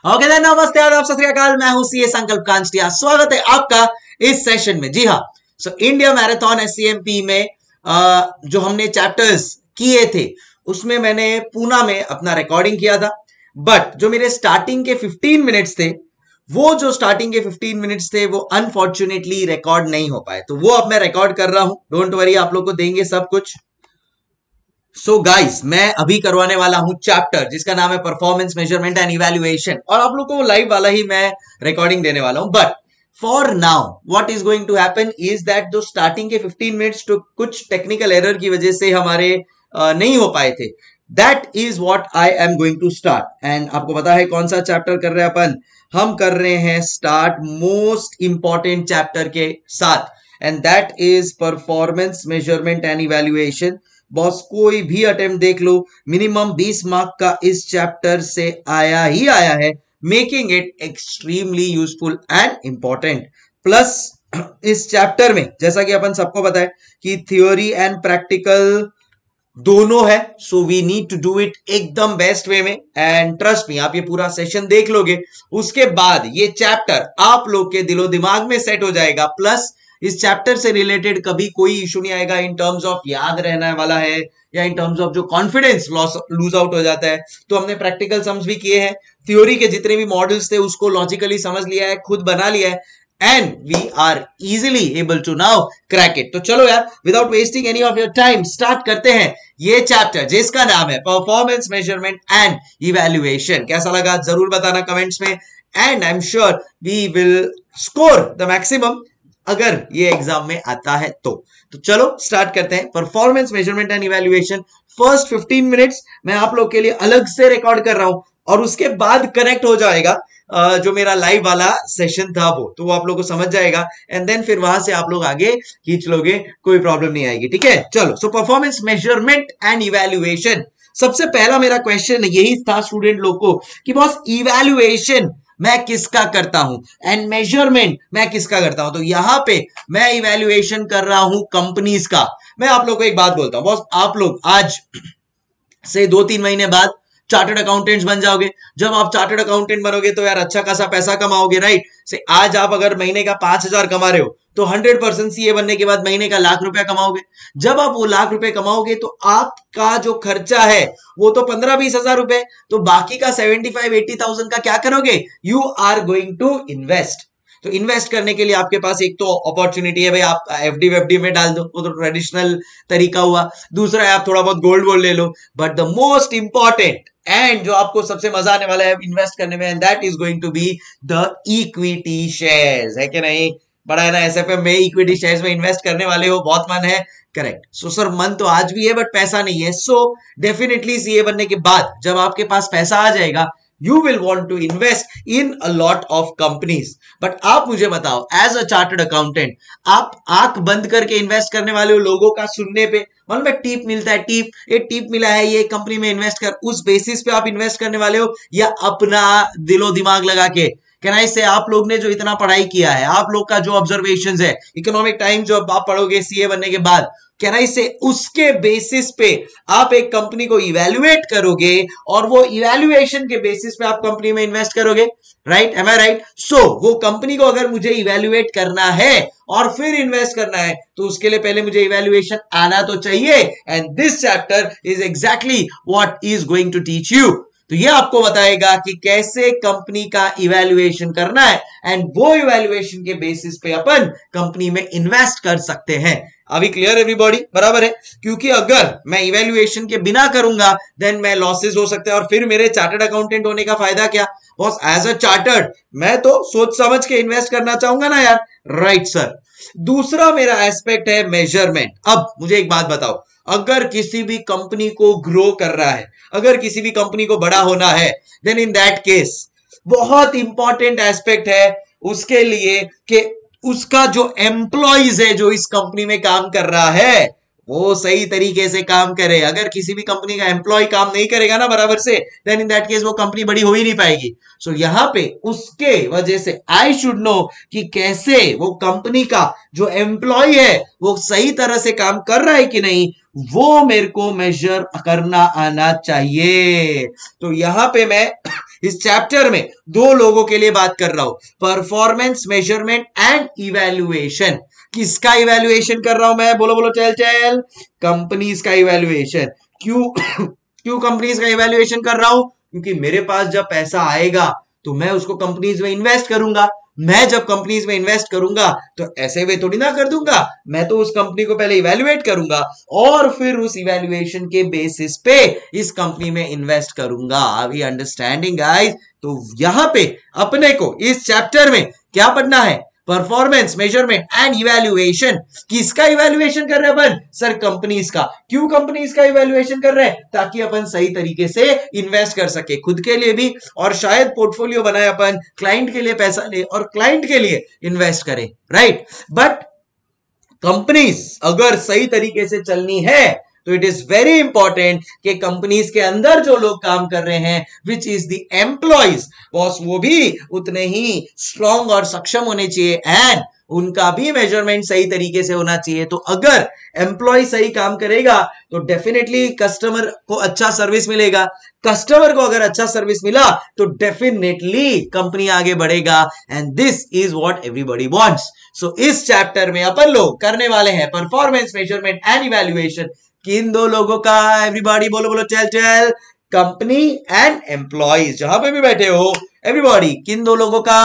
Okay then, नमस्ते, आदाब, सत श्री अकाल। मैं हूं सीए संकल्प कांचटिया। स्वागत है आपका इस सेशन में। जी हाँ, सो इंडिया मैराथन एससीएमपी में जो हमने चैप्टर्स किए थे उसमें मैंने पूना में अपना रिकॉर्डिंग किया था। बट जो मेरे स्टार्टिंग के 15 मिनट्स थे, वो जो स्टार्टिंग के 15 मिनट्स थे वो अनफॉर्चुनेटली रिकॉर्ड नहीं हो पाए, तो वो अब मैं रिकॉर्ड कर रहा हूं। डोंट वरी, आप लोग को देंगे सब कुछ। सो गाइस, मैं अभी करवाने वाला हूं चैप्टर जिसका नाम है परफॉर्मेंस मेजरमेंट एंड इवैल्यूएशन, और आप लोग को लाइव वाला ही मैं रिकॉर्डिंग देने वाला हूं। But for now what is going to happen is that जो स्टार्टिंग के 15 मिनट्स तो कुछ टेक्निकल एरर की वजह से हमारे नहीं हो पाए थे। That is what I am going to start. And आपको पता है कौन सा चैप्टर कर रहे हैं अपन? हम कर रहे हैं स्टार्ट मोस्ट इंपॉर्टेंट चैप्टर के साथ, and that is performance measurement and evaluation. Boss, कोई भी अटेम्प्ट देख लो, मिनिमम 20 मार्क का इस चैप्टर से आया ही आया है, making it extremely useful and important. Plus इस चैप्टर में जैसा कि अपन सबको पता है कि थ्योरी एंड प्रैक्टिकल दोनों है, so we need to do it एकदम बेस्ट वे में। एंड ट्रस्ट मी, आप ये पूरा सेशन देख लोगे, उसके बाद ये चैप्टर आप लोग के दिलो दिमाग में सेट हो जाएगा। प्लस इस चैप्टर से रिलेटेड कभी कोई इशू नहीं आएगा इन टर्म्स ऑफ याद रहने वाला है, या इन टर्म्स ऑफ जो कॉन्फिडेंस लूज आउट हो जाता है। तो हमने प्रैक्टिकल सम्स भी किए हैं, थ्योरी के जितने भी मॉडल्स थे उसको लॉजिकली समझ लिया है, खुद बना लिया है, and we are easily able to now crack it. तो चलो यार, without wasting any of your time start करते हैं ये चैप्टर जिसका नाम है परफॉर्मेंस मेजरमेंट एंड इवैल्यूएशन। कैसा लगा जरूर बताना कमेंट्स में, and I am sure we will score the maximum अगर ये एग्जाम में आता है तो चलो स्टार्ट करते हैं performance measurement and evaluation. First 15 minutes मैं आप लोग के लिए अलग से रिकॉर्ड कर रहा हूं, और उसके बाद कनेक्ट हो जाएगा जो मेरा लाइव वाला सेशन था वो आप लोग को समझ जाएगा, एंड देन फिर वहां से आप लोग आगे खींच लोगे, कोई प्रॉब्लम नहीं आएगी। ठीक है, चलो। So performance measurement and evaluation, सबसे पहला मेरा क्वेश्चन यही था स्टूडेंट लोग को कि बॉस इवैल्यूएशन मैं किसका करता हूं एंड मेजरमेंट मैं किसका करता हूं। तो यहां पे मैं इवैल्यूएशन कर रहा हूं कंपनीज का। मैं आप लोग को एक बात बोलता हूं बॉस, आप लोग आज से 2-3 महीने बाद चार्टर्ड अकाउंटेंट्स बन जाओगे। जब आप चार्टर्ड अकाउंटेंट बनोगे तो यार अच्छा खासा पैसा कमाओगे, राइट? से आज आप अगर महीने का 5,000 कमा रहे हो तो 100% सीए बनने के बाद महीने का ₹1,00,000 कमाओगे। जब आप वो ₹1,00,000 कमाओगे तो आपका जो खर्चा है वो तो 15-20 हजार रुपए, तो बाकी का 75-80,000 का क्या करोगे? You are going to invest. तो इन्वेस्ट करने के लिए आपके पास एक तो अपॉर्चुनिटी है भाई, आप एफडी वेफडी में डाल दो, वो तो ट्रेडिशनल तरीका हुआ। दूसरा है आप थोड़ा बहुत गोल्ड ले लो। But the most important and जो आपको सबसे मजा आने वाला है इन्वेस्ट करने में, and that is going to be the equity shares. है कि नहीं? बड़ा है ना, एसएफएम में इक्विटी शेयर्स में इन्वेस्ट करने वाले हो, बहुत मन है। करेक्ट। सो सर, मन तो आज भी है बट पैसा नहीं है। सो डेफिनेटली सीए बनने के बाद जब आपके पास पैसा आ जाएगा, you will want to invest in a lot of companies। but आप मुझे बताओ, as a chartered accountant, आप आंख बंद करके इन्वेस्ट करने वाले हो लोगों का सुनने पे? मान लो टिप मिलता है, टिप मिला है, ये कंपनी में इन्वेस्ट कर, उस बेसिस पे आप इन्वेस्ट करने वाले हो, या अपना दिलो दिमाग लगा के? कहना इससे आप लोग ने जो इतना पढ़ाई किया है, आप लोग का जो ऑब्जर्वेशंस है, इकोनॉमिक टाइम जो आप पढ़ोगे सीए बनने के बाद, कहना इससे उसके बेसिस पे आप एक कंपनी को इवैल्यूएट करोगे, और वो इवैल्यूएशन के बेसिस पे आप कंपनी में इन्वेस्ट करोगे, right? Am I right? So वो कंपनी को अगर मुझे इवैल्यूएट करना है और फिर इन्वेस्ट करना है तो उसके लिए पहले मुझे इवैल्यूएशन आना तो चाहिए, and this chapter is exactly what is going to teach you. तो ये आपको बताएगा कि कैसे कंपनी का इवैल्यूएशन करना है, एंड वो इवैल्यूएशन के बेसिस पे अपन कंपनी में इन्वेस्ट कर सकते हैं। अभी क्लियर एवरीबॉडी? बराबर है? क्योंकि अगर मैं इवैल्यूएशन के बिना करूंगा देन मैं लॉसेस हो सकते हैं, और फिर मेरे चार्टर्ड अकाउंटेंट होने का फायदा क्या? बॉस, एज अ चार्टर्ड मैं तो सोच समझ के इन्वेस्ट करना चाहूंगा ना यार, राइट सर? दूसरा मेरा एस्पेक्ट है मेजरमेंट। अब मुझे एक बात बताओ, अगर किसी भी कंपनी को ग्रो कर रहा है, अगर किसी भी कंपनी को बड़ा होना है, देन इन दैट केस बहुत इंपॉर्टेंट एस्पेक्ट है उसके लिए कि उसका जो एम्प्लॉइज है जो इस कंपनी में काम कर रहा है वो सही तरीके से काम करे। अगर किसी भी कंपनी का एम्प्लॉय काम नहीं करेगा ना बराबर से, देन इन दैट केस वो कंपनी बड़ी हो ही नहीं पाएगी। सो यहां पे उसके वजह से आई शुड नो कि कैसे वो कंपनी का जो एम्प्लॉय है वो सही तरह से काम कर रहा है कि नहीं, वो मेरे को मेजर करना आना चाहिए। तो यहां पे मैं इस चैप्टर में दो लोगों के लिए बात कर रहा हूं, परफॉर्मेंस मेजरमेंट एंड इवैल्यूएशन। किसका इवैल्यूएशन कर रहा हूं मैं? बोलो बोलो चल चल। कंपनीज का इवैल्यूएशन। क्यों कंपनीज का इवैल्यूएशन कर रहा हूं? क्योंकि मेरे पास जब पैसा आएगा तो मैं उसको कंपनीज में इन्वेस्ट करूंगा। मैं जब कंपनीज में इन्वेस्ट करूंगा तो ऐसे वे थोड़ी ना कर दूंगा, मैं तो उस कंपनी को पहले इवैल्यूएट करूंगा और फिर उस इवैल्यूएशन के बेसिस पे इस कंपनी में इन्वेस्ट करूंगा। अभी अंडरस्टैंडिंग गाइस? तो यहां पे अपने को इस चैप्टर में क्या पढ़ना है? Performance measurement and evaluation. किसका इवैल्यूएशन कर रहे हैं अपन? सर कंपनीज का। क्यों कंपनीज का इवैल्यूएशन कर रहे हैं? ताकि अपन सही तरीके से इन्वेस्ट कर सके, खुद के लिए भी और शायद पोर्टफोलियो बनाए अपन, क्लाइंट के लिए पैसा ले और क्लाइंट के लिए इन्वेस्ट करें, राइट? बट कंपनीज अगर सही तरीके से चलनी है तो इट इज वेरी इंपॉर्टेंट कि कंपनीज के अंदर जो लोग काम कर रहे हैं which is the employees, boss, वो भी उतने ही स्ट्रांग और सक्षम होने चाहिए एंड उनका भी मेजरमेंट सही तरीके से होना चाहिए। तो अगर एम्प्लॉय सही काम करेगा तो डेफिनेटली कस्टमर को अच्छा सर्विस मिलेगा। कस्टमर को अगर अच्छा सर्विस मिला तो डेफिनेटली कंपनी आगे बढ़ेगा and this is what everybody wants. So इस चैप्टर में अपन लोग करने वाले हैं परफॉर्मेंस मेजरमेंट एंड इवैल्यूएशन। किन दो लोगों का? एवरीबॉडी बोलो बोलो चल चल। Company and employees. जहां पे भी बैठे हो एवरीबॉडी, किन दो लोगों का?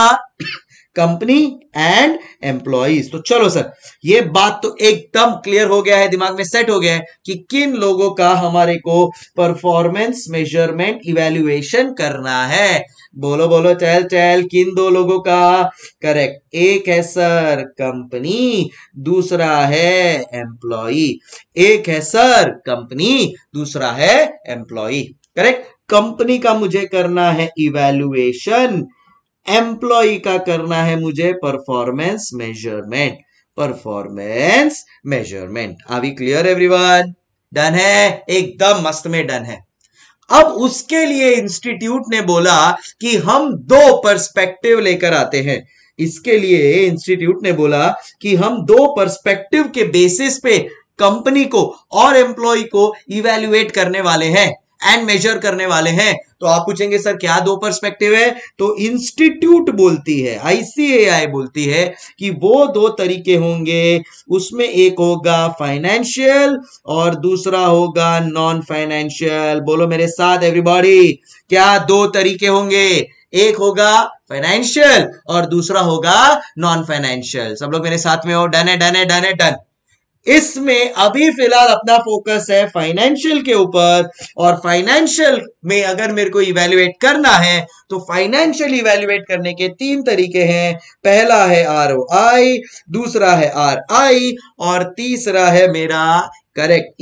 Company and employees. तो चलो सर, ये बात तो एकदम क्लियर हो गया है, दिमाग में सेट हो गया है कि किन लोगों का हमारे को परफॉर्मेंस मेजरमेंट इवैल्यूएशन करना है। बोलो बोलो चल चल। किन दो लोगों का? करेक्ट। एक है सर कंपनी, दूसरा है एम्प्लॉई। एक है सर कंपनी, दूसरा है एम्प्लॉई। करेक्ट। कंपनी का मुझे करना है इवैल्यूएशन, एम्प्लॉय का करना है मुझे performance measurement. Performance measurement. Are we clear everyone? Done है? एकदम मस्त में डन है। अब उसके लिए इंस्टीट्यूट ने बोला कि हम दो पर्सपेक्टिव लेकर आते हैं। इसके लिए इंस्टीट्यूट ने बोला कि हम दो पर्सपेक्टिव के बेसिस पे कंपनी को और एम्प्लॉय को इवैल्यूएट करने वाले हैं एंड मेजर करने वाले हैं। तो आप पूछेंगे सर क्या दो पर्सपेक्टिव है? तो इंस्टीट्यूट बोलती है, आईसीएआई बोलती है कि वो दो तरीके होंगे, उसमें एक होगा फाइनेंशियल और दूसरा होगा नॉन फाइनेंशियल। बोलो मेरे साथ एवरीबॉडी, क्या दो तरीके होंगे? एक होगा फाइनेंशियल और दूसरा होगा नॉन फाइनेंशियल। सब लोग मेरे साथ में हो? डन है डन है डन है डन। इसमें अभी फिलहाल अपना फोकस है फाइनेंशियल के ऊपर और फाइनेंशियल में अगर मेरे को इवैल्यूएट करना है तो फाइनेंशियल इवैल्यूएट करने के तीन तरीके हैं। पहला है आरओआई, दूसरा है आरआई और तीसरा है मेरा करेक्ट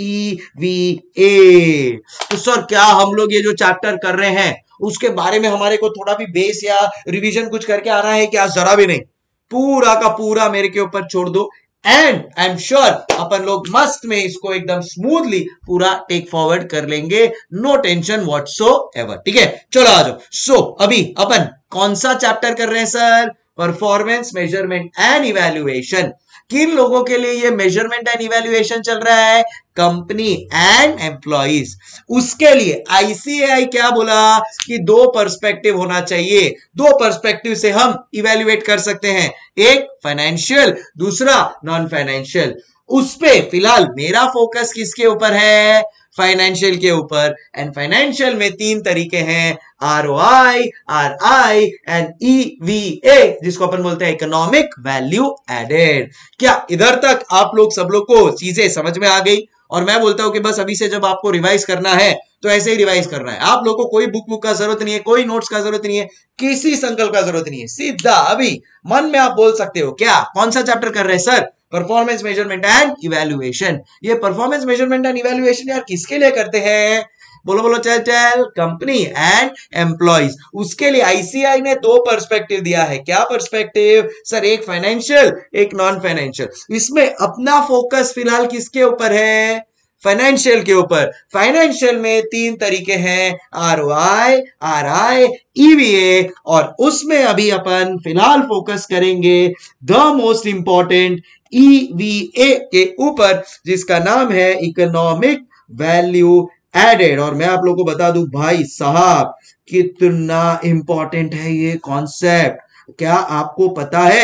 ईवीए। तो सर क्या हम लोग ये जो चैप्टर कर रहे हैं उसके बारे में हमारे को थोड़ा भी बेस या रिवीजन कुछ करके आना है क्या? जरा भी नहीं, पूरा का पूरा मेरे के ऊपर छोड़ दो एंड आई एम श्योर अपन लोग मस्त में इसको एकदम स्मूथली पूरा टेक फॉरवर्ड कर लेंगे, नो टेंशन व्हाटसोएवर। ठीक है, चलो आ जाओ। सो अभी अपन कौन सा चैप्टर कर रहे हैं sir? Performance measurement and evaluation. किन लोगों के लिए ये मेजरमेंट एंड इवैल्यूएशन चल रहा है? Company and employees. उसके लिए आईसीएआई क्या बोला कि दो पर्सपेक्टिव होना चाहिए। दो पर्सपेक्टिव से हम इवैल्यूएट कर सकते हैं, एक फाइनेंशियल, दूसरा नॉन फाइनेंशियल। उस पे फिलहाल मेरा फोकस किसके ऊपर है? फाइनेंशियल के ऊपर। एंड फाइनेंशियल में तीन तरीके हैं, आरओआई, आरआई एंड ईवीए, जिसको अपन बोलते हैं इकोनॉमिक वैल्यू एडेड। क्या इधर तक आप लोग सब लोग को चीजें समझ में आ गई? और मैं बोलता हूं कि बस अभी से जब आपको रिवाइज करना है तो ऐसे ही रिवाइज करना है। आप लोगों को कोई बुक का जरूरत नहीं है, कोई नोट्स का जरूरत नहीं है, किसी संकल्प का जरूरत नहीं है। सीधा अभी मन में आप बोल सकते हो क्या कौन सा चैप्टर कर रहे हैं sir? Performance measurement and evaluation. ये परफॉर्मेंस मेजरमेंट एंड इवैल्यूएशन यार किसके लिए करते हैं? बोलो बोलो चल चल। Company and employees. उसके लिए आईसीआई ने दो पर्सपेक्टिव दिया है। क्या पर्सपेक्टिव सर? एक फाइनेंशियल, एक नॉन फाइनेंशियल। इसमें अपना फोकस फिलहाल किसके ऊपर है? फाइनेंशियल के ऊपर। फाइनेंशियल में तीन तरीके हैं, आरओआई, आरआई, ईवीए, और उसमें अभी अपन फिलहाल फोकस करेंगे द मोस्ट इंपॉर्टेंट EVA के ऊपर, जिसका नाम है इकोनॉमिक वैल्यू एडेड। और मैं आप लोगों को बता दूं भाई साहब कितना इंपॉर्टेंट है ये कॉन्सेप्ट। क्या आपको पता है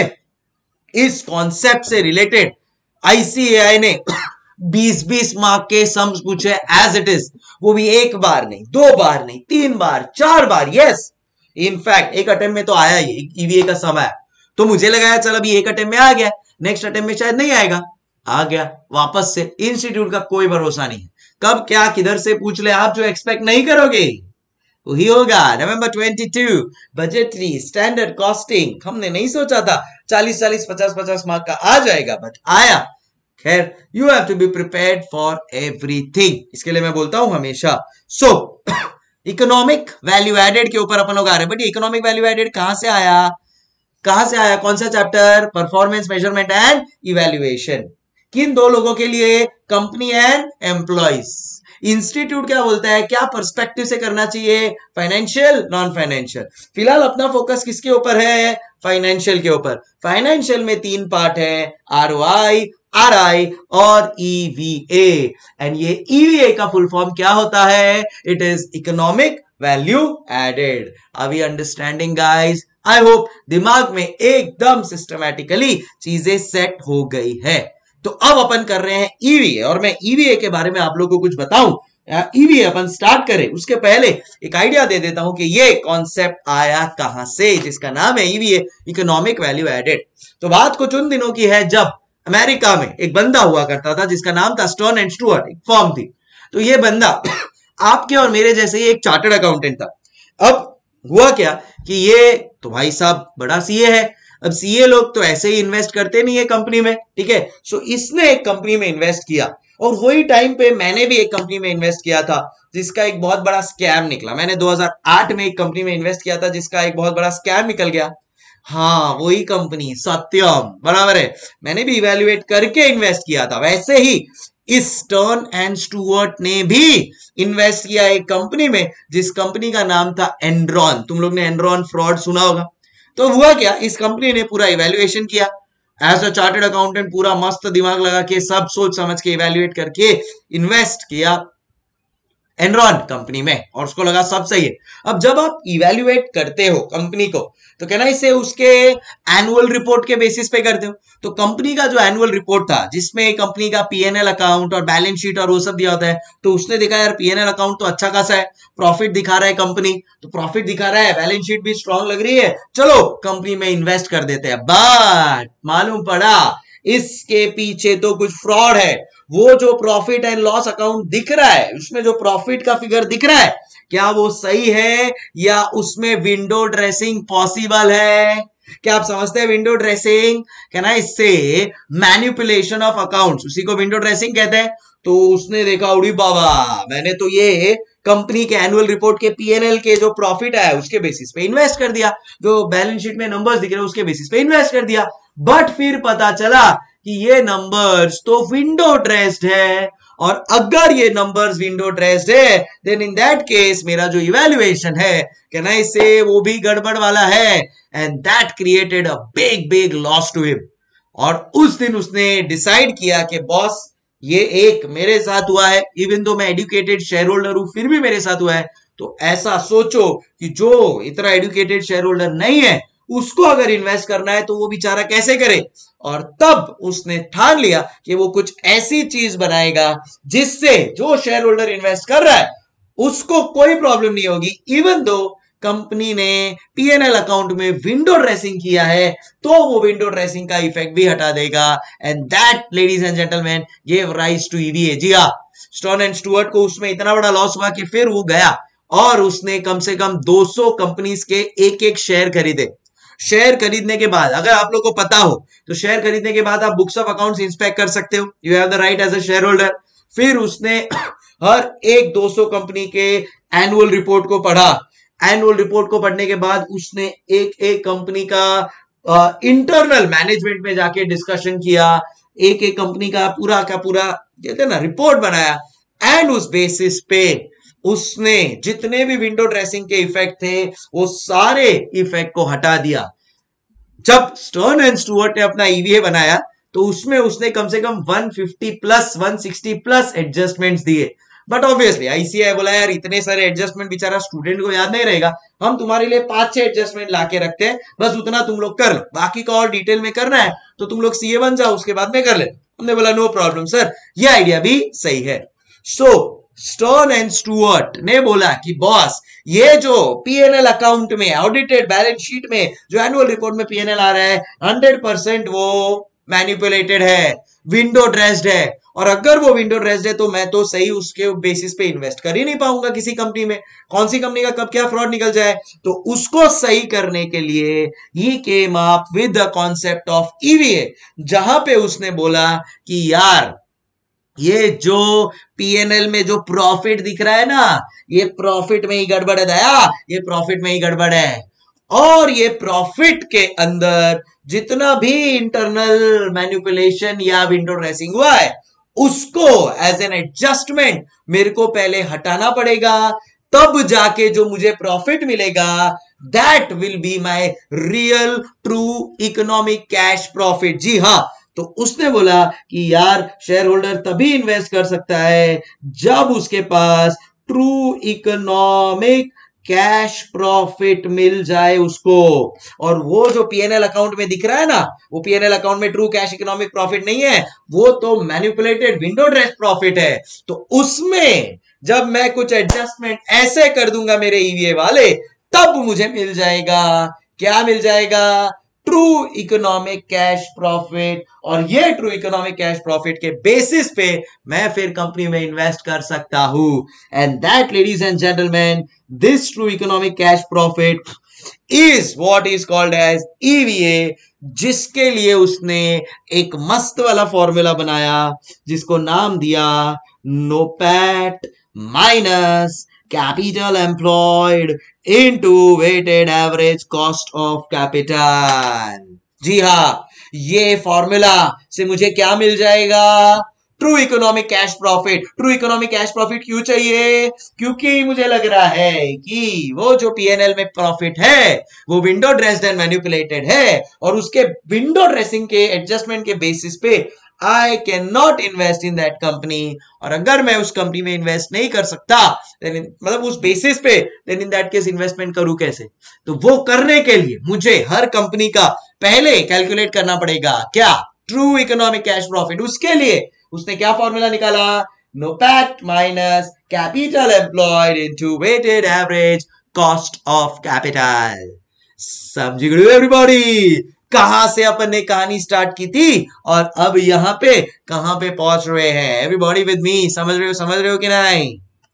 इस कॉन्सेप्ट से रिलेटेड ICAI ने 20-20 मार्क के सम्स पूछे एज इट इज, वो भी एक बार नहीं, 2 बार नहीं, 3 बार, 4 बार। यस, इनफैक्ट एक अटेम्प्ट में तो आया ही EVA का सम है, तो मुझे लगाया चल अभी एक अटेम्प्ट में आ गया, नेक्स्ट अटेम्प्ट में शायद नहीं आएगा, आ गया वापस से। इंस्टीट्यूट का कोई भरोसा नहीं है, कब क्या किधर से पूछ ले। आप जो एक्सपेक्ट नहीं करोगे वही होगा। नवंबर 22 बजटरी स्टैंडर्ड कॉस्टिंग, हमने नहीं सोचा था 40-40, 50-50 मार्क का आ जाएगा, बट आया। खैर, you have to be prepared for everything, इसके लिए मैं बोलता हूं हमेशा। सो इकोनॉमिक वैल्यू एडेड के ऊपर अपन लोग आ रहे हैं, बट इकोनॉमिक वैल्यू एडेड कहां से आया, कहां से आया, कौन सा chapter, performance measurement and evaluation. किन दो लोगों के लिए, कंपनी एंड एम्प्लॉइज। इंस्टीट्यूट क्या बोलता है, क्या पर्सपेक्टिव से करना चाहिए, फाइनेंशियल, नॉन फाइनेंशियल। फिलहाल अपना फोकस किसके ऊपर है, फाइनेंशियल के ऊपर। फाइनेंशियल में 3 पार्ट है, ROI, RI और EVA। एंड ये EVA का फुल फॉर्म क्या होता है, it is economic value added. Are we understanding guys? I hope दिमाग में एकदम सिस्टमैटिकली चीजें सेट हो गई है। तो अब अपन कर रहे हैं EVA, और मैं EVA के बारे में आप लोगों को कुछ बताऊं। EVA अपन स्टार्ट करें उसके पहले एक आइडिया दे देता हूं कि ये कॉन्सेप्ट आया कहां से, जिसका नाम है EVA, इकोनॉमिक वैल्यू एडेड। तो बात कुछ उन दिनों की है जब अमेरिका में एक बंदा हुआ करता था जिसका नाम था स्टर्न एंड स्टुअर्ट, एक फर्म थी। तो ये बंदा आपके और मेरे जैसे ही एक चार्टर्ड अकाउंटेंट था। अब हुआ क्या कि ये तो भाई साहब बड़ा CA है। अब CA लोग तो ऐसे ही इन्वेस्ट करते नहीं है कंपनी में, ठीक है। सो इसने एक कंपनी में इन्वेस्ट किया, और वही टाइम पे मैंने भी एक कंपनी में इन्वेस्ट किया था जिसका एक बहुत बड़ा स्कैम निकला। मैंने 2008 में एक कंपनी में इन्वेस्ट किया था जिसका एक बहुत बड़ा स्कैम निकल गया। हाँ, वही कंपनी सत्यम, बराबर है। मैंने भी इवेल्युएट करके इन्वेस्ट किया था। वैसे ही इस स्टर्न एंड स्टुअर्ट ने भी इन्वेस्ट किया एक कंपनी में, जिस कंपनी का नाम था एनरॉन। तुम लोग ने एनरॉन फ्रॉड सुना होगा। तो हुआ क्या, इस कंपनी ने पूरा इवेल्युएशन किया एज अ चार्टर्ड अकाउंटेंट, पूरा मस्त दिमाग लगा के सब सोच समझ के इवेल्युएट करके इन्वेस्ट किया एनरॉन कंपनी में, और उसको लगा सब सही है। अब जब आप इवेल्युएट करते हो कंपनी को, तो कहना इसे उसके एनुअल रिपोर्ट के बेसिस पे करते हो। तो कंपनी का जो एनुअल रिपोर्ट था, जिसमें कंपनी का P&L अकाउंट और बैलेंस शीट और वो सब दिया होता है, तो उसने देखा यार P&L अकाउंट तो अच्छा खासा है, प्रॉफिट दिखा रहा है कंपनी, तो प्रॉफिट दिखा रहा है, बैलेंस शीट भी स्ट्रांग लग रही है, चलो कंपनी में इन्वेस्ट कर देते हैं। बट मालूम पड़ा इसके पीछे तो कुछ फ्रॉड है। वो जो प्रॉफिट एंड लॉस अकाउंट दिख रहा है, उसमें जो प्रॉफिट का फिगर दिख रहा है, क्या वो सही है, या उसमें विंडो ड्रेसिंग पॉसिबल है? क्या आप समझते हैं विंडो ड्रेसिंग? कहना इससे मैनिपुलेशन ऑफ अकाउंट्स, उसी को विंडो ड्रेसिंग कहते हैं। तो उसने देखा, उड़ी बाबा, मैंने तो ये कंपनी के एनुअल रिपोर्ट के P&L के जो प्रॉफिट आया उसके बेसिस पे इन्वेस्ट कर दिया, जो बैलेंस शीट में नंबर्स दिख रहे हैं उसके बेसिस पे इन्वेस्ट कर दिया। बट फिर पता चला कि ये नंबर्स तो विंडो ड्रेस्ड है, और अगर ये नंबर्स विंडो ड्रेस्ड है, देन इन दैट केस मेरा जो इवैल्यूएशन है, कहना इससे वो भी गड़बड़ वाला है, and that created a big loss to him. और उस दिन उसने डिसाइड किया कि बॉस, ये एक मेरे साथ हुआ है, इवन दो मैं एडुकेटेड शेयर होल्डर हूं, फिर भी मेरे साथ हुआ है। तो ऐसा सोचो कि जो इतना एडुकेटेड शेयर होल्डर नहीं है, उसको अगर इन्वेस्ट करना है तो वो बेचारा कैसे करे। और तब उसने ठान लिया कि वो कुछ ऐसी चीज बनाएगा जिससे जो शेयर होल्डर इन्वेस्ट कर रहा है उसको कोई प्रॉब्लम नहीं होगी, इवन दो कंपनी ने P&L अकाउंट में विंडो ड्रेसिंग किया है, तो वो विंडो ड्रेसिंग का इफेक्ट भी हटा देगा। And that ladies and gentleman give rise to EVA। जी हाँ, स्टर्न एंड स्टुअर्ट को उसमें इतना बड़ा लॉस हुआ कि फिर वो गया और उसने कम से कम 200 कंपनीज के एक शेयर खरीदे। शेयर खरीदने के बाद, अगर आप लोग को पता हो तो शेयर खरीदने के बाद आप बुक्स ऑफ अकाउंट्स इंस्पेक्ट कर सकते हो, you have the right as a shareholder. फिर उसने हर एक 200 कंपनी के एनुअल रिपोर्ट को पढ़ा। एनुअल रिपोर्ट को पढ़ने के बाद उसने एक कंपनी का इंटरनल मैनेजमेंट में जाके डिस्कशन किया, एक कंपनी का पूरा कहते हैं ना रिपोर्ट बनाया, एंड उस बेसिस पे उसने जितने भी विंडो ड्रेसिंग के इफेक्ट थे वो सारे इफेक्ट को हटा दिया। जब स्टर्न एंड स्टुअर्ट ने अपना EVA बनाया तो उसमें उसने कम से कम 150 प्लस 160 प्लस एडजस्टमेंट्स दिए। बट ऑब्वियसली आईसीआई बोला यार इतने सारे एडजस्टमेंट बेचारा स्टूडेंट को याद नहीं रहेगा, हम तुम्हारे लिए 5-6 एडजस्टमेंट लाके रखते हैं, बस उतना तुम लोग कर लो, बाकी का और डिटेल में करना है तो तुम लोग सीए बन जाओ, उसके बाद में कर लेना। हमने बोला नो प्रॉब्लम सर, ये आइडिया भी सही है। सो स्टर्न एंड स्टुअर्ट ने बोला कि बॉस ये जो पीएनएल अकाउंट में ऑडिटेड बैलेंस शीट में जो एनुअल रिपोर्ट में पीएनएल आ रहा है 100% वो मैनिपुलेटेड है, विंडो ड्रेस्ड है, और अगर वो विंडो ड्रेस्ड है तो मैं तो सही उसके बेसिस पे इन्वेस्ट कर ही नहीं पाऊंगा किसी कंपनी में, कौन सी कंपनी का कब क्या फ्रॉड निकल जाए। तो उसको सही करने के लिए ही came up with the concept of EVA, जहां पे उसने बोला कि यार ये जो पीएनएल में जो प्रॉफिट दिख रहा है ना, ये प्रॉफिट में ही गड़बड़ है दया, ये प्रॉफिट में ही गड़बड़ है, और ये प्रॉफिट के अंदर जितना भी इंटरनल मैनिपुलेशन या विंडो ड्रेसिंग हुआ है उसको एज एन एडजस्टमेंट मेरे को पहले हटाना पड़ेगा, तब जाके जो मुझे प्रॉफिट मिलेगा that will be my real true economic cash profit. जी हाँ, तो उसने बोला कि यार शेयर होल्डर तभी इन्वेस्ट कर सकता है जब उसके पास ट्रू इकोनॉमिक कैश प्रॉफिट मिल जाए उसको, और वो जो पीएनएल अकाउंट में दिख रहा है ना, वो पीएनएल अकाउंट में ट्रू कैश इकोनॉमिक प्रॉफिट नहीं है, वो तो मैनिपुलेटेड विंडो ड्रेस प्रॉफिट है। तो उसमें जब मैं कुछ एडजस्टमेंट ऐसे कर दूंगा मेरे ईवीए वाले, तब मुझे मिल जाएगा, क्या मिल जाएगा, ट्रू इकोनॉमिक कैश प्रॉफिट, और ये ट्रू इकोनॉमिक कैश प्रॉफिट के बेसिस पे मैं फिर कंपनी में इन्वेस्ट कर सकता हूं। And that ladies and gentleman, this true economic cash profit is what is called as EVA, जिसके लिए उसने एक मस्त वाला फॉर्मूला बनाया जिसको नाम दिया NOPAT minus capital employed into weighted average cost of capital। जी हाँ, ये फॉर्मूला से मुझे क्या मिल जाएगा, true economic cash profit. True economic cash profit क्यों चाहिए, क्योंकि मुझे लग रहा है कि वो जो पीएनएल में प्रॉफिट है वो विंडो ड्रेस्ड एंड मैनिपुलेटेड है, और उसके विंडो ड्रेसिंग के एडजस्टमेंट के बेसिस पे I can not invest in that company, और अगर मैं उस कंपनी में इन्वेस्ट नहीं कर सकता मतलब उस बेसिस पे, then in that case investment करूं कैसे। तो वो करने के लिए मुझे हर कंपनी का पहले कैलकुलेट करना पड़ेगा क्या, ट्रू इकोनॉमिक कैश प्रॉफिट। उसके लिए उसने क्या फॉर्मूला निकाला, NOPAT minus capital employed into weighted average cost of capital. समझ गए एवरीबॉडी कहां से अपन ने कहानी स्टार्ट की थी और अब यहां पे कहां पे पहुंच रहे हैं। एवरीबॉडी विद मी, समझ रहे हो कि नहीं?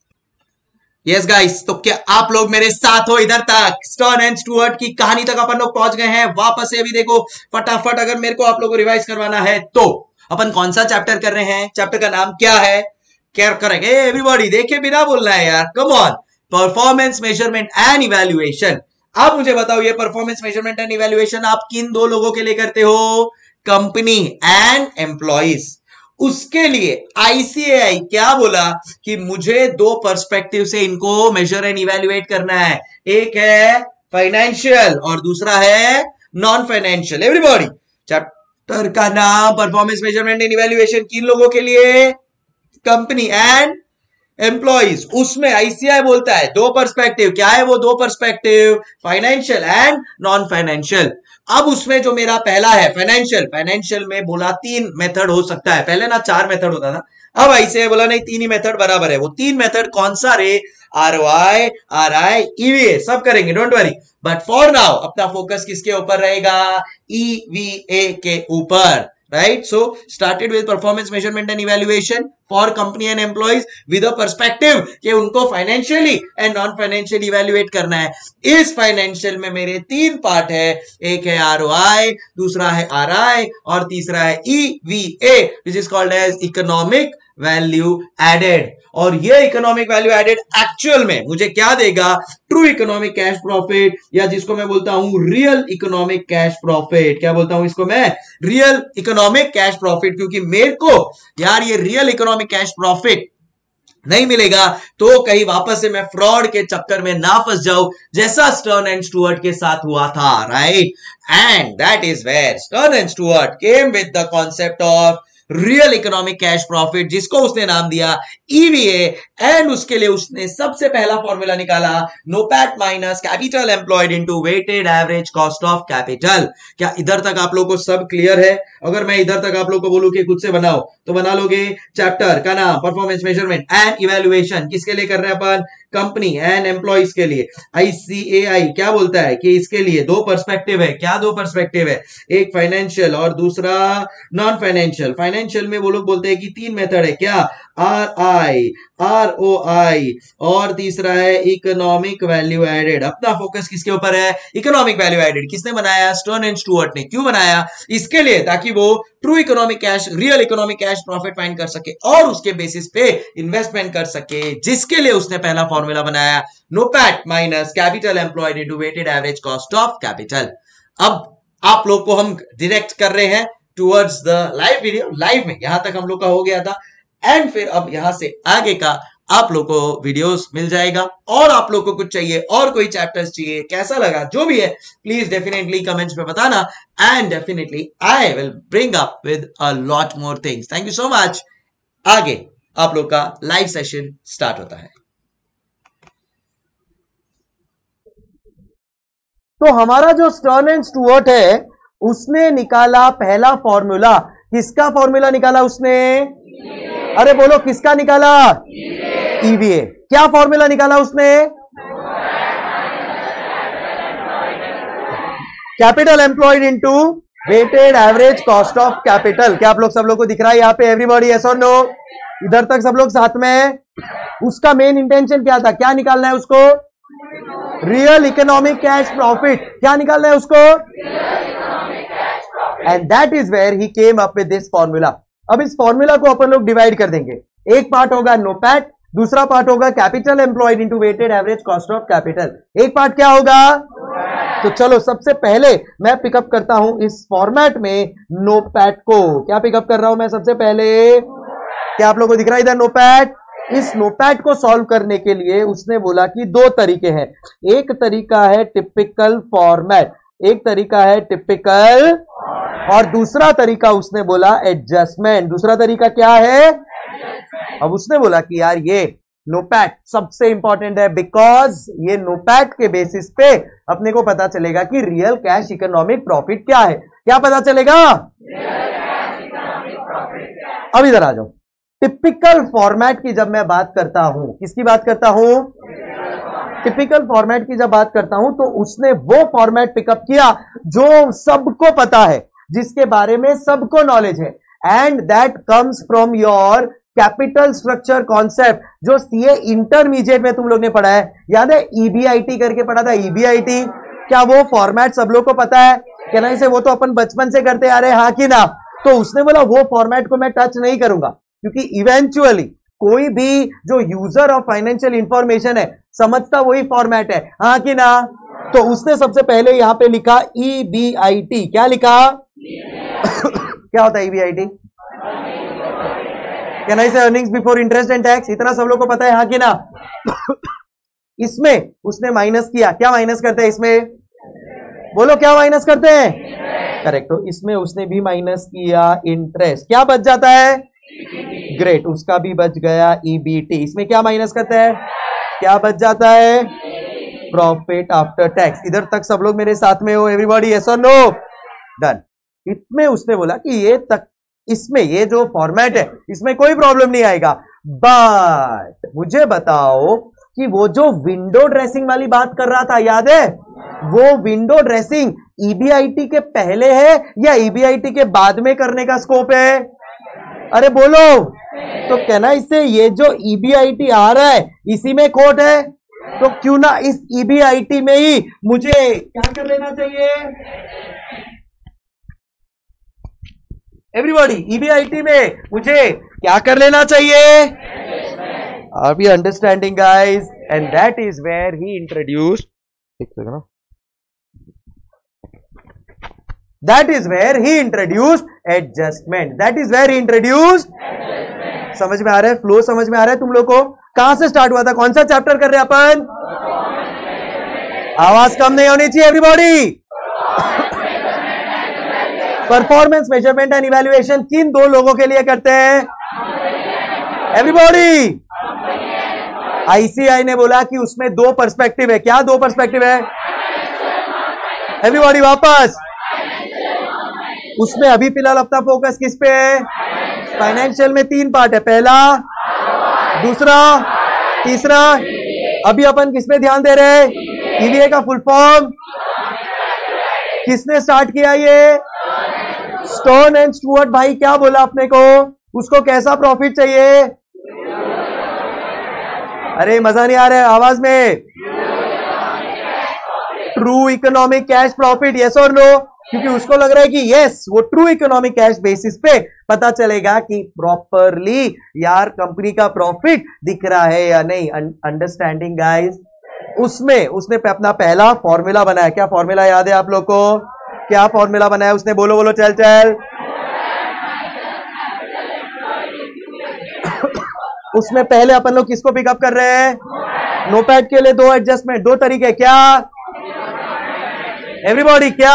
यस गाइस, तो क्या आप लोग मेरे साथ हो इधर तक? स्टर्न एंड स्टुअर्ट की कहानी तक अपन लोग पहुंच गए हैं। वापस से अभी देखो फटाफट, अगर मेरे को आप लोगों को रिवाइज करवाना है तो अपन कौन सा चैप्टर कर रहे हैं, चैप्टर का नाम क्या है, क्या करेंगे एवरीबॉडी, देखे बिना बोलना है यार, come on. Performance measurement and evaluation. आप मुझे बताओ ये परफॉर्मेंस मेजरमेंट एंड इवैल्यूएशन आप किन दो लोगों के लिए करते हो, कंपनी एंड एम्प्लॉइज। उसके लिए आईसीएआई क्या बोला कि मुझे दो पर्सपेक्टिव से इनको मेजर एंड इवैल्यूएट करना है, एक है फाइनेंशियल और दूसरा है नॉन फाइनेंशियल। एवरीबॉडी, चैप्टर का नाम परफॉर्मेंस मेजरमेंट एंड इवैल्यूएशन किन लोगों के लिए, कंपनी एंड एम्प्लॉइज। उसमें आईसीआई बोलता है दो पर्सपेक्टिव, क्या है वो दो perspective, financial and non financial. अब उसमें जो मेरा पहला है फाइनेंशियल में बोला 3 मेथड हो सकता है, पहले ना 4 मेथड होता था, अब आईसीआई बोला नहीं 3 ही मेथड बराबर है। वो 3 मेथड कौन सा रे, आरओआई, आरआई, ईवीए, सब करेंगे, don't worry. But for now अपना फोकस किसके ऊपर रहेगा, ईवीए के ऊपर, right? So started with performance measurement and evaluation for company and employees with a perspective कि उनको financially and non financially evaluate करना है। इस financial में मेरे 3 पार्ट है, एक है ROI, दूसरा है RI और तीसरा है EVA which is called as economic value added। और ये इकोनॉमिक वैल्यू एडेड एक्चुअल में मुझे क्या देगा, ट्रू इकोनॉमिक कैश प्रॉफिट, या जिसको मैं बोलता हूं रियल इकोनॉमिक कैश प्रॉफिट। क्या बोलता हूं इसको मैं, रियल इकोनॉमिक कैश प्रॉफिट, क्योंकि मेरे को यार ये रियल इकोनॉमिक कैश प्रॉफिट नहीं मिलेगा तो कहीं वापस से मैं फ्रॉड के चक्कर में ना फंस जाऊं, जैसा स्टर्न एंड स्टुअर्ट के साथ हुआ था, right? And that is where Stern and Stewart came with the concept of real economic cash profit, जिसको उसने नाम दिया ईवीए। एंड उसके लिए उसने सबसे पहला फॉर्मूला निकाला, NOPAT minus capital employed into weighted average cost of capital. क्या इधर तक आप लोगों को सब क्लियर है? अगर मैं इधर तक आप लोगों को बोलूं कि खुद से बनाओ तो बना लोगे? चैप्टर का नाम परफॉर्मेंस मेजरमेंट एंड इवैल्यूएशन, किसके लिए कर रहे हैं अपन? कंपनी एंड एम्प्लॉइज के लिए। ICAI क्या बोलता है कि इसके लिए दो पर्सपेक्टिव है। क्या दो पर्सपेक्टिव है? एक फाइनेंशियल और दूसरा नॉन फाइनेंशियल। फाइनेंशियल में वो लोग बोलते हैं कि 3 मेथड है। क्या? RI, ROI और तीसरा है इकोनॉमिक वैल्यू एडेड। अपना फोकस किसके ऊपर है? Economic value added. किसने बनाया? स्टर्न एंड स्टुअर्ट ने। क्यों बनाया? इसके लिए ताकि वो true economic cash, real economic cash profit find कर सके और उसके बेसिस पे इन्वेस्टमेंट कर सके, जिसके लिए उसने पहला फॉर्मूला बनाया, NOPAT minus capital employed into weighted average cost of capital. अब आप लोग को हम डायरेक्ट कर रहे हैं towards the live video. Live में यहां तक हम लोग का हो गया था, एंड फिर अब यहां से आगे का आप लोग को वीडियोस मिल जाएगा। और आप लोग को कुछ चाहिए और कोई चैप्टर्स चाहिए, कैसा लगा, जो भी है, प्लीज डेफिनेटली कमेंट्स में बताना, and definitely I will bring up with a lot more things. Thank you so much. आगे आप लोग का लाइव सेशन स्टार्ट होता है। तो हमारा जो स्टर्न एंड स्टुअर्ट है उसने निकाला पहला फॉर्मूला। किसका फॉर्मूला निकाला उसने? अरे बोलो, किसका निकाला? ईवीए। क्या फॉर्मूला निकाला उसने? Capital employed into weighted average cost of capital. क्या आप लोग सब लोग को दिख रहा है यहाँ पे? एवरीबॉडी यस और नो? इधर तक सब लोग साथ में? उसका मेन इंटेंशन क्या था? क्या निकालना है उसको? Real economic cash profit. क्या निकालना है उसको? And that is where he came up with this formula. अब इस फॉर्मूला को अपन लोग डिवाइड कर देंगे। एक पार्ट होगा नोपैट, दूसरा पार्ट होगा capital employed into weighted average cost of capital. एक पार्ट क्या होगा? तो चलो सबसे पहले मैं पिकअप करता हूं इस फॉर्मेट में नोपैट को। क्या पिकअप कर रहा हूं मैं सबसे पहले? क्या आप लोगों को दिख रहा है इधर नोपैट? इस नोपैट को सॉल्व करने के लिए उसने बोला कि दो तरीके हैं। एक तरीका है टिपिकल फॉर्मेट, एक तरीका है टिपिकल, और दूसरा तरीका उसने बोला एडजस्टमेंट। दूसरा तरीका क्या है? अब उसने बोला कि यार ये नोपैट सबसे इंपॉर्टेंट है, बिकॉज ये नोपैट के बेसिस पे अपने को पता चलेगा कि रियल कैश इकोनॉमिक प्रॉफिट क्या है। क्या पता चलेगा? अब इधर आ जाओ। टिपिकल फॉर्मेट की जब मैं बात करता हूं, किसकी बात करता हूं? टिपिकल फॉर्मेट की जब बात करता हूं तो उसने वो फॉर्मेट पिकअप किया जो सबको पता है, जिसके बारे में सबको नॉलेज है, and that comes from your capital structure concept, जो सीए इंटरमीडिएट में तुम लोग ने पढ़ा है। याद है ईबीआईटी करके पढ़ा था? ईबीआईटी, क्या वो फॉर्मेट सब लोग को पता है? कहना इसे वो तो अपन बचपन से करते आ रहे हैं, हाँ कि ना? तो उसने बोला वो फॉर्मेट को मैं टच नहीं करूंगा, क्योंकि इवेंचुअली कोई भी जो यूजर ऑफ फाइनेंशियल इंफॉर्मेशन है समझता वही फॉर्मेट है, हाँ कि ना? तो उसने सबसे पहले यहां पे लिखा ईबीआईटी। क्या लिखा? क्या होता है EBIT? Can I say earnings before interest and tax. इतना सब लोग को पता है, हाँ कि ना? इसमें उसने माइनस किया। क्या माइनस करते हैं इसमें? बोलो, क्या माइनस करते हैं? करेक्ट। तो इसमें उसने भी माइनस किया इंटरेस्ट। क्या बच जाता है? ग्रेट, उसका भी बच गया ईबीटी। इसमें क्या माइनस करते हैं? क्या बच जाता है? Profit after tax. इधर तक सब लोग मेरे साथ में हो? एवरीबॉडी यस और नो? डन। इसमें उसने बोला कि ये तक, इसमें ये जो फॉर्मेट है इसमें कोई प्रॉब्लम नहीं आएगा, बट मुझे बताओ कि वो जो विंडो ड्रेसिंग वाली बात कर रहा था, याद है? वो विंडो ड्रेसिंग ईबीआईटी के पहले है या ईबीआईटी के बाद में करने का स्कोप है? अरे बोलो। तो कहना इससे ये जो ईबीआईटी आ रहा है इसी में खोट है, तो क्यों ना इस ईबीआईटी में ही मुझे क्या कर लेना चाहिए? एवरीबॉडी, ईबीआईटी में मुझे क्या कर लेना चाहिए? Are we understanding guys? And that is where he introduced, that is where he introduced adjustment. That is where he introduced adjustment. समझ में आ रहा है? फ्लो समझ में आ रहा है तुम लोग को? कहां से स्टार्ट हुआ था? कौन सा चैप्टर कर रहे हैं अपन? आवाज कम नहीं होनी चाहिए everybody. Performance measurement and evaluation किन दो लोगों के लिए करते हैं? एवरीबॉडी। आईसीआई ने बोला कि उसमें दो पर्सपेक्टिव है। क्या दो पर्सपेक्टिव है? एवरीबॉडी वापस। उसमें अभी फिलहाल अपना फोकस किस पे है? फाइनेंशियल में 3 पार्ट है, पहला, दूसरा, तीसरा। अभी अपन किस पे ध्यान दे रहे हैं? ईवीए का फुल फॉर्म किसने स्टार्ट किया? ये स्टोन एंड स्टुअर्ट भाई। क्या बोला अपने को? उसको कैसा प्रॉफिट चाहिए? अरे मजा नहीं आ रहा है आवाज में। True economic cash profit, yes और नो? क्योंकि उसको लग रहा है कि यस, वो ट्रू इकोनॉमिक कैश बेसिस पे पता चलेगा कि प्रॉपरली यार कंपनी का प्रॉफिट दिख रहा है या नहीं। Understanding guys? उसमें उसने अपना पहला फॉर्मूला बनाया। क्या फॉर्मूला याद है आप लोग को? क्या फॉर्मूला बनाया उसने? बोलो बोलो, चल चल। उसमें पहले अपन लोग किसको पिकअप कर रहे हैं? नोपैड के लिए 2 एडजस्टमेंट, 2 तरीके। क्या एवरीबॉडी? क्या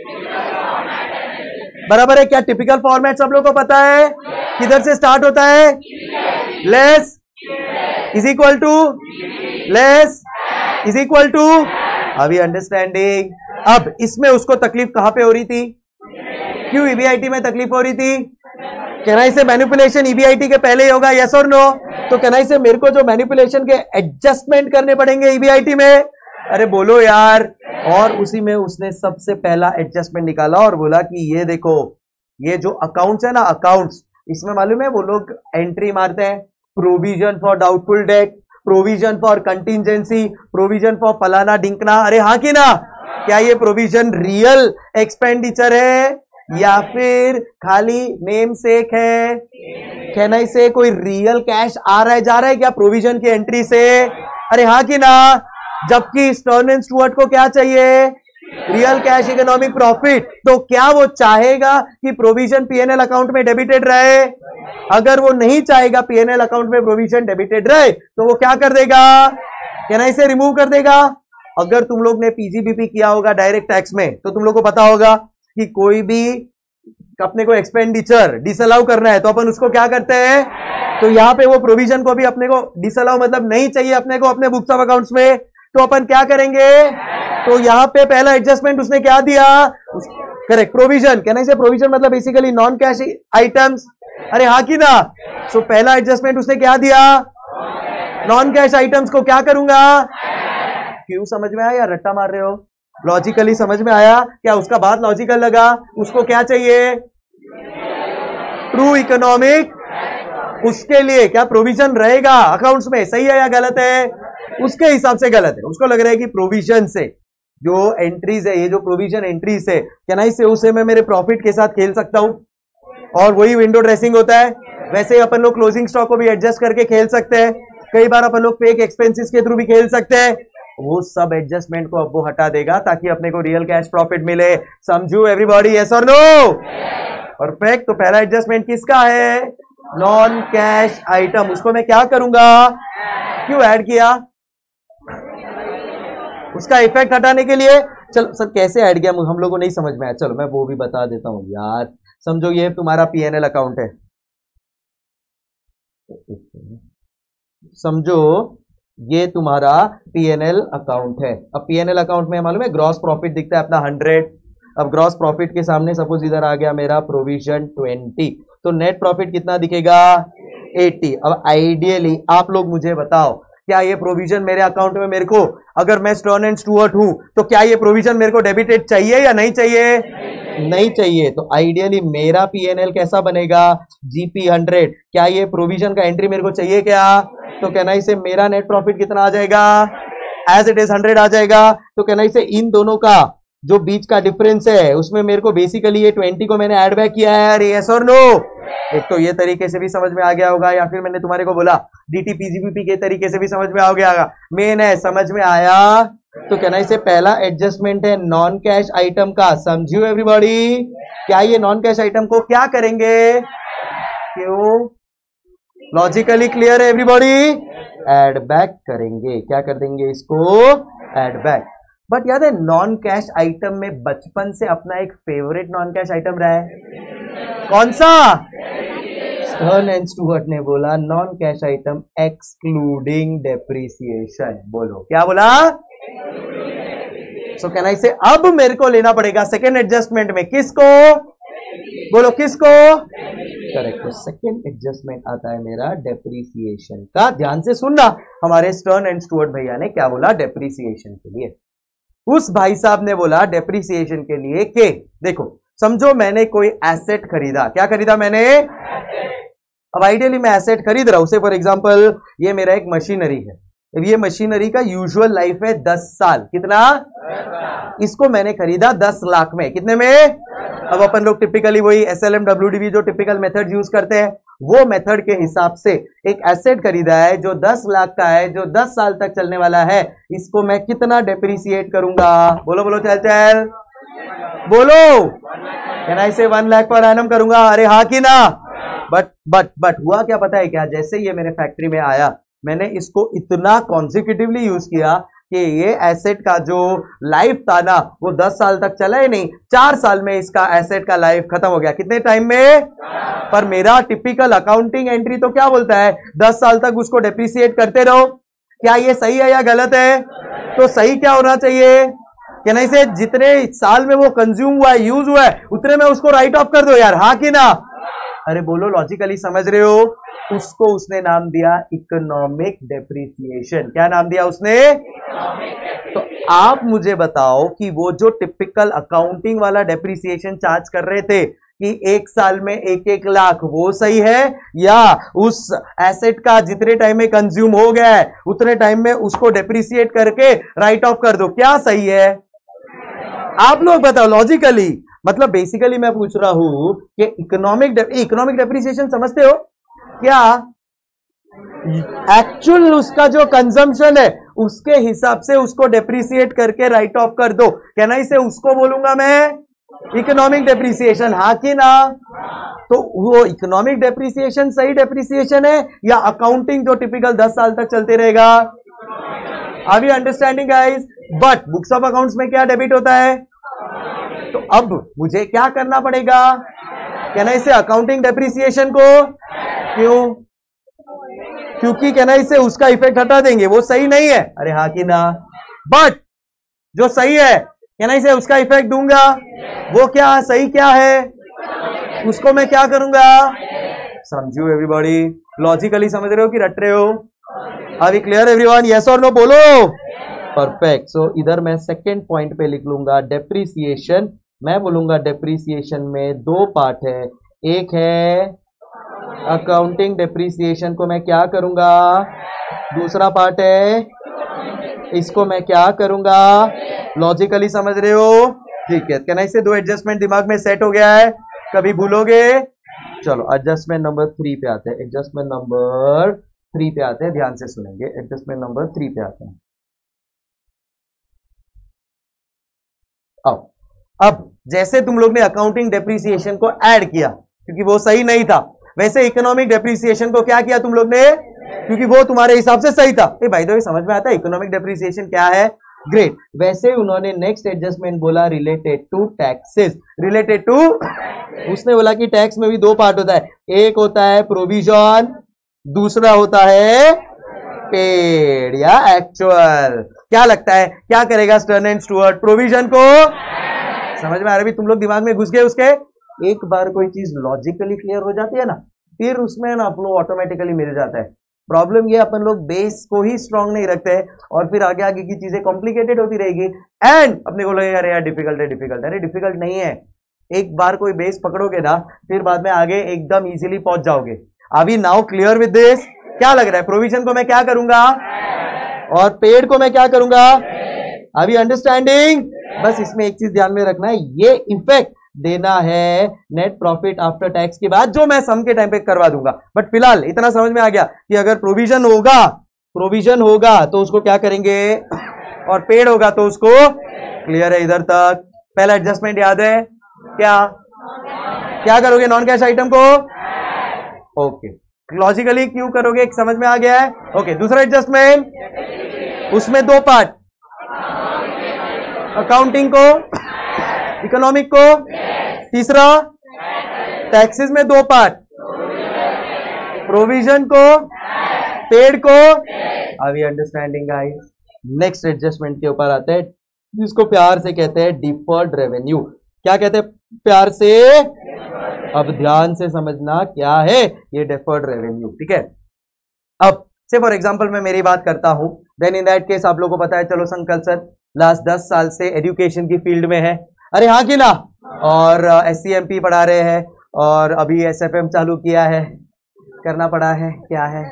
बराबर है? क्या टिपिकल फॉर्मेट सब लोग को पता है? किधर से स्टार्ट होता है? Less is equal to, less is equal to. अभी अंडरस्टैंडिंग? अब इसमें उसको तकलीफ कहां पे हो रही थी? क्यों ईबीआईटी में तकलीफ हो रही थी? कैनाई से मैनिपुलेशन ईबीआईटी के पहले ही होगा, यस और नो? तो कैनाई से मेरे को जो मैनिपुलेशन के एडजस्टमेंट करने पड़ेंगे ईबीआईटी में। अरे बोलो यार। और उसी में उसने सबसे पहला एडजस्टमेंट निकाला और बोला कि ये देखो, ये जो अकाउंट्स है ना, अकाउंट्स, इसमें मालूम है वो लोग एंट्री मारते हैं, provision for doubtful debt, provision for contingency, provision for फलाना ढिंकना। अरे हाँ कि ना? क्या ये प्रोविजन रियल एक्सपेंडिचर है या फिर खाली नेम सेक है? कहना से कोई रियल कैश आ रहा है जा रहा है क्या प्रोविजन की एंट्री से? अरे हाँ कि ना? जबकि स्टर्न एंड स्टुअर्ट को क्या चाहिए? Real cash economic profit. तो क्या वो चाहेगा कि प्रोविजन पीएनएल अकाउंट में डेबिटेड रहे? अगर वो नहीं चाहेगा पीएनएल अकाउंट में प्रोविजन डेबिटेड रहे तो वो क्या कर देगा? कहना इसे रिमूव कर देगा। अगर तुम लोग ने पीजीबीपी किया होगा डायरेक्ट टैक्स में तो तुम लोग को पता होगा कि कोई भी अपने को एक्सपेंडिचर डिसअलाउ करना है तो अपन उसको क्या करते हैं? तो यहां पे वो प्रोविजन को भी अपने को डिसअलाउ मतलब नहीं चाहिए अपने को अपने बुक्स ऑफ अकाउंट्स में, तो अपन क्या करेंगे? तो यहां पे पहला एडजस्टमेंट उसने क्या दिया? Correct, provision. कहने से प्रोविजन मतलब बेसिकली नॉन कैश आइटम्स। अरे हाँ कि ना? सो पहला एडजस्टमेंट उसने क्या दिया? नॉन कैश आइटम्स को क्या करूंगा? क्यों समझ में आया या रट्टा मार रहे हो? लॉजिकली समझ में आया क्या? उसका बात लॉजिकल लगा? उसको क्या चाहिए? True economic. उसके लिए क्या प्रोविजन रहेगा अकाउंट्स में? सही है या गलत है? उसके हिसाब से गलत है। उसको लग रहा है कि प्रोविजन से जो एंट्रीज है, ये जो प्रोविजन एंट्रीज है, क्या नहीं से उसे मैं मेरे प्रॉफिट के साथ खेल सकता हूं और वही विंडो ड्रेसिंग होता है। वैसे ही अपन लोग क्लोजिंग स्टॉक को भी एडजस्ट करके खेल सकते हैं। कई बार अपन लोग फेक एक्सपेंसेस के थ्रू भी खेल सकते हैं। वो सब एडजस्टमेंट को अब वो हटा देगा ताकि अपने को रियल कैश प्रॉफिट मिले। समझू एवरीबॉडी? यस और नो? परफेक्ट। तो पहला एडजस्टमेंट किसका है? Non cash item. उसको मैं क्या करूंगा? क्यों ऐड किया? उसका इफेक्ट हटाने के लिए। चलो सर कैसे ऐड किया हम लोगों को नहीं समझ में आया, चलो मैं वो भी बता देता हूं यार। समझो ये तुम्हारा पीएनएल अकाउंट है, समझो ये तुम्हारा पीएनएल अकाउंट है। अब पीएनएल अकाउंट में मालूम है ग्रॉस प्रॉफिट दिखता है अपना 100। अब ग्रॉस प्रॉफिट के सामने सपोज इधर आ गया मेरा प्रोविजन 20, तो नेट प्रॉफिट कितना दिखेगा? 80। अब आइडियली आप लोग मुझे बताओ, क्या ये प्रोविजन मेरे अकाउंट में मेरे को, अगर मैं स्टर्न एंड स्टुअर्ट हूं तो क्या ये प्रोविजन मेरे को डेबिटेड चाहिए या नहीं चाहिए? नहीं चाहिए। तो आइडियली मेरा पीएनएल कैसा बनेगा? जीपी 100। क्या ये प्रोविजन का एंट्री मेरे को चाहिए क्या? तो कहना इसे मेरा नेट प्रॉफिट कितना आ जाएगा? एज इट इज 100 आ जाएगा। तो कहना इसे इन दोनों का जो बीच का डिफरेंस है उसमें मेरे को बेसिकली ये 20 को मैंने ऐड बैक किया है। यस और नो? एक तो ये तरीके से भी समझ में आ गया होगा, या फिर मैंने तुम्हारे को बोला डीटी पीजीबीपी के तरीके से भी समझ में आ गया होगा। मेन है समझ में आया। तो कहना इसे पहला एडजस्टमेंट है नॉन कैश आइटम का। समझियो एवरीबॉडी? क्या ये नॉन कैश आइटम को क्या करेंगे? क्यों लॉजिकली क्लियर है एवरीबॉडी? एड बैक करेंगे, क्या कर देंगे इसको? Add back. बट याद है नॉन कैश आइटम में बचपन से अपना एक फेवरेट नॉन कैश आइटम रहा है, कौन सा? स्टर्न एंड स्टुअर्ट ने बोला non cash item excluding depreciation. बोलो क्या बोला? सो कैन आई से अब मेरे को लेना पड़ेगा सेकेंड एडजस्टमेंट में किसको? बोलो किसको? करेक्ट। तो सेकेंड एडजस्टमेंट आता है मेरा डेप्रिसिएशन का। ध्यान से सुनना, हमारे स्टर्न एंड स्टुअर्ट भैया ने क्या बोला डेप्रिसिएशन के लिए। उस भाई साहब ने बोला डेप्रिसिएशन के लिए के देखो समझो मैंने कोई एसेट खरीदा। क्या खरीदा मैंने? अब आइडियली मैं एसेट खरीद रहा हूं, से फॉर एग्जांपल ये मेरा एक मशीनरी है। अब ये मशीनरी का यूजुअल लाइफ है 10 साल। कितना? 10 इसको मैंने खरीदा 10 लाख में। कितने में? अब अपन लोग टिपिकली वही SLM WDV जो टिपिकल मेथड यूज करते हैं, वो मेथड के हिसाब से एक एसेट खरीदा है जो 10 लाख का है, जो 10 साल तक चलने वाला है। इसको मैं कितना डेप्रिसिएट करूंगा? बोलो बोलो चल चल बोलो। कैन आई से 1 लाख पर एनम करूंगा? अरे हाँ कि ना? बट हुआ क्या पता है क्या? जैसे ये मेरे फैक्ट्री में आया, मैंने इसको इतना कॉन्सिक्यूटिवली यूज किया कि ये एसेट का जो लाइफ था ना वो 10 साल तक चला ही नहीं, 4 साल में इसका एसेट का लाइफ खत्म हो गया। कितने टाइम में? पर मेरा टिपिकल अकाउंटिंग एंट्री तो क्या बोलता है? 10 साल तक उसको डेप्रिसिएट करते रहो। क्या ये सही है या गलत है? तो सही क्या होना चाहिए? क्या नहीं से जितने साल में वो कंज्यूम हुआ है, यूज हुआ है, उतने में उसको राइट ऑफ कर दो यार, हाँ कि ना? अरे बोलो लॉजिकली समझ रहे हो? उसको उसने नाम दिया इकोनॉमिक डेप्रिसिएशन। क्या नाम दिया उसने? तो आप मुझे बताओ कि वो जो टिपिकल अकाउंटिंग वाला डेप्रिसिएशन चार्ज कर रहे थे कि 1 साल में 1-1 लाख, वो सही है? या उस एसेट का जितने टाइम में कंज्यूम हो गया है उतने टाइम में उसको डेप्रिसिएट करके राइट ऑफ कर दो, क्या सही है? आप लोग बताओ लॉजिकली। मतलब बेसिकली मैं पूछ रहा हूं कि इकोनॉमिक डेप्रिसिएशन समझते हो क्या? एक्चुअल उसका जो कंजम्पशन है उसके हिसाब से उसको डेप्रिसिएट करके राइट ऑफ कर दो। कहना इसे उसको बोलूंगा मैं इकोनॉमिक डेप्रिसिएशन, हाँ कि ना? तो वो इकोनॉमिक डेप्रिसिएशन सही डेप्रिसिएशन है या अकाउंटिंग जो टिपिकल 10 साल तक चलते रहेगा? Are you understanding guys? But books of accounts में क्या डेबिट होता है? तो अब मुझे क्या करना पड़ेगा? कहना इसे अकाउंटिंग डेप्रिसिएशन को क्यों? क्योंकि कहना इसे उसका इफेक्ट हटा देंगे, वो सही नहीं है। अरे हाँ कि ना? बट जो सही है कहना इसे उसका इफेक्ट दूंगा, वो क्या सही क्या है? उसको मैं क्या करूंगा? समझो एवरीबॉडी, लॉजिकली समझ रहे हो कि रट रहे हो? Are we clear everyone? Yes और नो बोलो। परफेक्ट। सो इधर मैं सेकेंड पॉइंट पे लिख लूंगा डेप्रिसिएशन। मैं बोलूंगा डेप्रिसिएशन में 2 पार्ट है। एक है अकाउंटिंग डेप्रिसिएशन को मैं क्या करूंगा? दूसरा पार्ट है इसको मैं क्या करूंगा? लॉजिकली समझ रहे हो? ठीक है। कहना इससे 2 एडजस्टमेंट दिमाग में सेट हो गया है, कभी भूलोगे? चलो एडजस्टमेंट नंबर 3 पे आते हैं। एडजस्टमेंट नंबर 3 पे आते हैं, ध्यान से सुनेंगे। एडजस्टमेंट नंबर 3 पे आते हैं। अब जैसे तुम लोग ने अकाउंटिंग डेप्रिसिएशन को ऐड किया क्योंकि वो सही नहीं था, वैसे इकोनॉमिक डेप्रिसिएशन को क्या किया तुम लोग ने? क्योंकि वो तुम्हारे हिसाब से सही था। भाई तो समझ में आता है इकोनॉमिक डेप्रिसिएशन क्या है? ग्रेट। वैसे उन्होंने नेक्स्ट एडजस्टमेंट बोला related to taxes. Related to, उसने बोला कि टैक्स में भी 2 पार्ट होता है। एक होता है प्रोविजन, दूसरा होता है पेड या एक्चुअल। क्या लगता है क्या करेगा स्टर्न एंड स्टुअर्ट? प्रोविजन को समझ में आ रहा है? तुम लोग दिमाग में घुस गए उसके। एक बार कोई चीज लॉजिकली क्लियर हो जाती है ना, फिर उसमें ना फ्लो ऑटोमेटिकली मिल जाता है। प्रॉब्लम ये अपन लोग बेस को ही स्ट्रांग नहीं रखते हैं और फिर आगे आगे की चीजें कॉम्प्लिकेटेड होती रहेगी एंड अपने को लगेगा अरे यार डिफिकल्ट है, डिफिकल्ट। अरे डिफिकल्ट नहीं है, एक बार कोई बेस पकड़ोगे ना फिर बाद में आगे एकदम इजीली पहुंच जाओगे। अभी नाउ क्लियर विद दिस? क्या लग रहा है? प्रोविजन को मैं क्या करूंगा और पेड को मैं क्या करूंगा? अभी अंडरस्टैंडिंग? बस इसमें एक चीज ध्यान में रखना है, ये इफेक्ट देना है नेट प्रॉफिट आफ्टर टैक्स के बाद, जो मैं सम के टाइम पे करवा दूंगा। बट फिलहाल इतना समझ में आ गया कि अगर प्रोविजन होगा तो उसको क्या करेंगे और पेड होगा तो उसको, क्लियर है इधर तक? पहला एडजस्टमेंट याद है क्या? क्या करोगे नॉन कैश आइटम को? ओके। लॉजिकली क्यों करोगे, समझ में आ गया है? ओके, दूसरा एडजस्टमेंट, उसमें दो पार्ट, अकाउंटिंग को, इकोनॉमिक को, तीसरा टैक्सेस में दो पार्ट, प्रोविजन को, पेड को। Are we understanding guys? Next adjustment के ऊपर आते हैं, जिसको प्यार से कहते हैं डिफर्ड रेवेन्यू। क्या कहते हैं प्यार से? अब ध्यान से समझना क्या है ये डिफर्ड रेवेन्यू, ठीक है? अब से फॉर एग्जांपल मैं मेरी बात करता हूं, देन इन दैट केस आप लोगों को पता है, चलो संकल्प सर लास्ट 10 साल से एजुकेशन की फील्ड में है, अरे हाँ कि ना, और SCMP पढ़ा रहे हैं, और अभी SFM चालू किया है, करना पड़ा है, क्या है,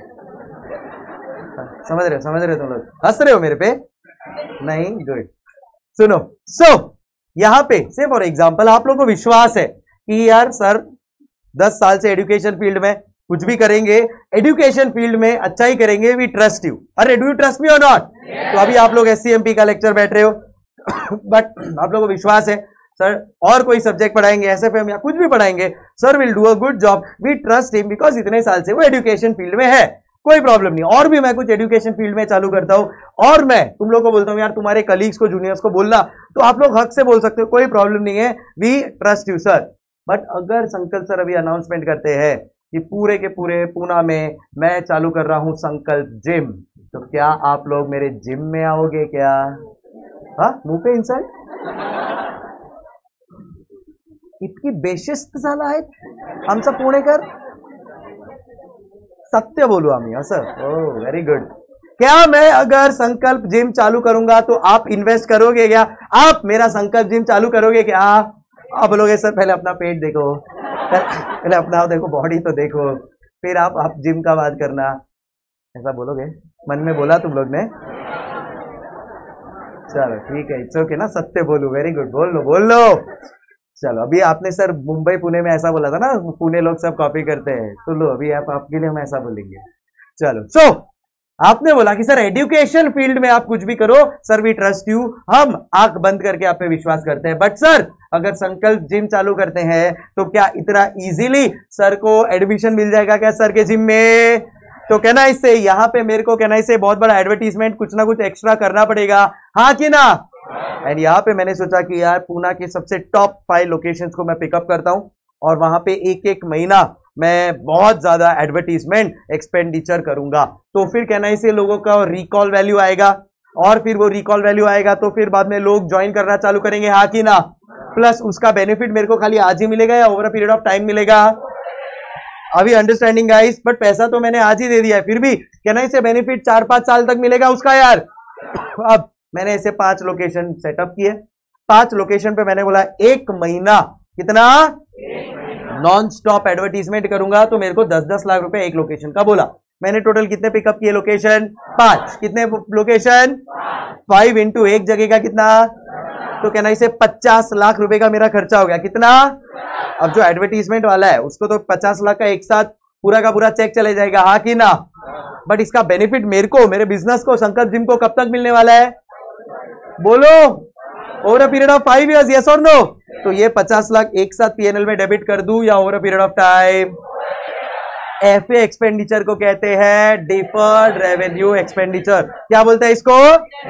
समझ रहे हो तुम लोग? हंस रहे हो मेरे पे? नहीं, गुड। सुनो, यहां पे से फॉर एग्जांपल आप लोगों को विश्वास है कि यार सर 10 साल से एजुकेशन फील्ड में कुछ भी करेंगे, एजुकेशन फील्ड में अच्छा ही करेंगे, वी ट्रस्ट यू। अरे डू यू ट्रस्ट मी और नॉट? तो अभी आप लोग SCMP का लेक्चर बैठ रहे हो बट आप लोगों को विश्वास है सर और कोई सब्जेक्ट पढ़ाएंगे, SFM या कुछ भी पढ़ाएंगे, sir will do a good job, we trust him because इतने साल से वो एजुकेशन फील्ड में है, कोई प्रॉब्लम नहीं। और भी मैं कुछ एजुकेशन फील्ड में चालू करता हूं और मैं तुम लोग को बोलता हूं यार तुम्हारे कलीग्स को, जूनियर्स को बोलना, तो आप लोग हक से बोल सकते हो, कोई प्रॉब्लम नहीं है, we trust you sir. But अगर संकल्प सर अभी अनाउंसमेंट करते हैं कि पूरे के पूरे पूना में मैं चालू कर रहा हूं संकल्प जिम, तो क्या आप लोग मेरे जिम में आओगे क्या? हाँ, मुंह पे इंसल्ट, इतकी बेशिस्त झाला आहे आमचा पुणेकर, सत्य बोलू आम्ही असं? Oh very good. क्या मैं अगर संकल्प जिम चालू करूंगा तो आप इन्वेस्ट करोगे क्या? आप मेरा संकल्प जिम चालू करोगे क्या? आप बोलोगे सर पहले अपना पेट देखो, पहले अपना देखो, बॉडी तो देखो, फिर आप जिम का बात करना, ऐसा बोलोगे? मन में बोला तुम लोग ने? चलो ठीक है, इट्स ओके ना, सत्य बोलू, वेरी गुड, बोल लो। चलो अभी आपने सर मुंबई पुणे में ऐसा बोला था ना, पुणे लोग सब कॉपी करते हैं, तो लो अभी आपके लिए हम ऐसा बोलेंगे। चलो आपने बोला कि सर एजुकेशन फील्ड में आप कुछ भी करो सर, वी ट्रस्ट यू, हम आंख बंद करके आप पे विश्वास करते हैं। बट सर अगर संकल्प जिम चालू करते हैं तो क्या इतना इजीली सर को एडमिशन मिल जाएगा क्या सर के जिम में? तो कहना इससे यहाँ पे मेरे को कहना इससे बहुत बड़ा एडवर्टीजमेंट कुछ ना कुछ एक्स्ट्रा करना पड़ेगा, हाँ कि ना? एंड यहाँ पे मैंने सोचा कि यार पूना के सबसे टॉप 5 लोकेशंस को मैं पिकअप करता हूँ और वहां पे एक महीना मैं बहुत ज्यादा एडवर्टीजमेंट एक्सपेंडिचर करूंगा, तो फिर कहना इसे लोगों का रिकॉल वैल्यू आएगा, और फिर वो रिकॉल वैल्यू आएगा तो फिर बाद में लोग ज्वाइन करना चालू करेंगे, हाँ कि ना? प्लस उसका बेनिफिट मेरे को खाली आज ही मिलेगा या over a period of time मिलेगा? अभी अंडरस्टैंडिंग गाइस? बट पैसा तो मैंने आज ही दे दिया है, फिर भी कहना इसे बेनिफिट 4-5 साल तक मिलेगा उसका यार। अब मैंने ऐसे 5 लोकेशन सेटअप किए, 5 लोकेशन पे मैंने बोला 1 महीना कितना नॉन स्टॉप एडवर्टीजमेंट करूंगा, तो मेरे को 10-10 लाख रुपए एक लोकेशन का बोला। मैंने टोटल कितने पिकअप किए लोकेशन? 5। कितने लोकेशन? 5 इंटू एक जगह का कितना? तो कहना इसे 50 लाख रुपए का मेरा खर्चा हो गया। कितना? अब जो एडवर्टीजमेंट वाला है उसको तो 50 लाख का एक साथ पूरा का पूरा चेक चले जाएगा, हाँ कि ना? बट इसका बेनिफिट मेरे को, मेरे बिजनेस को, संकल्प जिम को कब तक मिलने वाला है? बोलो, over a period of 5 years, yes और नो? तो ये 50 लाख एक साथ PNL में डेबिट कर दूं या over a period of time? FA expenditure को कहते हैं डिफर्ड रेवेन्यू एक्सपेंडिचर। क्या बोलते हैं इसको?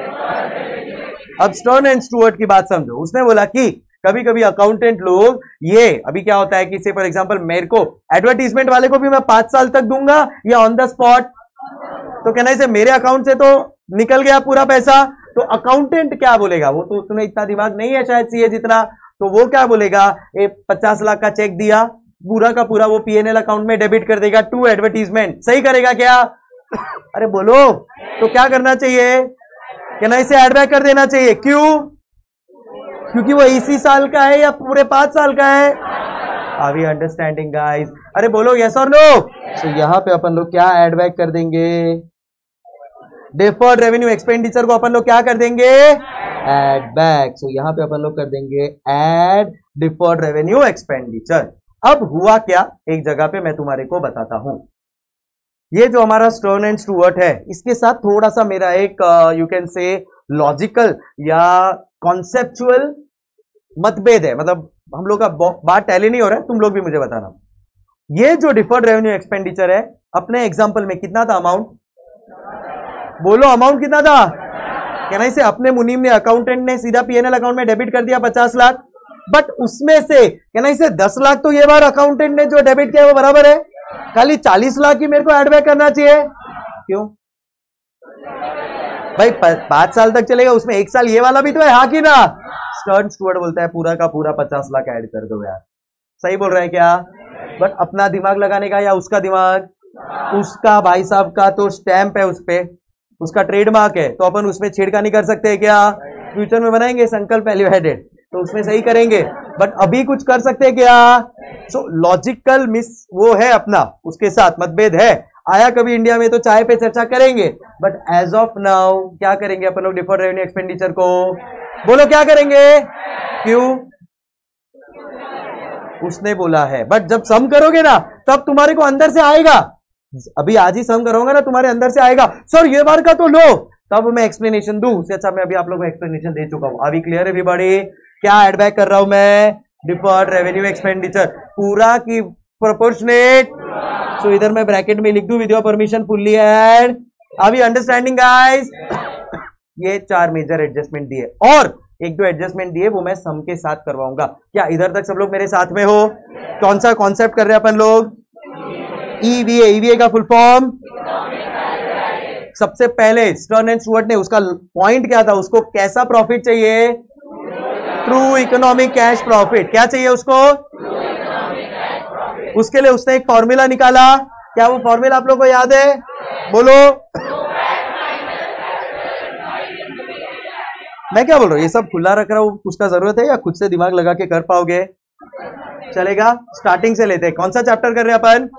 अब स्टर्न एंड स्टुअर्ट की बात समझो। उसने बोला कि कभी कभी अकाउंटेंट लोग, ये अभी क्या होता है कि से फॉर एग्जांपल मेरे को एडवर्टीजमेंट वाले को भी मैं 5 साल तक दूंगा या ऑन द स्पॉट, तो कहना इसे मेरे अकाउंट से तो निकल गया पूरा पैसा, तो अकाउंटेंट क्या बोलेगा? वो तो तुम्हें इतना दिमाग नहीं है शायद सीए जितना, तो वो क्या बोलेगा? 50 लाख का चेक दिया, पूरा का पूरा वो PNL अकाउंट में डेबिट कर देगा टू एडवर्टीजमेंट। सही करेगा क्या? अरे बोलो, तो क्या करना चाहिए? कहना इसे एड बैक कर देना चाहिए। क्यों? क्योंकि वो इसी साल का है या पूरे 5 साल का है? Are we understanding guys? अरे बोलो यस और नो? तो यहां पे अपन लोग क्या एड बैक कर देंगे? डिफर्ड रेवेन्यू एक्सपेंडिचर को अपन लोग क्या कर देंगे? Add back. सो यहां पे अपन लोग कर देंगे एड डिफर्ड रेवेन्यू एक्सपेंडिचर। अब हुआ क्या, एक जगह पे मैं तुम्हारे को बताता हूं। ये जो हमारा स्टर्न एंड स्टुअर्ट है, इसके साथ थोड़ा सा मेरा एक यू कैन से लॉजिकल या कॉन्सेप्चुअल मतभेद है। मतलब हम लोग का बात टैली नहीं हो रहा है, तुम लोग भी मुझे बताना। ये जो डिफर्ड रेवेन्यू एक्सपेंडिचर है, अपने एग्जांपल में कितना था अमाउंट? बोलो अमाउंट कितना था? कहना से अपने मुनीम ने, अकाउंटेंट ने सीधा पीएनएल अकाउंट में डेबिट कर दिया 50 लाख, बट उसमें से कहना से 10 लाख तो ये बार अकाउंटेंट ने जो डेबिट किया वो बराबर है, खाली 40 लाख ही मेरे को एडबैक करना चाहिए। क्यों भाई? 5 साल तक चलेगा, उसमें 1 साल ये वाला भी तो है, हाँ कि ना? स्टर्न स्टुअर्ट बोलता है पूरा का पूरा 50 लाख ऐड कर दो यार। सही बोल रहा है क्या? बट अपना दिमाग लगाने का या उसका दिमाग? उसका, भाई साहब का तो स्टैंप है उस पे, उसका ट्रेडमार्क है, तो अपन उसमें छेड़खानी कर सकते हैं क्या? फ्यूचर में बनाएंगे संकल्प वैल्यू एडेड तो उसमें सही करेंगे, बट अभी कुछ कर सकते हैं क्या? सो लॉजिकल मिस वो है अपना, उसके साथ मतभेद है। आया कभी इंडिया में तो चाय पे चर्चा करेंगे, बट एज ऑफ नाउ क्या करेंगे अपन लोग? डिफर्ड रेवेन्यू एक्सपेंडिचर को बोलो क्या करेंगे? क्यों? उसने बोला है, बट जब सम करोगे ना तब तुम्हारे को अंदर से आएगा। अभी आज ही सम करोगे ना तुम्हारे अंदर से आएगा, सर ये बार का तो लो, तब मैं एक्सप्लेनेशन दूं। उससे अच्छा मैं अभी आप लोगों को एक्सप्लेनेशन दे चुका हूं। अभी क्लियर एवरीबॉडी? क्या एडबैक कर रहा हूं मैं? डिफर्ड रेवेन्यू एक्सपेंडिचर पूरा की प्रोपोर्शनेट। सो इधर मैं ब्रैकेट में लिख दूं with your permission fully add. Are we understanding guys? ये 4 मेजर एडजस्टमेंट दिए और 1-2 एडजस्टमेंट दिए, वो मैं सम के साथ करवाऊंगा। क्या इधर तक सब लोग मेरे साथ में हो? कौन सा कॉन्सेप्ट कर रहे हैं अपन लोग? ईवीए। ईवीए का फुल फॉर्म? सबसे पहले स्टर्न एंड स्टुअर्ट ने, उसका पॉइंट क्या था? उसको कैसा प्रॉफिट चाहिए? True economic cash profit. क्या चाहिए उसको? उसके लिए उसने एक फॉर्मूला निकाला। क्या वो फॉर्मूला आप लोगों को याद है? बोलो। मैं क्या बोल रहा हूं? ये सब खुला रख रहा हूं, उसका जरूरत है या खुद से दिमाग लगा के कर पाओगे? चलेगा। स्टार्टिंग से लेते हैं। कौन सा चैप्टर कर रहे हैं अपन?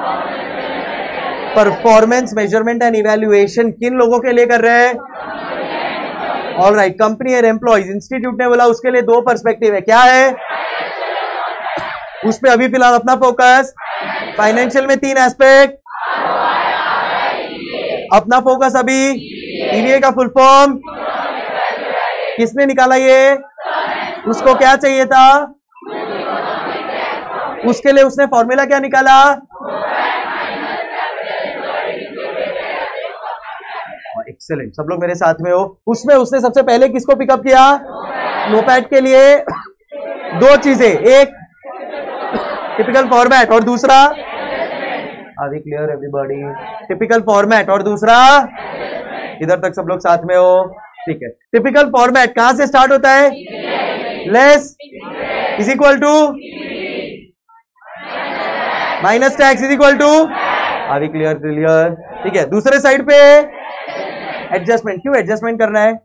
Performance measurement and evaluation. किन लोगों के लिए कर रहे हैं? ऑल राइट, कंपनी और एम्प्लॉइज। इंस्टीट्यूट ने बोला उसके लिए 2 पर्सपेक्टिव है। क्या है उस पे अभी फिलहाल अपना फोकस? फाइनेंशियल में 3 एस्पेक्ट, अपना फोकस अभी ईवीए का फुल फॉर्म। किसने निकाला ये? उसको क्या चाहिए था? उसके लिए उसने फॉर्मूला क्या निकाला? एक्सेलेंट, सब लोग मेरे साथ में हो। उसमें उसने सबसे पहले किसको पिकअप किया? नोपैड के लिए 2 चीजें, एक टिपिकल फॉर्मेट और दूसरा, अभी क्लियर एवरीबॉडी? टिपिकल फॉर्मेट और दूसरा, इधर तक सब लोग साथ में हो? ठीक है। टिपिकल फॉर्मेट कहां से स्टार्ट होता है? Less is equal to minus tax is equal to, अभी क्लियर? क्लियर, ठीक है। दूसरे साइड पे एडजस्टमेंट। क्यों एडजस्टमेंट करना है?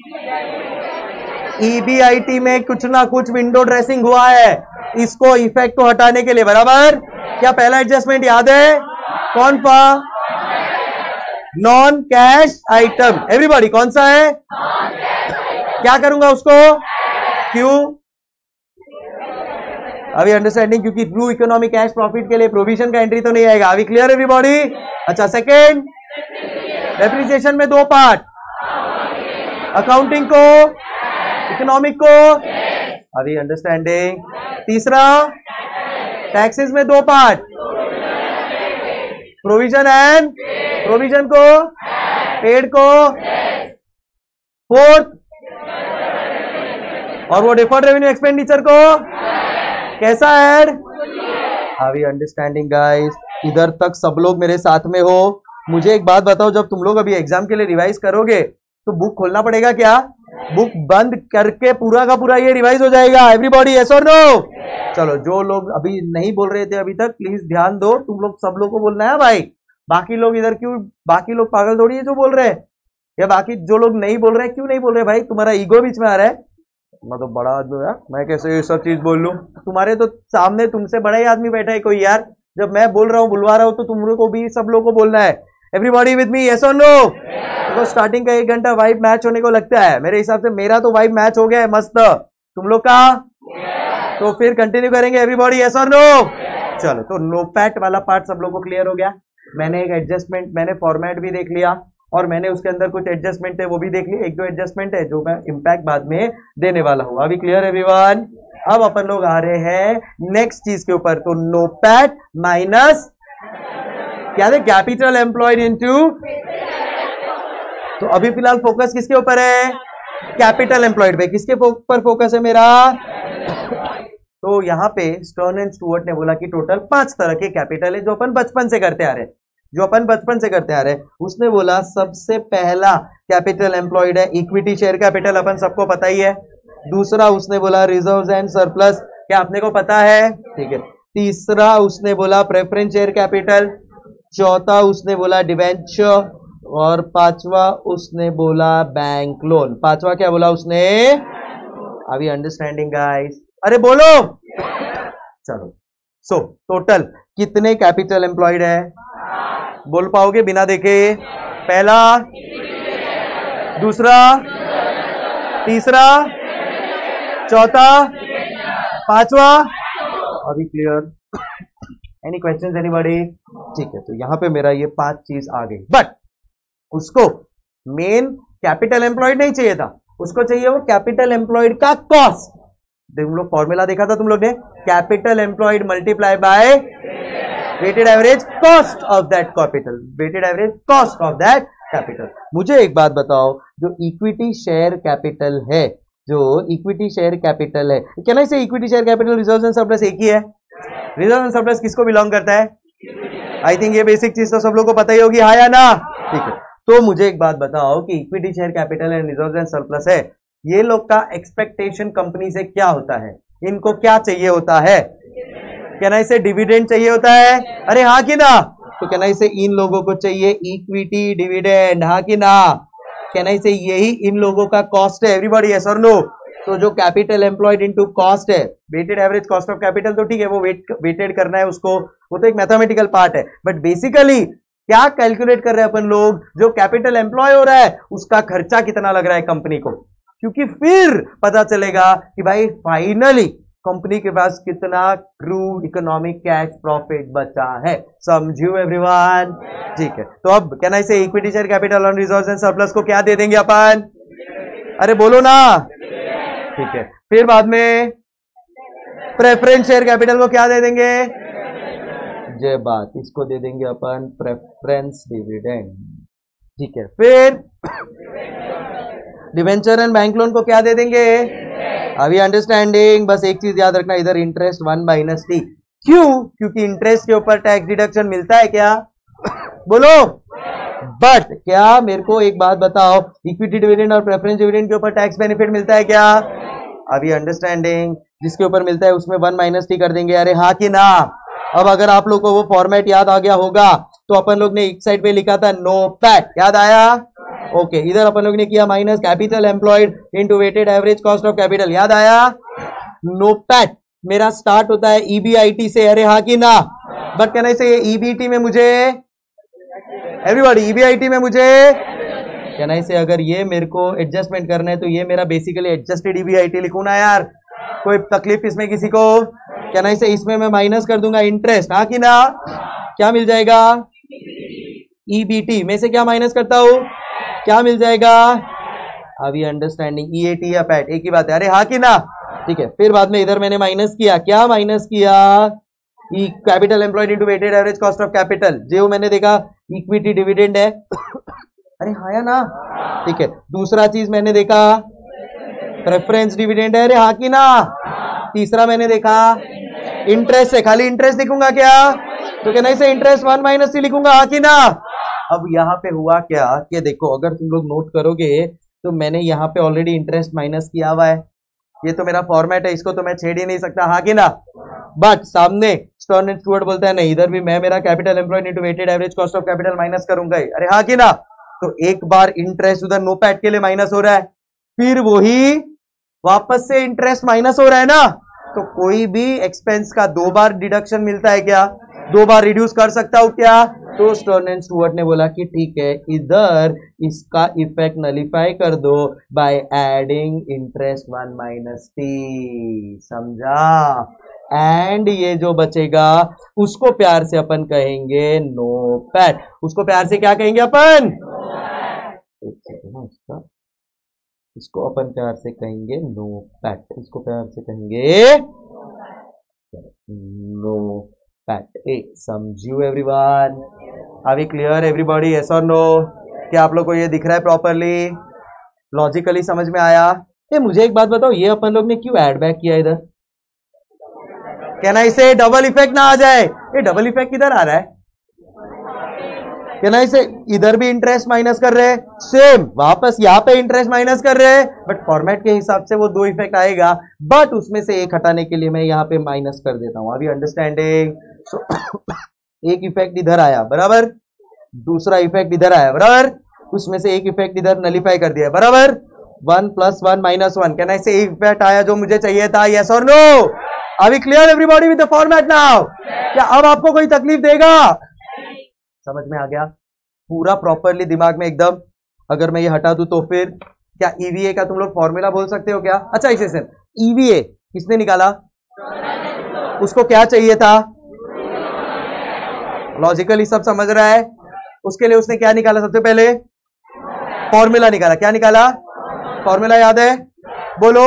ईबीआईटी में कुछ ना कुछ विंडो ड्रेसिंग हुआ है, इसको इफेक्ट को हटाने के लिए, बराबर? क्या पहला एडजस्टमेंट याद है? कौन सा? Non cash item. एवरीबॉडी कौन सा है? क्या करूंगा उसको? क्यों? अभी अंडरस्टैंडिंग? क्योंकि ट्रू इकोनॉमिक कैश प्रॉफिट के लिए प्रोविजन का एंट्री तो नहीं आएगा। अभी क्लियर एवरीबॉडी? अच्छा, सेकेंड, डेप्रिसिएशन में 2 पार्ट, अकाउंटिंग को, इकोनॉमिक को। अभी अंडरस्टैंडिंग? तीसरा, टैक्सेस में 2 पार्ट, प्रोविजन एंड प्रोविजन को, पेड को। फोर्थ, और वो डिफर्ड रेवेन्यू एक्सपेंडिचर को कैसा ऐड? अभी अंडरस्टैंडिंग गाइस? इधर तक सब लोग मेरे साथ में हो? मुझे एक बात बताओ, जब तुम लोग अभी एग्जाम के लिए रिवाइज करोगे तो बुक खोलना पड़ेगा क्या? बुक बंद करके पूरा का पूरा ये रिवाइज हो जाएगा। एवरीबॉडी यस और नो? चलो, जो लोग अभी नहीं बोल रहे थे अभी तक, प्लीज ध्यान दो। तुम लोग सब लोग को बोलना है भाई। बाकी लोग इधर क्यों? बाकी लोग पागल थोड़ी है जो बोल रहे हैं, या बाकी जो लोग नहीं बोल रहे हैं क्यों नहीं बोल रहे भाई? तुम्हारा ईगो बीच में आ रहा है। मैं तो बड़ा आदमी यार, मैं कैसे ये सब चीज बोल लूं? तुम्हारे तो सामने तुमसे बड़ा ही आदमी बैठा है कोई यार। जब मैं बोल रहा हूँ, बुलवा रहा हूँ, तो तुम लोग को भी, सब लोग को बोलना है। एवरीबॉडी विद मी, यस और नो? तो स्टार्टिंग का 1 घंटा वाइब मैच होने को लगता है। मेरे हिसाब से मेरा तो वाइब मैच हो गया है मस्त। तुम लोग का? तो फिर कंटिन्यू करेंगे। एवरीबॉडी यस और नो? चलो, तो नो पैट वाला पार्ट सब लोग को क्लियर हो गया। मैंने एक एडजस्टमेंट, मैंने फॉर्मेट भी देख लिया, और मैंने उसके अंदर कुछ एडजस्टमेंट है वो भी देख ली, एक दो एडजस्टमेंट है जो मैं इम्पैक्ट बाद में देने वाला हूं। अभी क्लियर एवरीवन? अब अपन लोग आ रहे हैं नेक्स्ट चीज के ऊपर। तो नोपैट माइनस क्या है, कैपिटल एम्प्लॉयड इनटू। तो अभी फिलहाल फोकस किसके ऊपर है? कैपिटल एम्प्लॉयड पे। किसके ऊपर फोकस है मेरा? तो यहाँ पे स्टर्न एंड स्टुअर्ट ने बोला कि टोटल 5 तरह के कैपिटल है जो अपन बचपन से करते आ रहे हैं, उसने बोला सबसे पहला कैपिटल एम्प्लॉयड है इक्विटी शेयर कैपिटल, अपन सबको पता ही है। दूसरा उसने बोला रिजर्व्स एंड सरप्लस, क्या अपने को पता है? ठीक है। तीसरा उसने बोला प्रेफरेंस शेयर कैपिटल। चौथा उसने बोला डिवेंचर। और पांचवा उसने बोला बैंक लोन। पांचवा क्या बोला उसने? अभी अंडरस्टैंडिंग गाइस? अरे बोलो। चलो, सो टोटल कितने कैपिटल एम्प्लॉयड है? बोल पाओगे बिना देखे? पहला, दूसरा, तीसरा, चौथा, पांचवा। अभी क्लियर? Any questions anybody? ठीक है, तो यहां पे मेरा ये 5 चीज आ गई, बट उसको मेन कैपिटल एम्प्लॉयड नहीं चाहिए था, उसको चाहिए वो कैपिटल एम्प्लॉयड का कॉस्ट। तुम लोग फॉर्मूला देखा था तुम लोग ने, capital employed multiply by weighted average cost of that capital, weighted average cost of that capital. मुझे एक बात बताओ, जो इक्विटी शेयर कैपिटल है, क्या से equity share capital reserves and surplus एक ही है? रिजर्व एंड सरप्लस किसको बिलोंग करता है? आई थिंक ये बेसिक चीज तो सब लोगों को पता ही होगी, हाँ या ना? ठीक है, तो मुझे एक बात बताओ कि equity share capital and reserve and surplus है, ये लोग का एक्सपेक्टेशन कंपनी से क्या होता है? इनको क्या चाहिए होता है? क्या ना इसे डिविडेंड चाहिए होता है? अरे हाँ कि ना? तो क्या ना इसे इन लोगों को चाहिए इक्विटी डिविडेंड, हाँ कि ना? क्या ना इसे यही इन लोगों का कॉस्ट है? एवरीबॉडी यस और नो? तो जो कैपिटल एम्प्लॉयड इनटू कॉस्ट है, weighted average cost of capital, तो ठीक है वो वेटेड करना है उसको, वो तो एक मैथमेटिकल पार्ट है, बट बेसिकली क्या कैलकुलेट कर रहे हैं अपन लोग? जो कैपिटल एम्प्लॉय हो रहा है उसका खर्चा कितना लग रहा है कंपनी को, क्योंकि फिर पता चलेगा कि भाई फाइनली कंपनी के पास कितना ट्रू इकोनॉमिक कैश प्रॉफिट बचा है। समझियो एवरीवन? ठीक है, तो अब क्या ना इसे इक्विटी शेयर कैपिटल और रिजर्व्स एंड सरप्लस को क्या दे देंगे अपन? अरे बोलो ना। ठीक है, फिर बाद में प्रेफरेंस शेयर कैपिटल को क्या दे देंगे? जय बात, इसको दे देंगे अपन प्रेफरेंस डिविडेंड। ठीक है, फिर डिवेंचर एंड बैंक लोन को क्या दे देंगे? अभी अंडरस्टैंडिंग? बस एक चीज याद रखना, इधर इंटरेस्ट 1 माइनस टी। क्यों? क्योंकि इंटरेस्ट के ऊपर टैक्स डिडक्शन मिलता है क्या? बोलो। बट क्या मेरे को एक बात बताओ, इक्विटी डिविडेंड और प्रेफरेंस डिविडेंड के ऊपर टैक्स बेनिफिट मिलता है क्या? अभी अंडरस्टैंडिंग? जिसके ऊपर मिलता है उसमें 1 माइनस टी कर देंगे, अरे हाँ कि ना? अब अगर आप लोग को वो फॉर्मेट याद आ गया होगा तो अपन लोग ने एक साइड पे लिखा था नो पैट, याद आया? ओके, इधर अपन लोग ने किया minus capital employed into weighted average cost of capital, याद आया? नो पैट मेरा स्टार्ट होता है ईबीआईटी से, अरे हाँ कि ना? बट कहना इसे ईबीटी में मुझे, एवरीबॉडी ईबीआईटी में मुझे कहना इसे, अगर ये मेरे को एडजस्टमेंट करना है तो ये मेरा बेसिकली एडजस्टेड ईबीआईटी लिखूं ना यार? कोई तकलीफ इसमें किसी को? क्या ना इसे इसमें मैं माइनस कर दूंगा इंटरेस्ट, हाँ कि ना? क्या मिल जाएगा? ईबीटी में से क्या माइनस करता हूं? क्या मिल जाएगा? अभी अंडरस्टैंडिंग? ईएटी या पैट एक ही बात है, अरे हाँ कि ना? ठीक है, फिर बाद में इधर मैंने माइनस किया, क्या माइनस किया? Capital employed into weighted average cost of capital, जो मैंने देखा इक्विटी डिविडेंड है अरे हाँ या ना? ठीक है, दूसरा चीज मैंने देखा प्रेफरेंस डिविडेंड है, अरे हाँ कि ना? तीसरा मैंने देखा इंटरेस्ट है, खाली इंटरेस्ट लिखूंगा क्या? तो क्या नहीं से इंटरेस्ट 1 माइनस टी लिखूंगा, हाँ कि ना? अब यहाँ पे हुआ क्या कि देखो, अगर तुम लोग नोट करोगे तो मैंने यहाँ पे ऑलरेडी इंटरेस्ट माइनस किया हुआ है, ये तो मेरा फॉर्मेट है, इसको तो मैं छेड़ ही नहीं सकता, हाँ कि ना? बट सामने स्टर्न एंड स्टुअर्ट बोलता है नहीं, इधर भी मैं मेरा capital employed into weighted average cost of capital minus करूंगा ही, अरे हाँ कि ना? तो एक बार इंटरेस्ट उधर नो पैट के लिए माइनस हो रहा है, फिर वही वापस से इंटरेस्ट माइनस हो रहा है ना? तो कोई भी एक्सपेंस का 2 बार डिडक्शन मिलता है क्या? 2 बार रिड्यूस कर सकता हूं क्या? तो स्टर्न एंड स्टुअर्ट ने बोला कि ठीक है, इधर इसका इफेक्ट नलिफाई कर दो by adding interest 1 minus T, समझा? एंड ये जो बचेगा उसको प्यार से अपन कहेंगे नो पैट। उसको प्यार से क्या कहेंगे अपन? एक सेकेंड ना, इसको अपन प्यार से कहेंगे नो पैट, इसको प्यार से कहेंगे नो पैट ए। समझू everyone? Are we clear everybody? Yes और नो? क्या आप लोग को ये दिख रहा है प्रॉपरली, लॉजिकली समझ में आया? ये मुझे एक बात बताओ, ये अपन लोग ने क्यों ऐड बैक किया इधर? कहना इसे डबल इफेक्ट ना आ जाए। ये डबल इफेक्ट किधर आ रहा है? कहना इसे इधर भी इंटरेस्ट माइनस कर रहे हैं, सेम वापस यहाँ पे इंटरेस्ट माइनस कर रहे हैं, बट फॉर्मेट के हिसाब से वो दो इफेक्ट आएगा, बट उसमें से एक हटाने के लिए मैं यहाँ पे माइनस कर देता हूं। अभी अंडरस्टैंडिंग? सो एक इफेक्ट इधर आया बराबर, दूसरा इफेक्ट इधर आया बराबर, उसमें से एक इफेक्ट इधर नलीफाई कर दिया बराबर। 1 + 1 - 1, कहना इसे एक इफेक्ट आया जो मुझे चाहिए था। यस और no? Are we clear everybody with the format now? क्या अब आपको कोई तकलीफ देगा? समझ में आ गया पूरा प्रॉपरली दिमाग में एकदम? अगर मैं ये हटा दूं तो फिर क्या ईवीए का तुम लोग फॉर्मूला बोल सकते हो क्या? अच्छा इसे सर, ईवीए किसने निकाला? उसको क्या चाहिए था? लॉजिकली सब समझ रहा है? उसके लिए उसने क्या निकाला? सबसे पहले फॉर्मूला निकाला। क्या निकाला? फॉर्मूला याद है? बोलो।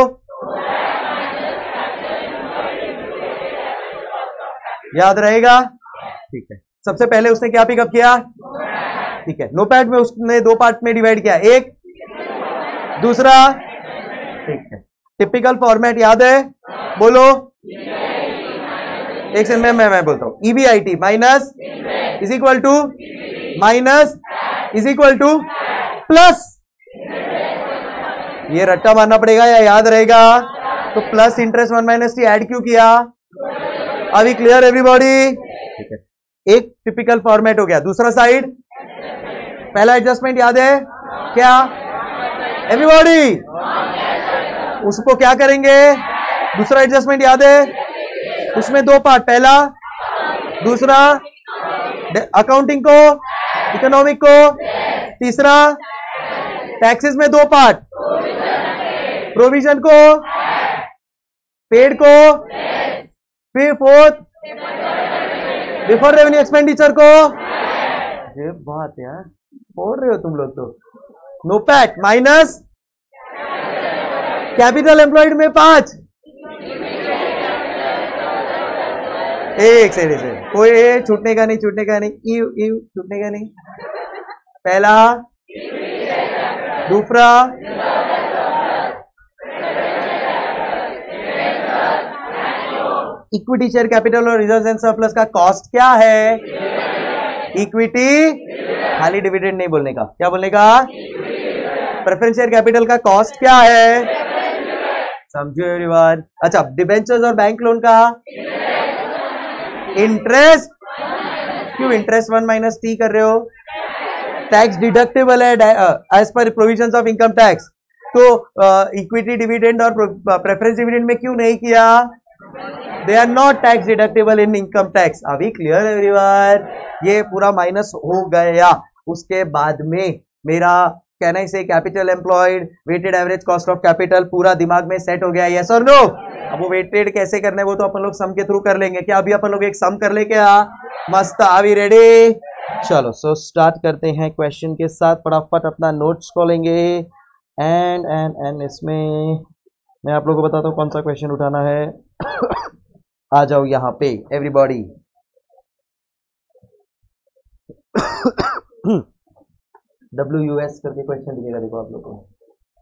याद रहेगा? ठीक है। सबसे पहले उसने क्या पिकअप किया? ठीक है, नो पैट में उसने दो पार्ट में डिवाइड किया, एक दूसरा। ठीक है, टिपिकल फॉर्मेट याद है? बोलो। एक सेकंड में मैं बोलता हूं। EBIT minus is equal to minus is equal to plus. ये रट्टा मारना पड़ेगा या याद रहेगा? तो प्लस इंटरेस्ट 1 - t ऐड क्यों किया? अभी क्लियर एवरीबॉडी? ठीक है, एक टिपिकल फॉर्मेट हो गया। दूसरा साइड, पहला एडजस्टमेंट याद है क्या एवरीबॉडी? उसको क्या करेंगे? दूसरा एडजस्टमेंट याद है? उसमें दो पार्ट, पहला दूसरा, अकाउंटिंग को इकोनॉमिक को, तीसरा टैक्सेस में दो पार्ट, प्रोविजन को पेड को, फिर फोर्थ बिफोर रेवेन्यू एक्सपेंडिचर को। ये बात यार बोल रहे हो तुम लोग तो। NOPAT minus capital employed में 5। एक से कोई छूटने का नहीं, छूटने का नहीं, यू छूटने का नहीं। पहला, दूसरा, इक्विटी शेयर कैपिटल और रिजर्व एंड सरप्लस का कॉस्ट क्या है? इक्विटी, खाली डिविडेंड नहीं बोलने का, क्या बोलने का? प्रेफरेंस शेयर कैपिटल का कॉस्ट क्या है? समझो एवरीवन? अच्छा, डिबेंचर्स और बैंक लोन का इंटरेस्ट। क्यों इंटरेस्ट 1 - t कर रहे हो? टैक्स डिडक्टेबल है as per provisions of income tax. तो इक्विटी डिविडेंड और प्रेफरेंस डिविडेंड में क्यों नहीं किया? They are not tax deductible in income tax. अभी क्लियर एवरीवन? ये पूरा माइनस हो गया। उसके बाद में मेरा कहना इसे capital employed, weighted average cost of capital पूरा दिमाग में सेट हो गया। यस और नो? अब वो वेटेड कैसे करना है वो तो अपन लोग सम के थ्रू कर लेंगे। क्या अभी अपन लोग एक सम कर ले क्या? मस्त, अभी रेडी? चलो सो स्टार्ट करते हैं क्वेश्चन के साथ। फटाफट अपना नोट्स खोलेंगे एंड इसमें मैं आप लोगों को बताता हूँ कौन सा क्वेश्चन उठाना है। आ जाओ यहाँ पे एवरीबॉडी। WUS करके क्वेश्चन दिखेगा, देखो आप लोगों को।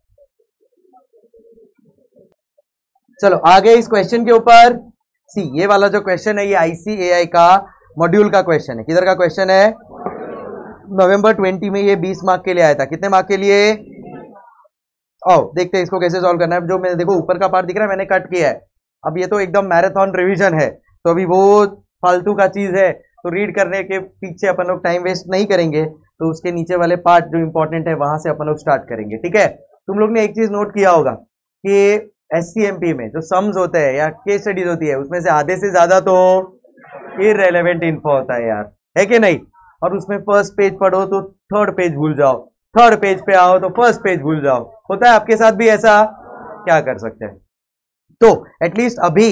चलो आगे इस क्वेश्चन के ऊपर। सी, ये वाला जो क्वेश्चन है ये ICAI का मॉड्यूल का क्वेश्चन है। किधर का क्वेश्चन है? नवंबर 20 में ये 20 मार्क के लिए आया था। कितने मार्क के लिए? आओ देखते हैं इसको कैसे सॉल्व करना है। जो मैंने देखो ऊपर का पार्ट दिख रहा है मैंने कट किया है। अब ये तो एकदम मैराथन रिवीजन है, तो अभी वो फालतू का चीज है, तो रीड करने के पीछे अपन लोग टाइम वेस्ट नहीं करेंगे। तो उसके नीचे वाले पार्ट जो इंपॉर्टेंट है वहां से अपन लोग स्टार्ट करेंगे, ठीक है? तुम लोग ने एक चीज नोट किया होगा कि SCMP में जो सम्स होते हैं या केस स्टडीज होती है उसमें से आधे से ज्यादा तो इररेलेवेंट इन्फो होता है यार, है कि नहीं? और उसमें फर्स्ट पेज पढ़ो तो थर्ड पेज भूल जाओ, थर्ड पेज पे आओ तो फर्स्ट पेज भूल जाओ। होता है आपके साथ भी ऐसा? क्या कर सकते हैं? तो एटलीस्ट अभी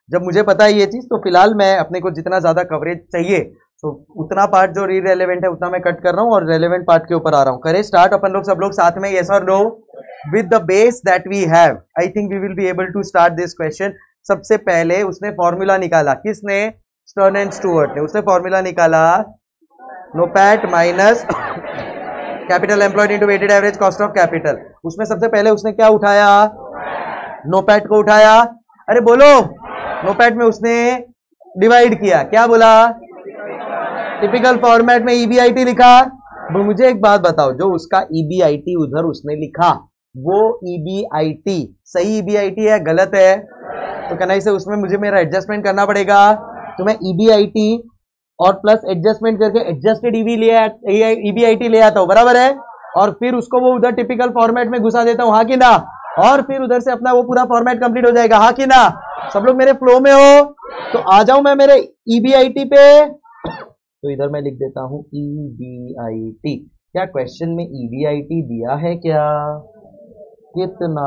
जब मुझे पता है ये चीज, तो फिलहाल मैं अपने को जितना ज्यादा कवरेज चाहिए तो उतना पार्ट जो इररिलेवेंट है उतना मैं कट कर रहा हूं और रेलेवेंट पार्ट के ऊपर आ रहा हूं। करे स्टार्ट अपन लोग सब लोग साथ में, यस और no? With the base that we have I think we will be able to start this question. सबसे पहले उसने फॉर्मूला निकाला, किसने? स्टर्न एंड स्टुअर्ट ने। उसने फॉर्मूला निकाला NOPAT minus capital employed into weighted average cost of capital. उसमें सबसे पहले उसने क्या उठाया? नोपैट को उठाया। अरे बोलो, नोपैट में उसने डिवाइड किया, क्या बोला? टिपिकल फॉर्मेट में ईबीआईटी लिखा। मुझे एक बात बताओ, जो उसका ईबीआईटी उधर उसने लिखा वो ईबीआईटी सही ईबीआईटी है गलत है? तो कहना इसे उसमें मुझे मेरा एडजस्टमेंट करना पड़ेगा। तो मैं ईबीआईटी और प्लस एडजस्टमेंट करके एडजस्टेड ईबीआईटी ले आता हूं, बराबर है? और फिर उसको वो उधर टिपिकल फॉर्मेट में घुसा देता हूं, हाँ कि ना? और फिर उधर से अपना वो पूरा फॉर्मेट कंप्लीट हो जाएगा, हाँ कि ना? सब लोग मेरे फ्लो में हो? तो आ जाऊं मैं मेरे ईबीआईटी पे। तो इधर मैं लिख देता हूं ईबीआईटी। क्या क्वेश्चन में ईबीआईटी दिया है क्या? कितना?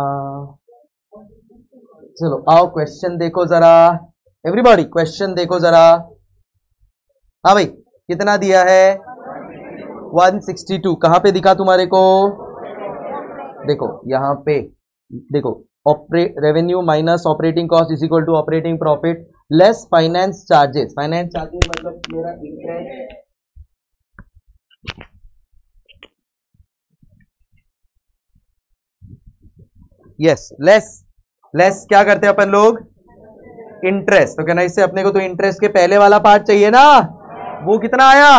चलो आओ क्वेश्चन देखो जरा, एवरीबॉडी क्वेश्चन देखो जरा। हाँ भाई, कितना दिया है? 162। कहां पे दिखा तुम्हारे को? देखो यहां पे देखो, revenue minus operating cost is equal to operating profit less finance charges. Finance charges मतलब मेरा इंटरेस्ट, यस लेस क्या करते हैं अपन लोग? इंटरेस्ट। तो कहना इससे अपने को तो इंटरेस्ट के पहले वाला पार्ट चाहिए ना, वो कितना आया?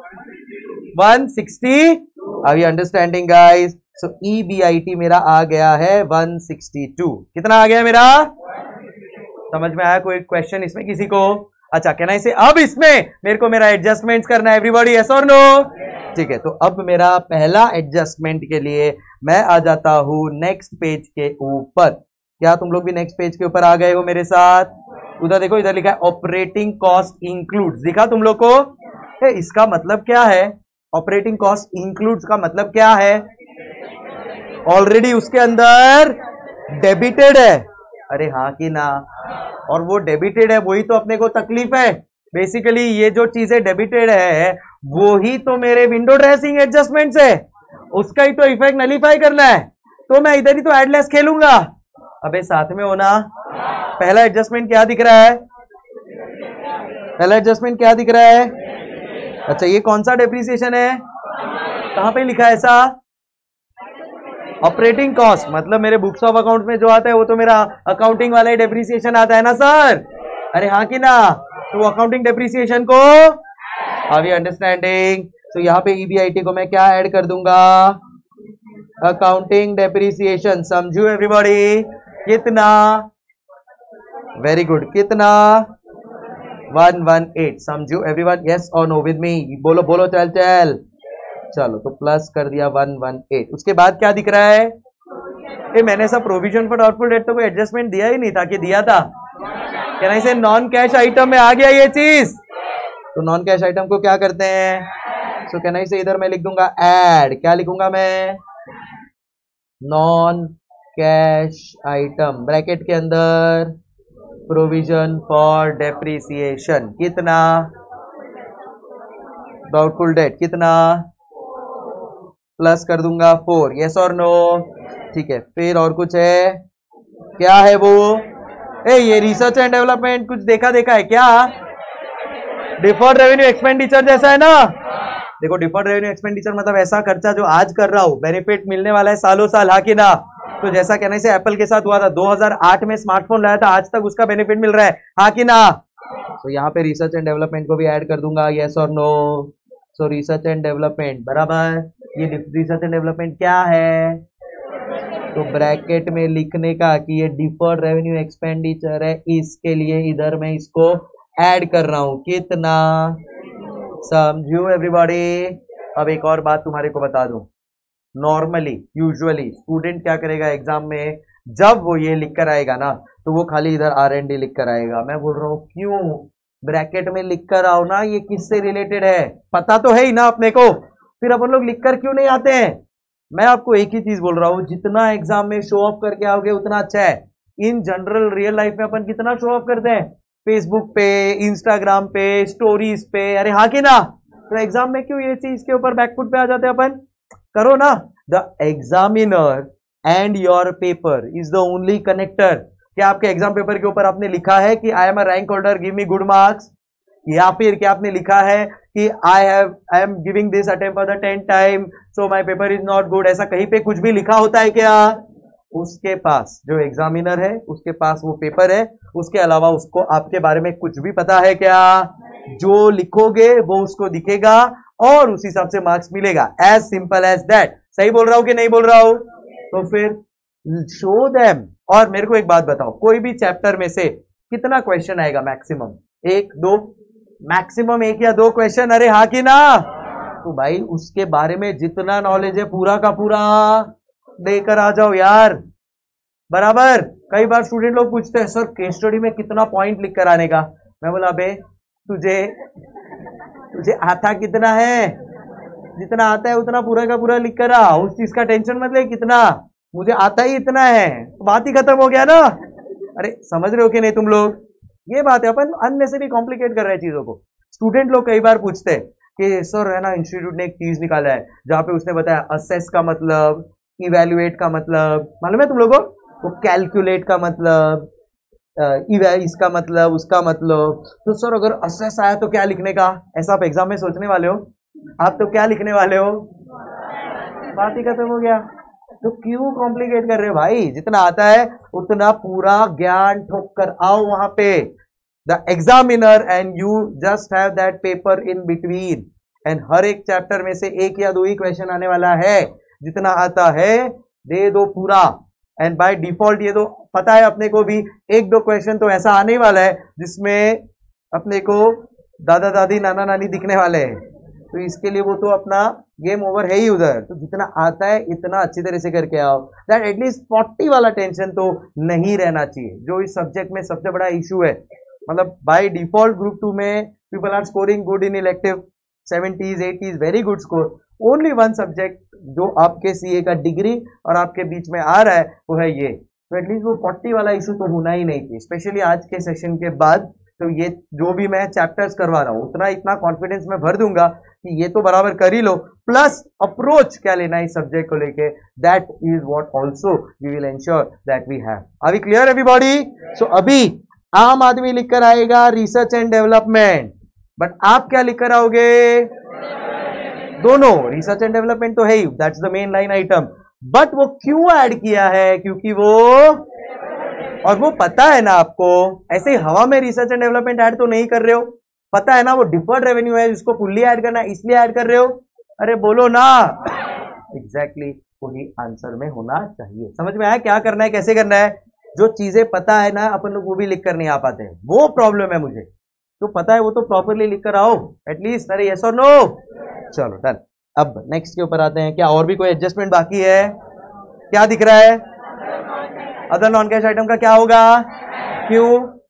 160। Are you understanding guys? So EBIT मेरा आ गया है 162। कितना आ गया मेरा? समझ में आया कोई क्वेश्चन इसमें किसी को? अच्छा, कहना इसे अब इसमें मेरे को मेरा एडजस्टमेंट्स करना है, एवरीबॉडी यस और नो? ठीक है, तो अब मेरा पहला एडजस्टमेंट के लिए मैं आ जाता हूं नेक्स्ट पेज के ऊपर। क्या तुम लोग भी नेक्स्ट पेज के ऊपर आ गए हो मेरे साथ? उधर देखो, इधर लिखा है ऑपरेटिंग कॉस्ट इंक्लूड्स। दिखा तुम लोग को? इसका मतलब क्या है? ऑपरेटिंग कॉस्ट इंक्लूड्स का मतलब क्या है? ऑलरेडी उसके अंदर डेबिटेड है। अरे हाँ कि ना? और वो डेबिटेड है, वही तो अपने को तकलीफ है। बेसिकली ये जो चीजें डेबिटेड है वो ही तो मेरे विंडो ड्रेसिंग एडजस्टमेंट्स है, उसका ही तो इफेक्ट नलीफाई करना है। तो मैं इधर ही तो एडलेस खेलूंगा। अबे साथ में होना। पहला एडजस्टमेंट क्या दिख रहा है? पहला एडजस्टमेंट क्या दिख रहा है? अच्छा, ये कौन सा डेप्रिसिएशन है? कहां पे लिखा है ऐसा? Operating cost. मतलब मेरे बुक्स ऑफ अकाउंट में जो आता है वो तो मेरा अकाउंटिंग वाला ही डेप्रिसिएशन आता है ना सर? अरे हाँ कि ना? तो अकाउंटिंग डेप्रिसिएशन को आर यू अंडरस्टैंडिंग? तो यहाँ पे ईबीआईटी को मैं क्या ऐड कर दूंगा? Accounting depreciation. समझू एवरीबॉडी? कितना? Very good. कितना? 118। समझू एवरीवन? यस और नो विद मी? बोलो बोलो, चल चल। चलो, तो प्लस कर दिया 118। उसके बाद क्या दिख रहा है? मैंने सब प्रोविजन फॉर डाउटफुल डेट तो कोई एडजस्टमेंट दिया ही नहीं था कि दिया था? कहना इसे नॉन कैश आइटम में आ गया ये चीज। तो नॉन कैश आइटम को क्या करते हैं? तो कहना इसे इधर मैं लिख दूंगा ऐड। क्या लिखूंगा मैं? नॉन कैश आइटम, ब्रैकेट के अंदर प्रोविजन फॉर डेप्रिसिएशन। कितना? डाउटफुल डेट कितना? प्लस कर दूंगा 4। यस और नो? ठीक है, फिर और कुछ है? क्या है वो? ये रिसर्च एंड डेवलपमेंट कुछ देखा है क्या? डिफर्ड रेवेन्यू एक्सपेंडिचर जैसा है ना? देखो, डिफर्ड रेवेन्यू एक्सपेंडिचर मतलब ऐसा खर्चा जो आज कर रहा हूं, बेनिफिट मिलने वाला है सालों साल, हाँ कि ना? तो जैसा कहने से एप्पल के साथ हुआ था, 2008 में स्मार्टफोन लाया था, आज तक उसका बेनिफिट मिल रहा है, हाँ कि ना? तो यहाँ पे रिसर्च एंड डेवलपमेंट को भी ऐड कर दूंगा। यस और no? So research and development बराबर। ये रिसर्च एंड डेवलपमेंट क्या है? तो ब्रैकेट में लिखने का कि ये डिफर्ड रेवेन्यू एक्सपेंडिचर है, इसके लिए इधर मैं इसको ऐड कर रहा हूं। कितना? समझो एवरीबॉडी? अब एक और बात तुम्हारे को बता दूं। नॉर्मली यूजुअली स्टूडेंट क्या करेगा एग्जाम में, जब वो ये लिख कर आएगा ना, तो वो खाली इधर R&D लिख कर आएगा। मैं बोल रहा हूँ क्यों ब्रैकेट में लिख कर आओ ना, ये किससे रिलेटेड है पता तो है ही ना अपने को, फिर अपन लोग लिख कर क्यों नहीं आते हैं? मैं आपको एक ही चीज बोल रहा हूँ, जितना एग्जाम में शो ऑफ करके आओगे उतना अच्छा है। इन जनरल रियल लाइफ में अपन कितना शो ऑफ करते हैं, फेसबुक पे, इंस्टाग्राम पे, स्टोरीज पे, अरे हाँ कि ना। तो एग्जाम में क्यों ये चीज के ऊपर बैकफुट पे आ जाते हैं अपन, करो ना। The examiner and your paper is the only connector. क्या आपके एग्जाम पेपर के ऊपर आपने लिखा है कि I am a rank holder, give me good marks, या फिर क्या आपने लिखा है कि I am giving this attempt for the 10th time so my paper is not good, ऐसा कहीं पे कुछ भी लिखा होता है क्या? उसके पास, जो एग्जामिनर है उसके पास वो पेपर है, उसके अलावा उसको आपके बारे में कुछ भी पता है क्या? जो लिखोगे वो उसको दिखेगा और उस हिसाब से मार्क्स मिलेगा, एज सिंपल एज दैट। सही बोल रहा हूं कि नहीं बोल रहा हूं? तो फिर शो देम। और मेरे को एक बात बताओ, कोई भी चैप्टर में से कितना क्वेश्चन आएगा मैक्सिमम? 1 2, मैक्सिमम 1 या 2 क्वेश्चन, अरे हाँ कि ना। तो भाई उसके बारे में जितना नॉलेज है पूरा का पूरा देकर आ जाओ यार, बराबर। कई बार स्टूडेंट लोग पूछते हैं सर केस स्टडी में कितना पॉइंट लिख कर आने का। मैं बोला बे तुझे आता कितना है, जितना आता है उतना पूरा का पूरा लिख कर आ, उस चीज का टेंशन मत ले, कितना मुझे आता ही इतना है, तो बात ही खत्म हो गया ना। अरे समझ रहे हो कि नहीं तुम लोग? ये बात है, अपन अननेसेसरी कॉम्प्लिकेट कर रहे हैं चीजों को। स्टूडेंट लोग कई बार पूछते हैं कि सर है ना इंस्टीट्यूट ने एक चीज निकाला है जहां पे उसने बताया असेस का मतलब, इवेल्युएट का मतलब, मालूम है तुम लोगों को? वो कैलकुलेट का मतलब, इसका मतलब, उसका मतलब। तो सर अगर असेस आया तो क्या लिखने का, ऐसा आप एग्जाम में सोचने वाले हो? आप तो क्या लिखने वाले हो? बात ही खत्म हो गया। तो क्यों कॉम्प्लिकेट कर रहे हो भाई? जितना आता है उतना पूरा ज्ञान ठोक कर आओ वहां पे। The examiner and you just have that paper in between, and हर एक चैप्टर में से 1 या 2 ही क्वेश्चन आने वाला है। जितना आता है दे दो पूरा, एंड बाय डिफॉल्ट ये तो पता है अपने को भी 1-2 क्वेश्चन तो ऐसा आने वाला है जिसमें अपने को दादा दादी नाना नानी दिखने वाले हैं, तो इसके लिए वो तो अपना गेम ओवर है ही उधर। तो जितना आता है इतना अच्छी तरह से करके आओ, दैट एटलीस्ट 40 वाला टेंशन तो नहीं रहना चाहिए, जो इस सब्जेक्ट में सबसे बड़ा इशू है। मतलब बाय डिफॉल्ट ग्रुप 2 में people are scoring good in elective, 70s 80s, very good score. Only 1 subject जो आपके सीए का डिग्री और आपके बीच में आ रहा है वो है ये। तो एटलीस्ट वो 40 वाला इशू तो होना ही नहीं चाहिए, स्पेशली आज के सेशन के बाद। तो ये जो भी मैं चैप्टर्स करवा रहा हूँ उतना इतना कॉन्फिडेंस में भर दूंगा कि ये तो बराबर कर ही लो, प्लस अप्रोच क्या लेना है इस सब्जेक्ट को लेके, that is what also we will ensure that we have. Are we clear everybody? So अभी आम आदमी लिख कर आएगा रिसर्च एंड डेवलपमेंट, बट आप क्या लिख कर आओगे? दोनों, रिसर्च एंड डेवलपमेंट तो है ही, that's the main line item. But वो क्यों ऐड किया है? क्योंकि वो, और वो पता है ना आपको, ऐसे ही हवा में रिसर्च एंड डेवलपमेंट ऐड तो नहीं कर रहे हो, पता है ना वो डिफर्ड रेवेन्यू है जिसको फुल्ली ऐड करना है, इसलिए ऐड कर रहे हो। अरे बोलो ना। एग्जैक्टली वही आंसर में होना चाहिए। समझ में आया क्या करना है, कैसे करना है? जो चीजें पता है ना अपन लोग वो भी लिख कर नहीं आ पाते हैं, वो प्रॉब्लम है मुझे। तो पता है वो तो प्रॉपरली लिख कर आओ एटलीस्ट। अरे यस और नो? चलो डन। अब नेक्स्ट के ऊपर आते हैं। क्या और भी कोई एडजस्टमेंट बाकी है? क्या दिख रहा है? अदर नॉन कैश आइटम का क्या होगा? क्यों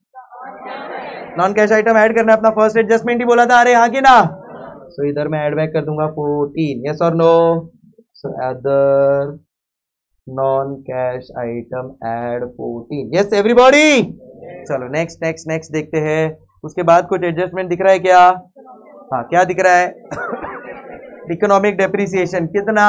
नॉन कैश आइटम ऐड करना है? अपना फर्स्ट एडजस्टमेंट ही बोला था, अरे हाँ कि ना। सो इधर मैं ऐड बैक कर दूंगा 14, यस और no? So other non cash item add 14, yes everybody? चलो नेक्स्ट नेक्स्ट नेक्स्ट देखते हैं। उसके बाद कुछ एडजस्टमेंट दिख रहा है क्या? हाँ क्या दिख रहा है? इकोनॉमिक डेप्रिसिएशन कितना?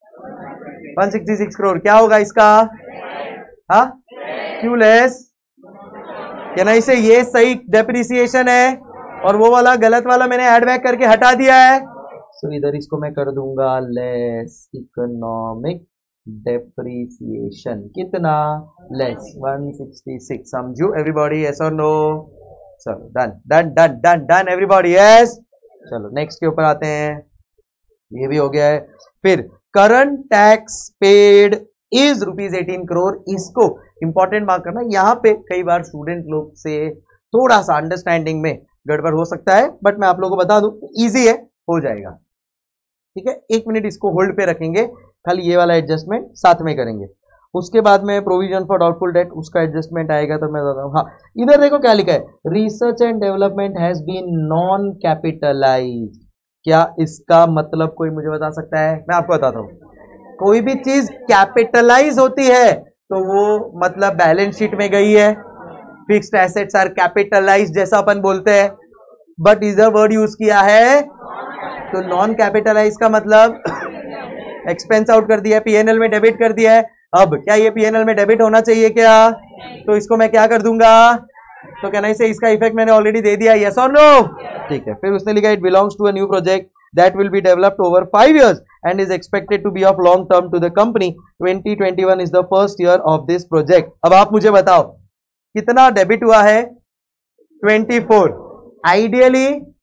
166 करोड़। क्या होगा इसका? हाँ क्यों लेस? क्या नहीं से ये सही डेप्रिसिएशन है और वो वाला गलत वाला मैंने ऐड बैक करके हटा दिया है। सो इधर इसको मैं कर दूंगा लेस इकोनॉमिक डेप्रिसिएशन। कितना? लेस 166। समझू एवरीबॉडी? यस और नो? चलो done done done done done everybody? Yes. चलो नेक्स्ट के ऊपर आते हैं। ये भी हो गया है। फिर current tax paid is ₹18 crore. इसको इंपॉर्टेंट मार्क करना। यहाँ पे कई बार स्टूडेंट लोग से थोड़ा सा अंडरस्टैंडिंग में गड़बड़ हो सकता है, बट मैं आप लोगों को बता दूं इजी है, हो जाएगा। ठीक है, 1 मिनट इसको होल्ड पे रखेंगे, खाली ये वाला एडजस्टमेंट साथ में करेंगे। उसके बाद में प्रोविजन फॉर डाउटफुल डेट, उसका एडजस्टमेंट आएगा तो मैं बताता हूँ। हाँ इधर देखो क्या लिखा है, research and development has been non capitalised. क्या इसका मतलब कोई मुझे बता सकता है? मैं आपको बताता हूँ। कोई भी चीज कैपिटलाइज होती है तो वो मतलब बैलेंस शीट में गई है। फिक्स्ड एसेट्स आर कैपिटलाइज्ड जैसा अपन बोलते हैं, बट इधर वर्ड यूज किया है तो नॉन कैपिटलाइज का मतलब एक्सपेंस आउट कर दिया है, पीएनएल में डेबिट कर दिया है। अब क्या ये पीएनएल में डेबिट होना चाहिए क्या? तो इसको मैं क्या कर दूंगा, तो कहना इसे इसका इफेक्ट मैंने ऑलरेडी दे दिया, यस और नो? ठीक है, फिर उसने लिखा it belongs to a new project that will be developed over 5 years and is expected to be of long term to the company. 2021 is the first year of this project. अब आप मुझे बताओ कितना डेबिट हुआ है? 24। Ideally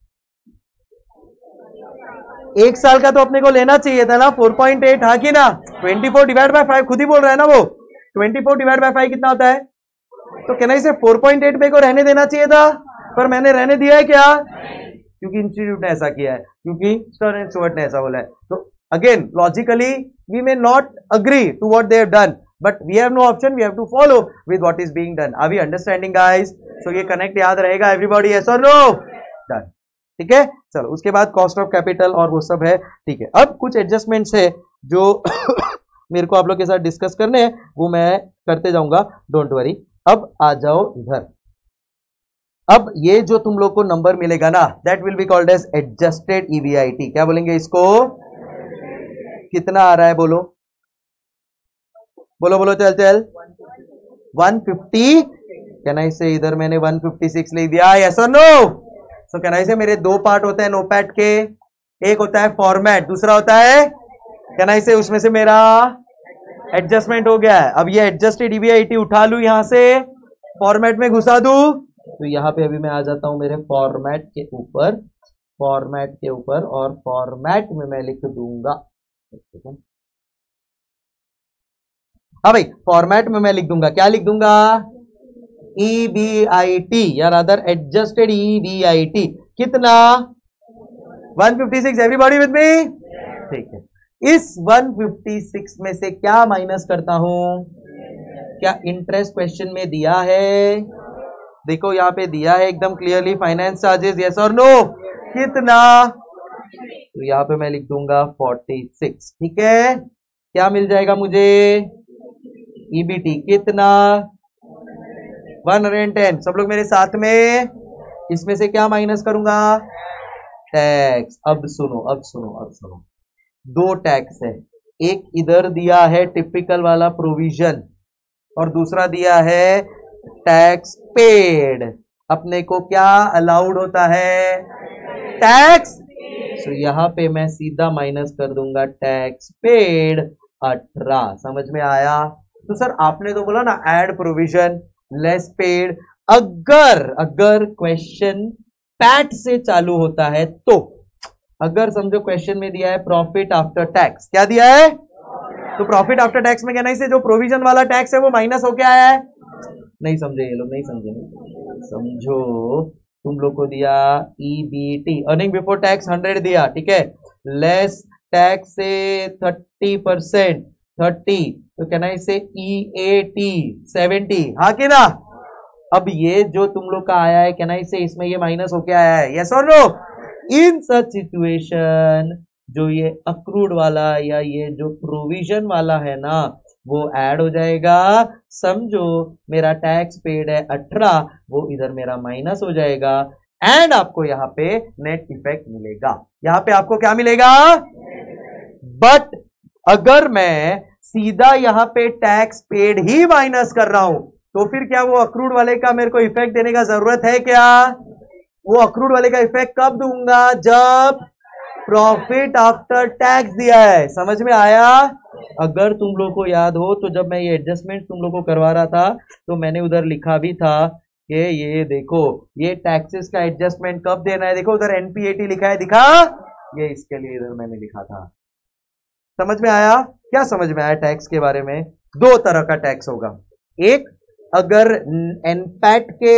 1 साल का तो अपने को लेना चाहिए था ना, 4.8, हाँ कि ना? 24 डिवाइड बाय 5, खुद ही बोल रहा है ना वो। 24 डिवाइड बाय 5 कितना होता है? तो कहना इसे 4.8 पे को रहने देना चाहिए था, पर मैंने रहने दिया है क्या? क्योंकि इंस्टीट्यूट ने ऐसा किया है, क्योंकि स्टर्न एंड स्टुअर्ट ने ऐसा बोला है। तो again logically we may not agree to what they have done, but we have no option, we have to follow with what is being done. Are we understanding guys? So ये connect याद रहेगा everybody, yes और no? Done, ठीक है। चलो उसके बाद cost of capital और वो सब है, ठीक है। अब कुछ एडजस्टमेंट्स है जो मेरे को आप लोग के साथ डिस्कस करने हैं, वो मैं करते जाऊंगा, डोंट वरी। अब आ जाओ इधर। अब ये जो तुम लोग को नंबर मिलेगा ना, that will be called as adjusted EBIT. क्या बोलेंगे इसको? कितना आ रहा है बोलो बोलो बोलो, चल चल 150। कहना इसे इधर मैंने 156 लिख दिया, यस और नो? सो कहना इसे मेरे 2 पार्ट होते हैं नोटपैड के, एक होता है फॉर्मेट, दूसरा होता है कहना इसे, उसमें से मेरा एडजस्टमेंट हो गया है। अब ये एडजस्टेड ईवीआईटी उठा लू, यहां से फॉर्मेट में घुसा दू, तो यहां पे अभी मैं आ जाता हूं मेरे फॉर्मेट के ऊपर, और फॉर्मेट में मैं लिख दूंगा, हाँ भाई फॉर्मेट में मैं लिख दूंगा, क्या लिख दूंगा? EBIT या अदर एडजस्टेड EBIT। कितना? 156। Everybody with me? ठीक है। इस 156 में से क्या माइनस करता हूं? क्या इंटरेस्ट क्वेश्चन में दिया है? देखो यहाँ पे दिया है एकदम क्लियरली, फाइनेंस चार्जेस, यस और नो? कितना? तो यहाँ पे मैं लिख दूंगा 46, ठीक है। क्या मिल जाएगा मुझे? EBT कितना? 110। सब लोग मेरे साथ में, इसमें से क्या माइनस करूंगा? टैक्स। अब सुनो, 2 टैक्स है, एक इधर दिया है टिपिकल वाला प्रोविजन, और दूसरा दिया है टैक्स पेड। अपने को क्या अलाउड होता है? टैक्स। तो यहां पे मैं सीधा माइनस कर दूंगा टैक्स पेड 18। समझ में आया? तो सर आपने तो बोला ना ऐड प्रोविजन लेस पेड। अगर क्वेश्चन पैट से चालू होता है तो, अगर समझो क्वेश्चन में दिया है प्रॉफिट आफ्टर टैक्स, क्या दिया है? तो प्रॉफिट आफ्टर टैक्स में कहना इसे जो प्रोविजन वाला टैक्स है वो माइनस हो क्या है? नहीं समझे ये लोग? नहीं समझो, तुम लोग को दिया EBT, अर्निंग बिफोर टैक्स 100 दिया, ठीक है, लेस टैक्स से 30%, 30, तो कहना इसे EAT 70, हाँ कि ना? अब ये जो तुम लोग का आया है कहना इसे, इसमें ये माइनस होके आया है, यस और नो? इन सच सिचुएशन जो ये अक्रूड वाला या ये जो प्रोविजन वाला है ना, वो ऐड हो जाएगा। समझो मेरा टैक्स पेड है 18, वो इधर मेरा माइनस हो जाएगा, एंड आपको यहाँ पे नेट इफेक्ट मिलेगा। यहाँ पे आपको क्या मिलेगा? बट अगर मैं सीधा यहाँ पे टैक्स पेड ही माइनस कर रहा हूं, तो फिर क्या वो अक्रूड वाले का मेरे को इफेक्ट देने का जरूरत है क्या? वो अक्रूड वाले का इफेक्ट कब दूंगा? जब प्रॉफिट आफ्टर टैक्स दिया है। समझ में आया? अगर तुम लोग को याद हो तो जब मैं ये एडजस्टमेंट तुम लोग को करवा रहा था तो मैंने उधर लिखा भी था कि ये देखो ये टैक्सेस का एडजस्टमेंट कब देना है। देखो उधर NPAT लिखा है, दिखा? ये इसके लिए इधर मैंने लिखा था। समझ में आया? क्या समझ में आया टैक्स के बारे में? 2 तरह का टैक्स होगा, एक अगर NPAT के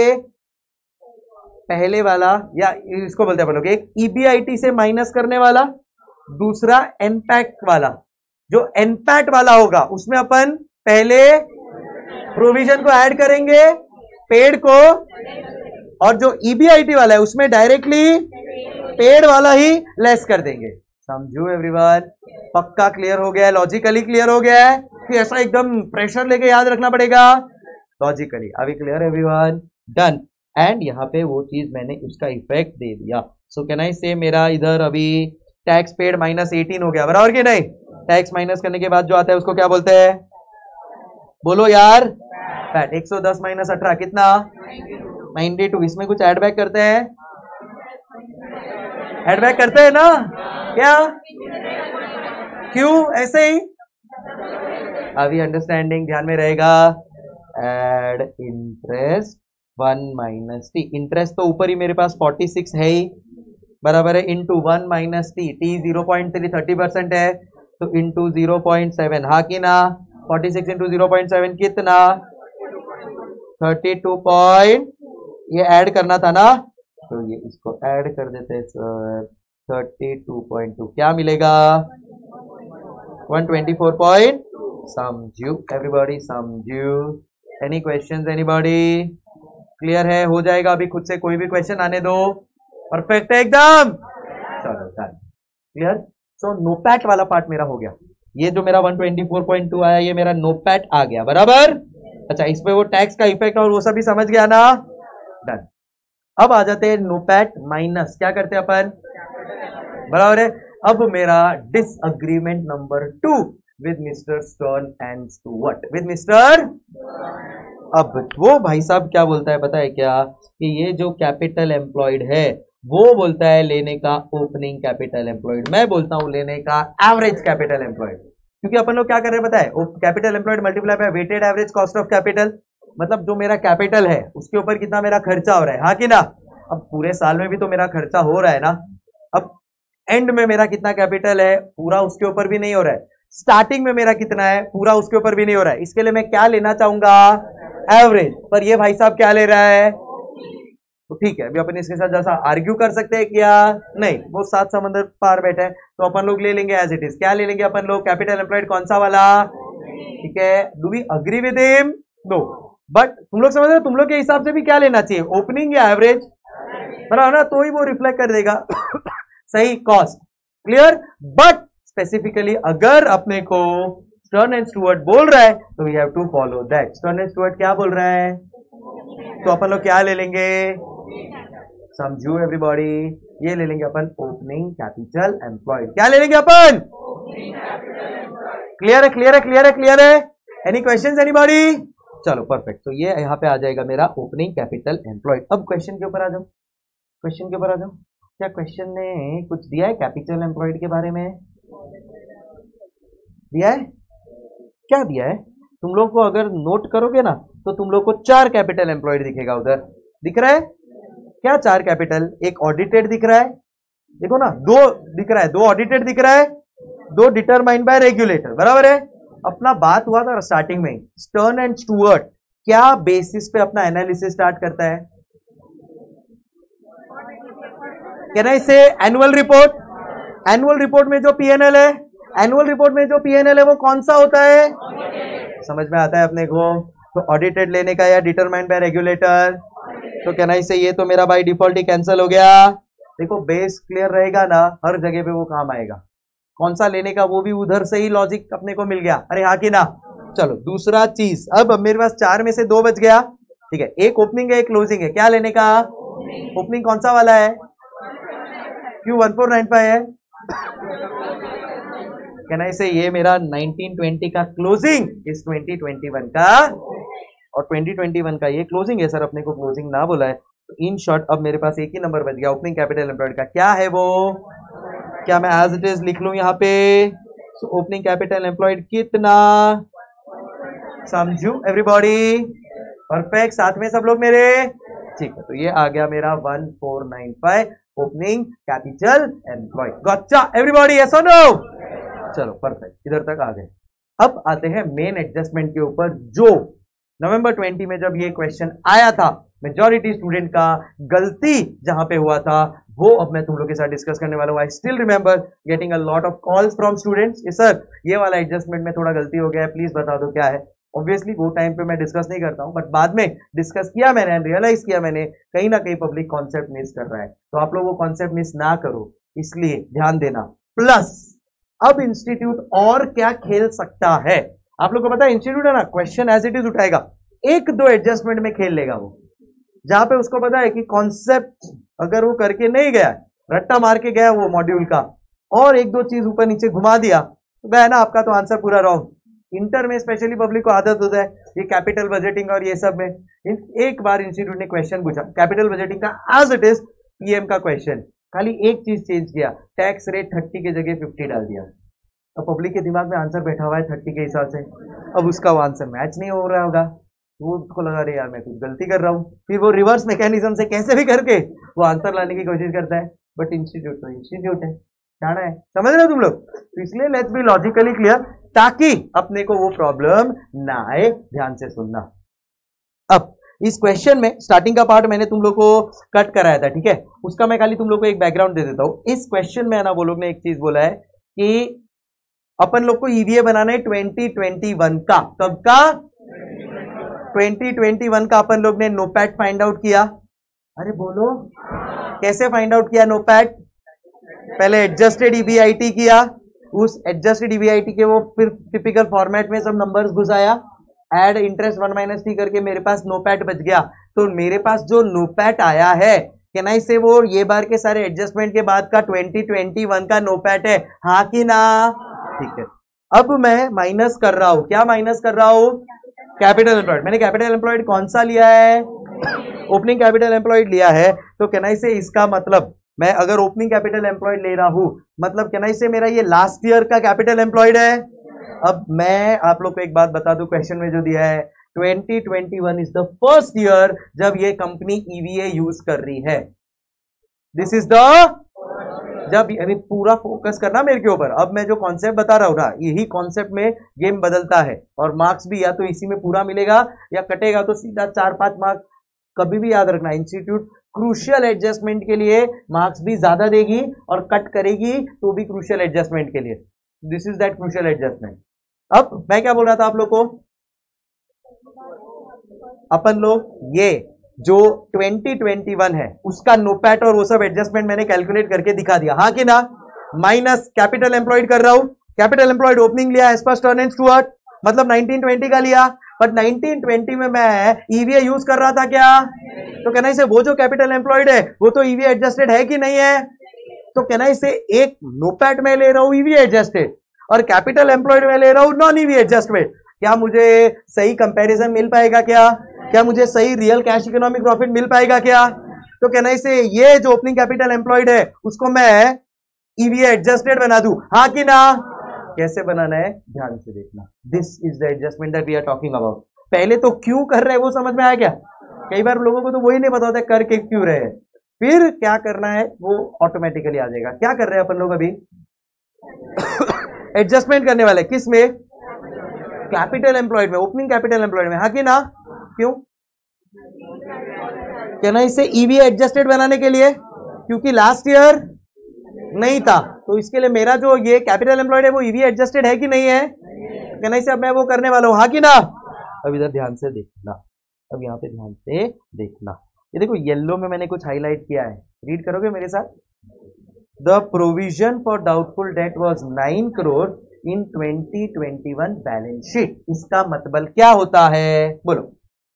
पहले वाला, या इसको बोलते हैं लोग, एक EBIT से माइनस करने वाला, दूसरा NPAT वाला। जो NPAT वाला होगा उसमें अपन पहले प्रोविजन को ऐड करेंगे, पेड को, और जो EBIT वाला है उसमें डायरेक्टली पेड वाला ही लेस कर देंगे। समझो एवरीवन? पक्का क्लियर हो गया है? लॉजिकली क्लियर हो गया है? कि ऐसा एकदम प्रेशर लेके याद रखना पड़ेगा, लॉजिकली। अभी क्लियर एवरीवन? डन। एंड यहाँ पे वो चीज मैंने उसका इफेक्ट दे दिया। सो कैन आई से मेरा इधर अभी टैक्स पेड -18 हो गया, बराबर कि नहीं? टैक्स माइनस करने के बाद जो आता है उसको क्या बोलते हैं? बोलो यार, फैट। 110 - 18 कितना? 92। इसमें कुछ एड बैक करते हैं? एड बैक करते हैं ना? क्या? क्यों ऐसे ही? अभी अंडरस्टैंडिंग ध्यान में रहेगा। Add interest 1 - t। इंटरेस्ट तो ऊपर ही मेरे पास 46 है ही, बराबर है, इंटू 1 - t। t 0.3 30% है, तो इंटू 0.7। हाँ कि ना? 46 इंटू 0.7 कितना? 32 ये ऐड करना था ना, तो ये इसको ऐड कर देते हैं सर। 32.2 क्या मिलेगा? 124 समझू एवरीबॉडी, समझू। Any questions anybody? क्लियर है? हो जाएगा अभी खुद से, कोई भी क्वेश्चन आने दो। परफेक्ट है एकदम। चलो डन, क्लियर। सो नोपैट वाला पार्ट मेरा हो गया। ये जो मेरा 124.2 आया, ये मेरा नोपैट आ गया, बराबर। अच्छा, इसमें वो टैक्स का इफेक्ट और वो सब भी समझ गया ना? डन। अब आ जाते हैं नोपैट माइनस। क्या करते हैं अपन? बराबर है। अब मेरा disagreement number 2 with mister Stern and Stewart. With mister, अब वो भाई साहब क्या बोलता है पता है क्या? कि ये जो कैपिटल एम्प्लॉयड है वो बोलता है लेने का ओपनिंग कैपिटल एम्प्लॉयड, मैं बोलता हूं लेने का एवरेज कैपिटल एम्प्लॉयड। क्योंकि अपन लोग क्या कर रहे हैं पता है? Capital employed multiply by weighted average cost of capital. मतलब जो मेरा कैपिटल है उसके ऊपर कितना मेरा खर्चा हो रहा है, हाँ कि ना? अब पूरे साल में भी तो मेरा खर्चा हो रहा है ना। अब एंड में मेरा कितना कैपिटल है पूरा उसके ऊपर भी नहीं हो रहा है, स्टार्टिंग में मेरा कितना है पूरा उसके ऊपर भी नहीं हो रहा है। इसके लिए मैं क्या लेना चाहूंगा? एवरेज। पर ये भाई साहब क्या ले रहा है? तो ठीक है, अभी अपन इसके साथ जैसा आर्ग्यू कर सकते हैं क्या? नहीं, वो सात समंदर पार बैठे हैं, तो अपन लोग ले लेंगे एज इट इज। क्या ले लेंगे अपन लोग? कैपिटल एम्प्लॉयड कौन सा वाला? ठीक है, do we agree with him? No. But तुम लोग समझ रहे हो, तुम लोग के हिसाब से भी क्या लेना चाहिए, ओपनिंग या एवरेज? बराबर ना, तो ही वो रिफ्लेक्ट कर देगा सही कॉस्ट। क्लियर। बट स्पेसिफिकली अगर अपने को स्टर्न एंड स्टुअर्ट बोल रहा है तो we have to follow that. Stern and Stewart क्या बोल रहा है, तो अपन लोग क्या ले लेंगे? समझू एवरीबॉडी, ये ले लेंगे अपन ओपनिंग कैपिटल एम्प्लॉयड। क्या ले लेंगे अपन? क्लियर है, क्लियर है, क्लियर है, क्लियर है। Any questions anybody? चलो परफेक्ट। तो ये यहाँ पे आ जाएगा मेरा ओपनिंग कैपिटल एम्प्लॉयड। अब क्वेश्चन के ऊपर आ जाओ, क्वेश्चन के ऊपर आ जाओ। क्या क्वेश्चन ने कुछ दिया है कैपिटल एम्प्लॉयड के बारे में? दिया है? क्या दिया है? तुम लोग को अगर नोट करोगे ना तो तुम लोग को 4 कैपिटल एम्प्लॉयड दिखेगा। उधर दिख रहा है क्या? 4 कैपिटल। एक ऑडिटेड दिख रहा है, देखो ना, 2 दिख रहा है, 2 ऑडिटेड दिख रहा है, 2 डिटरमाइंड बाय रेगुलेटर, बराबर है। अपना बात हुआ था स्टार्टिंग में, स्टर्न एंड स्टुअर्ट क्या बेसिस पे अपना एनालिसिस स्टार्ट करता है? कैन आई से एनुअल रिपोर्ट? एनुअल रिपोर्ट में जो पीएनएल है, एनुअल रिपोर्ट में जो पीएनएल है वो कौन सा होता है? समझ में आता है अपने को? तो ऑडिटेड लेने का या डिटरमाइंड बाय रेगुलेटर? तो कैन आई से ये तो मेरा बाय डिफॉल्ट ही कैंसिल हो गया। देखो बेस क्लियर रहेगा ना, हर जगह पे वो काम आएगा। कौन सा लेने का वो भी उधर से ही लॉजिक अपने को मिल गया। अरे हाँ कि ना? चलो दूसरा चीज, अब मेरे पास 4 में से 2 बच गया, ठीक है। एक ओपनिंग है, एक क्लोजिंग है। क्या लेने का? ओपनिंग कौन सा वाला है? क्यों 1495 है? कैन आई से ये मेरा 1920 का क्लोजिंग इस 2021 का, और 2021 का ये क्लोजिंग है। सर अपने को क्लोजिंग ना बोला है, तो इन शॉर्ट अब मेरे पास एक ही नंबर बच गया ओपनिंग कैपिटल एम्प्लॉयड का। क्या है वो? क्या मैं एज इट इज लिख लूं यहाँ पे? ओपनिंग कैपिटल एम्प्लॉयड कितना? समझू एवरीबॉडी? परफेक्ट, साथ में सब लोग मेरे, ठीक है। तो ये आ गया मेरा 1495 opening capital employed. Gotcha everybody? Yes और नो? चलो परफेक्ट, इधर तक आ गए। अब आते हैं मेन एडजस्टमेंट के ऊपर, जो नवंबर 20 में जब ये क्वेश्चन आया था, मेजॉरिटी स्टूडेंट का गलती जहां पे हुआ था वो अब मैं तुम लोग के साथ डिस्कस करने वाला हूं। I still remember getting a lot of calls from students, sir ये वाला एडजस्टमेंट में थोड़ा गलती हो गया है, प्लीज बता दो क्या है। ऑब्वियसली वो टाइम पे मैं डिस्कस नहीं करता हूं, बट बाद में डिस्कस किया मैंने, रियलाइज किया मैंने कहीं ना कहीं पब्लिक कॉन्सेप्ट मिस कर रहा है, तो आप लोग वो कॉन्सेप्ट मिस ना करो, इसलिए ध्यान देना। प्लस अब इंस्टीट्यूट और क्या खेल सकता है, आप लोग को पता है इंस्टीट्यूट है ना, क्वेश्चन एज इट इज उठाएगा, एक दो एडजस्टमेंट में खेल लेगा वो, जहां पे उसको पता है कि कॉन्सेप्ट अगर वो करके नहीं गया, रट्टा मार के गया वो मॉड्यूल का, और एक दो चीज ऊपर नीचे घुमा दिया, तो गया ना आपका तो आंसर पूरा रॉन्ग। इंटर में स्पेशली पब्लिक को आदत होता है ये कैपिटल बजटिंग और ये सब में। एक बार इंस्टीट्यूट ने क्वेश्चन पूछा कैपिटल बजटिंग का एज इट इज पीएम का क्वेश्चन, खाली एक चीज चेंज किया, टैक्स रेट 30 के जगह 50 डाल दिया। अब पब्लिक के दिमाग में आंसर बैठा हुआ है 30 के हिसाब से, अब उसका वो आंसर मैच नहीं हो रहा होगा, वो उसको लगा रहे यार मैं कुछ गलती कर रहा हूँ, फिर वो रिवर्स मैकेनिज्म से कैसे भी करके वो आंसर लाने की कोशिश करता है। बट इंस्टीट्यूट तो इंस्टीट्यूट है, जाना है, समझ रहे हो तुम लोग। तो इसलिए लेट्स बी लॉजिकली क्लियर, ताकि अपने को वो प्रॉब्लम ना आए। ध्यान से सुनना। अब इस क्वेश्चन में स्टार्टिंग का पार्ट मैंने तुम लोग को कट कराया था, ठीक है, उसका मैं खाली तुम लोग को एक बैकग्राउंड दे देता हूं। इस क्वेश्चन में ना वो लोग ने एक चीज बोला है कि अपन लोग को ईवीए बनाना है 2021 का, कब का 2021 का। अपन लोग ने नोपैट फाइंड आउट किया। अरे बोलो कैसे फाइंड आउट किया नोपैट? पहले एडजस्टेड ईबीआईटी किया, उस एडजस्टेड ईबीआईटी के वो फिर टिपिकल फॉर्मेट में सब नंबर्स घुसाया, एड इंटरेस्ट 1 - t करके मेरे पास नोपैट बच गया। तो मेरे पास जो नोपैट आया है, कैन आई से वो ये बार के सारे एडजस्टमेंट के बाद का 2021 का नोपैट है, हाँ कि ना? ठीक है। अब मैं माइनस कर रहा हूं, क्या माइनस कर रहा हूं? Capital employed. मैंने कैपिटल एम्प्लॉयड कौन सा लिया है? ओपनिंग कैपिटल एम्प्लॉयड लिया है। तो कैन आई से इसका मतलब मैं अगर ओपनिंग कैपिटल एम्प्लॉयड ले रहा हूं, मतलब कैन आई से मेरा ये लास्ट ईयर का कैपिटल एम्प्लॉयड है। अब मैं आप लोग को एक बात बता दूं, क्वेश्चन में जो दिया है 2021 इज द फर्स्ट ईयर जब ये कंपनी ईवीए यूज कर रही है। दिस इज द जब, अभी पूरा फोकस करना मेरे के ऊपर। अब मैं जो कॉन्सेप्ट बता रहा हूं ना, यही कॉन्सेप्ट में गेम बदलता है, और मार्क्स भी या तो इसी में पूरा मिलेगा या कटेगा तो सीधा 4-5 मार्क्स। कभी भी याद रखना, इंस्टीट्यूट क्रूशियल एडजस्टमेंट के लिए मार्क्स भी ज्यादा देगी और कट करेगी तो भी क्रूशियल एडजस्टमेंट के लिए। This is that crucial adjustment. अब मैं क्या बोल रहा था आप लोग को, अपन लोग ये जो 2021 है उसका नोपैट और वो सब एडजस्टमेंट मैंने कैलकुलेट करके दिखा दिया, हाँ कि ना? माइनस कैपिटल एम्प्लॉयड कर रहा हूं, कैपिटल एम्प्लॉयड ओपनिंग लिया as per Stern and Stewart, मतलब 1920 का लिया, बट 1920 में मैं ईवीए यूज कर रहा था क्या? तो कहना इसे वो जो कैपिटल एम्प्लॉयड है वो तो ईवीए एडजस्टेड है कि नहीं है? तो कहना इसे एक नोपैट में ले रहा हूं ईवीए एडजस्टेड और कैपिटल एम्प्लॉयड में ले रहा हूं नॉन ईवीए एडजस्टमेंट। क्या मुझे सही कंपैरिजन मिल पाएगा क्या? क्या मुझे सही रियल कैश इकोनॉमिक प्रॉफिट मिल पाएगा क्या? तो कहना इसे ये जो ओपनिंग कैपिटल एम्प्लॉयड है उसको मैं ईवीए एडजस्टेड बना दूं, हाँ कि ना? कैसे बनाना है ध्यान से देखना। This is the adjustment that we are talking about. पहले तो क्यों कर रहे हैं वो समझ में आया क्या? कई बार लोगों को तो वही नहीं पता होता करके क्यों रहे हैं, फिर क्या करना है वो ऑटोमेटिकली आ जाएगा। क्या कर रहे हैं अपन लोग अभी? एडजस्टमेंट करने वाले किस में? कैपिटल एम्प्लॉयड में, ओपनिंग कैपिटल एम्प्लॉयड में, हाँ कि ना? क्यों? क्या ना इसे ईवीए एडजस्टेड बनाने के लिए, क्योंकि लास्ट ईयर नहीं था, तो इसके लिए मेरा जो ये कैपिटल एम्प्लॉयड है वो ईवीए एडजस्टेड है कि नहीं है? क्या ना इसे अब मैं वो करने वाला हूं, हाँ कि ना? अब इधर ध्यान से देखना, अब यहाँ पे ध्यान से देखना, ये देखो येलो में मैंने कुछ हाईलाइट किया है, रीड करोगे मेरे साथ? The provision for doubtful debt was 9 crore in 2021 balance sheet. इसका मतलब क्या होता है बोलो?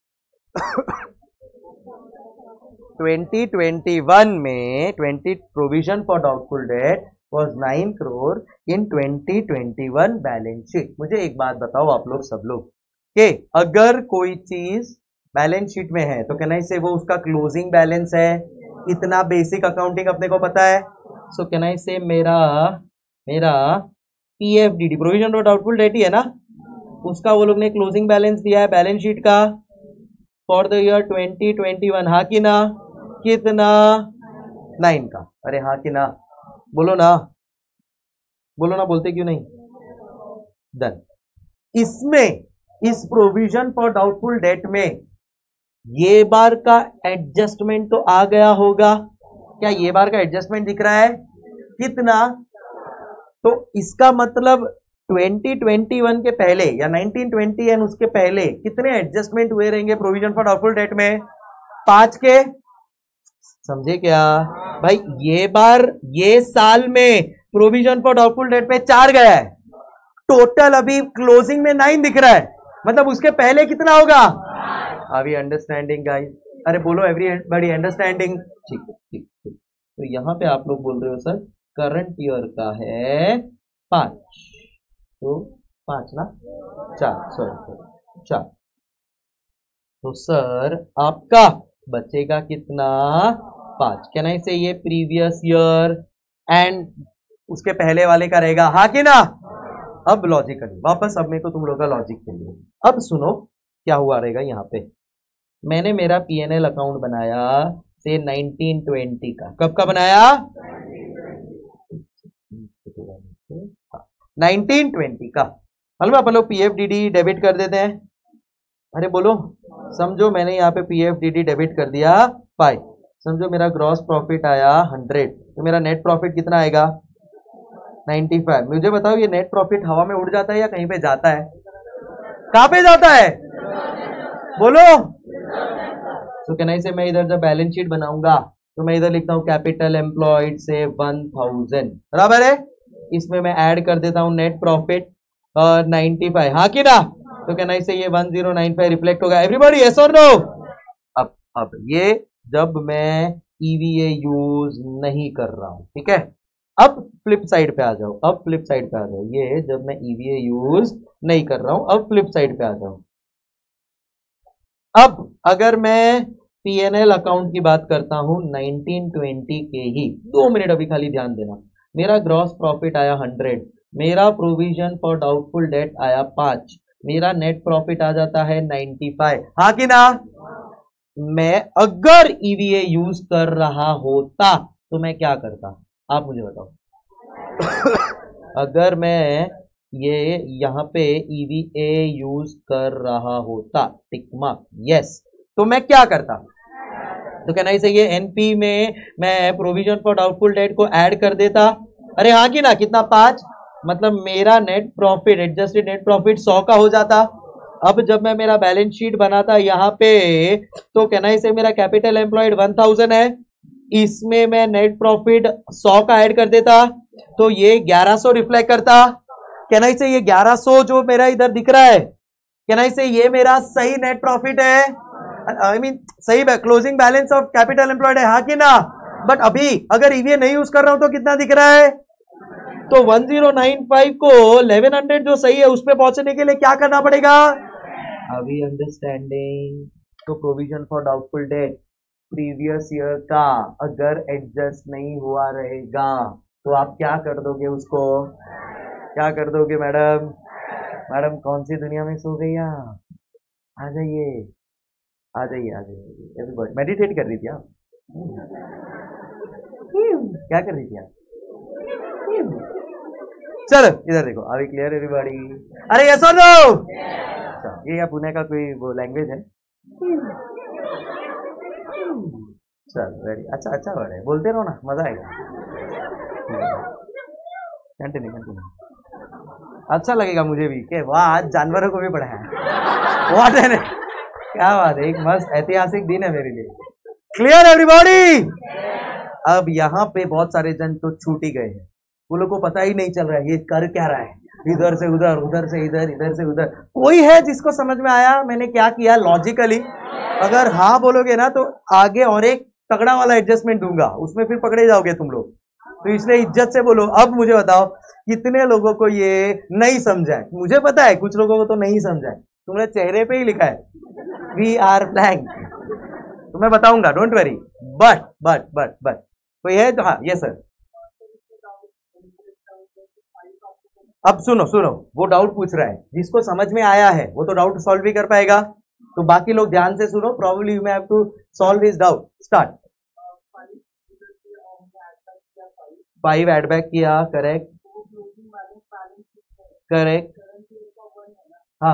2021 में 20 provision for doubtful debt was 9 crore in 2021 balance sheet. मुझे एक बात बताओ आप लोग सब लोग, कि अगर कोई चीज बैलेंस शीट में है तो कहना इसे वो उसका क्लोजिंग बैलेंस है, इतना बेसिक अकाउंटिंग अपने को पता है। सो कहना इसे मेरा PFDD provision for doubtful debt ही है ना, उसका वो लोग ने क्लोजिंग बैलेंस दिया है बैलेंस शीट का फॉर द ईयर 2021, हाँ कि ना? कितना? 9 का। अरे हाँ कि ना? बोलो ना, बोलो ना, बोलते क्यों नहीं? डन। इसमें इस प्रोविजन फॉर डाउटफुल डेट में ये बार का एडजस्टमेंट तो आ गया होगा, क्या ये बार का एडजस्टमेंट दिख रहा है? कितना? तो इसका मतलब 2021 के पहले या 1920 एंड उसके पहले कितने एडजस्टमेंट हुए रहेंगे प्रोविजन फॉर डाउटफुल डेट में? 5 के। समझे क्या भाई? ये बार ये साल में प्रोविजन फॉर डाउटफुल डेट पे 4 गया है, टोटल अभी क्लोजिंग में 9 दिख रहा है, मतलब उसके पहले कितना होगा? Are we understanding guys? अरे बोलो एवरीबॉडी अंडरस्टैंडिंग? ठीक है, ठीक ठीक। तो यहां पे आप लोग बोल रहे हो सर करंट ईयर का है 5, तो 5 ना 4, सॉरी 4, तो सर आपका बचेगा कितना? 5। कैन आई से ये प्रीवियस ईयर एंड उसके पहले वाले का रहेगा, हाँ कि ना? अब लॉजिकली वापस, अब मेरे को तुम लोग का लॉजिक चाहिए। अब सुनो क्या हुआ रहेगा यहाँ पे। मैंने मेरा पीएनएल अकाउंट बनाया से 1920 का, कब का बनाया? 1920 का। मालूम अपन लोग पीएफडीडी डेबिट कर देते हैं। अरे बोलो, समझो मैंने यहाँ पे पीएफडीडी डेबिट कर दिया 5, समझो मेरा ग्रॉस प्रॉफिट आया 100, तो मेरा नेट प्रॉफिट कितना आएगा? 95। मुझे बताओ ये नेट प्रॉफिट हवा में उड़ जाता है या कहीं पे जाता है? कहां पे जाता है? बोलो। तो कहना से मैं इधर जब बैलेंस शीट बनाऊंगा तो मैं इधर लिखता हूं कैपिटल एम्प्लॉयड से 1000, बराबर है। इसमें मैं ऐड कर देता हूं नेट प्रॉफिट 95, हाँ कि ना? तो कहना से ये 1095 रिफ्लेक्ट होगा। एवरीबॉडी यस और नो? अब ये जब मैं ईवीए यूज नहीं कर रहा हूं, ठीक है। अब फ्लिप साइड पे आ जाओ, अब फ्लिप साइड पे आ जाओ। ये जब मैं ईवीए यूज नहीं कर रहा हूं, अब फ्लिप साइड पे आ जाओ। अब अगर मैं पीएनएल अकाउंट की बात करता हूं 1920 के ही, 2 मिनट अभी खाली ध्यान देना। मेरा ग्रॉस प्रॉफिट आया 100, मेरा प्रोविजन फॉर डाउटफुल डेट आया 5, मेरा नेट प्रॉफिट आ जाता है 95, हाँ कि ना? मैं अगर ईवीए यूज कर रहा होता तो मैं क्या करता, आप मुझे बताओ। अगर मैं ये यहाँ पे ईवीए यूज कर रहा होता, टिक मार्क यस, तो मैं क्या करता? तो कहना इसे ये एनपी में मैं प्रोविजन फॉर डाउटफुल डेट को ऐड कर देता। अरे हाँ कि ना? कितना? 5, मतलब मेरा net profit, adjusted net profit 100 का हो जाता। अब जब मैं मेरा बैलेंस शीट बनाता यहाँ पे, तो कहना इसे मेरा कैपिटल एम्प्लॉयड 1000 है, इसमें मैं नेट प्रॉफिट 100 का ऐड कर देता, तो ये 1100 रिफ्लेक्ट करता। कहना इसे ये 1100 जो मेरा इधर दिख रहा है, कहना इसे ये मेरा सही नेट प्रॉफिट है, आई मीन सही closing balance of capital employed है, हाँ कि ना? बट अभी अगर ईवीए नहीं यूज कर रहा हूं तो कितना दिख रहा है? तो 1095 को 1100 जो सही है उस पे पहुंचने के लिए क्या करना पड़ेगा? अभी अंडरस्टैंडिंग? तो provision for doubtful debt previous year का अगर एडजस्ट नहीं हुआ रहेगा तो आप क्या कर दोगे उसको? क्या कर दोगे मैडम? मैडम कौन सी दुनिया में सो गई आप? आ जाइए आ जाइए आ जाइए। एवरीबॉडी मेडिटेट कर रही थी आप? क्या कर रही थी आप? चलो इधर देखो, अभी क्लियर एवरीबॉडी? अरे यस और नो? अच्छा, ये या पुणे का कोई वो लैंग्वेज है? चल रेडी, अच्छा अच्छा वर्ड है, बोलते रहो ना, मजा आएगा। Continue continue. अच्छा लगेगा मुझे भी कि वाह आज जानवरों को भी पढ़ाया। व्हाट है, क्या बात है, एक मस्त ऐतिहासिक दिन है मेरे लिए। Clear everybody? अब यहाँ पे बहुत सारे जन तो छूट ही गए हैं, वो लोग को पता ही नहीं चल रहा है ये कर क्या रहा है, इधर से उधर, उधर से इधर, इधर से उधर। कोई है जिसको समझ में आया मैंने क्या किया लॉजिकली? अगर हाँ बोलोगे ना तो आगे और एक तगड़ा वाला एडजस्टमेंट दूंगा, उसमें फिर पकड़े जाओगे तुम लोग, तो इसलिए इज्जत से बोलो। अब मुझे बताओ कितने लोगों को ये नहीं समझा है? मुझे पता है कुछ लोगों को तो नहीं समझा है, तुमने चेहरे पे ही लिखा है वी आर ब्लैंक, तो मैं बताऊंगा, डोंट वरी। बट कोई है तो हाँ, ये सर। अब सुनो सुनो, वो डाउट पूछ रहा है, जिसको समझ में आया है वो तो डाउट सॉल्व भी कर पाएगा, तो बाकी लोग ध्यान से सुनो, probably you may have to solve his doubt. Start. 5 add back किया, करेक्ट करेक्ट। हाँ,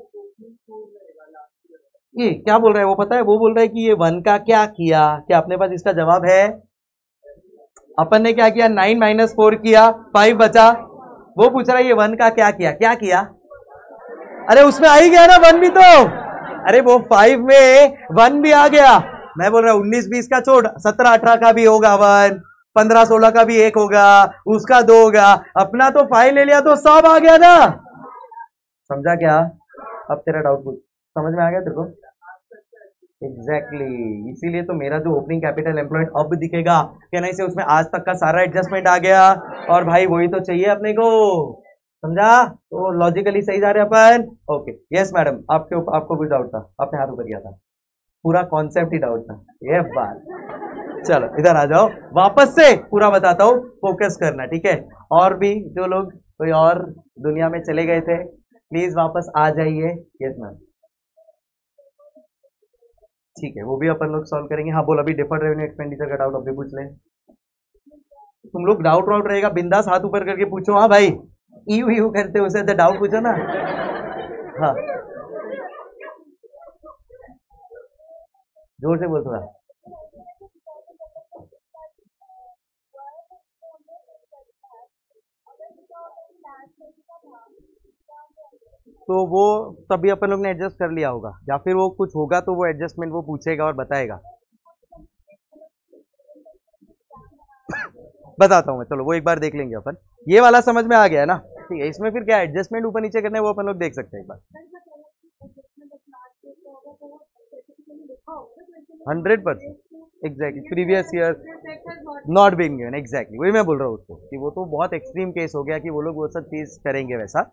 ये क्या बोल रहा है वो पता है? वो बोल रहा है कि ये 1 का क्या किया? क्या अपने पास इसका जवाब है? अपन ने क्या किया? 9 - 4 किया, 5 बचा। वो पूछ रहा है ये 1 का क्या किया? क्या किया? अरे उसमें आ ही गया ना 1 भी तो। अरे वो 5 में 1 भी आ गया। मैं बोल रहा हूं 19 20 का छोड़, 17 18 का भी होगा 1, 15-16 का भी 1 होगा, उसका 2 होगा, अपना तो 5 ले लिया तो सब आ गया ना। समझा क्या? अब तेरा डाउट पूछ, समझ में आ गया तेरे को? एग्जैक्टली इसीलिए तो मेरा जो ओपनिंग कैपिटल एम्प्लॉयड अब दिखेगा क्या नहीं से उसमें आज तक का सारा एडजस्टमेंट आ गया, और भाई वही तो चाहिए अपने को। समझा? तो लॉजिकली सही जा रहे अपन। ओके यस मैडम, आपको कुछ डाउट था, आपने हाथ ऊपर किया था, पूरा कॉन्सेप्ट ही डाउट था ये बात। चलो इधर आ जाओ, वापस से पूरा बताता हूँ, फोकस करना ठीक है। और भी जो लोग कोई और दुनिया में चले गए थे प्लीज वापस आ जाइए। यस मैम ठीक है, वो भी अपन लोग सॉल्व करेंगे। हाँ बोल, अभी डिफर्ड रेवेन्यू एक्सपेंडिचर का डाउट अभी पूछ ले। तुम लोग डाउट रहेगा बिंदास हाथ ऊपर करके पूछो। हाँ भाई यू करते उसे तो डाउट पूछो ना। हाँ जोर से बोल थोड़ा। तो वो तभी अपन लोग ने एडजस्ट कर लिया होगा, या फिर वो कुछ होगा तो वो एडजस्टमेंट वो पूछेगा और बताएगा। बताता हूँ मैं, चलो वो एक बार देख लेंगे अपन। ये वाला समझ में आ गया है ना? ठीक है, इसमें फिर क्या एडजस्टमेंट ऊपर नीचे करना है वो अपन लोग देख सकते हैं एक बार। 100% exactly, previous year not been given, exactly वही मैं बोल रहा हूँ उसको कि वो तो बहुत एक्सट्रीम केस हो गया कि वो लोग वो सब चीज करेंगे वैसा।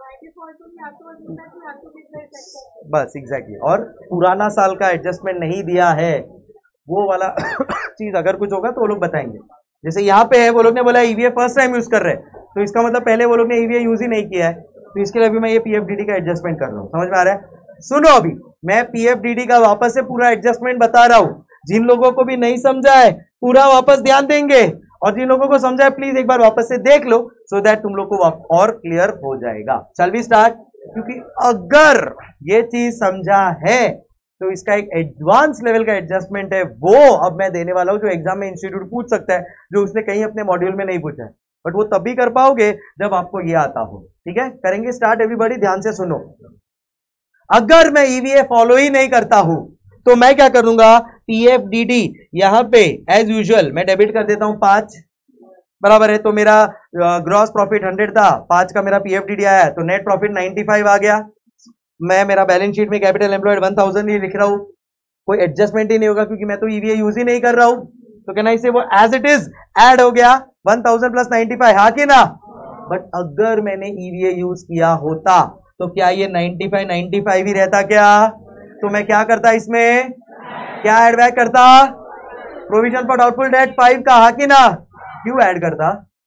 बस एग्जैक्टली, और पुराना साल का एडजस्टमेंट नहीं दिया है वो वाला चीज अगर कुछ होगा तो वो लोग बताएंगे। जैसे यहाँ पे है, वो लोग ने बोला ईवीए फर्स्ट टाइम यूज कर रहे हैं, तो इसका मतलब पहले वो लोग ने ईवीए यूज ही नहीं किया है, तो इसके लिए अभी मैं ये पीएफडीडी का एडजस्टमेंट कर रहा हूँ। समझ में आ रहा है? सुनो अभी मैं पीएफडीडी का वापस से पूरा एडजस्टमेंट बता रहा हूँ, जिन लोगों को भी नहीं समझा है पूरा वापस ध्यान देंगे, और जिन लोगों को समझा है प्लीज एक बार वापस से देख लो, सो दैट तुम लोग को और क्लियर हो जाएगा। चल भी स्टार्ट, क्योंकि अगर ये चीज समझा है तो इसका एक एडवांस लेवल का एडजस्टमेंट है वो अब मैं देने वाला हूं, जो एग्जाम में इंस्टीट्यूट पूछ सकता है, जो उसने कहीं अपने मॉड्यूल में नहीं पूछा है, बट वो तभी कर पाओगे जब आपको ये आता हो। ठीक है, करेंगे स्टार्ट एवरीबॉडी, ध्यान से सुनो। अगर मैं ईवीए फॉलो ही नहीं करता हूं तो मैं क्या करूंगा, पीएफडीडी यहां पे एज यूजुअल मैं डेबिट कर देता हूं 5 बराबर है, तो मेरा ग्रॉस प्रॉफिट 100 था, 5 का मेरा पीएफडीडी आया, तो नेट प्रॉफिट 95 आ गया। मैं मेरा बैलेंस शीट में कैपिटल एम्प्लॉयड 1000 ही लिख रहा हूं, कोई एडजस्टमेंट ही नहीं होगा क्योंकि मैं तो ईवीए यूज ही नहीं कर रहा हूं, तो कहना इसे वो एज इट इज ऐड हो गया 1000 प्लस 95, हाँ कि ना? बट अगर मैंने ईवीए यूज किया होता तो क्या ये 95 ही रहता क्या? तो मैं क्या करता, इसमें क्या ऐड बैक करता, प्रोविजन फॉर डाउटफुल डेट 5 का, हाँ कि ना? क्यों ऐड करता?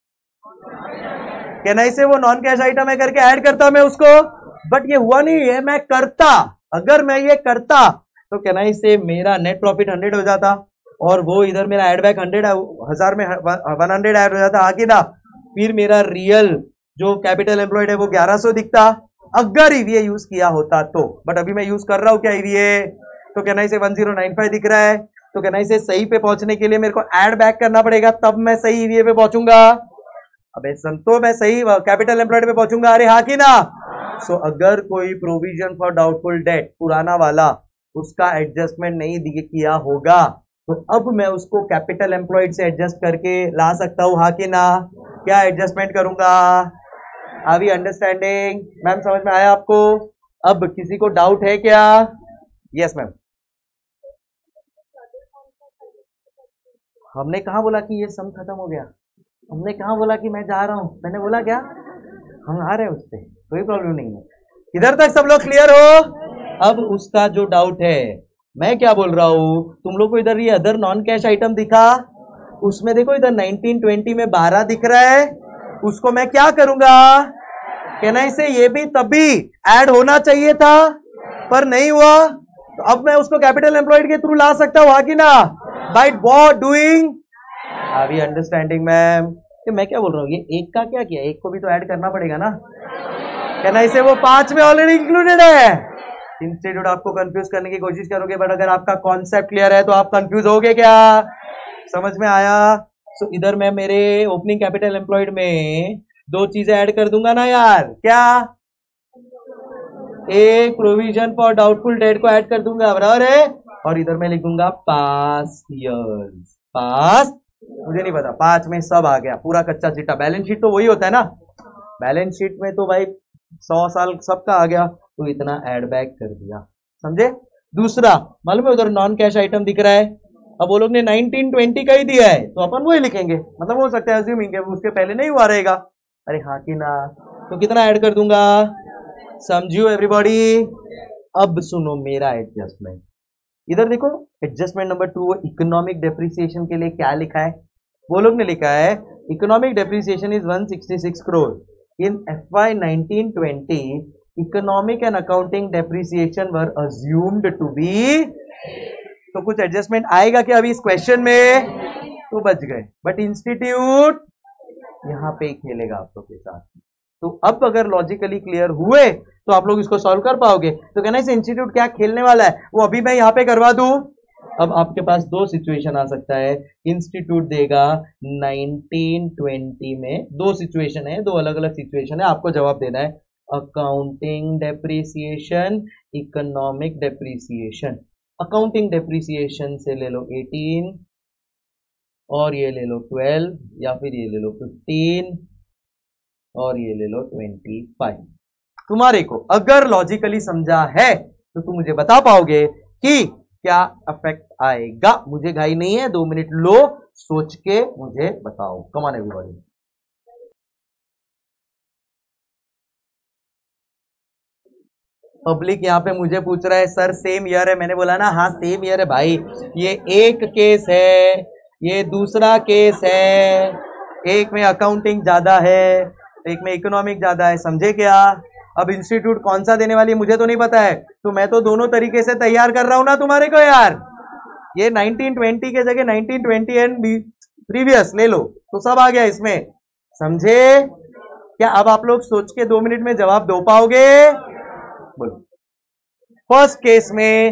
कहना इसे वो नॉन कैश आइटम है करके ऐड करता मैं उसको, बट ये हुआ नहीं है, मैं करता। अगर मैं ये करता तो कहना इसे मेरा नेट प्रॉफिट 100 हो जाता, और वो इधर मेरा एड बैक 100 में 100 ऐड हो जाता, हाँ कि ना? फिर मेरा रियल जो कैपिटल एम्प्लॉयड है वो 1100 दिखता अगर ईवीए यूज किया होता तो। बट अभी मैं यूज कर रहा हूं क्या ईवीए, तो कहना इसे 1095 दिख रहा है, तो कहना इसे सही पे पहुंचने के लिए मेरे को ऐड बैक करना पड़ेगा, तब मैं सही ईवीए पे पहुंचूंगा। अबे संतो, मैं सही कैपिटल एम्प्लॉयड पे पहुंचूंगा, अरे हाँ कि ना? सो अगर कोई प्रोविजन फॉर डाउटफुल डेट पुराना वाला उसका एडजस्टमेंट नहीं किया होगा तो अब मैं उसको कैपिटल एम्प्लॉयड से एडजस्ट करके ला सकता हूं, हाँ कि ना? क्या एडजस्टमेंट करूंगा? अभी अंडरस्टैंडिंग मैम, समझ में आया आपको? अब किसी को डाउट है क्या? Yes ma'am. हमने कहा बोला कि ये सम खत्म हो गया, हमने कहा बोला कि मैं जा रहा हूं, मैंने बोला क्या? हम आ रहे हैं उससे, कोई प्रॉब्लम नहीं है। इधर तक सब लोग क्लियर हो? अब उसका जो डाउट है, मैं क्या बोल रहा हूं, तुम लोग को इधर ये अदर नॉन कैश आइटम दिखा, उसमें देखो इधर 1920 में 12 दिख रहा है, उसको मैं क्या करूंगा, कहना इसे ये भी तभी ऐड होना चाहिए था पर नहीं हुआ, तो अब मैं उसको कैपिटल एम्प्लॉयड के थ्रू ला सकता हूं, हाँ कि ना? बाय व्हाट डूइंग, अभी अंडरस्टैंडिंग मैम? मैं क्या बोल रहा हूँ, ये एक का क्या किया, एक को भी तो ऐड करना पड़ेगा ना, कहना इसे वो 5 में ऑलरेडी इंक्लूडेड है। इंस्टीट्यूट आपको कंफ्यूज करने की कोशिश करोगे, बट अगर आपका कॉन्सेप्ट क्लियर है तो आप कंफ्यूज होगे क्या? समझ में आया? सो इधर मैं मेरे ओपनिंग कैपिटल एम्प्लॉयड में 2 चीजें ऐड कर दूंगा ना यार, क्या? एक प्रोविजन फॉर डाउटफुल डेट को ऐड कर दूंगा, बराबर है, और इधर मैं लिख दूंगा पास्ट ईयर्स, पास्ट मुझे नहीं पता, 5 में सब आ गया, पूरा कच्चा चिट्टा। बैलेंस शीट तो वही होता है ना, बैलेंस शीट में तो भाई 100 साल सबका आ गया, तो इतना एड बैक कर दिया, समझे। दूसरा मालूम है उधर नॉन कैश आइटम दिख रहा है, अब वो लोग ने 1920 का ही दिया है तो अपन वही लिखेंगे, मतलब हो सकता है अज्यूमिंग के उसके पहले नहीं हुआ रहेगा। अरे हाँ कि ना, तो कितना ऐड कर दूंगा, समझियो एवरीबॉडी। अब सुनो मेरा एडजस्टमेंट, इधर देखो एडजस्टमेंट नंबर 2, इकोनॉमिक डेप्रिसिएशन के लिए क्या लिखा है, वो लोग ने लिखा है economic depreciation is 166 crore in FY 1920, economic and accounting depreciation were assumed to be. तो कुछ एडजस्टमेंट आएगा क्या अभी इस क्वेश्चन में, तो बच गए, बट इंस्टीट्यूट यहां पे ही खेलेगा आप लोग के साथ। तो अब अगर लॉजिकली क्लियर हुए तो आप लोग इसको सॉल्व कर पाओगे। तो कहना इस इंस्टीट्यूट क्या खेलने वाला है वो अभी मैं यहां पे करवा दूं। अब आपके पास दो सिचुएशन आ सकता है, इंस्टीट्यूट देगा 1920 में, दो सिचुएशन है, दो अलग अलग सिचुएशन है, आपको जवाब देना है accounting depreciation, economic depreciation. Accounting depreciation से ले लो 18 और ये ले लो 12 या फिर ये ले लो 15 और ये ले लो 25। तुम्हारे को अगर लॉजिकली समझा है तो तुम मुझे बता पाओगे कि क्या इफेक्ट आएगा। मुझे घाई नहीं है, 2 मिनट लो, सोच के मुझे बताओ। Come on everybody. पब्लिक यहाँ पे मुझे पूछ रहा है सर सेम ईयर है, मैंने बोला ना हाँ सेम ईयर है भाई, ये एक केस है, ये दूसरा केस है, एक में अकाउंटिंग ज्यादा है, एक में इकोनॉमिक ज्यादा है, समझे क्या। अब इंस्टीट्यूट कौन सा देने वाली है मुझे तो नहीं पता है, तो मैं तो दोनों तरीके से तैयार कर रहा हूं ना तुम्हारे को यार। ये 1920 के जगह 1920 एंड प्रीवियस ले लो तो सब आ गया इसमें, समझे क्या। अब आप लोग सोच के 2 मिनट में जवाब दो पाओगे, बोलो। फर्स्ट केस में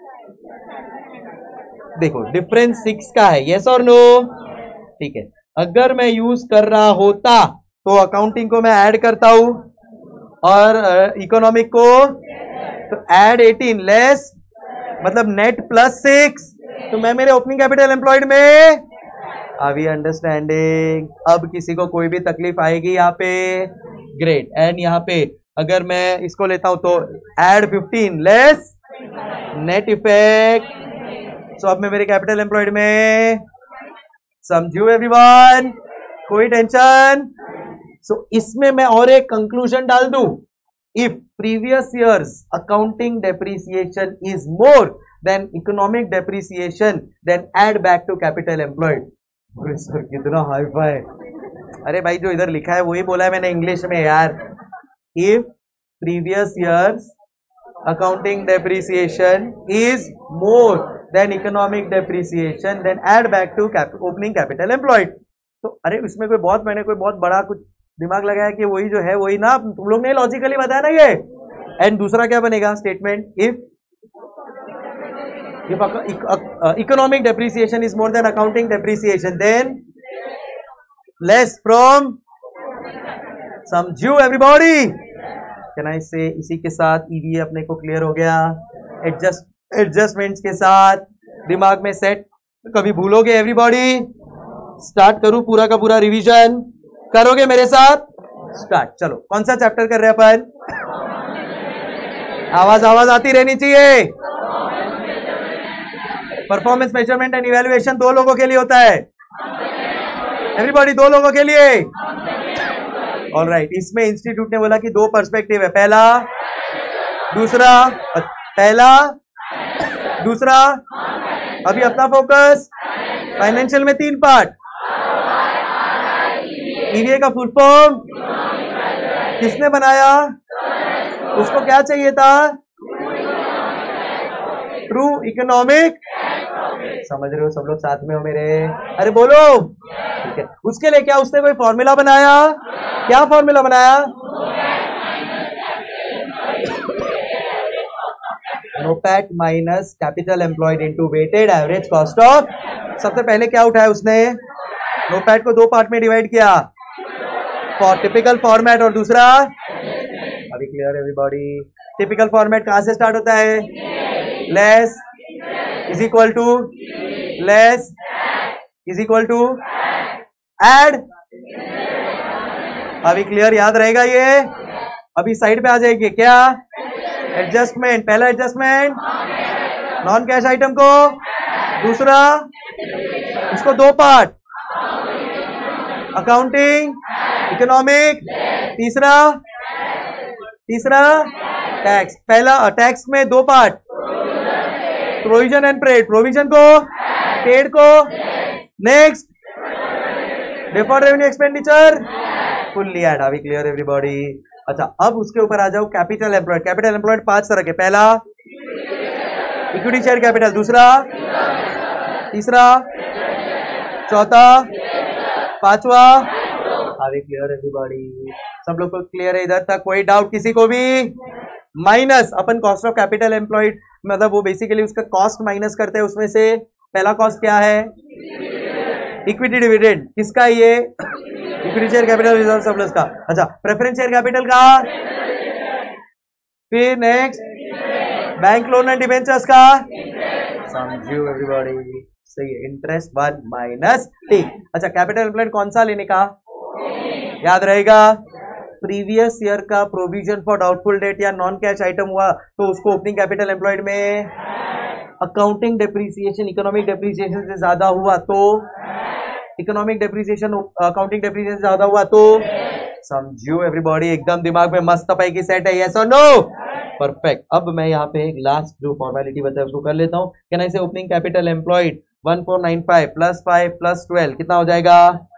देखो डिफरेंस 6 का है, यस और नो, ठीक है। अगर मैं यूज कर रहा होता तो अकाउंटिंग को मैं ऐड करता हूं और इकोनॉमिक को तो ऐड 18 लेस मतलब नेट +6, तो मैं मेरे ओपनिंग कैपिटल एम्प्लॉयड में, आर वी अंडरस्टैंडिंग। अब किसी को कोई भी तकलीफ आएगी यहाँ पे, ग्रेट। एंड यहाँ पे अगर मैं इसको लेता हूं तो add 15 less net effect, so अब मैं मेरे कैपिटल एम्प्लॉयड में, समझू एवरीवन, कोई टेंशन। सो इसमें मैं और एक कंक्लूजन डाल दूं, if previous year's accounting depreciation is more than economic depreciation then add back to capital employed. Sir कितना हाई फाई, अरे भाई जो इधर लिखा है वही बोला है मैंने इंग्लिश में यार। If previous year's accounting depreciation is more than economic depreciation then add back to opening capital employed. तो अरे उसमें मैंने कोई बहुत बड़ा कुछ दिमाग लगाया कि वही जो है वही ना, तुम लोग ने लॉजिकली बताया ना ये। एंड दूसरा क्या बनेगा statement, if economic depreciation is more than accounting depreciation then less from, समझू एवरीबॉडी। कहना इससे इसी के साथ ईवीए अपने को क्लियर हो गया, एडजस्टमेंट्स के साथ दिमाग में सेट, कभी भूलोगे एवरीबॉडी। स्टार्ट करूं पूरा का पूरा रिवीजन, करोगे मेरे साथ, स्टार्ट। चलो कौन सा चैप्टर कर रहे हैं अपन, आवाज आती रहनी चाहिए। परफॉर्मेंस मेजरमेंट एंड इवैल्यूएशन 2 लोगों के लिए होता है एवरीबॉडी, 2 लोगों के लिए, ऑलराइट। इसमें इंस्टीट्यूट ने बोला कि 2 पर्सपेक्टिव है, पहला दूसरा, पहला दूसरा। अभी अपना फोकस फाइनेंशियल में 3 पार्ट, ईवीए का फुल फॉर्म किसने बनाया, उसको क्या चाहिए था, ट्रू इकोनॉमिक, समझ रहे हो सब लोग, साथ में हो मेरे, अरे बोलो, ठीक है। उसके लिए क्या उसने कोई फॉर्मूला बनाया, क्या फॉर्मूला बनाया, NOPAT minus capital employed into weighted average cost of. सबसे पहले क्या उठाया उसने, नोपैट को 2 पार्ट में डिवाइड किया, टिपिकल फॉर्मेट और दूसरा, अभी क्लियर एवरीबॉडी। टिपिकल फॉर्मेट कहां से स्टार्ट होता है, less is equal to less is equal to add. अभी क्लियर, याद रहेगा ये। अभी साइड पे आ जाएगी क्या, एडजस्टमेंट। पहला एडजस्टमेंट नॉन कैश आइटम को, दूसरा इसको दो पार्ट, अकाउंटिंग इकोनॉमिक, तीसरा टैक्स। पहला टैक्स में दो part, provision and paid. Provision को, पेड को। Next deferred revenue expenditure fully add. अभी क्लियर एवरीबॉडी। अच्छा, अब उसके ऊपर आ जाओ कैपिटल एम्प्लॉयड। कैपिटल एम्प्लॉयड 5 तरह के। पहला इक्विटी शेयर कैपिटल, दूसरा, तीसरा, चौथा, पांचवा। अभी क्लियर एवरीबॉडी, सब लोग को क्लियर है इधर तक? कोई डाउट किसी को भी? माइनस अपन कॉस्ट ऑफ कैपिटल एम्प्लॉयड, मतलब वो बेसिकली उसका कॉस्ट माइनस करते हैं। उसमें से पहला कॉस्ट क्या है, इक्विटी डिविडेंड। किसका ये, equity share capital reserve surplus का। अच्छा, प्रेफरेंस शेयर कैपिटल का। फिर next bank loan and debentures का। समझियो एवरीबॉडी, सही है। Interest 1 minus T. अच्छा, कैपिटल एम्प्लॉयड कौन सा लेने का, याद रहेगा, प्रीवियस ईयर का प्रोविजन फॉर डाउटफुल डेट या नॉन कैश आइटम हुआ तो उसको ओपनिंग कैपिटल एम्प्लॉयड में। अकाउंटिंग डेप्रिसिएशन इकोनॉमिक डेप्रिसिएशन से ज्यादा हुआ तो, इकोनॉमिक डेप्रिसिएशन अकाउंटिंग डेप्रिसिएशन ज्यादा हुआ तो। समझियो एवरीबॉडी, एकदम दिमाग में मस्त पैकी सेट है, यस और नो? परफेक्ट। अब मैं यहाँ पे एक लास्ट जो फॉर्मेलिटी बताया उसको कर लेता हूँ। Can I say opening capital employed 1495 plus 5 plus 12 कितना हो जाएगा,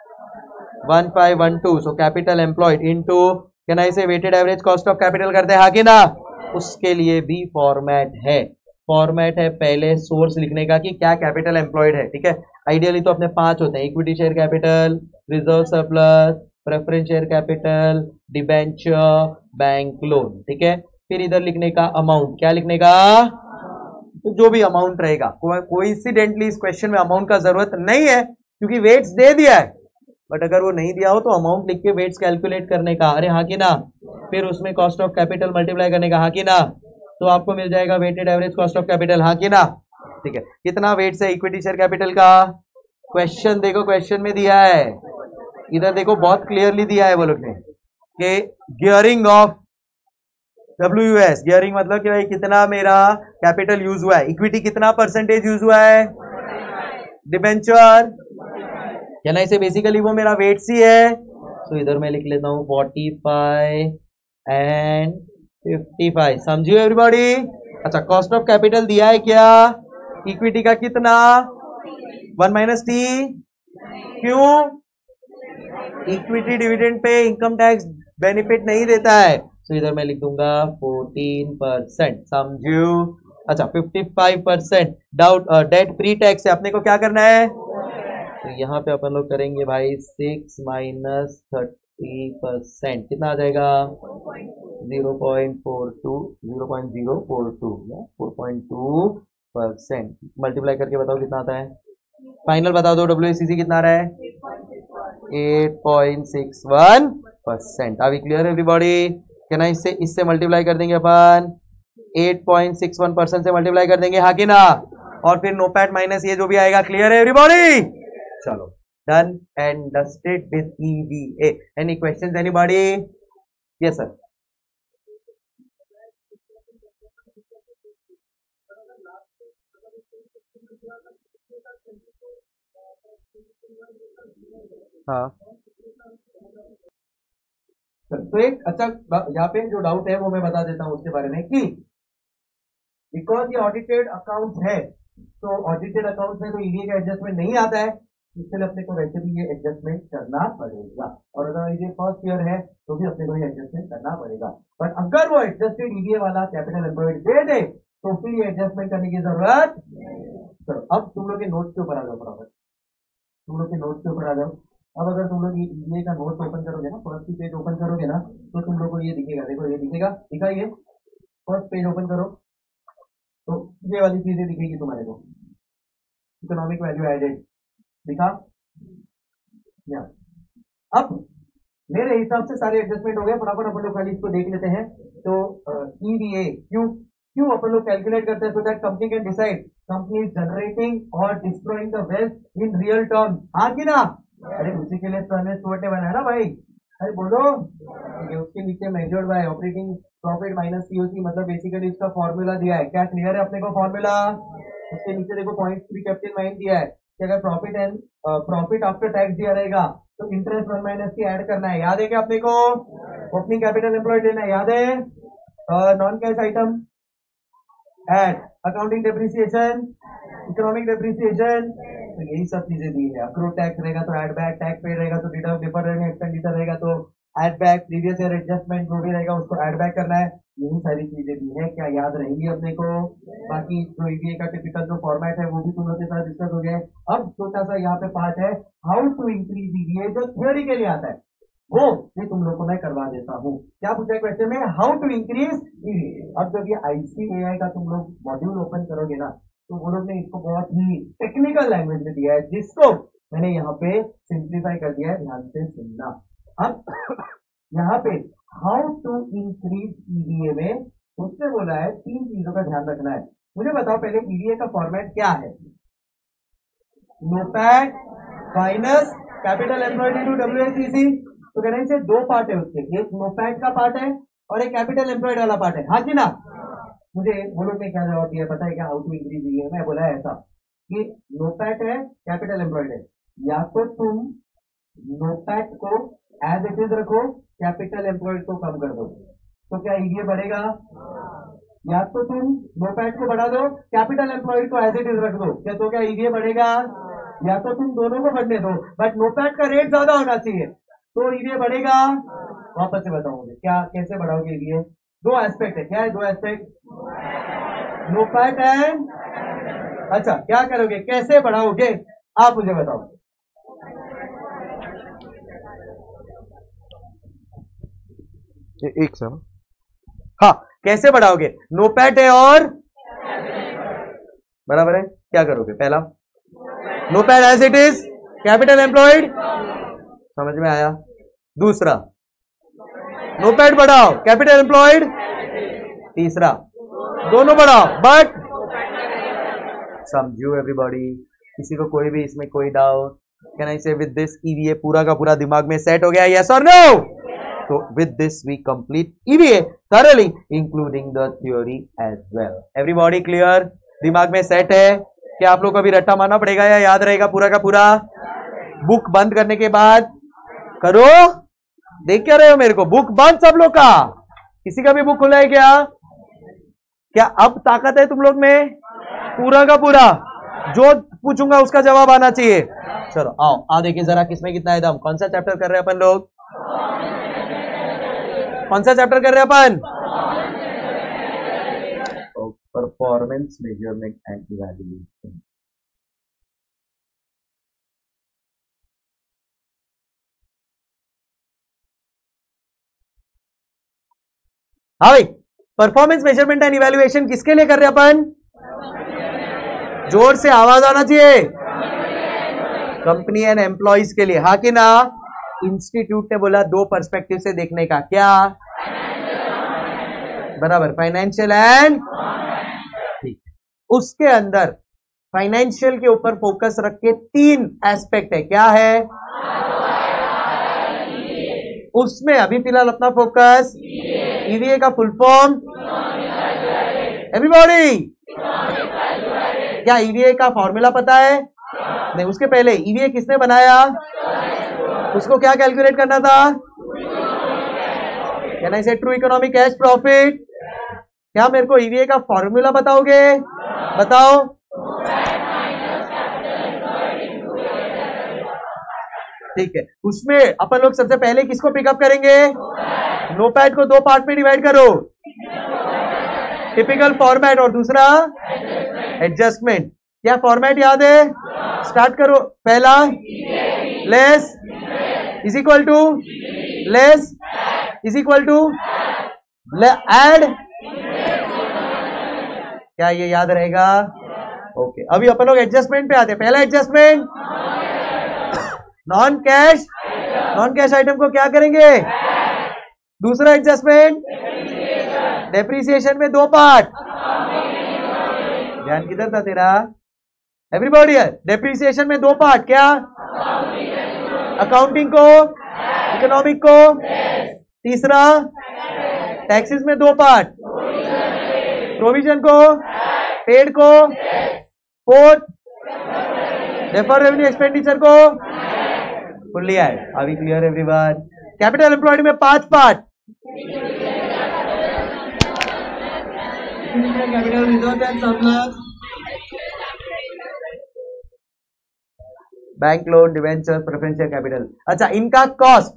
1512। So capital employed into can I say weighted average cost of capital करते हैं, हाँ कि ना? उसके लिए भी फॉर्मेट है। फॉर्मेट है पहले सोर्स लिखने का कि क्या कैपिटल एम्प्लॉयड है, ठीक है। आइडियली तो अपने 5 होते हैं, equity share capital, reserve surplus, preference share capital, debenture, bank loan, ठीक है। फिर इधर लिखने का अमाउंट, क्या लिखने का, तो जो भी अमाउंट रहेगा। कोइंसिडेंटली इस क्वेश्चन में अमाउंट का जरूरत नहीं है क्योंकि वेट्स दे दिया है, बट अगर वो नहीं दिया हो तो अमाउंट लिख के वेट्स कैलकुलेट करने का, अरे हाँ कि ना। फिर उसमें कॉस्ट ऑफ कैपिटल मल्टीप्लाई करने का, हाँ कि ना। तो आपको मिल जाएगा weighted average cost of capital, हाँ कि ना। ठीक है, कितना वेट्स है इक्विटी शेयर कैपिटल का, क्वेश्चन देखो, क्वेश्चन में दिया है, इधर देखो बहुत क्लियरली दिया है वो लोग ने कि गियरिंग ऑफ WUS, गियरिंग मतलब कि भाई कितना मेरा कैपिटल यूज हुआ है, इक्विटी कितना परसेंटेज यूज हुआ है, डिबेंचर क्या ना, इसे बेसिकली वो मेरा वेट्स ही है। तो इधर मैं लिख लेता हूं 45 एंड 55। समझिए एवरीबॉडी। अच्छा, कॉस्ट ऑफ कैपिटल दिया है क्या, इक्विटी का कितना, 1 माइनस टी। क्यों, इक्विटी डिविडेंड पे इनकम टैक्स बेनिफिट नहीं देता है, तो इधर मैं लिख दूंगा 14%। समझू। अच्छा, 55% डाउट डेट प्री टैक्स है, अपने को क्या करना है, तो यहाँ पे अपन लोग करेंगे भाई 6 माइनस 30%, कितना आ जाएगा 4.02%, मल्टीप्लाई करके बताओ कितना आता है, फाइनल बता दो। WACC कितना आ रहा है, 8.61%। अभी क्लियर एवरीबॉडी। क्या इससे मल्टीप्लाई कर देंगे अपन, 8.61% से मल्टीप्लाई कर देंगे, हाँ कि ना। और फिर नोपैट माइनस ये जो भी आएगा। क्लियर है एवरीबॉडी? चलो, done and dusted with EVA। Any questions anybody? Yes sir. हाँ, तो एक अच्छा यहाँ पे जो डाउट है वो मैं बता देता हूँ उसके बारे में कि बिकॉज ये ऑडिटेड अकाउंट है, तो ऑडिटेड अकाउंट में तो EVA का एडजस्टमेंट नहीं आता है, इसलिए अपने को वैसे भी ये एडजस्टमेंट करना पड़ेगा। और अगर ये फर्स्ट ईयर है तो भी अपने को ये एडजस्टमेंट करना पड़ेगा। पर अगर वो एडजस्टेड EVA वाला कैपिटल एम्प्लॉयड दे दे तो फिर ये एडजस्टमेंट करने की जरूरत। चलो, अब तुम लोग के नोट्स के ऊपर आ जाओ फटाफट, तुम लोग के नोट्स के ऊपर आ जाओ। अब अगर तुम लोग ये EVA का नोट्स ओपन करोगे ना, फर्स्ट की पेज ओपन करोगे ना, तो तुम लोग को ये दिखेगा, देखो ये दिखेगा, दिखा ये फर्स्ट पेज ओपन करो तो ये वाली चीजें दिखेगी तुम्हारे को, इकोनॉमिक वैल्यू एडेड दिखा। अब मेरे हिसाब से सारे एडजस्टमेंट हो गए, फटाफट अपन लोग खाली इसको देख लेते हैं। तो EVA क्यों क्यों अपन लोग कैलकुलेट करते हैं? So that company can decide company is generating और destroying the wealth in real term, हाँ कि ना? अरे उसी के लिए तो स्टुअर्ट ने बनाया ना भाई, अरे बोलो। उसके नीचे measured by operating profit minus COC, मतलब बेसिकली इसका फॉर्मूला दिया है। क्या क्लियर है अपने को फॉर्मूला? उसके नीचे देखो पॉइंट 3 कैपिटल माइन दिया है कि अगर profit and profit after tax दिया रहेगा तो इंटरेस्ट 1 माइनस की ऐड करना है, याद है क्या अपने को? ओपनिंग कैपिटल एम्प्लॉयड लेना है, याद है? Non cash item add, accounting depreciation, economic depreciation, तो यही सब चीजें दी है। अक्रूड टैक्स रहेगा तो एड बैक, टैक्स पेड रहेगा तो डिफर रेवेन्यू एक्सपेंडिचर रहेगा तो add back, previous year adjustment जो भी रहेगा उसको एड बैक करना है। यही सारी चीजें दी है, क्या याद रहेंगी अपने को? बाकी जो ईवीए का टिपिकल जो फॉर्मेट है वो भी तुम लोग के साथ डिस्कस हो गया है। अब छोटा सा यहाँ पे पार्ट है हाउ टू इंक्रीज ईवीए, जो थ्योरी के लिए आता है वो ये तुम लोग को मैं करवा देता हूँ। क्या पूछा है क्वेश्चन में? How to increase EVA. अब जब ये आईसीएआई का तुम लोग मॉड्यूल ओपन करोगे ना तो वो लोग ने इसको बहुत ही टेक्निकल लैंग्वेज में दिया है, जिसको मैंने यहाँ पे सिंप्लीफाई कर दिया है, ध्यान से सुनना। अब यहाँ पे हाउ टू इंक्रीज ईवीए में उसने बोला है 3 चीजों का ध्यान रखना है। मुझे बताओ पहले ईवीए का फॉर्मेट क्या है? NOPAT minus capital employed into WACC. तो कहने से 2 पार्ट है उसके, एक नोपैड का पार्ट है और एक कैपिटल एम्प्लॉयड वाला पार्ट है, हाँ जी ना? मुझे वो लोग ने क्या जवाब दिया पता है क्या? हाउ टू इंक्रीज ईवीए में बोला है ऐसा कि नोपैड है कैपिटल एम्प्लॉयड है, या तो तुम नोपैड को एज इट इज रखो, कैपिटल एम्प्लॉयड को कम कर दो, तो क्या ईवीए बढ़ेगा? या तो तुम नोपैड को बढ़ा दो, कैपिटल एम्प्लॉयड को एज इट इज रख दो, क्या तो क्या ईवीए बढ़ेगा? या तो तुम दोनों को बढ़ने दो, बट नोपैड का रेट ज्यादा होना चाहिए तो ईवीए बढ़ेगा। वापस से बताओ मुझे क्या, कैसे बढ़ाओगे ईवीए? 2 एस्पेक्ट है, क्या है 2 एस्पेक्ट? नोपैड एंड, अच्छा क्या करोगे, कैसे बढ़ाओगे आप मुझे बताओ। एक सर, हाँ कैसे बढ़ाओगे? नोपैड है और बराबर है, क्या करोगे? पहला NOPAT as it is, capital employed, समझ में आया? दूसरा नोपैड बढ़ाओ, कैपिटल एम्प्लॉयड। तीसरा दोनों बढ़ाओ बट, समझो एवरीबॉडी, किसी को कोई भी इसमें कोई डाउट? कैन आई से विद दिस ईवीए पूरा का पूरा दिमाग में सेट हो गया, यस और no? So with this we complete EVA thoroughly including the theory as well. Everybody clear? दिमाग में सेट है? क्या आप लोग को अभी रट्टा मारना पड़ेगा या याद रहेगा पूरा का पूरा? बुक बंद करने के बाद करो, देख क्या रहे हो मेरे को? बुक बंद सब लोग का, किसी का भी बुक खुला है क्या? क्या अब ताकत है तुम लोग में? पूरा का पूरा जो पूछूंगा उसका जवाब आना चाहिए। चलो आओ देखिए जरा किसमें कितना है दम। कौन सा चैप्टर कर रहे हैं अपन लोग? कौन सा चैप्टर कर रहे हैं अपन? Performance measurement and evaluation. हाँ भाई, परफॉर्मेंस मेजरमेंट एंड इवैल्यूएशन किसके लिए कर रहे हैं अपन? जोर से आवाज आना चाहिए। कंपनी एंड एम्प्लॉइज के लिए, हाँ कि ना? इंस्टीट्यूट ने बोला 2 पर्सपेक्टिव से देखने का, क्या? बराबर, फाइनेंशियल एंड, ठीक। उसके अंदर फाइनेंशियल के ऊपर फोकस रख के 3 एस्पेक्ट है, क्या है? उसमें अभी फिलहाल अपना फोकस ईवीए का फुल फॉर्म, एवरीबॉडी क्या ईवीए का फॉर्मूला पता है? नहीं, उसके पहले ईवीए किसने बनाया? उसको क्या कैलकुलेट करना था? कैन आई से ट्रू इकोनॉमिक कैश प्रॉफिट? क्या मेरे को ईवीए का फॉर्मूला बताओगे? बताओ। ठीक है, उसमें अपन लोग सबसे पहले किसको पिकअप करेंगे? नोपैड को 2 पार्ट में डिवाइड करो, टिपिकल फॉर्मेट और दूसरा एडजस्टमेंट। क्या फॉर्मेट याद है? स्टार्ट करो। पहला less is equal to, less is equal to add, क्या ये याद रहेगा? ओके, अभी अपन लोग एडजस्टमेंट पे आते हैं। पहला एडजस्टमेंट नॉन कैश आइटम को क्या करेंगे? दूसरा एडजस्टमेंट डेप्रिसिएशन में 2 पार्ट, ध्यान किधर था तेरा? एवरीबॉडी, डेप्रिसिएशन में दो पार्ट, क्या? अकाउंटिंग को, इकोनॉमिक को, तीसरा टैक्सेस में दो पार्ट, प्रोविजन को, पेड को, फोर्थ डेफर्ड रेवेन्यू एक्सपेंडिचर को fully add. Are we clear everyone? Capital employed में 5 part, capital reserve and surplus, bank loan, debenture, preferential capital. अच्छा, इनका cost,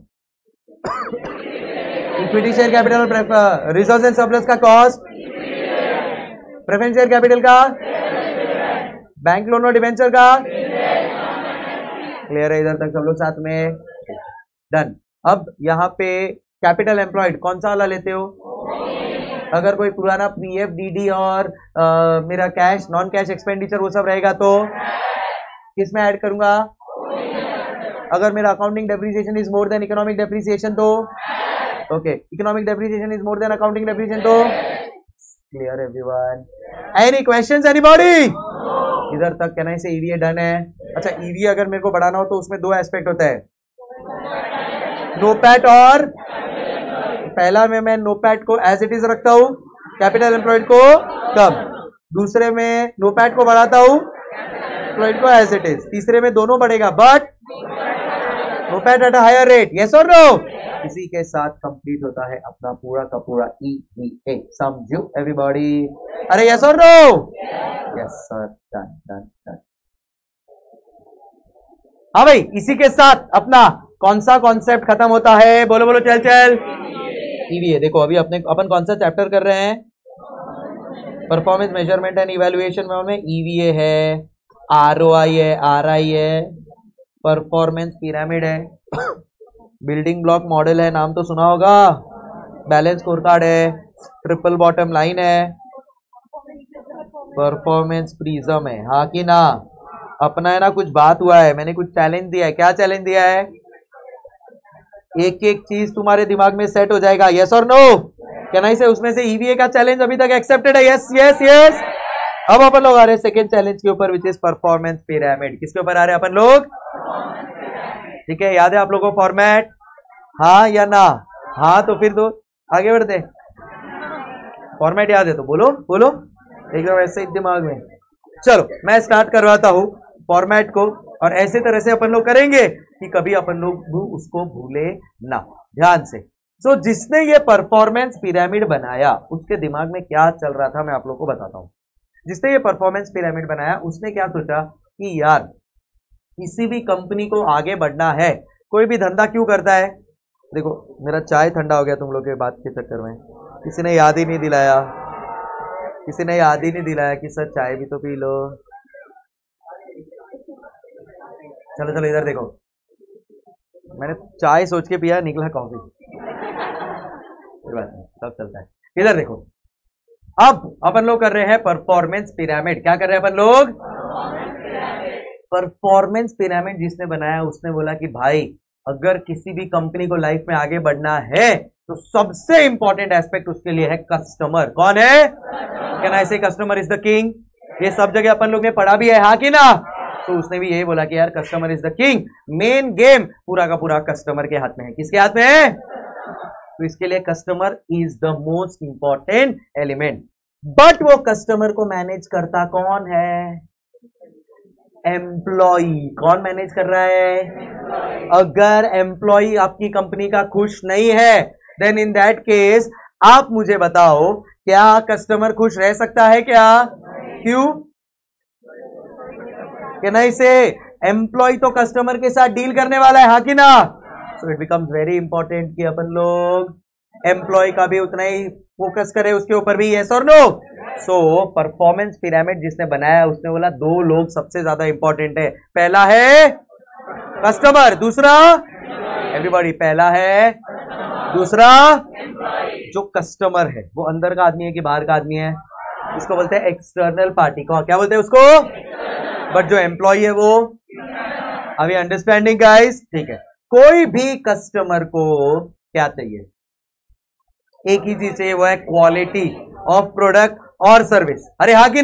equity share capital, reserve and surplus का cost, preferential capital का, bank loan और debenture का। Clear है इधर तक सब लोग साथ में? डन। अब यहाँ पे कैपिटल एम्प्लॉयड कौन सा वाला लेते हो? अगर कोई पुराना पीएफ, डीडी और मेरा कैश, नॉन कैश एक्सपेंडिचर वो सब रहेगा तो किस में ऐड करूंगा? अगर मेरा accounting depreciation is more than economic depreciation तो okay, economic depreciation is more than accounting depreciation तो clear everyone? Any questions anybody? इधर तक कैन आई से ईवीए डन है? अच्छा, ईवीए अगर मेरे को बढ़ाना हो तो उसमें दो एस्पेक्ट होता है, नोपैट और पहला में मैं नोपैट को एज इट इज रखता हूं, कैपिटल एम्प्लॉयड को कम, दूसरे में नोपैट को बढ़ाता हूं, एम्प्लॉयड को एज इट इज, तीसरे में दोनों बढ़ेगा but NOPAT at a higher rate. Yes और नो? इसी के साथ कंप्लीट होता है अपना पूरा का पूरा ईवीए। समझो एवरीबॉडी? अरे यस और no? Yes sir, done done done. हाँ भाई, इसी के साथ अपना कौन सा कॉन्सेप्ट खत्म होता है? बोलो बोलो, चल चल। ईवीए। देखो अभी अपन कौन सा चैप्टर कर रहे हैं? परफॉर्मेंस मेजरमेंट एंड इवैल्यूएशन में ईवीए है, आरओआई है, आरआई है, परफॉर्मेंस पिरामिड है, बिल्डिंग ब्लॉक मॉडल है, नाम तो सुना होगा, बैलेंस स्कोरकार्ड है, ट्रिपल बॉटम लाइन है, परफॉर्मेंस प्रिज्म है। हाँ कि ना? अपना है ना, कुछ बात हुआ है, मैंने कुछ चैलेंज दिया है। क्या चैलेंज दिया है? एक एक चीज तुम्हारे दिमाग में सेट हो जाएगा। यस और नो? कैन आई से उसमें से ईवीए का चैलेंज अभी तक एक्सेप्टेड है? Yes yes yes. अब अपन लोग आ रहे हैं सेकेंड चैलेंज के ऊपर, विच इज परफॉर्मेंस पिरामिड। किसके ऊपर आ रहे हैं अपन लोग? ठीक है, याद है आप लोगों को फॉर्मेट? हाँ या ना? हाँ तो फिर तो आगे बढ़ते। फॉर्मेट याद है तो बोलो बोलो, एकदम ऐसे ही दिमाग में। चलो मैं स्टार्ट करवाता हूं फॉर्मेट को, और ऐसे तरह से अपन लोग करेंगे कि कभी अपन लोग उसको भूले ना। ध्यान से। सो जिसने ये परफॉर्मेंस पिरामिड बनाया उसके दिमाग में क्या चल रहा था मैं आप लोग को बताता हूं। जिसने ये परफॉर्मेंस पिरामिड बनाया उसने क्या सोचा कि यार किसी भी कंपनी को आगे बढ़ना है, कोई भी धंधा क्यों करता है? देखो मेरा चाय ठंडा हो गया तुम लोग के बात के चक्कर में, किसी ने याद ही नहीं दिलाया, किसी ने याद ही नहीं दिलाया कि सर चाय भी तो पी लो। चलो चलो इधर देखो, मैंने चाय सोच के पिया, निकला कॉफी। सब चलता है। इधर देखो, अब अपन लोग कर रहे हैं परफॉर्मेंस पिरामिड। क्या कर रहे हैं अपन लोग? परफॉर्मेंस पिरामिड जिसने बनाया उसने बोला कि भाई अगर किसी भी कंपनी को लाइफ में आगे बढ़ना है तो सबसे इंपॉर्टेंट एस्पेक्ट उसके लिए है कस्टमर। कौन है? कैन आई से कस्टमर इज द किंग। ये सब जगह अपन लोग ने पढ़ा भी है, हाँ कि ना? तो उसने भी यही बोला कि यार customer is the king, main game पूरा का पूरा कस्टमर के हाथ में है। किसके हाथ में है? तो इसके लिए customer is the most important element. But वो कस्टमर को मैनेज करता कौन है? एम्प्लॉय। कौन मैनेज कर रहा है? अगर एम्प्लॉय आपकी कंपनी का खुश नहीं है देन इन दैट केस आप मुझे बताओ क्या कस्टमर खुश रह सकता है क्या? क्यों? कैन आई से एम्प्लॉय तो कस्टमर के साथ डील करने वाला है, हाँ कि ना? So it becomes very important कि अपन लोग एम्प्लॉय का भी उतना ही फोकस करें उसके ऊपर भी। यस और नो? सो परफॉर्मेंस पिरामिड जिसने बनाया उसने बोला दो लोग सबसे ज्यादा इंपॉर्टेंट है। पहला है कस्टमर, दूसरा एवरीबॉडी। पहला है, दूसरा जो कस्टमर है वो अंदर का आदमी है कि बाहर का आदमी है? उसको बोलते हैं एक्सटर्नल पार्टी को। क्या बोलते हैं उसको? बट जो एम्प्लॉय है वो, अभी अंडरस्टैंडिंग गाइस? ठीक है। कोई भी कस्टमर को क्या चाहिए? एक ही चीज चाहिए, वो है क्वालिटी ऑफ प्रोडक्ट और सर्विस। अरे हाँ कि ना?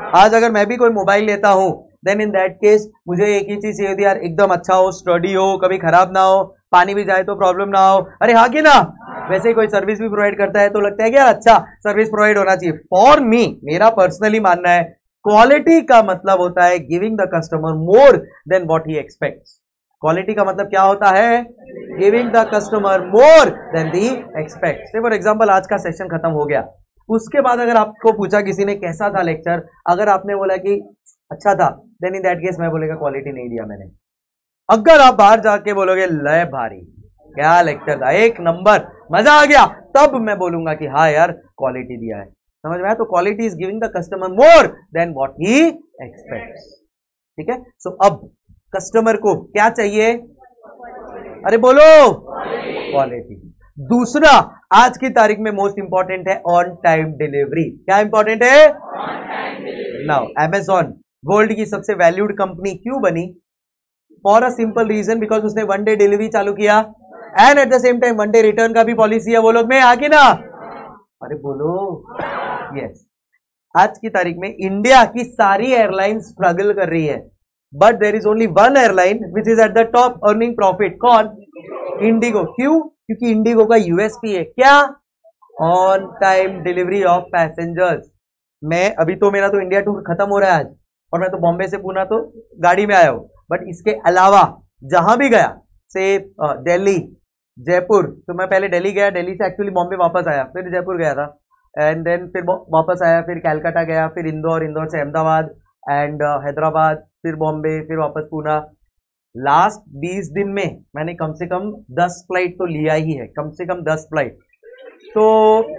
आज अगर मैं भी कोई मोबाइल लेता हूं, देन इन दैट केस मुझे एक ही चीज चाहिए होती है यार, एकदम अच्छा हो, स्टडी हो, कभी खराब ना हो, पानी भी जाए तो प्रॉब्लम ना हो। अरे हाँ कि ना? वैसे ही कोई सर्विस भी प्रोवाइड करता है तो लगता है कि यार अच्छा सर्विस प्रोवाइड होना चाहिए। फॉर मी, मेरा पर्सनली मानना है, क्वालिटी का मतलब होता है giving the customer more than what he expects. Quality का मतलब क्या होता है? Giving the customer more than the expect. For example आज का सेशन खत्म हो गया, उसके बाद अगर आपको पूछा किसी ने कैसा था लेक्चर, अगर आपने बोला कि अच्छा था, देन इन दैट केस मैं बोलेगा क्वालिटी नहीं दिया मैंने। अगर आप बाहर जाके बोलोगे लय भारी, क्या लेक्चर था, एक नंबर, मजा आ गया, तब मैं बोलूंगा कि हाँ यार क्वालिटी दिया है। समझ में आया? तो quality is giving the customer more than what he expects. ठीक है? सो अब कस्टमर को क्या चाहिए? अरे बोलो, क्वालिटी। दूसरा आज की तारीख में मोस्ट इंपॉर्टेंट है ऑन टाइम डिलीवरी। क्या इंपॉर्टेंट है? नाउ अमेजॉन वर्ल्ड की सबसे वैल्यूड कंपनी क्यों बनी? For a simple reason, because उसने वन डे डिलीवरी चालू किया and at the same time one day return का भी पॉलिसी है। वो लोग में आके ना, अरे बोलो, यस। आज की तारीख में इंडिया की सारी एयरलाइन स्ट्रगल कर रही है, but there is only one airline which is at the top earning profit. कौन? इंडिगो। क्यों? क्योंकि इंडिगो का यूएसपी है क्या? On time delivery of passengers. मैं अभी तो मेरा तो इंडिया टूर खत्म हो रहा है आज, और मैं तो बॉम्बे से पुणे तो गाड़ी में आया हूं, बट इसके अलावा जहां भी गया, से दिल्ली, जयपुर, तो मैं पहले दिल्ली गया, दिल्ली से एक्चुअली बॉम्बे वापस आया, फिर जयपुर गया था, एंड देन फिर वापस आया, फिर कैलकाटा गया, फिर इंदौर, इंदौर से अहमदाबाद एंड हैदराबाद, फिर बॉम्बे, फिर वापस पुणे। लास्ट 20 दिन में मैंने कम से कम 10 फ्लाइट तो लिया ही है, कम से कम 10 फ्लाइट। तो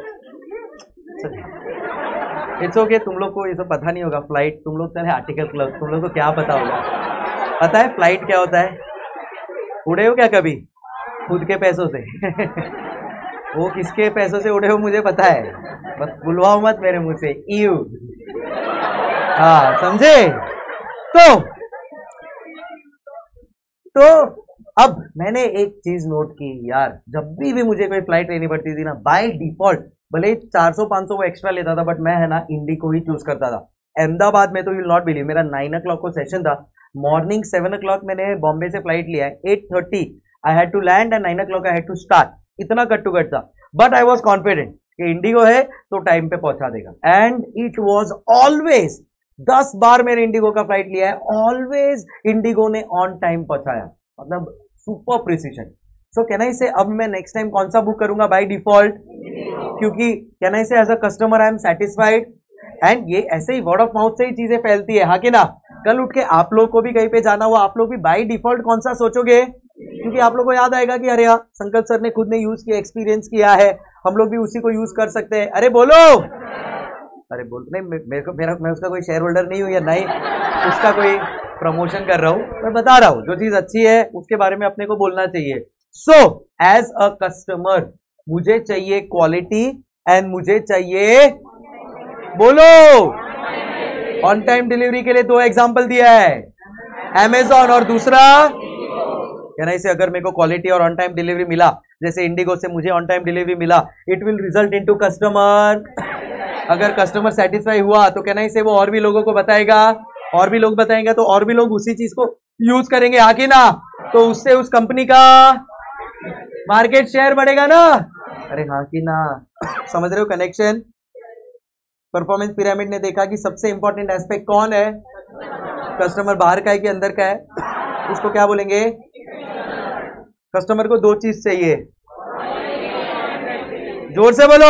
इट्स ओके, तुम लोग को ये सब पता नहीं होगा फ्लाइट, तुम लोग चले आर्टिकल क्लब, तुम लोग को क्या पता होगा? पता है फ्लाइट क्या होता है? उड़े हो क्या कभी खुद के पैसों से? वो किसके पैसों से उड़े हो मुझे पता है, बस बुलवाओ मत मेरे मुंह से। यू हाँ, समझे? तो अब मैंने एक चीज नोट की यार, जब भी मुझे कोई फ्लाइट लेनी पड़ती थी ना, बाय डिफॉल्ट भले 400-500 वो एक्स्ट्रा लेता था, बट मैं है ना इंडिगो ही चूज करता था। अहमदाबाद में तो यू नॉट बिलीव, मेरा 9 o'clock को सेशन था, मॉर्निंग 7 o'clock मैंने बॉम्बे से फ्लाइट लिया है, 8:30 I had to land and 9 o'clock I had to start. इतना कट टू कट था, बट आई वॉज कॉन्फिडेंट कि इंडिगो है तो टाइम पे पहुंचा देगा, एंड इट वॉज ऑलवेज। 10 बार मैंने इंडिगो का फ्लाइट लिया है, ऑलवेज इंडिगो ने ऑन टाइम पहुंचाया, मतलब super precision. So can I say अब मैं नेक्स्ट टाइम कौन सा बुक करूंगा बाय डिफॉल्ट? क्योंकि कैन आई से as a customer I am satisfied, and ये ऐसे ही वर्ड ऑफ माउथ से ही चीजें फैलती है, हाँ कि ना? कल उठ के आप लोग को भी कहीं पे जाना हुआ, आप लोग भी बाय डिफॉल्ट कौन सा सोचोगे? क्योंकि आप लोग को याद आएगा कि अरे यार संकल्प सर ने खुद ने यूज किया, एक्सपीरियंस किया है, हम लोग भी उसी को यूज कर सकते हैं। अरे बोलो, अरे बोल नहीं, मैं उसका कोई शेयर होल्डर नहीं हूं या नहीं उसका कोई प्रमोशन कर रहा हूं, मैं बता रहा हूं जो चीज अच्छी है उसके बारे में अपने को बोलना चाहिए। सो एज अ कस्टमर मुझे चाहिए क्वालिटी एंड मुझे चाहिए, बोलो, ऑन टाइम डिलीवरी के लिए 2 एग्जांपल दिया है, अमेजॉन और दूसरा कहना इसे। अगर मेरे को क्वालिटी और ऑन टाइम डिलीवरी मिला, जैसे इंडिगो से मुझे ऑन टाइम डिलीवरी मिला, it will result into customer. अगर कस्टमर सेटिस्फाई हुआ तो कहना इसे वो और भी लोगों को बताएगा, और भी लोग बताएंगे तो और भी लोग उसी चीज को यूज करेंगे, आगे ना? तो उससे उस कंपनी का मार्केट शेयर बढ़ेगा ना? अरे हाँ कि ना? समझ रहे हो कनेक्शन? परफॉर्मेंस पिरामिड ने देखा कि सबसे इंपॉर्टेंट एस्पेक्ट कौन है? कस्टमर बाहर का है कि अंदर का है? उसको क्या बोलेंगे? कस्टमर को 2 चीज चाहिए, जोर से बोलो,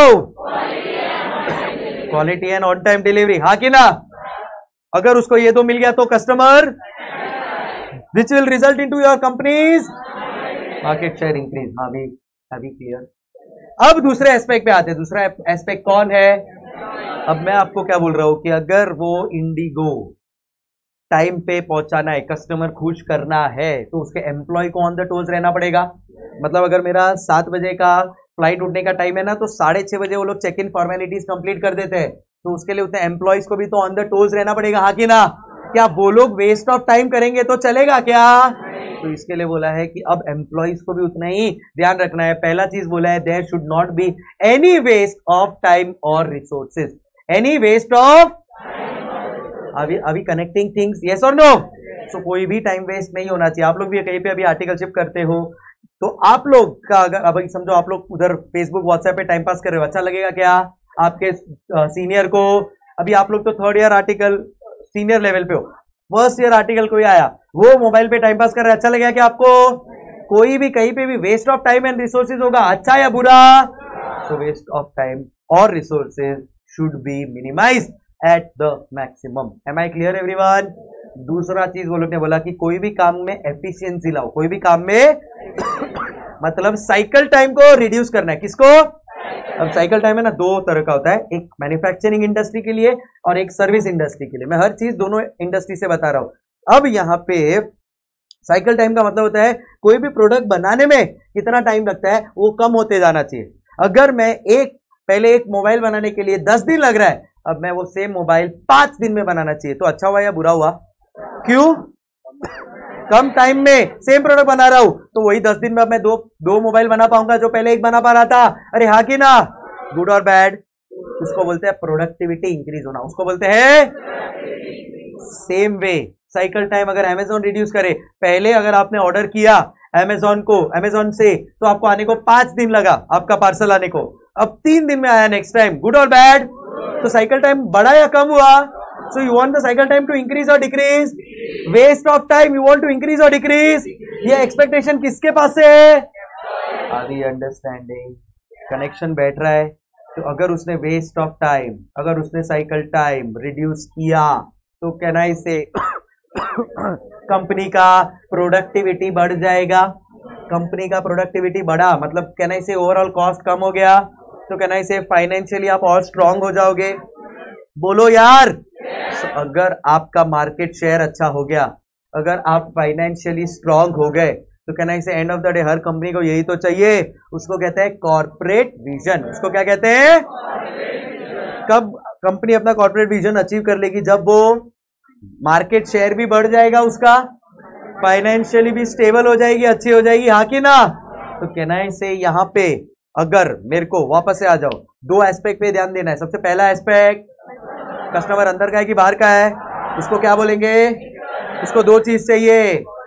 quality and on time delivery, हाँ कि ना? अगर उसको ये 2 मिल गया तो customer, which will result into your company's market share increase. हाँ भी, अभी क्लियर। अब दूसरे एस्पेक्ट पे आते हैं। दूसरा एस्पेक्ट कौन है? अब मैं आपको क्या बोल रहा हूं कि अगर वो इंडिगो टाइम पे पहुंचाना है, कस्टमर खुश करना है, तो उसके एम्प्लॉय को ऑन द टोज रहना पड़ेगा। मतलब अगर मेरा 7 बजे का फ्लाइट उठने का टाइम है ना, तो 6:30 बजे वो लोग चेक इन फॉर्मेलिटीज कंप्लीट कर देते हैं, तो उसके लिए उतने एम्प्लॉयज को भी तो ऑन द टोज रहना पड़ेगा, हाँ कि ना? क्या वो लोग वेस्ट ऑफ टाइम करेंगे तो चलेगा क्या? तो इसके लिए बोला है कि अब एम्प्लॉयज को भी उतना ही ध्यान रखना है। पहला चीज बोला है, there should not be any waste of time और रिसोर्सेज, एनी वेस्ट ऑफ। अभी कनेक्टिंग थिंग्स, यस और नो? सो कोई भी टाइम वेस्ट नहीं होना चाहिए। आप लोग भी कहीं पे अभी आर्टिकलशिप करते हो तो आप लोग का अगर अभी समझो आप लोग उधर फेसबुक व्हाट्सएप पे टाइम पास कर रहे हो, अच्छा लगेगा क्या आपके सीनियर को? अभी आप लोग तो third year article senior level पे हो, फर्स्ट ईयर आर्टिकल कोई आया वो मोबाइल पे टाइम पास कर रहा है, अच्छा लगेगा क्या आपको? कोई भी कहीं पे भी waste of time and resources होगा, अच्छा या बुरा? सो वेस्ट ऑफ टाइम और resources should be minimised at the maximum. Am I clear everyone? दूसरा चीज वो लोग ने बोला कि कोई भी काम में एफिशिएंसी लाओ, कोई भी काम में मतलब साइकिल टाइम को रिड्यूस करना है। किसको? अब साइकिल टाइम है ना, दो तरह का होता है, एक मैन्युफैक्चरिंग इंडस्ट्री के लिए और एक सर्विस इंडस्ट्री के लिए। मैं हर चीज दोनों इंडस्ट्री से बता रहा हूं। अब यहाँ पे साइकिल टाइम का मतलब होता है कोई भी प्रोडक्ट बनाने में कितना टाइम लगता है वो कम होते जाना चाहिए। अगर मैं पहले एक मोबाइल बनाने के लिए 10 दिन लग रहा है, अब मैं वो सेम मोबाइल 5 दिन में बनाना चाहिए, तो अच्छा हुआ या बुरा हुआ? क्यों? कम टाइम में सेम प्रोडक्ट बना रहा हूं तो वही 10 दिन में अब मैं दो मोबाइल बना पाऊंगा जो पहले एक बना पा रहा था। अरे हाँ कि ना? गुड और बैड? उसको बोलते हैं प्रोडक्टिविटी इंक्रीज होना, उसको बोलते हैं सेम वे साइकिल टाइम। अगर अमेजॉन रिड्यूस करे, पहले अगर आपने ऑर्डर किया अमेजॉन से तो आपको आने को 5 दिन लगा, आपका पार्सल आने को, अब 3 दिन में आया नेक्स्ट टाइम। गुड और बैड? तो साइकिल टाइम बढ़ा या कम हुआ? So you want the cycle time to increase or decrease? Waste of time you want to increase or decrease? ये expectation किसके पास से है? आदि अंडरस्टैंडिंग कनेक्शन बैठ रहा है। तो अगर उसने वेस्ट ऑफ टाइम, अगर उसने साइकिल टाइम रिड्यूस किया तो कैन आई से कंपनी का प्रोडक्टिविटी बढ़ जाएगा। कंपनी का प्रोडक्टिविटी बढ़ा मतलब कैन आई से ओवरऑल कॉस्ट कम हो गया, तो कैन आई से फाइनेंशियली आप और स्ट्रांग हो जाओगे। बोलो यार। So, अगर आपका मार्केट शेयर अच्छा हो गया, अगर आप फाइनेंशियली स्ट्रांग हो गए, तो can I say end of the day हर कंपनी को यही तो चाहिए, उसको कहते हैं कॉर्पोरेट विजन। उसको क्या कहते हैं? कब कंपनी अपना कॉर्पोरेट विजन अचीव कर लेगी? जब वो मार्केट शेयर भी बढ़ जाएगा, उसका फाइनेंशियली भी स्टेबल हो जाएगी, अच्छी हो जाएगी, हाँ कि ना? तो कैन आई से यहाँ पे अगर मेरे को वापस से आ जाओ, 2 एस्पेक्ट पे ध्यान देना है। सबसे पहला एस्पेक्ट, कस्टमर अंदर का है कि बाहर का है? उसको क्या बोलेंगे? उसको 2 चीज चाहिए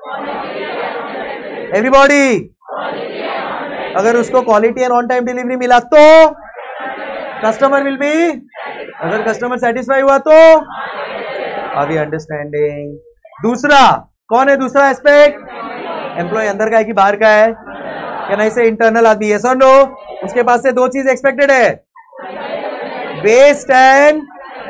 एवरीबॉडी। अगर उसको quality and on time delivery मिला तो कस्टमर विल बी, अगर कस्टमर सेटिस्फाई हुआ तो अभी अंडरस्टैंडिंग। दूसरा कौन है? दूसरा एस्पेक्ट, एम्प्लॉय अंदर का है कि बाहर का है? कैन आई से इंटरनल आदमी, यस और नो? उसके पास से 2 चीज एक्सपेक्टेड है, वेस्ट एंड,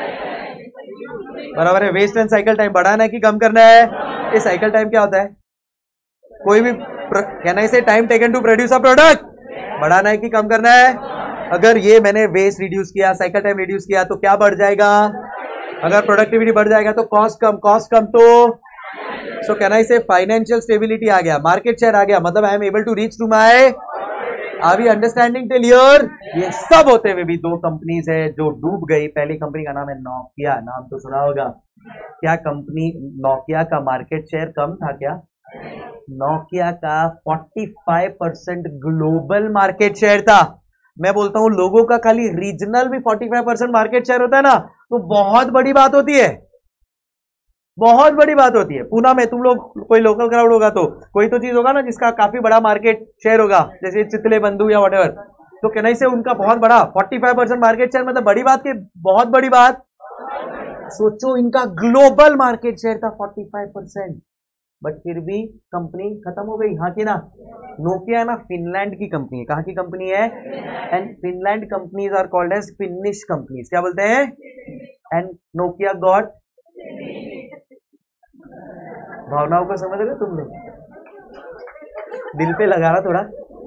बराबर है, वेस्ट एंड साइकिल टाइम बढ़ाना है कि कम करना है? ये साइकिल टाइम क्या होता है? कोई भी can I say time taken to produce a product, बढ़ाना है कि कम करना है? अगर ये मैंने वेस्ट रिड्यूस किया, साइकिल टाइम रिड्यूस किया तो क्या बढ़ जाएगा? अगर प्रोडक्टिविटी बढ़ जाएगा तो कॉस्ट कम तो सो कैन आई से फाइनेंशियल स्टेबिलिटी आ गया, मार्केट शेयर आ गया, मतलब I am able to reach to my, are we understanding till here? ये सब होते हुए भी 2 कंपनीज है जो डूब गई। पहली कंपनी का नाम है नोकिया, नाम तो सुना होगा। क्या कंपनी नोकिया का मार्केट शेयर कम था क्या? नोकिया का 45% ग्लोबल मार्केट शेयर था। मैं बोलता हूं लोगों का खाली रीजनल भी 45% मार्केट शेयर होता है ना, तो बहुत बड़ी बात होती है, बहुत बड़ी बात होती है। पूना में तुम लोग कोई लोकल क्राउड होगा तो कोई तो चीज होगा ना जिसका काफी बड़ा मार्केट शेयर होगा, जैसे चितले बंधु या व्हाटएवर, तो कैन से उनका बहुत बड़ा 45% मार्केट शेयर, मतलब बड़ी बात की बहुत बड़ी बात। सोचो इनका ग्लोबल मार्केट शेयर था 45%, बट फिर भी कंपनी खत्म हो गई, हाँ कि ना? नोकिया ना फिनलैंड की कंपनी है। कहाँ की कंपनी है? And Finland companies are called as Finnish companies. क्या बोलते हैं? एंड नोकिया गॉट, भावनाओं को समझ रहे तुम लोग? दिल पे लगा रहा थोड़ा,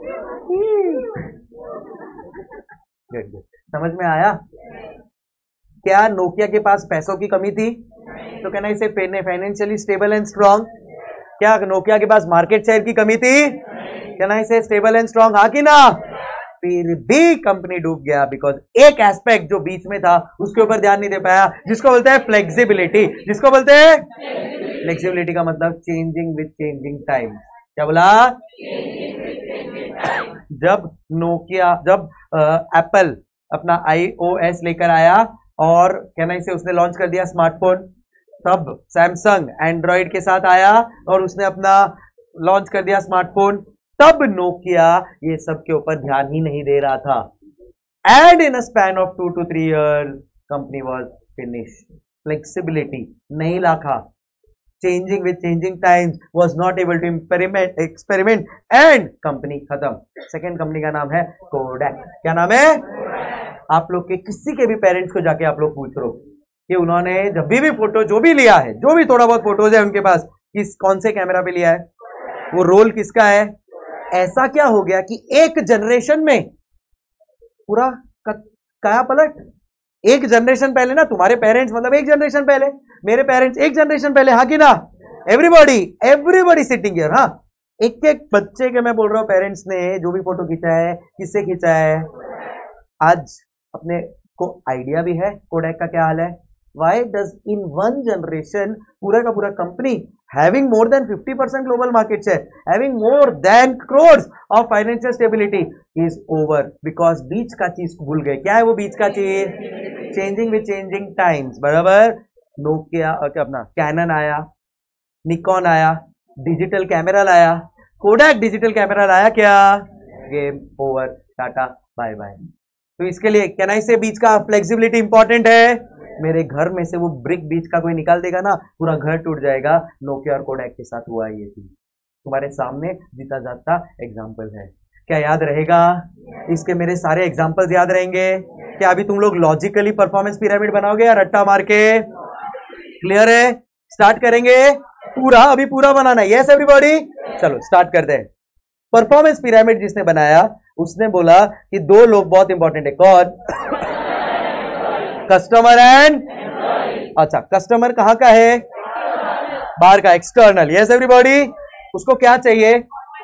समझ में आया? क्या नोकिया के पास पैसों की कमी थी? तो कहना इसे फाइनेंशियली स्टेबल एंड स्ट्रांग। क्या नोकिया के पास मार्केट शेयर की कमी थी? कहना इसे स्टेबल एंड स्ट्रांग, हाँ कि ना? फिर भी कंपनी डूब गया बिकॉज एक एस्पेक्ट जो बीच में था उसके ऊपर ध्यान नहीं दे पाया, जिसको बोलते हैं फ्लेक्सिबिलिटी। जिसको बोलते हैं फ्लेक्सिबिलिटी का मतलब चेंजिंग विद चेंजिंग टाइम। क्या बोला? जब एप्पल अपना iOS लेकर आया और कहना इसे उसने लॉन्च कर दिया स्मार्टफोन, तब सैमसंग एंड्रॉइड के साथ आया और उसने अपना लॉन्च कर दिया स्मार्टफोन। तब नोकिया ये सब के ऊपर ध्यान ही नहीं दे रहा था। And in a span of 2 to 3 years company was finished. Flexibility नहीं लाखा, changing with changing times, was not able to experiment and company खत्म। सेकेंड कंपनी का नाम है कोडैक। क्या नाम है? आप लोग के किसी के भी पेरेंट्स को जाके आप लोग पूछ लो कि उन्होंने जब भी फोटो जो भी लिया है, जो भी थोड़ा बहुत फोटोज है उनके पास, किस कौन से कैमरा पे लिया है, वो रोल किसका है। ऐसा क्या हो गया कि एक जनरेशन में पूरा काया पलट। एक जनरेशन पहले ना तुम्हारे पेरेंट्स, मतलब एक जनरेशन पहले मेरे पेरेंट्स, एक जनरेशन पहले, हाँ कि ना, एवरीबॉडी सिटिंग हियर। हाँ, एक एक बच्चे के मैं बोल रहा हूँ पेरेंट्स ने जो भी फोटो खींचा है, किससे खींचा है। आज अपने को आइडिया भी है कोडैक का क्या हाल है। Why does in one generation पूरा का पूरा company having more than 50% global market share, having more than crores of financial stability is over because बीच का चीज भूल गए। क्या है वो बीच का चीज? Changing with changing times, बराबर। नोकिया अपना कैनन आया, निकॉन आया, डिजिटल कैमरा लाया, कोडैक डिजिटल कैमरा लाया, क्या game over, tata bye bye. तो इसके लिए कैन आई से बीच का फ्लेक्सिबिलिटी इंपॉर्टेंट है। मेरे घर में से वो ब्रिक बीच का कोई निकाल देगा ना, पूरा घर टूट जाएगा। नोकिया और कोडैक के साथ हुआ ये चीज, तुम्हारे सामने जीता जाता एग्जाम्पल है। क्या याद रहेगा? इसके मेरे सारे एग्जाम्पल्स याद रहेंगे क्या? अभी तुम लोग लॉजिकली परफॉर्मेंस पिरामिड बनाओगे या रट्टा मार के? क्लियर है? स्टार्ट करेंगे पूरा, अभी पूरा बनाना है। यस एवरीबॉडी, चलो स्टार्ट करते हैं। परफॉर्मेंस पिरामिड जिसने बनाया उसने बोला कि दो लोग बहुत इंपॉर्टेंट है। कौन? कस्टमर एंड, अच्छा कस्टमर कहां का है? बाहर का, एक्सटर्नल। यस एवरीबॉडी, उसको क्या चाहिए?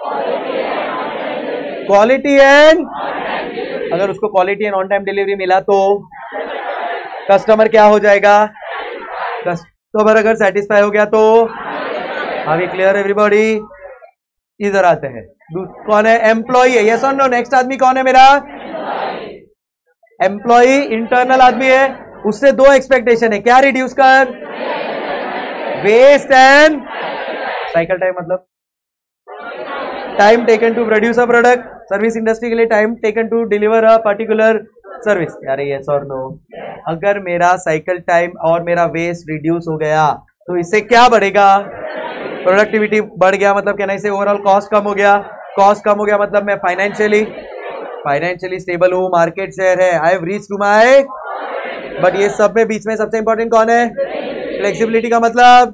क्वालिटी एंड, अगर उसको quality and on time delivery मिला तो कस्टमर क्या हो जाएगा? कस्टमर अगर सेटिस्फाई हो गया तो, अभी क्लियर एवरीबॉडी? इधर आते हैं, कौन है? एम्प्लॉई है। यस और नो? नेक्स्ट आदमी कौन है मेरा? एम्प्लॉई इंटरनल आदमी है, उससे दो एक्सपेक्टेशन है। क्या रिड्यूस कर? वेस्ट एंड साइकिल टाइम, मतलब time taken to produce a product. Service industry के लिए time taken to deliver a particular service. यार यस और नो? अगर मेरा साइकिल टाइम और मेरा वेस्ट रिड्यूस हो गया तो इससे क्या बढ़ेगा? प्रोडक्टिविटी बढ़ गया, मतलब कहना इसे ओवरऑल कॉस्ट कम हो गया। कॉस्ट कम हो गया मतलब मैं फाइनेंशियली स्टेबल हूं, मार्केट शेयर है, I have reached to my. But ये सब में बीच में सबसे इंपॉर्टेंट कौन है? फ्लेक्सिबिलिटी का मतलब,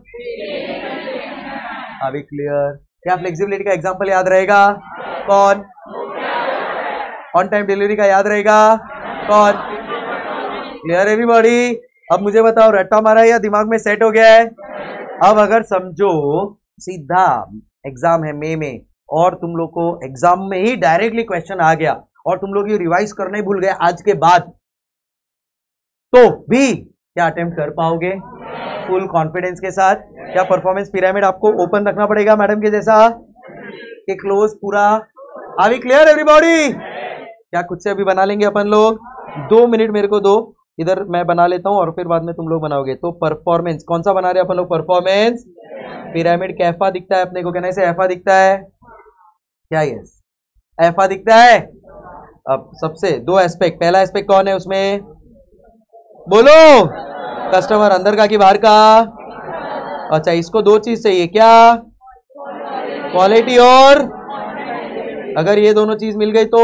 अभी क्लियर? क्या फ्लेक्सिबिलिटी का एग्जांपल याद रहेगा? कौन? ऑन टाइम डिलीवरी का याद रहेगा? कौन? Clear everybody? अब मुझे बताओ, रट्टा मारा या दिमाग में सेट हो गया है? अब अगर समझो सीधा एग्जाम है मई में और तुम लोग को एग्जाम में ही डायरेक्टली क्वेश्चन आ गया और तुम लोग ये रिवाइज करना ही भूल गए आज के बाद, तो भी क्या अटेम्प्ट कर पाओगे फुल कॉन्फिडेंस के साथ? क्या परफॉर्मेंस पिरामिड आपको ओपन रखना पड़ेगा मैडम के जैसा कि क्लोज पूरा? Are we clear everybody? क्या खुद से अभी बना लेंगे अपन लोग? 2 मिनट मेरे को दो, इधर मैं बना लेता हूं और फिर बाद में तुम लोग बनाओगे। तो परफॉर्मेंस कौन सा बना रहे अपन लोग? Performance pyramid. कैफा दिखता है अपने को? कहना इसे एफा दिखता है क्या? यस, एफा दिखता है। अब सबसे दो एस्पेक्ट, पहला एस्पेक्ट कौन है उसमें? बोलो, कस्टमर अंदर का कि बाहर का? अच्छा, इसको दो चीज चाहिए, क्या? क्वालिटी और, अगर ये दोनों चीज मिल गई तो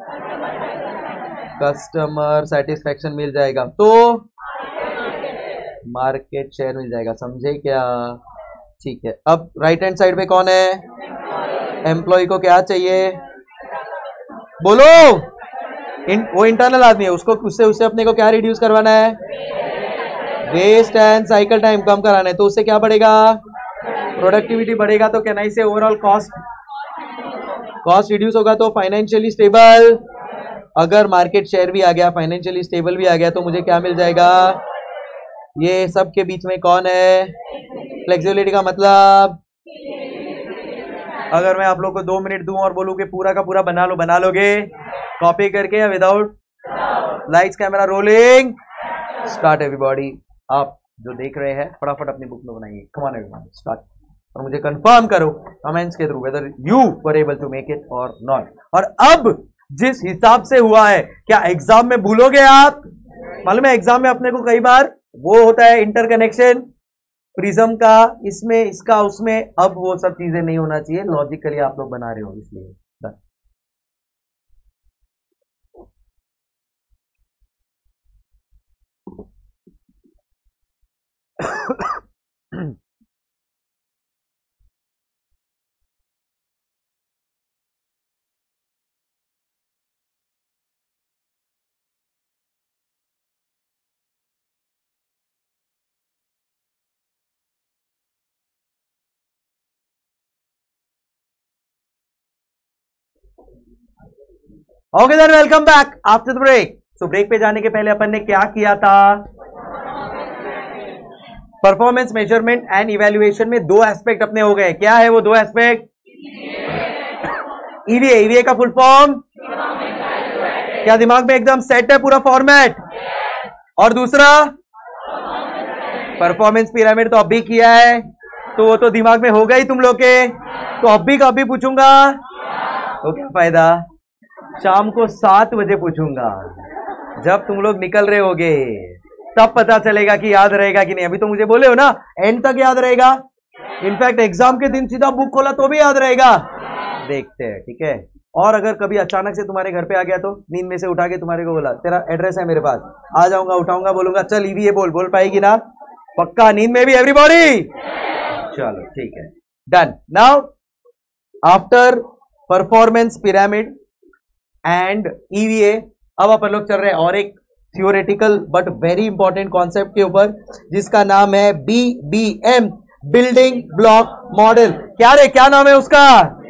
कस्टमर सेटिस्फैक्शन मिल जाएगा, तो मार्केट शेयर मिल जाएगा। समझे क्या? ठीक है। अब राइट हैंड साइड पे कौन है? एम्प्लॉय को क्या चाहिए? बोलो, वो इंटरनल आदमी है, उसको उससे अपने को क्या रिड्यूस करवाना है? वेस्ट एंड साइकिल टाइम कम कराना है। तो उससे क्या बढ़ेगा? प्रोडक्टिविटी बढ़ेगा। तो कहना इसे ओवरऑल कॉस्ट रिड्यूस होगा तो फाइनेंशियली स्टेबल। अगर मार्केट शेयर भी आ गया, फाइनेंशियली स्टेबल भी आ गया, तो मुझे क्या मिल जाएगा? ये सब के बीच में कौन है? फ्लेक्सिबिलिटी का मतलब, अगर मैं आप लोग को 2 मिनट दूं और बोलूं कि पूरा का पूरा बना लोगे कॉपी करके या without? Lights camera rolling, start everybody. आप जो देख रहे हैं फटाफट अपनी बुक में बनाइए। Come on everyone, start. और मुझे कंफर्म करो कमेंट्स के through whether you were able to make it और नॉट। और अब जिस हिसाब से हुआ है, क्या एग्जाम में भूलोगे आप? मालूम है एग्जाम में अपने को कई बार वो होता है इंटरकनेक्शन प्रिज्म का, इसमें इसका उसमें, अब वो सब चीजें नहीं होना चाहिए। लॉजिकली आप लोग बना रहे हो इसलिए। Okay then, welcome back after the break. So break पे जाने के पहले अपन ने क्या किया था? परफॉर्मेंस मेजरमेंट एंड इवैल्यूएशन में दो एस्पेक्ट अपने हो गए। क्या है वो दो एस्पेक्ट? ईवीए, ईवीए का फुल फॉर्म क्या दिमाग में एकदम सेट है पूरा फॉर्मेट? और दूसरा परफॉर्मेंस पिरामिड तो अभी किया है, तो वो तो दिमाग में होगा ही तुम लोग के। तो अभी का अभी पूछूंगा तो क्या फायदा? शाम को 7 बजे पूछूंगा, जब तुम लोग निकल रहे होगे तब पता चलेगा कि याद रहेगा कि नहीं। अभी तो मुझे बोले हो ना एंड तक याद रहेगा, इनफैक्ट एग्जाम के दिन सीधा बुक खोला तो भी याद रहेगा। देखते हैं, ठीक है। और अगर कभी अचानक से तुम्हारे घर पे आ गया तो नींद में से उठा के तुम्हारे को बोला तेरा एड्रेस है मेरे पास, आ जाऊंगा, उठाऊंगा, बोलूंगा चल ईवीए बोल पाएगी ना? पक्का नींद में भी एवरीबॉडी? चलो ठीक है, done. Now after performance pyramid and EVA अब अपन लोग चल रहे हैं और एक theoretical but very important concept के ऊपर, जिसका नाम है BBM, बिल्डिंग ब्लॉक मॉडल। क्या रे, क्या नाम है उसका?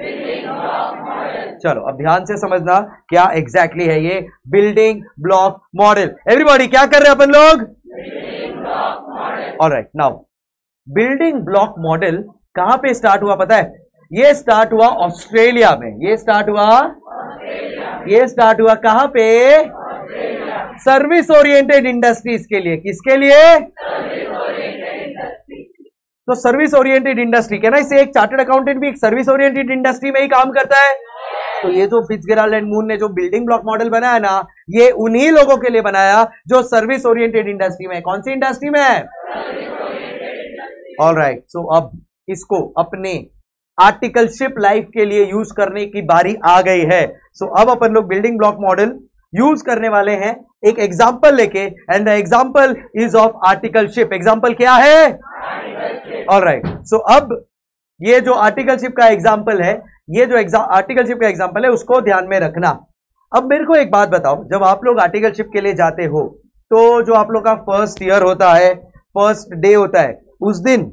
चलो अब ध्यान से समझना क्या एग्जैक्टली है ये बिल्डिंग ब्लॉक मॉडल। एवरीबॉडी क्या कर रहे हैं अपन लोग? Alright, now building block model कहां पे स्टार्ट हुआ पता है? ये स्टार्ट हुआ ऑस्ट्रेलिया में। ये स्टार्ट हुआ कहां पे? सर्विस ओरिएंटेड इंडस्ट्रीज के लिए। किसके लिए? तो सर्विस ओरिएंटेड इंडस्ट्री, कहना इसे एक चार्टर्ड अकाउंटेंट भी एक सर्विस ओरिएंटेड इंडस्ट्री में ही काम करता है। तो ये जो फिट्जगेराल्ड एंड मून ने जो बिल्डिंग ब्लॉक मॉडल बनाया ना, ये उन्हीं लोगों के लिए बनाया जो सर्विस ओरिएंटेड इंडस्ट्री में है। कौन सी इंडस्ट्री में है? ऑलराइट, सो अब इसको अपने आर्टिकलशिप लाइफ के लिए यूज करने की बारी आ गई है। सो अब अपन लोग बिल्डिंग ब्लॉक मॉडल यूज करने वाले हैं एक एग्जांपल लेके, and the example is of articleship. Example क्या है? ऑलराइट, सो अब ये जो आर्टिकलशिप का एग्जांपल है, ये जो आर्टिकलशिप का एग्जांपल है उसको ध्यान में रखना। अब मेरे को एक बात बताओ, जब आप लोग आर्टिकलशिप के लिए जाते हो तो जो आप लोग का फर्स्ट ईयर होता है, फर्स्ट डे होता है, उस दिन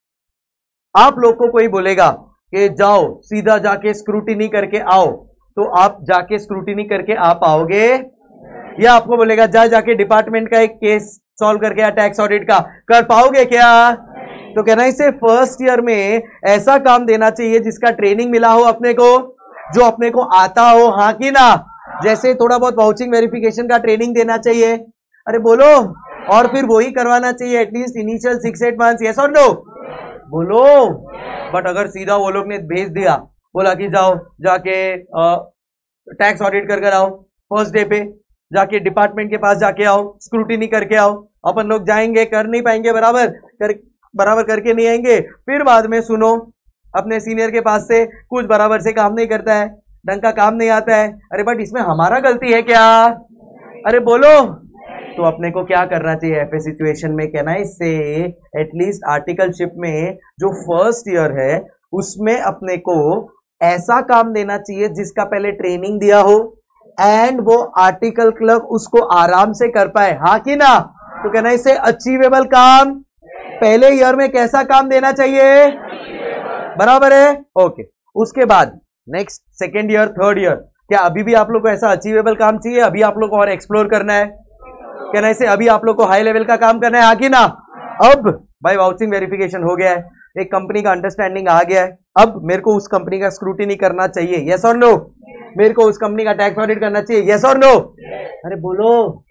आप लोग को कोई बोलेगा कि जाओ सीधा जाके स्क्रूटिनी करके आओ, तो आप जाके स्क्रूटिनी करके आ पाओगे? या आपको बोलेगा जाके डिपार्टमेंट का एक केस सॉल्व करके या टैक्स ऑडिट का कर पाओगे क्या? तो कहना इसे फर्स्ट ईयर में ऐसा काम देना चाहिए जिसका ट्रेनिंग मिला हो अपने को, जो अपने को आता हो, हाँ कि ना? जैसे थोड़ा बहुत वाउचिंग वेरिफिकेशन का ट्रेनिंग देना चाहिए, अरे बोलो, और फिर वही करवाना चाहिए एटलीस्ट इनिशियल 6-8 मंथ्स, यस और नो? बोलो। बट अगर सीधा वो लोग ने भेज दिया, बोला कि जाओ जाके टैक्स ऑडिट कर आओ, फर्स्ट डे पे जाके डिपार्टमेंट के पास जाके आओ, स्क्रूटिनी करके आओ, अपन लोग जाएंगे, कर नहीं पाएंगे, बराबर करके नहीं आएंगे, फिर बाद में सुनो अपने सीनियर के पास से कुछ बराबर से काम नहीं करता है, ढंग का काम नहीं आता है, अरे बट इसमें हमारा गलती है क्या? अरे बोलो। तो अपने को क्या करना चाहिए ऐसे सिचुएशन में? कहना है इससे एटलीस्ट आर्टिकलशिप में जो फर्स्ट ईयर है उसमें अपने को ऐसा काम देना चाहिए जिसका पहले ट्रेनिंग दिया हो, एंड वो आर्टिकल क्लर्क उसको आराम से कर पाए, हाँ कि ना? तो कहना इससे अचीवेबल काम पहले ईयर में कैसा काम देना चाहिए? बराबर है, ओके। उसके बाद next second year, third year, क्या अभी भी आप लोग को ऐसा अचीवेबल काम चाहिए? अभी आप लोग को और एक्सप्लोर करना है? कहना इसे अभी आप लोग को हाई लेवल का काम करना है, हाँ कि ना? अब भाई वाउचिंग वेरिफिकेशन हो गया है, एक कंपनी का अंडरस्टैंडिंग आ गया है, अब मेरे को उस कंपनी का स्क्रूटिनी करना चाहिए, यस और नो? मेरे को उस कंपनी का टैक्स ऑडिट करना चाहिए, यस और नो? अरे बोलो।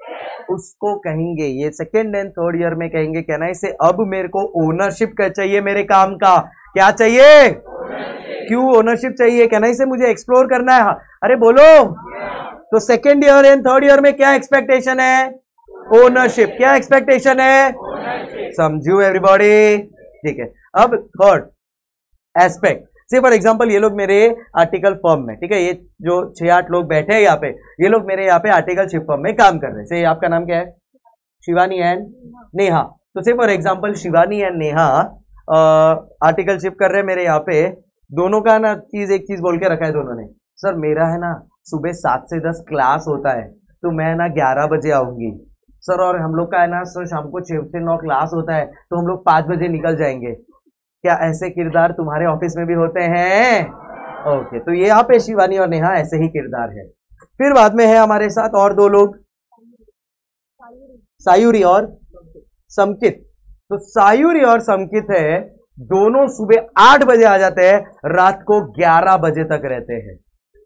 उसको कहेंगे, ये सेकेंड एंड थर्ड ईयर में कहेंगे कहना इसे अब मेरे को ओनरशिप का चाहिए, मेरे काम का क्या चाहिए, क्यों ओनरशिप चाहिए, कहना इसे मुझे एक्सप्लोर करना है। अरे बोलो, तो second year and third year में क्या एक्सपेक्टेशन है, ओनरशिप। क्या एक्सपेक्टेशन है, समझू एवरीबॉडी, ठीक है। अब third aspect, say for example ये लोग मेरे आर्टिकल फर्म में, ठीक है, ये जो 6-8 लोग बैठे हैं यहाँ पे, ये लोग मेरे यहाँ पे आर्टिकलशिप फर्म में काम कर रहे हैं। से आपका नाम क्या है, शिवानी एंड नेहा। तो say for example Shivani and Neha articleship कर रहे हैं मेरे यहाँ पे। दोनों का ना एक चीज बोल के रखा है दोनों ने, सर मेरा है ना सुबह 7 से 10 क्लास होता है, तो मैं ना 11 बजे आऊंगी सर, और हम लोग का है ना सर शाम को 6 से 9 क्लास होता है, तो हम लोग 5 बजे निकल जाएंगे। क्या ऐसे किरदार तुम्हारे ऑफिस में भी होते हैं? ओके, तो ये यहाँ पे शिवानी और नेहा ऐसे ही किरदार है। फिर बाद में है हमारे साथ और 2 लोग, सायूरी और समकित। तो सायूरी और समकित है, दोनों सुबह 8 बजे आ जाते हैं, रात को 11 बजे तक रहते हैं।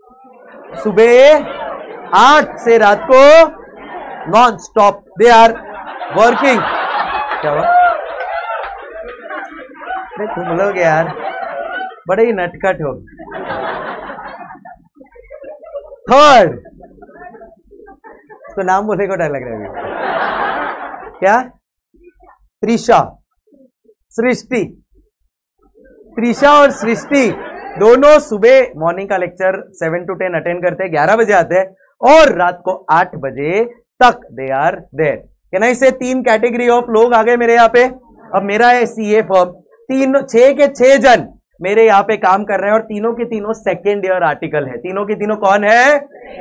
सुबह 8 से रात को non stop they are working. क्या हुआ? तुम लोग यार बड़े ही नटखट हो। थर्ड, तो नाम बोलने को डर लग रहा है क्या? त्रिशा, सृष्टि। त्रिशा और सृष्टि दोनों सुबह मॉर्निंग का लेक्चर 7 to 10 अटेंड करते हैं, 11 बजे आते हैं, और रात को 8 बजे तक दे आर देयर। कहना इसे 3 कैटेगरी ऑफ लोग आ गए मेरे यहाँ पे। अब मेरा है सीए फर्म, 6 के 6 जन मेरे यहाँ पे काम कर रहे हैं, और तीनों के तीनों सेकेंड ईयर आर्टिकल है। तीनों के तीनों कौन है?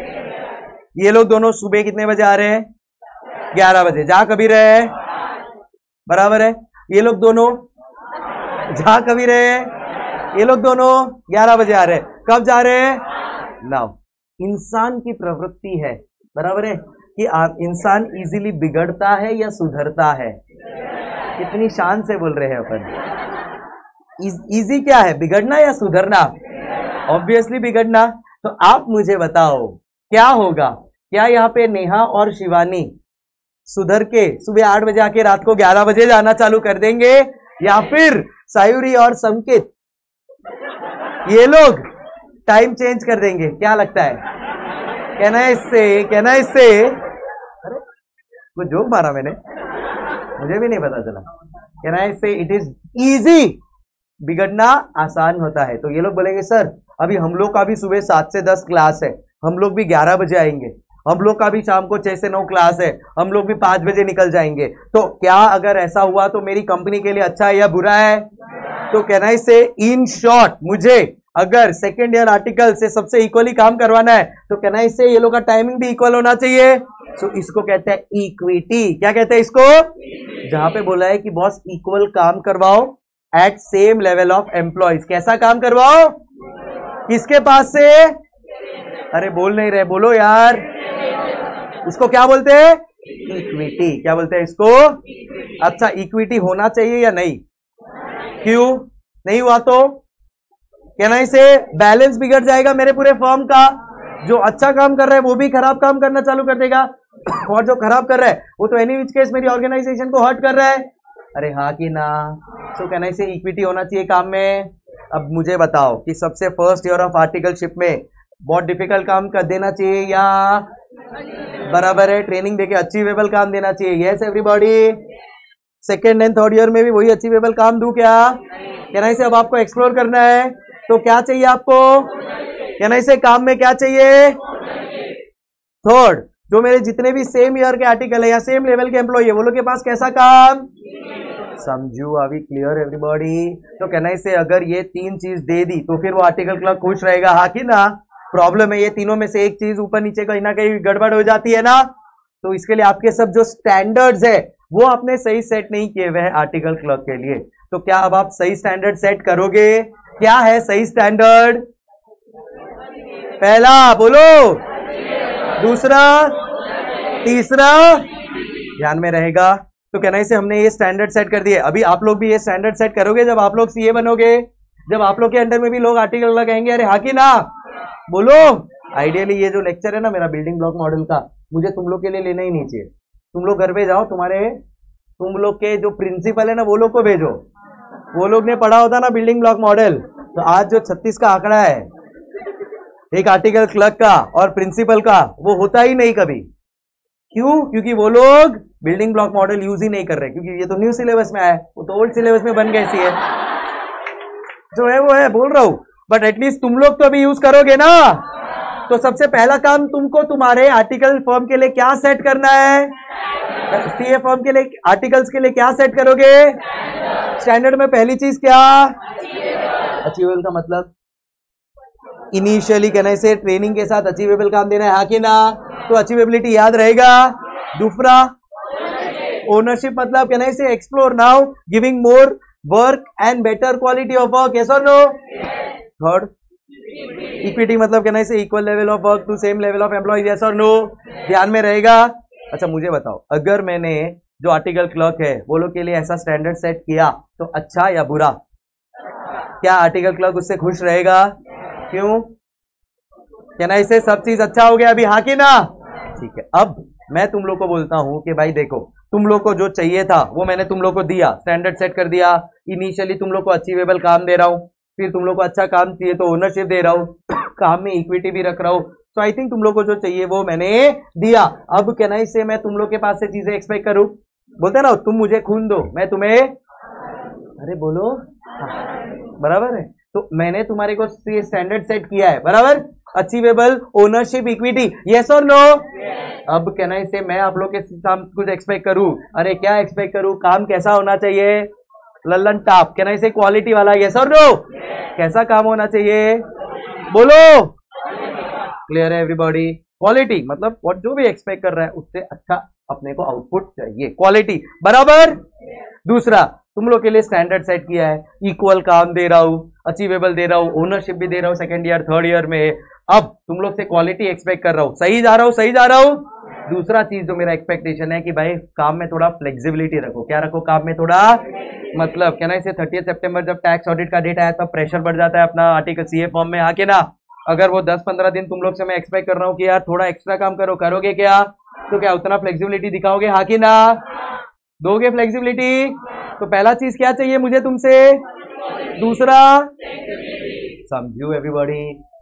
ये लोग दोनों सुबह कितने बजे आ रहे हैं? 11 बजे। जा कभी रहे? बराबर है। ये लोग दोनों जा कभी रहे? ये लोग दोनों 11 बजे आ रहे हैं। कब जा रहे हैं? नाउ इंसान की प्रवृत्ति है, बराबर है, कि इंसान इजीली बिगड़ता है या सुधरता है? कितनी शान से बोल रहे हैं अपन। इजी क्या है, बिगड़ना या सुधरना? ऑब्वियसली बिगड़ना। तो आप मुझे बताओ क्या होगा? क्या यहाँ पे नेहा और शिवानी सुधर के सुबह 8 बजे आके रात को 11 बजे जाना चालू कर देंगे, या फिर सायूरी और संकित ये लोग टाइम चेंज कर देंगे? क्या लगता है? कहना है इससे अरे वो जोक मारा मैंने, मुझे भी नहीं पता चला। कहना है इससे इट इज इजी, बिगड़ना आसान होता है। तो ये लोग बोलेंगे सर अभी हम लोग का भी सुबह 7 से 10 क्लास है, हम लोग भी 11 बजे आएंगे, हम लोग का भी शाम को 6 से 9 क्लास है, हम लोग भी 5 बजे निकल जाएंगे। तो क्या अगर ऐसा हुआ तो मेरी कंपनी के लिए अच्छा है या बुरा है? तो कहना इससे इन शॉर्ट, मुझे अगर सेकेंड ईयर आर्टिकल से सबसे इक्वली काम करवाना है तो कहना इससे ये लोग का टाइमिंग भी इक्वल होना चाहिए। तो इसको कहते हैं इक्विटी। क्या कहते हैं इसको? जहां पे बोला है कि बॉस इक्वल काम करवाओ at same level of employees. कैसा काम करवाओ? किसके पास से? अरे बोल नहीं रहे, बोलो यार। इसको क्या बोलते हैं? इक्विटी। क्या बोलते हैं इसको? अच्छा, इक्विटी होना चाहिए या नहीं? क्यों नहीं हुआ तो कहना इसे बैलेंस बिगड़ जाएगा मेरे पूरे फर्म का। जो अच्छा काम कर रहा है वो भी खराब काम करना चालू कर देगा, और जो खराब कर रहा है वो तो एनी विच केस मेरी ऑर्गेनाइजेशन को हर्ट कर रहा है। अरे हाँ कि ना? तो कहना इसे इक्विटी होना चाहिए काम में। अब मुझे बताओ कि सबसे फर्स्ट ईयर ऑफ आर्टिकलशिप में बहुत डिफिकल्ट काम कर देना चाहिए या बराबर है ट्रेनिंग देके अचीवेबल काम देना चाहिए? Yes everybody. Second and third year में भी वही अचीवेबल काम दूं क्या? कहना इसे अब आपको एक्सप्लोर करना है तो क्या चाहिए आपको? कहना इसे काम में क्या चाहिए? थर्ड, जो मेरे जितने भी सेम ईयर के आर्टिकल है या सेम लेवल के एम्प्लॉय है वो लोग के पास कैसा काम? समझू, अभी क्लियर एवरीबॉडी? तो कहना इसे अगर ये 3 चीज दे दी तो फिर वो आर्टिकल क्लर्क खुश रहेगा, हाँ कि ना? प्रॉब्लम है ये तीनों में से एक चीज ऊपर नीचे कहीं ना कहीं गड़बड़ हो जाती है ना। तो इसके लिए आपके सब जो स्टैंडर्ड्स है वो आपने सही सेट नहीं किए हुए हैं आर्टिकल क्लर्क के लिए। तो क्या अब आप सही स्टैंडर्ड सेट करोगे? क्या है सही स्टैंडर्ड? पहला बोलो, दूसरा, तीसरा ध्यान में रहेगा। तो कहना इसे हमने ये स्टैंडर्ड सेट कर दिए। अभी आप लोग भी ये स्टैंडर्ड सेट करोगे जब आप लोग सीए बनोगे, जब आप लोग के अंडर में भी लोग आर्टिकल लगाएंगे। अरे हाँ कि ना? बोलो। आइडियली ये जो लेक्चर है ना मेरा बिल्डिंग ब्लॉक मॉडल का, मुझे तुम लोग के लिए लेना ही नहीं चाहिए। तुम लोग घर पे जाओ, तुम लोग के जो प्रिंसिपल है ना वो लोग को भेजो, वो लोग ने पढ़ा होता ना बिल्डिंग ब्लॉक मॉडल, तो आज जो 36 का आंकड़ा है एक आर्टिकल क्लर्क का और प्रिंसिपल का, वो होता ही नहीं कभी। क्यों? क्योंकि वो लोग बिल्डिंग ब्लॉक मॉडल यूज ही नहीं कर रहे, क्योंकि ये तो न्यू सिलेबस में आया है, वो तो ओल्ड सिलेबस में बन कैसी है, जो है वो है, बोल रहा हूं। बट एटलीस्ट तुम लोग तो अभी यूज करोगे ना। तो सबसे पहला काम तुमको तुम्हारे आर्टिकल फॉर्म के लिए क्या सेट करना है? सीए फॉर्म के लिए आर्टिकल्स के लिए क्या सेट करोगे? स्टैंडर्ड में पहली चीज क्या? अचीवेबल का मतलब इनिशियली कहने से ट्रेनिंग के साथ अचीवेबल काम देना है, हाँ कि ना? तो अचीवेबिलिटी याद रहेगा। दूसरा ओनरशिप मतलब कहने से explore now giving more work and better quality of work, yes और नो? थर्ड इक्विटी मतलब कहने से equal level of work to same level of employee, yes और नो? ध्यान में रहेगा। अच्छा मुझे बताओ, अगर मैंने जो आर्टिकल क्लर्क है वो लोग के लिए ऐसा स्टैंडर्ड सेट किया तो अच्छा या बुरा? क्या आर्टिकल क्लर्क उससे खुश रहेगा? क्यों? कहना इसे सब चीज अच्छा हो गया अभी, हाँ कि ना? ठीक है, अब मैं तुम लोग को बोलता हूं कि भाई देखो, तुम लोग को जो चाहिए था वो मैंने तुम लोग को दिया, स्टैंडर्ड सेट कर दिया, इनिशियली तुम लोग को अचीवेबल काम दे रहा हूं, फिर तुम लोग को अच्छा काम चाहिए तो ओनरशिप दे रहा हूं, काम में इक्विटी भी रख रहा हूं। तो आई थिंक तुम लोग को जो चाहिए वो मैंने दिया। अब कहना इससे मैं तुम लोग के पास से चीजें एक्सपेक्ट करूं? बोलते ना, तुम मुझे खून दो मैं तुम्हें, अरे बोलो बराबर है। तो मैंने तुम्हारे को स्टैंडर्ड सेट किया है, बराबर? अचीवेबल, ओनरशिप, इक्विटी, यस और नो? अब कहना इससे मैं आप लोग के काम कुछ एक्सपेक्ट करूं? अरे क्या एक्सपेक्ट करूं? काम कैसा होना चाहिए? लल्लन टाप, कहना इसे क्वालिटी वाला, यस और नो? कैसा काम होना चाहिए? बोलो। क्लियर है एवरीबॉडी? क्वालिटी मतलब व्हाट जो भी एक्सपेक्ट कर रहा है उससे अच्छा अपने को आउटपुट चाहिए, क्वालिटी, बराबर? दूसरा, तुम लोग के लिए स्टैंडर्ड सेट किया है, इक्वल काम दे रहा हूं, अचीवेबल दे रहा हूं, ओनरशिप भी दे रहा हूं सेकंड ईयर थर्ड ईयर में। अब तुम लोग से क्वालिटी एक्सपेक्ट कर रहा हूं, सही जा रहा हूं? सही जा रहा हूं? दूसरा चीज जो मेरा एक्सपेक्टेशन है कि भाई काम में थोड़ा फ्लेक्सिबिलिटी रखो। क्या रखो काम में? थोड़ा, मतलब कहना इसे 30 सितंबर जब टैक्स ऑडिट का डेट आया तब प्रेशर बढ़ जाता है अपना आर्टिकल सीए फॉर्म में, आके ना? अगर वो 10-15 दिन तुम लोग से मैं एक्सपेक्ट कर रहा हूँ कि यार थोड़ा एक्स्ट्रा काम करो, करोगे क्या? तो क्या उतना फ्लेक्सिबिलिटी दिखाओगे, हाँ कि ना? दोगे फ्लेक्सिबिलिटी? तो पहला चीज क्या चाहिए मुझे तुमसे? दूसरा समझो एवरीबॉडी।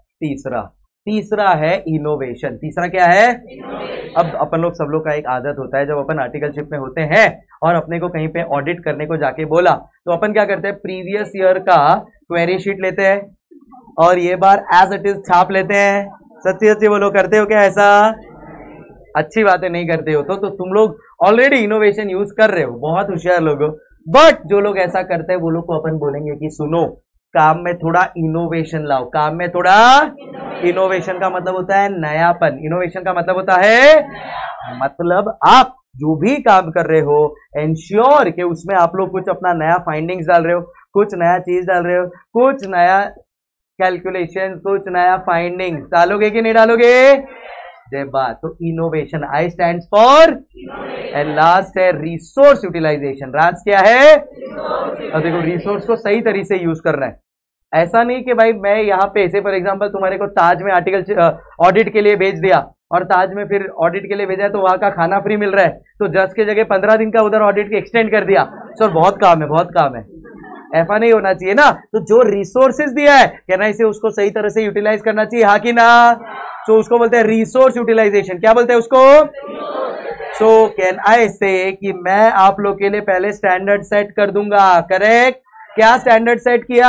तीसरा है इनोवेशन। तीसरा क्या है? अब अपन लोग सब लोग का एक आदत होता है, जब अपन आर्टिकलशिप में होते हैं और अपने को कहीं पे ऑडिट करने को जाके बोला तो अपन क्या करते हैं, प्रीवियस ईयर का क्वेरी शीट लेते हैं और ये बार एज इट इज छाप लेते हैं। सच्ची सच्ची बोलो, करते हो क्या ऐसा? अच्छी बातें नहीं करते हो तो तुम लोग ऑलरेडी इनोवेशन यूज कर रहे हो, बहुत होशियार लोग हो। बट जो लोग ऐसा करते हैं वो लोग को अपन बोलेंगे कि सुनो, काम में थोड़ा इनोवेशन लाओ। काम में थोड़ा इनोवेशन का मतलब होता है नयापन। इनोवेशन का मतलब होता है, मतलब आप जो भी काम कर रहे हो एंश्योर कि उसमें आप लोग कुछ अपना नया फाइंडिंग्स डाल रहे हो, कुछ नया चीज डाल रहे हो, कुछ नया कैलकुलेशन, कुछ नया फाइंडिंग डालोगे कि नहीं डालोगे? जय बात। तो innovation, I stand for, and last है रिसोर्स यूटिलाइजेशन। राज क्या है? अब देखो, रिसोर्स को सही तरीके से यूज करना है। ऐसा नहीं कि भाई मैं यहाँ पे ऐसे फॉर एग्जांपल तुम्हारे को ताज में आर्टिकल ऑडिट के लिए भेज दिया और ताज में फिर ऑडिट के लिए भेजा तो वहां का खाना फ्री मिल रहा है, तो 10 के जगह 15 दिन का उधर ऑडिट के एक्सटेंड कर दिया। सर बहुत काम है, बहुत काम है, ऐसा नहीं होना चाहिए ना। तो जो रिसोर्सेज दिया है कहना इसे उसको सही तरह से यूटिलाइज करना चाहिए, हाँ कि ना? तो उसको बोलते हैं रिसोर्स यूटिलाइजेशन। क्या बोलते हैं उसको? सो कैन आई से कि मैं आप लोग के लिए पहले स्टैंडर्ड सेट कर दूंगा, करेक्ट? क्या स्टैंडर्ड सेट किया?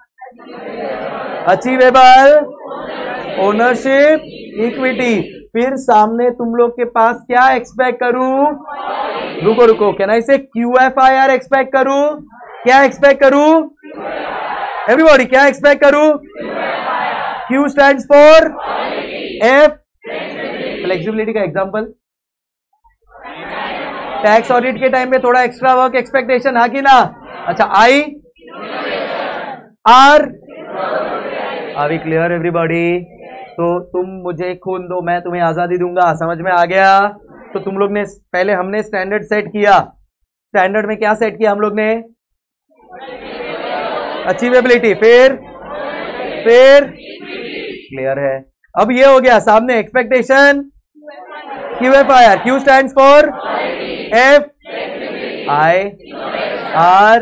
Achievable, ownership, equity. फिर सामने तुम लोग के पास क्या एक्सपेक्ट करूं? रुको रुको, कहना इसे QFIR एक्सपेक्ट करूं? क्या एक्सपेक्ट करूं? एवरीबॉडी क्या एक्सपेक्ट करूं? Q stands for F, flexibility का एग्जांपल, टैक्स ऑडिट के टाइम पे थोड़ा एक्स्ट्रा वर्क एक्सपेक्टेशन, हाँ कि ना? अच्छा, I, R, are we clear everybody? तो तुम मुझे खून दो मैं तुम्हें आजादी दूंगा, समझ में आ गया? तो तुम लोग ने पहले हमने स्टैंडर्ड सेट किया। स्टैंडर्ड में क्या सेट किया हम लोग ने? अचीवेबिलिटी। फिर क्लियर है? अब ये हो गया सामने expectation QFIR. Q stands for F I R.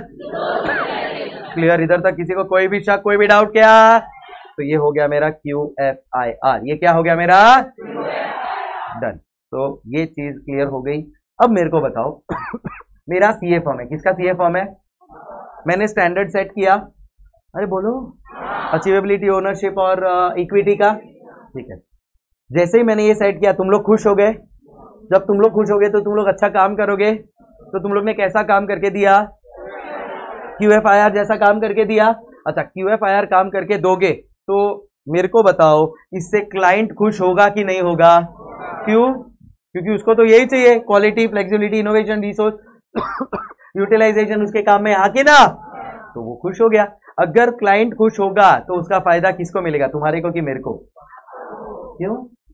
Clear? इधर तक किसी को कोई भी शक, कोई भी डाउट क्या? तो ये हो गया मेरा QFIR. ये क्या हो गया मेरा? डन. तो ये चीज क्लियर हो गई. अब मेरे को बताओ मेरा CA फॉर्म है. किसका CA फॉर्म है? मैंने स्टैंडर्ड सेट किया. अरे बोलो. अचीवेबिलिटी, ओनरशिप और इक्विटी का. ठीक है. जैसे ही मैंने ये सेट किया तुम लोग खुश हो गए. जब तुम लोग खुश हो गए तो तुम लोग अच्छा काम करोगे. तो तुम लोग ने कैसा काम करके दिया? QFIR जैसा काम करके दिया. अच्छा, QFIR काम करके दोगे तो मेरे को बताओ इससे क्लाइंट खुश होगा कि नहीं होगा? क्यों? क्योंकि उसको तो यही चाहिए, quality, flexibility, innovation, resource utilisation उसके काम में आके ना. तो वो खुश हो गया. अगर क्लाइंट खुश होगा तो उसका फायदा किसको मिलेगा? तुम्हारे को कि मेरे को? क्यों?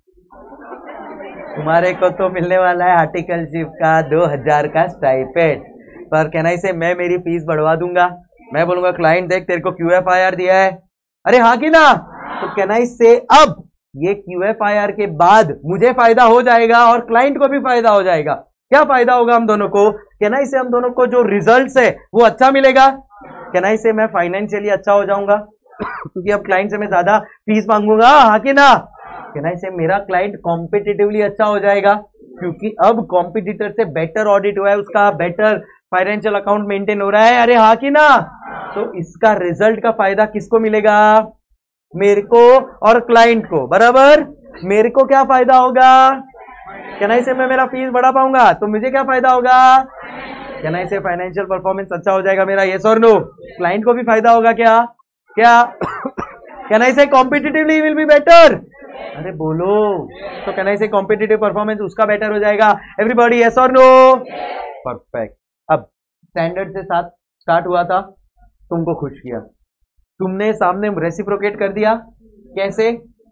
तुम्हारे को तो मिलने वाला है हार्टिकलशिप का 2000 का स्टाइपेंड. पर कहना से मैं मेरी फीस बढ़वा दूंगा. मैं बोलूंगा क्लाइंट देख तेरे को QFIR दिया है. अरे हाँ कि ना? तो कहना से अब ये QFIR के बाद मुझे फायदा हो जाएगा और क्लाइंट को भी फायदा हो जाएगा. क्या फायदा होगा हम दोनों को? कहना से हम दोनों को जो रिजल्ट्स है वो अच्छा मिलेगा. कहना से मैं फाइनेंशियली अच्छा हो जाऊंगा क्योंकि अब क्लाइंट से मैं ज्यादा फीस मांगूंगा. हाँ कि ना? कहना से मेरा क्लाइंट कॉम्पिटिटिवली अच्छा हो जाएगा क्योंकि अब कॉम्पिटिटर से बेटर ऑडिट हुआ है, उसका बेटर फाइनेंशियल अकाउंट मेंटेन हो रहा है. अरे हाँ कि ना? तो इसका रिजल्ट का फायदा किसको मिलेगा? मेरे को और क्लाइंट को. बराबर. मेरे को क्या फायदा होगा? कहना से मैं मेरा फीस बढ़ा पाऊंगा. तो मुझे क्या फायदा होगा? कहना से फाइनेंशियल परफॉर्मेंस अच्छा हो जाएगा मेरा. यस और नो? क्लाइंट को भी फायदा होगा क्या? क्या? कहना से कॉम्पिटिटिवली विल बी बेटर. अरे बोलो. तो कहना से कॉम्पिटिटिव परफॉर्मेंस उसका बेटर हो जाएगा. एवरीबॉडी यस और नो? परफेक्ट. अब स्टैंडर्ड से साथ स्टार्ट हुआ था, तुमको खुश किया, तुमने सामने रेसिप्रोकेट कर दिया. कैसे?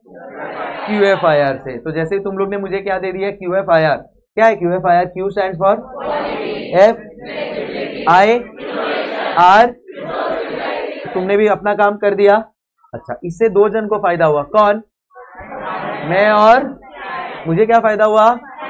QFIR से. तो जैसे तुम लोग ने मुझे क्या दे दिया? QFIR. क्या है QFIR? Q stand for F I R. तुमने भी अपना काम कर दिया. अच्छा, इससे दो जन को फायदा हुआ. कौन? मैं और मुझे क्या फायदा हुआ?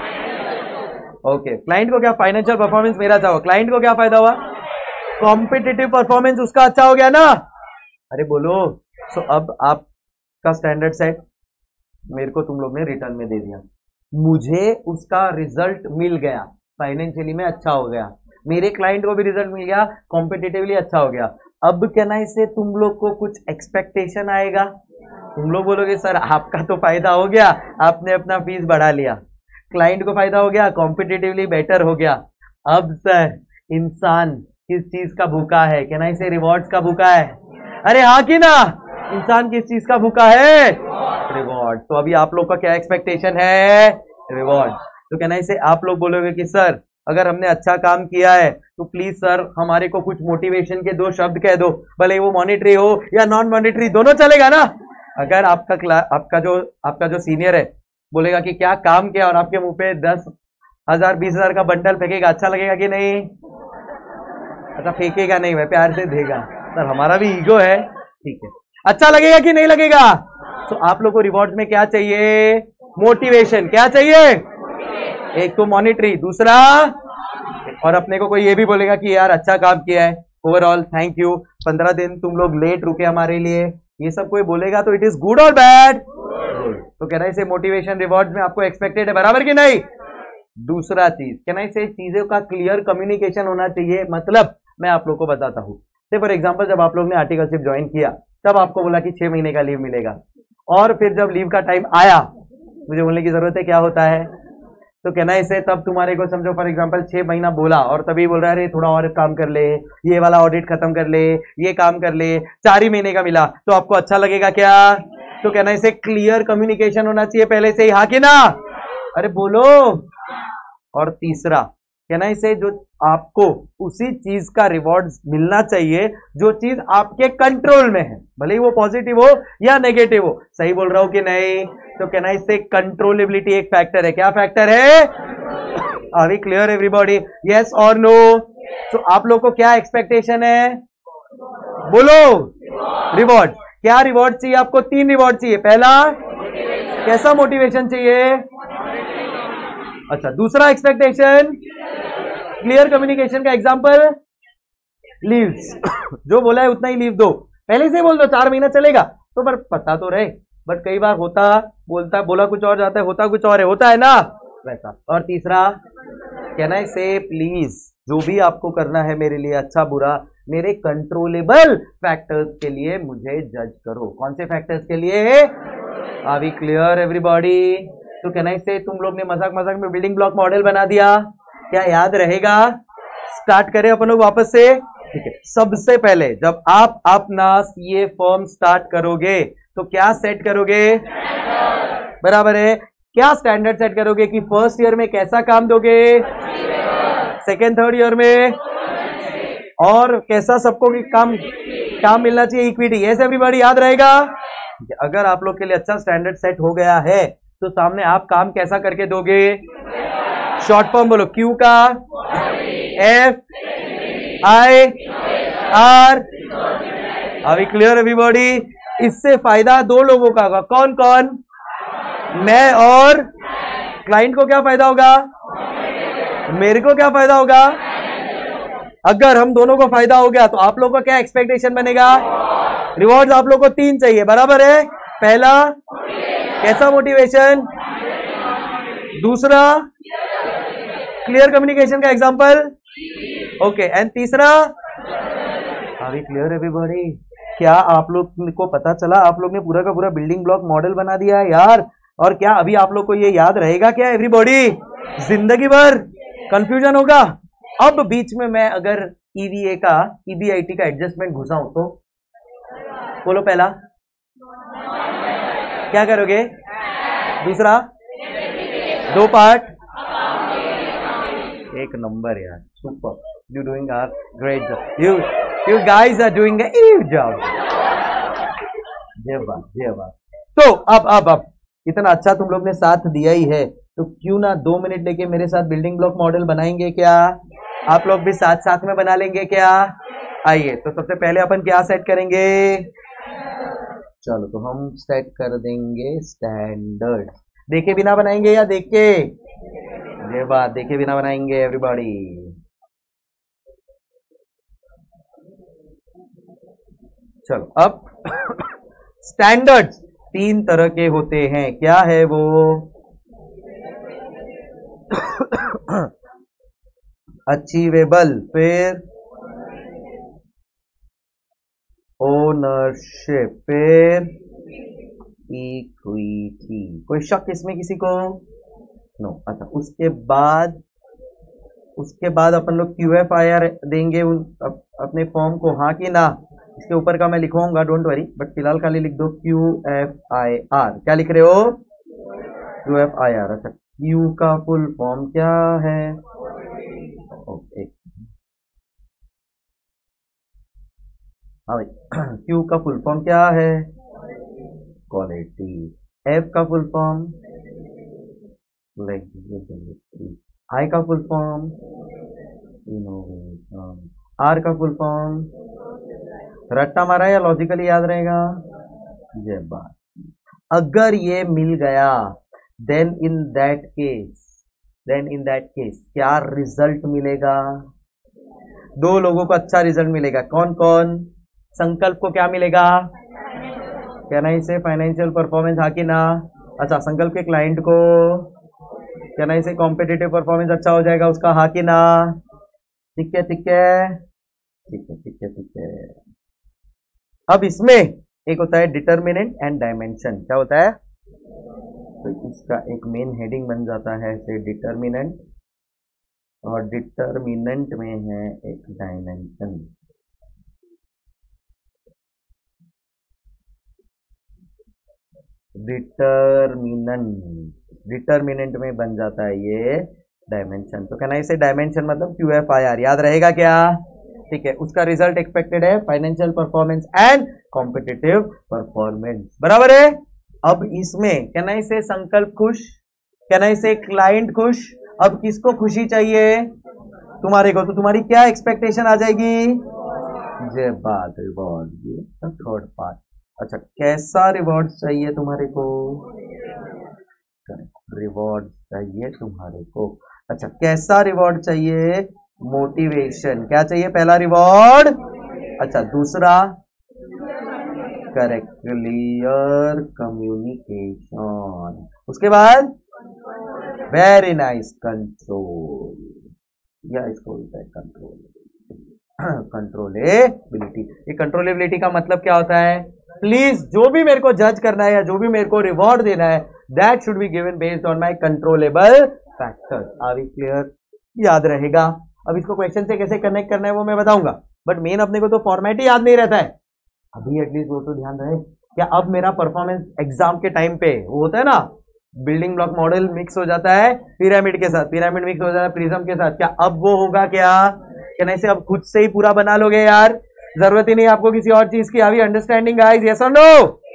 ओके. क्लाइंट को क्या? फाइनेंशियल परफॉर्मेंस मेरा अच्छा हुआ. क्लाइंट को क्या फायदा हुआ? कॉम्पिटिटिव परफॉर्मेंस उसका अच्छा हो गया ना. अरे बोलो. सो अब आपका स्टैंडर्ड सेट मेरे को तुम लोग ने रिटर्न में दे दिया. मुझे उसका रिजल्ट मिल गया, फाइनेंशियली में अच्छा हो गया. मेरे क्लाइंट को भी रिजल्ट मिल गया, कॉम्पिटिटिवली अच्छा हो गया. अब कहना इससे तुम लोग को कुछ एक्सपेक्टेशन आएगा. तुम लोग बोलोगे सर आपका तो फायदा हो गया, आपने अपना फीस बढ़ा लिया. क्लाइंट को फायदा हो गया, कॉम्पिटिटिवली बेटर हो गया. अब सर इंसान किस चीज का भूखा है? कहना इसे रिवॉर्ड्स का भूखा है. अरे हाँ कि ना? इंसान किस चीज का भूखा है? रिवॉर्ड. तो अभी आप लोग का क्या एक्सपेक्टेशन है? रिवॉर्ड. तो कहना इसे आप लोग बोलोगे कि सर अगर हमने अच्छा काम किया है तो प्लीज सर हमारे को कुछ मोटिवेशन के दो शब्द कह दो, भले वो मॉनिटरी हो या नॉन मॉनिटरी, दोनों चलेगा ना. अगर आपका जो सीनियर है बोलेगा कि क्या काम किया और आपके मुंह पे 10,000 20,000 का बंडल फेंकेगा, अच्छा लगेगा कि नहीं? अच्छा फेंकेगा नहीं, मैं प्यार से देगा. सर हमारा भी ईगो है. ठीक है. अच्छा लगेगा कि नहीं लगेगा? तो आप लोग को रिवॉर्ड्स में क्या चाहिए? मोटिवेशन. क्या चाहिए? एक तो मॉनिटरी, दूसरा और अपने को कोई ये भी बोलेगा कि यार अच्छा काम किया है, ओवरऑल थैंक यू, 15 दिन तुम लोग लेट रुके हमारे लिए, ये सब कोई बोलेगा तो इट इज गुड और बैड? तो कहना इसे मोटिवेशन रिवॉर्ड में आपको एक्सपेक्टेड है. बराबर कि नहीं? दूसरा चीज कहना इसे चीजों का क्लियर कम्युनिकेशन होना चाहिए. मतलब मैं आप लोग को बताता हूँ. फॉर एग्जाम्पल जब आप लोग ने आर्टिकलशिप ज्वाइन किया तब आपको बोला कि 6 महीने का लीव मिलेगा, और फिर जब लीव का टाइम आया मुझे बोलने की जरूरत है क्या होता है? तो कहना इसे तब तुम्हारे को समझो फॉर एग्जांपल 6 महीना बोला और तभी बोल रहा है अरे थोड़ा और काम कर ले, ये वाला ऑडिट खत्म कर ले, ये काम कर ले, 4 ही महीने का मिला, तो आपको अच्छा लगेगा क्या? तो कहना इसे क्लियर कम्युनिकेशन होना चाहिए पहले से ही. हाँ कि ना? अरे बोलो. और तीसरा कहना इसे जो आपको उसी चीज का रिवॉर्ड्स मिलना चाहिए जो चीज आपके कंट्रोल में है, भले ही वो पॉजिटिव हो या नेगेटिव हो. सही बोल रहा हूं कि नहीं? तो कहना इससे कंट्रोलेबिलिटी एक फैक्टर है. क्या फैक्टर है? Are we clear everybody? Yes और नो? तो आप लोग को क्या एक्सपेक्टेशन है? बोलो. रिवॉर्ड. क्या रिवॉर्ड चाहिए आपको? 3 रिवॉर्ड चाहिए. पहला कैसा मोटिवेशन चाहिए? अच्छा, दूसरा एक्सपेक्टेशन क्लियर कम्युनिकेशन का एग्जांपल लीव्स। जो बोला है उतना ही लीव दो, पहले से बोल दो 4 महीना चलेगा तो, पर पता तो रहे। बट कई बार होता बोलता बोला कुछ और जाता है, होता कुछ और है, होता है ना वैसा। और तीसरा कैन आई से प्लीज, जो भी आपको करना है मेरे लिए अच्छा बुरा, मेरे कंट्रोलेबल फैक्टर्स के लिए मुझे जज करो। कौन से फैक्टर्स के लिए? Are we clear everybody? तो कैन आई से तुम लोग ने मजाक मजाक में बिल्डिंग ब्लॉक मॉडल बना दिया, क्या याद रहेगा? स्टार्ट करें अपन लोग वापस से। ठीक है, सबसे पहले जब आप अपना सीए फॉर्म स्टार्ट करोगे तो क्या सेट करोगे? बराबर है, क्या स्टैंडर्ड सेट करोगे कि फर्स्ट ईयर में कैसा काम दोगे, सेकेंड थर्ड ईयर में, और कैसा सबको काम मिलना चाहिए, इक्विटी। यस एवरीबॉडी, याद रहेगा? अगर आप लोग के लिए अच्छा स्टैंडर्ड सेट हो गया है तो सामने आप काम कैसा करके दोगे? शॉर्ट फॉर्म बोलो, क्यू का F I R. Are we clear everybody? इससे फायदा दो लोगों का होगा। कौन कौन? मैं और क्लाइंट को क्या फायदा होगा? मेरे को क्या फायदा होगा? अगर हम दोनों को फायदा हो गया तो आप लोगों का क्या एक्सपेक्टेशन बनेगा? रिवॉर्ड्स आप लोग को 3 चाहिए, बराबर है? पहला कैसा मोटिवेशन, दूसरा क्लियर कम्युनिकेशन का एग्जांपल, ओके, एंड तीसरा आर वी क्लियर एवरीबॉडी? क्या आप लोग को पता चला? आप लोग ने पूरा का पूरा बिल्डिंग ब्लॉक मॉडल बना दिया है यार। और क्या अभी आप लोग को ये याद रहेगा क्या एवरीबॉडी? जिंदगी भर कंफ्यूजन होगा। अब बीच में मैं अगर ईवीए का ईबीआईटी का एडजस्टमेंट घुसाऊं तो बोलो, पहला क्या करोगे? दूसरा 2 पार्ट, एक नंबर यार, super, you doing are great job, you guys are doing a job. जय बात, जय बात। तो अब इतना अच्छा तुम लोग ने साथ दिया ही है तो क्यों ना 2 मिनट लेके मेरे साथ बिल्डिंग ब्लॉक मॉडल बनाएंगे क्या? आप लोग भी साथ साथ में बना लेंगे क्या? आइए, तो सबसे पहले अपन क्या सेट करेंगे? चलो, तो हम सेट कर देंगे स्टैंडर्ड। देखे बिना बनाएंगे या देख के? ये बात, देखे बिना बनाएंगे एवरीबॉडी। चलो, अब स्टैंडर्ड्स 3 तरह के होते हैं। क्या है वो? अचीवेबल, फिर ओनरशिप, फिर इक्विटी। कोई शक इसमें किसी को? नो। अच्छा, उसके बाद अपन लोग QFIR देंगे अपने फॉर्म को, हाँ कि ना? इसके ऊपर का मैं लिखवाऊंगा, डोंट वरी, बट फिलहाल खाली लिख दो QFIR। क्या लिख रहे हो? QFIR। अच्छा, Q का फुल फॉर्म क्या है? ओके, हाँ भाई, Q का फुल फॉर्म क्या है? क्वालिटी। F का फुल फॉर्म, I का फुल फॉर्म, इनोवेशन। R का फुल फॉर्म, रट्टा मारा या लॉजिकली याद रहेगा? ये बात, अगर ये मिल गया देन इन दैट केस क्या रिजल्ट मिलेगा? 2 लोगों को अच्छा रिजल्ट मिलेगा। कौन कौन? संकल्प को क्या मिलेगा? कैन आई से फाइनेंशियल परफॉर्मेंस, हाँ कि ना? अच्छा, संकल्प के क्लाइंट को कैन आई से कॉम्पिटिटिव परफॉर्मेंस अच्छा हो जाएगा उसका, हाँ कि ना? ठीक है, ठीक है, ठीक है, ठीक है, ठीक है। अब इसमें एक होता है डिटर्मिनेंट एंड डायमेंशन। क्या होता है? तो इसका एक मेन हेडिंग बन जाता है से डिटर्मिनेंट, और डिटर्मिनेंट में है एक डायमेंशन। डिटर्मिनेंट में बन जाता है ये डायमेंशन। तो कहना इसे डायमेंशन मतलब QFIR, याद रहेगा क्या? ठीक है, उसका रिजल्ट एक्सपेक्टेड है financial performance and competitive performance, बराबर है? अब इसमें कहना इसे संकल्प खुश, कहना इसे क्लाइंट खुश। अब किसको खुशी चाहिए? तुम्हारे को। तो तुम्हारी क्या एक्सपेक्टेशन आ जाएगी? ये बात, रिवॉर्ड, ये थर्ड पार्ट। अच्छा, कैसा रिवॉर्ड चाहिए तुम्हारे को? रिवॉर्ड चाहिए तुम्हारे को। अच्छा, कैसा रिवॉर्ड चाहिए? मोटिवेशन। क्या चाहिए? पहला रिवॉर्ड। अच्छा, दूसरा करेक्ट, क्लियर कम्युनिकेशन। उसके बाद वेरी नाइस, कंट्रोल, या इसको बोलते हैं कंट्रोल, कंट्रोलेबिलिटी। ये कंट्रोलेबिलिटी का मतलब क्या होता है? प्लीज जो भी मेरे को जज करना है या जो भी मेरे को रिवॉर्ड देना है, that should be given based on my controllable factors. Are we clear? याद रहेगा। अब इसको क्वेश्चन से कैसे कनेक्ट करना है वो मैं बताऊंगा, बट मेन अपने को तो फॉर्मेट ही याद नहीं रहता है। अभी एटलीस्ट वो तो ध्यान रहे क्या अब मेरा परफॉर्मेंस एग्जाम के टाइम पे वो होता है ना, बिल्डिंग ब्लॉक मॉडल मिक्स हो जाता है पिरामिड के साथ, पिरामिड मिक्स हो जाता है प्रिज्म के साथ, क्या अब वो होगा? क्या नहीं से अब खुद से ही पूरा बना लोगे यार, जरूरत ही नहीं आपको किसी और चीज की। अभी अंडरस्टैंडिंग गाइस, यस और नो?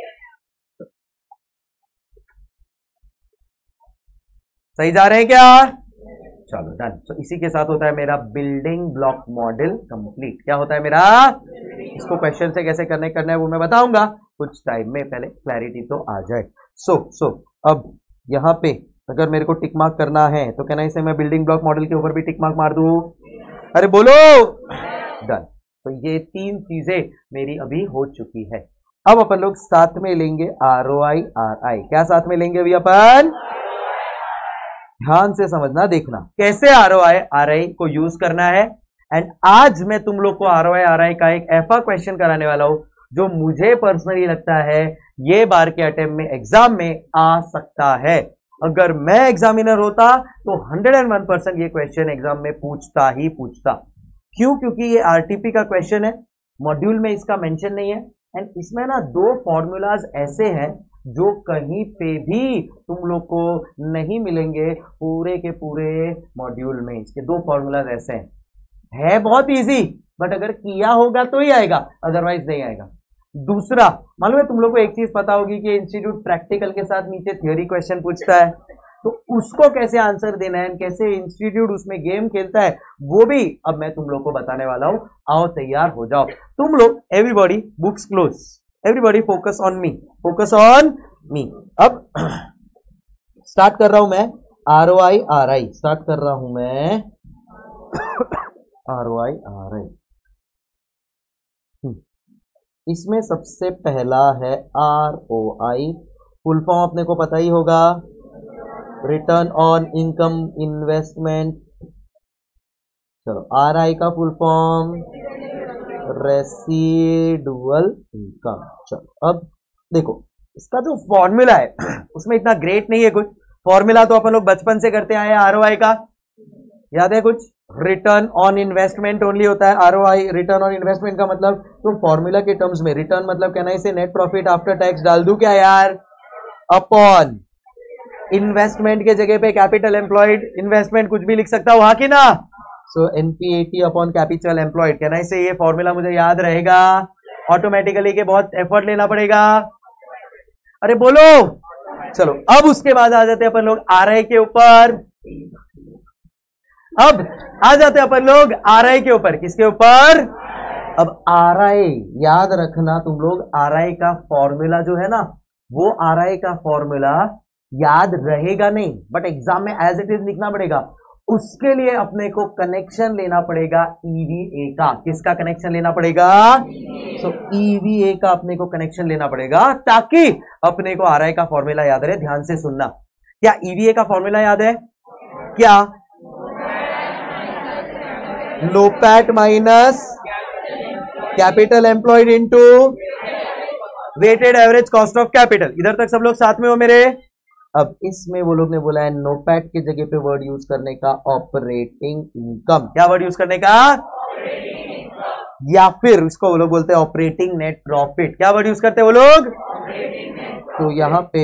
सही जा रहे हैं क्या? चलो डन। तो इसी के साथ होता है मेरा बिल्डिंग ब्लॉक मॉडल कंप्लीट। क्या होता है मेरा? इसको क्वेश्चन से कैसे कनेक्ट करना है वो मैं बताऊंगा कुछ टाइम में, पहले क्लैरिटी तो आ जाए। सो अब यहां पे अगर मेरे को टिक मार्क करना है तो कहना इसे मैं बिल्डिंग ब्लॉक मॉडल के ऊपर भी टिक मार्क मार दूं? अरे बोलो, डन। तो ये तीन चीजें मेरी अभी हो चुकी है। अब अपन लोग साथ में लेंगे ROI RI। क्या साथ में लेंगे अभी अपन? ध्यान से समझना, देखना कैसे ROI RI को यूज करना है। एंड आज मैं तुम लोग को ROI RI का एक ऐसा क्वेश्चन कराने वाला हूं जो मुझे पर्सनली लगता है ये बार के अटेम्प्ट में एग्जाम में आ सकता है। अगर मैं एग्जामिनर होता तो 101% ये क्वेश्चन एग्जाम में पूछता ही पूछता। क्यों? क्योंकि ये RTP का क्वेश्चन है, मॉड्यूल में इसका मेंशन नहीं है, एंड इसमें ना दो फॉर्मूलाज ऐसे हैं जो कहीं पे भी तुम लोग को नहीं मिलेंगे पूरे के पूरे मॉड्यूल में। इसके दो फॉर्मूलाज ऐसे हैं, है बहुत इजी, बट अगर किया होगा तो ही आएगा, अदरवाइज नहीं आएगा। दूसरा, मालूम है तुम लोग को एक चीज पता होगी कि इंस्टीट्यूट प्रैक्टिकल के साथ नीचे थ्योरी क्वेश्चन पूछता है, तो उसको कैसे आंसर देना है, कैसे इंस्टीट्यूट उसमें गेम खेलता है, वो भी अब मैं तुम लोग को बताने वाला हूं। आओ तैयार हो जाओ तुम लोग। Everybody books close, everybody focus on me, focus on me. अब स्टार्ट कर रहा हूं मैं ROI RI, स्टार्ट कर रहा हूं मैं ROI RI। इसमें सबसे पहला है ROI, फुल फॉर्म अपने को पता ही होगा, रिटर्न ऑन इनकम इन्वेस्टमेंट। चलो, RI का फुल फॉर्म रेसिडुअल इनकम। चलो अब देखो इसका जो फॉर्मूला है उसमें इतना ग्रेट नहीं है कुछ। फॉर्मूला तो अपन लोग बचपन से करते आए हैं ROI का, याद है कुछ? रिटर्न ऑन इन्वेस्टमेंट ओनली होता है ROI। रिटर्न ऑन इन्वेस्टमेंट का मतलब तो फॉर्मूला के टर्म्स में रिटर्न मतलब कहना इसे नेट प्रॉफिट आफ्टर टैक्स डाल दूं क्या यार? अपॉन इन्वेस्टमेंट के जगह पे कैपिटल एम्प्लॉयड, इन्वेस्टमेंट कुछ भी लिख सकता हूं, हाँ कि ना? So NPAT upon capital employed. कहना इसे ये फॉर्मूला मुझे याद रहेगा ऑटोमेटिकली के बहुत एफर्ट लेना पड़ेगा? अरे बोलो। चलो अब उसके बाद आ जाते हैं अपन लोग RI के ऊपर। अब आ जाते हैं अपन लोग RI के ऊपर। किसके ऊपर? अब RI याद रखना तुम लोग, RI का फॉर्मूला जो है ना, वो RI का फॉर्मूला याद रहेगा नहीं, बट एग्जाम में एज इट इज लिखना पड़ेगा। उसके लिए अपने को कनेक्शन लेना पड़ेगा EVA का। किसका कनेक्शन लेना पड़ेगा? सो EVA का अपने को कनेक्शन लेना पड़ेगा ताकि अपने को RI का फॉर्मूला याद रहे। ध्यान से सुनना, क्या EVA का फॉर्मूला याद है? क्या? NOPAT minus capital employed into weighted average cost of capital. इधर तक सब लोग साथ में हो मेरे? अब इसमें वो लोग ने बोला है नोपैट की जगह पे वर्ड यूज करने का ऑपरेटिंग इनकम। क्या वर्ड यूज करने का? या फिर इसको वो लोग बोलते हैं ऑपरेटिंग नेट प्रॉफिट। क्या वर्ड यूज करते हैं वो लोग? तो यहां पे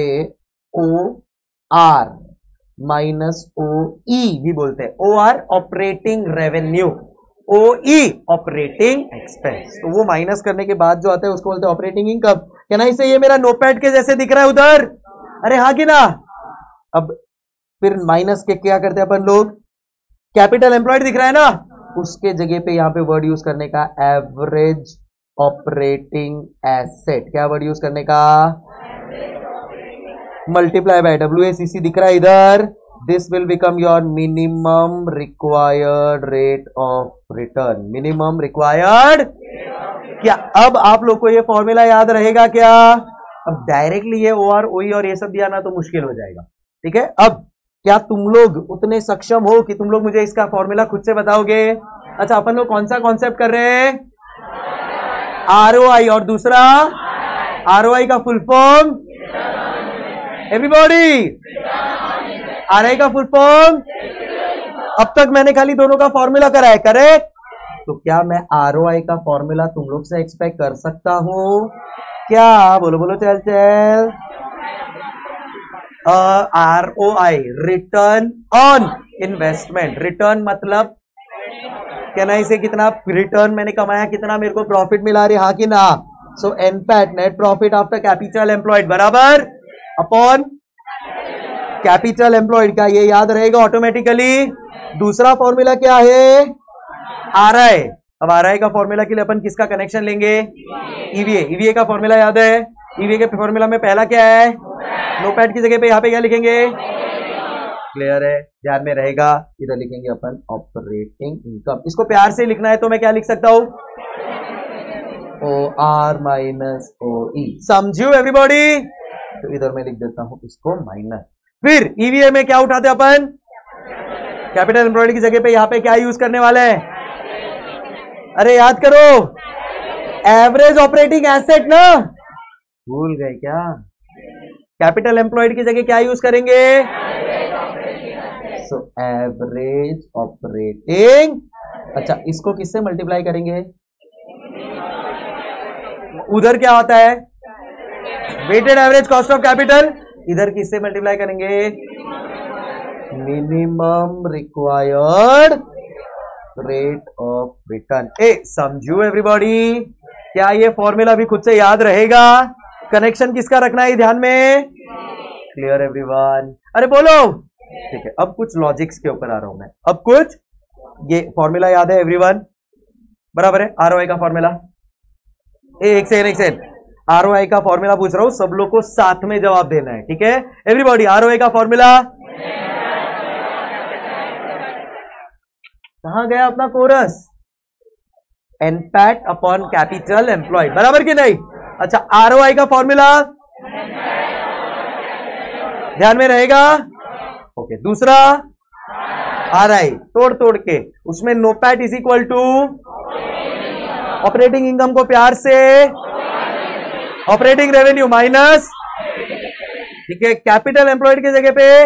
OR माइनस OE भी बोलते हैं। OR operating revenue, OE operating expense. तो वो माइनस करने के बाद जो आता है उसको बोलते हैं ऑपरेटिंग इनकम। क्या ना इसे ये मेरा नोपैट के जैसे दिख रहा है उधर? अरे हाँ कि ना? अब फिर माइनस के क्या करते हैं अपन लोग? कैपिटल एम्प्लॉयड दिख रहा है ना, उसके जगह पे यहां पे वर्ड यूज करने का एवरेज ऑपरेटिंग एसेट। क्या वर्ड यूज करने का? मल्टीप्लाई बाय WACC दिख रहा है इधर, this will become your minimum required rate of return, minimum required. क्या अब आप लोग को ये फॉर्मूला याद रहेगा क्या? अब डायरेक्टली ये OR OE और ये सब दिया ना तो मुश्किल हो जाएगा, ठीक है। अब क्या तुम लोग उतने सक्षम हो कि तुम लोग मुझे इसका फॉर्मूला खुद से बताओगे? अच्छा, अपन लोग कौन सा कॉन्सेप्ट कर रहे हैं? ROI, और दूसरा ROI का फुल फॉर्म एवरीबॉडी, ROI का फुल फॉर्म। अब तक मैंने खाली दोनों का फॉर्मूला करा है, करेक्ट? तो क्या मैं ROI का फॉर्मूला तुम लोग से एक्सपेक्ट कर सकता हूं क्या? बोलो बोलो, चल चल। ROI, return on investment. Return मतलब कहना इसे कितना रिटर्न मैंने कमाया, कितना मेरे को प्रॉफिट मिला, रही हाँ कि ना? So NPAT, net profit after capital employed, बराबर अपॉन कैपिटल एम्प्लॉयड का, ये याद रहेगा ऑटोमेटिकली। दूसरा फॉर्मूला क्या है? RI। अब RI का फॉर्मूला के लिए अपन किसका कनेक्शन लेंगे? EVA। EVA का फॉर्मूला याद है? EVA के फॉर्मूला में पहला क्या है? नोपैड की जगह पे यहाँ पे क्या लिखेंगे? क्लियर है, ध्यान में रहेगा। इधर लिखेंगे अपन ऑपरेटिंग इनकम। इसको प्यार से लिखना है तो मैं क्या लिख सकता हूं? OR minus OE। समझो एवरीबॉडी? तो इधर मैं लिख देता हूं इसको माइनस। फिर EVA में क्या उठाते अपन? कैपिटल एम्प्लॉयड की जगह पे यहाँ पे क्या यूज करने वाले हैं? अरे याद करो, एवरेज ऑपरेटिंग एसेट ना, भूल गए क्या? कैपिटल एम्प्लॉयड की जगह क्या यूज करेंगे? So average operating. अच्छा, इसको किससे मल्टीप्लाई करेंगे? उधर क्या होता है? Weighted average cost of capital. इधर किससे मल्टीप्लाई करेंगे? Minimum required rate of return. समझो एवरीबॉडी? क्या ये फॉर्मूला भी खुद से याद रहेगा? कनेक्शन किसका रखना है ध्यान में? Clear everyone? अरे बोलो, ठीक है। अब कुछ लॉजिक्स के ऊपर आ रहा हूं मैं। अब कुछ ये फॉर्मूला याद है एवरीवन? बराबर है, ROI का फॉर्मूला। एक सेकंड, ROI का फॉर्मूला पूछ रहा हूं, सब लोग को साथ में जवाब देना है, ठीक है एवरीबॉडी? ROI का फॉर्मूला कहां गया अपना chorus? NPAT upon capital employed, बराबर कि नहीं? अच्छा, ROI का फॉर्मूला ध्यान में रहेगा? ओके। दूसरा RI, तोड़ तोड़ के उसमें NOPAT is equal to operating income को प्यार से ऑपरेटिंग रेवेन्यू माइनस, ठीक है, कैपिटल एम्प्लॉयड की जगह पे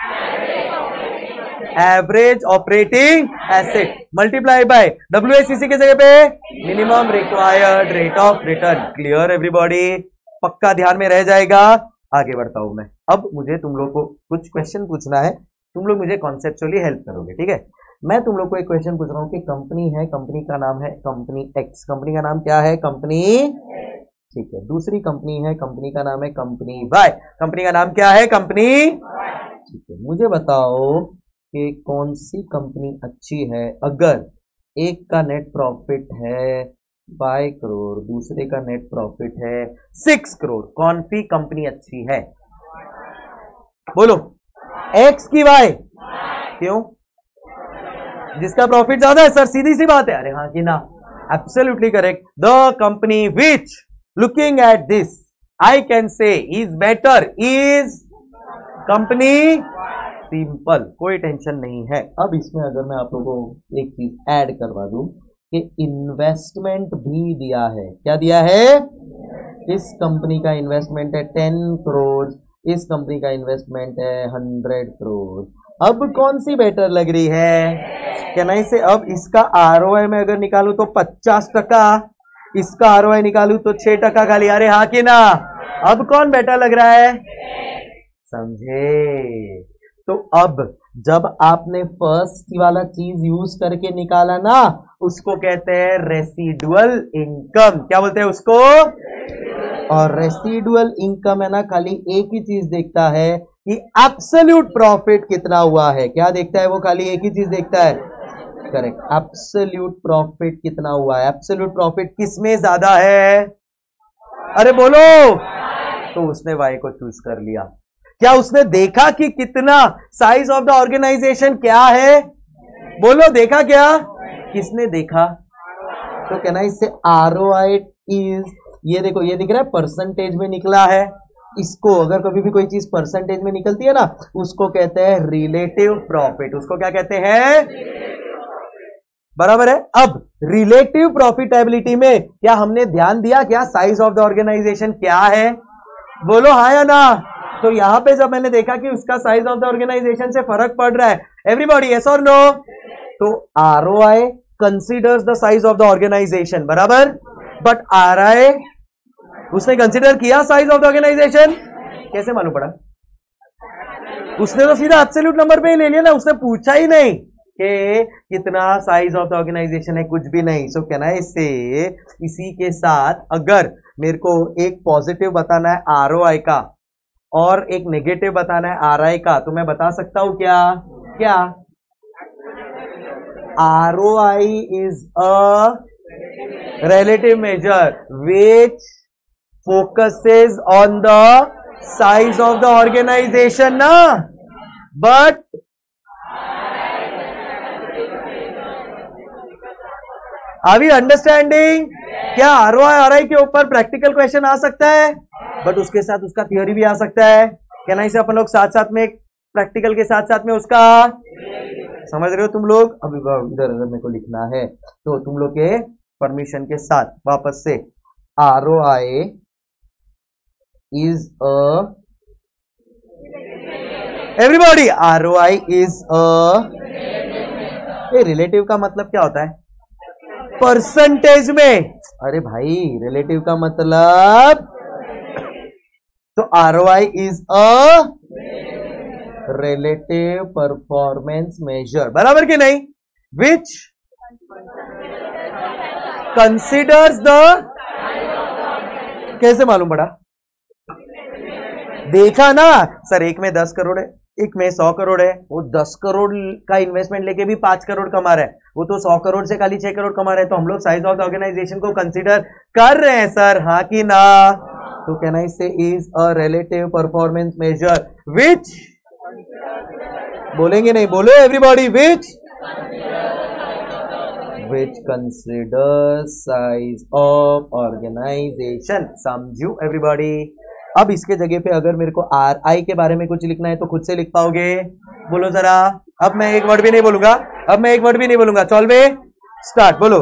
average operating asset multiply by WACC की जगह पे minimum required rate of return. Clear everybody? पक्का ध्यान में रह जाएगा। आगे बढ़ता हूं मैं। अब मुझे तुम लोग को कुछ क्वेश्चन पूछना है, तुम लोग मुझे कॉन्सेप्चुअली हेल्प करोगे, ठीक है? मैं तुम लोग को एक क्वेश्चन पूछ रहा हूं कि कंपनी है, कंपनी का नाम है कंपनी X, कंपनी का नाम क्या है? कंपनी, ठीक है। दूसरी कंपनी है, कंपनी का नाम है कंपनी Y, कंपनी का नाम क्या है? कंपनी, ठीक है। मुझे बताओ कि कौन सी कंपनी अच्छी है अगर एक का नेट प्रॉफिट है 5 करोड़, दूसरे का नेट प्रॉफिट है 6 करोड़, कौन सी कंपनी अच्छी है? बोलो, X की Y? क्यों? जिसका प्रॉफिट ज्यादा है सर, सीधी सी बात है। अरे हाँ कि ना? Absolutely correct. The company which looking at this I can say is better is company, simple, कोई टेंशन नहीं है। अब इसमें अगर मैं आप लोगों को एक चीज ऐड करवा दूं कि इन्वेस्टमेंट भी दिया है, क्या दिया है? इस कंपनी का इन्वेस्टमेंट है 10 करोड़, इस कंपनी का इन्वेस्टमेंट है 100 करोड़। अब कौन सी बेटर लग रही है? क्या नहीं से अब इसका ROI में अगर निकालूं तो 50%, इसका ROI निकालूं तो 6% खाली। अरे हाँ कि ना? अब कौन बेटर लग रहा है? समझे? तो अब जब आपने फर्स्ट वाला चीज यूज करके निकाला ना, उसको कहते हैं रेसिडुअल इनकम। क्या बोलते हैं उसको? और रेसिडुअल इनकम है ना, खाली एक ही चीज देखता है कि एब्सोल्यूट प्रॉफिट कितना हुआ है। क्या देखता है वो? खाली एक ही चीज देखता है, करेक्ट, एब्सोल्यूट प्रॉफिट कितना हुआ है। एब्सोल्यूट प्रॉफिट किसमें ज्यादा है? अरे बोलो। तो उसने Y को चूज कर लिया। क्या उसने देखा कि कितना साइज ऑफ द ऑर्गेनाइजेशन क्या है? बोलो, देखा क्या? किसने देखा? तो कहना इससे ROI इज, ये देखो ये दिख रहा है परसेंटेज में निकला है। इसको अगर कभी भी कोई चीज परसेंटेज में निकलती है ना, उसको कहते हैं रिलेटिव प्रॉफिट। उसको क्या कहते हैं? बराबर है। अब रिलेटिव प्रॉफिटेबिलिटी में क्या हमने ध्यान दिया क्या साइज ऑफ द ऑर्गेनाइजेशन क्या है? बोलो हाँ या ना। तो यहां पे जब मैंने देखा कि उसका साइज ऑफ द ऑर्गेनाइजेशन से फर्क पड़ रहा है, एवरीबॉडी यस और नो, तो ROI considers the size of the organisation, बराबर। बट RI उसने कंसीडर किया साइज ऑफ द ऑर्गेनाइजेशन? कैसे मालूम पड़ा? उसने तो सीधा एब्सोल्यूट नंबर पे ही ले लिया ना, उसने पूछा ही नहीं कि कितना साइज ऑफ द ऑर्गेनाइजेशन है, कुछ भी नहीं। सो कहना है इससे, इसी के साथ अगर मेरे को एक पॉजिटिव बताना है ROI का और एक नेगेटिव बताना है RI का, तो मैं बता सकता हूं क्या? क्या? ROI is a relative measure which focuses on the size of the organization, na? But are we understanding? क्या ROI RI के ऊपर प्रैक्टिकल क्वेश्चन आ सकता है, बट उसके साथ उसका थियोरी भी आ सकता है। क्या ना, इसे अपन लोग साथ साथ में प्रैक्टिकल के साथ साथ में उसका, समझ रहे हो तुम लोग? अब इधर मेरे को लिखना है, तो तुम लोग के परमिशन के साथ वापस से, ROI is a, everybody, ROI is a, relative का मतलब क्या होता है? परसेंटेज में। अरे भाई, रिलेटिव का मतलब, तो ROI is a relative performance measure, बराबर कि नहीं? Which considers the, कैसे मालूम पड़ा? देखा ना सर, एक में 10 करोड़ है, एक में 100 करोड़ है। वो 10 करोड़ का इन्वेस्टमेंट लेके भी 5 करोड़ कमा रहा है, वो तो 100 करोड़ से खाली 6 करोड़ कमा रहा है। तो हम लोग साइज ऑफ द ऑर्गेनाइजेशन को कंसीडर कर रहे हैं सर, हाँ कि ना? तो कहना इससे is a relative performance measure which, बोलेंगे नहीं, बोलो everybody, which consider size of organisation. समझू एवरीबॉडी? अब इसके जगह पे अगर मेरे को RI के बारे में कुछ लिखना है तो खुद से लिख पाओगे? बोलो जरा। अब मैं एक वर्ड भी नहीं बोलूंगा, चल बे स्टार्ट, बोलो।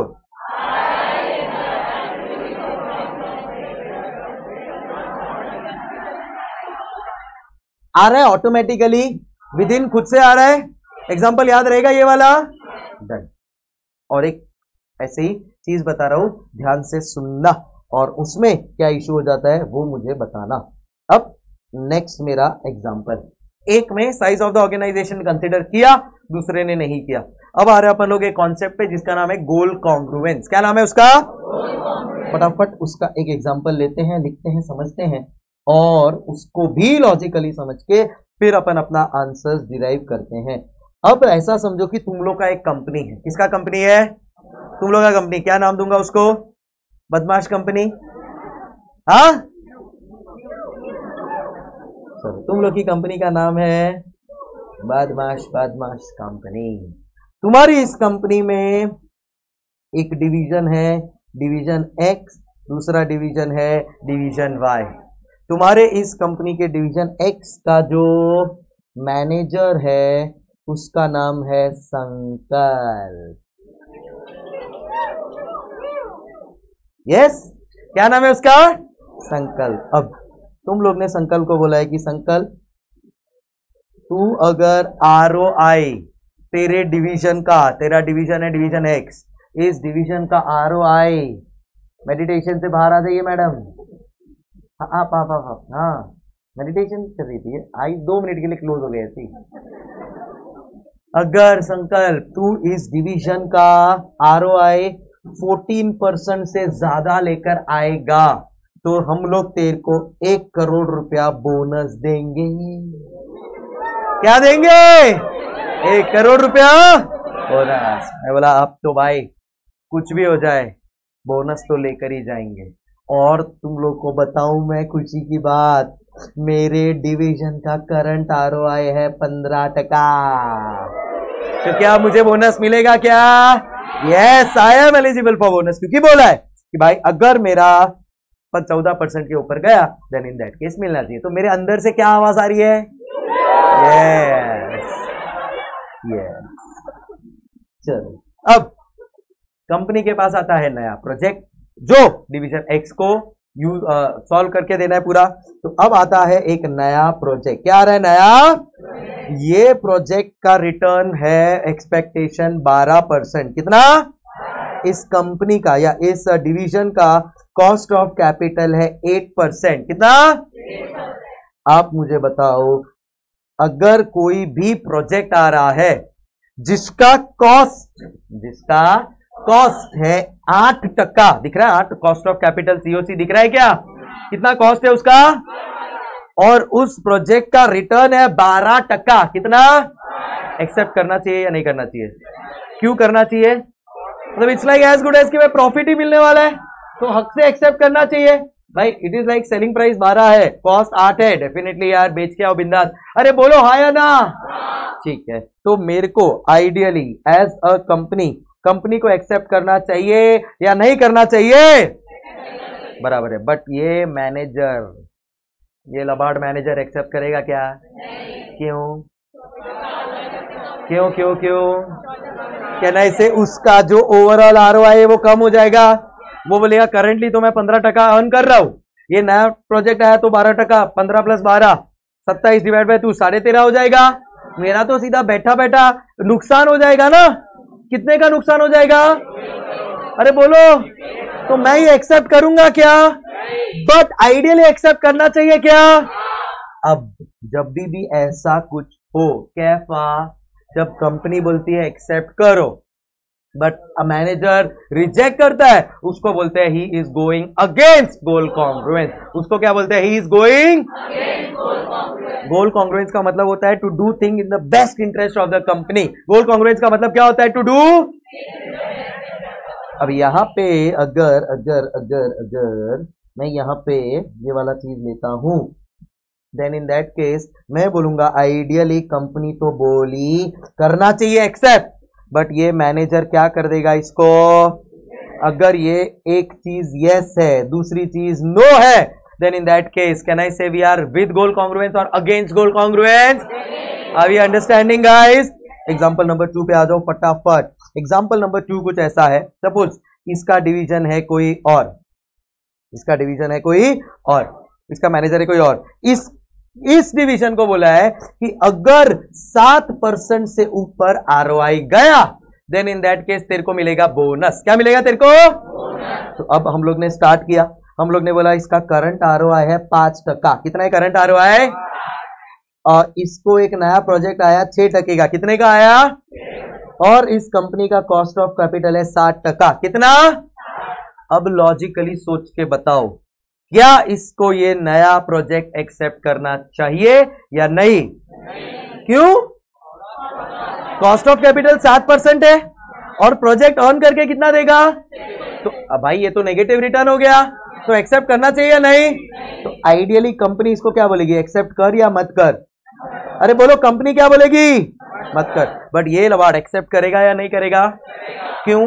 आ रहा है ऑटोमेटिकली, विद इन, खुद से आ रहा है। एग्जाम्पल याद रहेगा ये वाला? डन। और एक ऐसे ही चीज बता रहा हूं, ध्यान से सुनना, और उसमें क्या इशू हो जाता है वो मुझे बताना। अब नेक्स्ट मेरा एग्जाम्पल, एक में size of the organisation consider किया, दूसरे ने नहीं किया। अब आ रहे अपन लोग एक कॉन्सेप्ट पे जिसका नाम है गोल कॉन्ग्रुएंस। क्या नाम है उसका? फटाफट उसका एक एग्जाम्पल लेते हैं, लिखते हैं, समझते हैं, और उसको भी लॉजिकली समझ के फिर अपन अपना आंसर्स डिराइव करते हैं। अब ऐसा समझो कि तुम लोग का एक कंपनी है। किसका कंपनी है? तुम लोग का कंपनी। क्या नाम दूंगा उसको? बदमाश कंपनी। हाँ, तुम लोग की कंपनी का नाम है बदमाश कंपनी। तुम्हारी इस कंपनी में एक डिवीजन है, डिवीजन X, दूसरा डिवीजन है डिवीजन Y। तुम्हारे इस कंपनी के डिवीजन X का जो मैनेजर है उसका नाम है संकल्प। यस, क्या नाम है उसका? संकल्प। अब तुम लोग ने संकल्प को बोला है कि संकल्प, तू अगर ROI तेरे डिवीजन का, तेरा डिवीजन है डिवीजन X, इस डिवीजन का ROI, मेडिटेशन से बाहर आ जाइए मैडम। हाँ, मेडिटेशन कर रही थी, आई 2 मिनट के लिए क्लोज हो गई थी। अगर संकल्प तू इस डिवीजन का ROI 14% से ज्यादा लेकर आएगा तो हम लोग तेरे को 1 करोड़ रुपया बोनस देंगे। क्या देंगे? 1 करोड़ रुपया बोनस। मैं बोला अब तो भाई कुछ भी हो जाए बोनस तो लेकर ही जाएंगे। और तुम लोग को बताऊं मैं खुशी की बात, मेरे डिवीजन का करंट ROI है 15%, तो क्या मुझे बोनस मिलेगा क्या? Yes, I am eligible for bonus, क्योंकि बोला है कि भाई अगर मेरा 14% के ऊपर गया देन इन दैट केस मिलना चाहिए। तो मेरे अंदर से क्या आवाज आ रही है? Yes yes. चलो अब कंपनी के पास आता है नया प्रोजेक्ट जो डिवीजन एक्स को सॉल्व करके देना है पूरा। तो अब आता है एक नया प्रोजेक्ट। क्या आ रहा है नया? ये प्रोजेक्ट का रिटर्न है एक्सपेक्टेशन 12%। कितना? इस कंपनी का या इस डिवीजन का कॉस्ट ऑफ कैपिटल है 8%। कितना? आप मुझे बताओ, अगर कोई भी प्रोजेक्ट आ रहा है जिसका कॉस्ट है 8%, दिख रहा है 8 कॉस्ट ऑफ कैपिटल COC दिख रहा है क्या? कितना कॉस्ट है उसका? और उस प्रोजेक्ट का रिटर्न है 12%। कितना? एक्सेप्ट करना चाहिए या नहीं करना चाहिए? क्यों करना चाहिए? मतलब it's like as good as कि भाई प्रॉफिट ही मिलने वाला है, तो हक से एक्सेप्ट करना चाहिए भाई। It is like selling price 12 है, कॉस्ट 8 है, डेफिनेटली यार बेच के आओ बिंदास। अरे बोलो हाँ या ना? ठीक है, तो मेरे को आइडियली एज अ कंपनी को एक्सेप्ट करना चाहिए या नहीं करना चाहिए? बराबर है। बट ये मैनेजर, ये लबाड़ मैनेजर एक्सेप्ट करेगा क्या? क्यों क्यों क्यों क्यों? कहना इसे उसका जो ओवरऑल ROI है वो कम हो जाएगा। वो बोलेगा करंटली तो मैं 15% अर्न कर रहा हूं, ये नया प्रोजेक्ट आया तो 12%, 15 + 12 27 डिवाइड बाय 2 13.5 हो जाएगा। मेरा तो सीधा बैठा बैठा नुकसान हो जाएगा ना। कितने का नुकसान हो जाएगा? अरे बोलो, तो मैं ये एक्सेप्ट करूंगा क्या? बट आइडियली एक्सेप्ट करना चाहिए क्या? अब जब भी ऐसा कुछ हो, कैफा जब कंपनी बोलती है एक्सेप्ट करो बट अ मैनेजर रिजेक्ट करता है, उसको बोलते हैं he is going against goal congruence. उसको क्या बोलते हैं? He is going goal congruence का मतलब होता है to do thing in the best interest of the company. Goal congruence का मतलब क्या होता है? To do. अब यहां पे अगर अगर अगर अगर मैं यहां पे ये वाला चीज लेता हूं, देन इन दैट केस मैं बोलूंगा आइडियली कंपनी तो बोली करना चाहिए एक्सेप्ट, बट ये मैनेजर क्या कर देगा इसको? अगर ये एक चीज यस है दूसरी चीज नो है, then in that case can I say we are with goal congruence और against goal congruence? Are we understanding guys? Example number 2 पे आ जाओ फटाफट। एग्जांपल नंबर 2 कुछ ऐसा है, सपोज इसका डिवीजन है कोई और, इसका डिवीजन है कोई और, इसका मैनेजर है कोई और। इस डिवीजन को बोला है कि अगर 7% से ऊपर ROI गया देन इन दैट केस तेरे को मिलेगा बोनस। क्या मिलेगा तेरे को? तो अब हम लोग ने स्टार्ट किया, हम लोग ने बोला इसका करंट ROI है 5%। कितना है करंट ROI? और इसको एक नया प्रोजेक्ट आया 6% का। कितने का आया? और इस कंपनी का कॉस्ट ऑफ कैपिटल है 60%। कितना? अब लॉजिकली सोच के बताओ, क्या इसको ये नया प्रोजेक्ट एक्सेप्ट करना चाहिए या नहीं? क्यों? कॉस्ट ऑफ कैपिटल 7% है और प्रोजेक्ट अर्न करके कितना देगा? तो अब भाई ये तो नेगेटिव रिटर्न हो गया, तो एक्सेप्ट करना चाहिए या नहीं? तो आइडियली कंपनी इसको क्या बोलेगी? एक्सेप्ट कर या मत कर? अरे बोलो, कंपनी क्या बोलेगी? मत कर। बट ये लवाड़ एक्सेप्ट करेगा या नहीं करेगा? क्यों?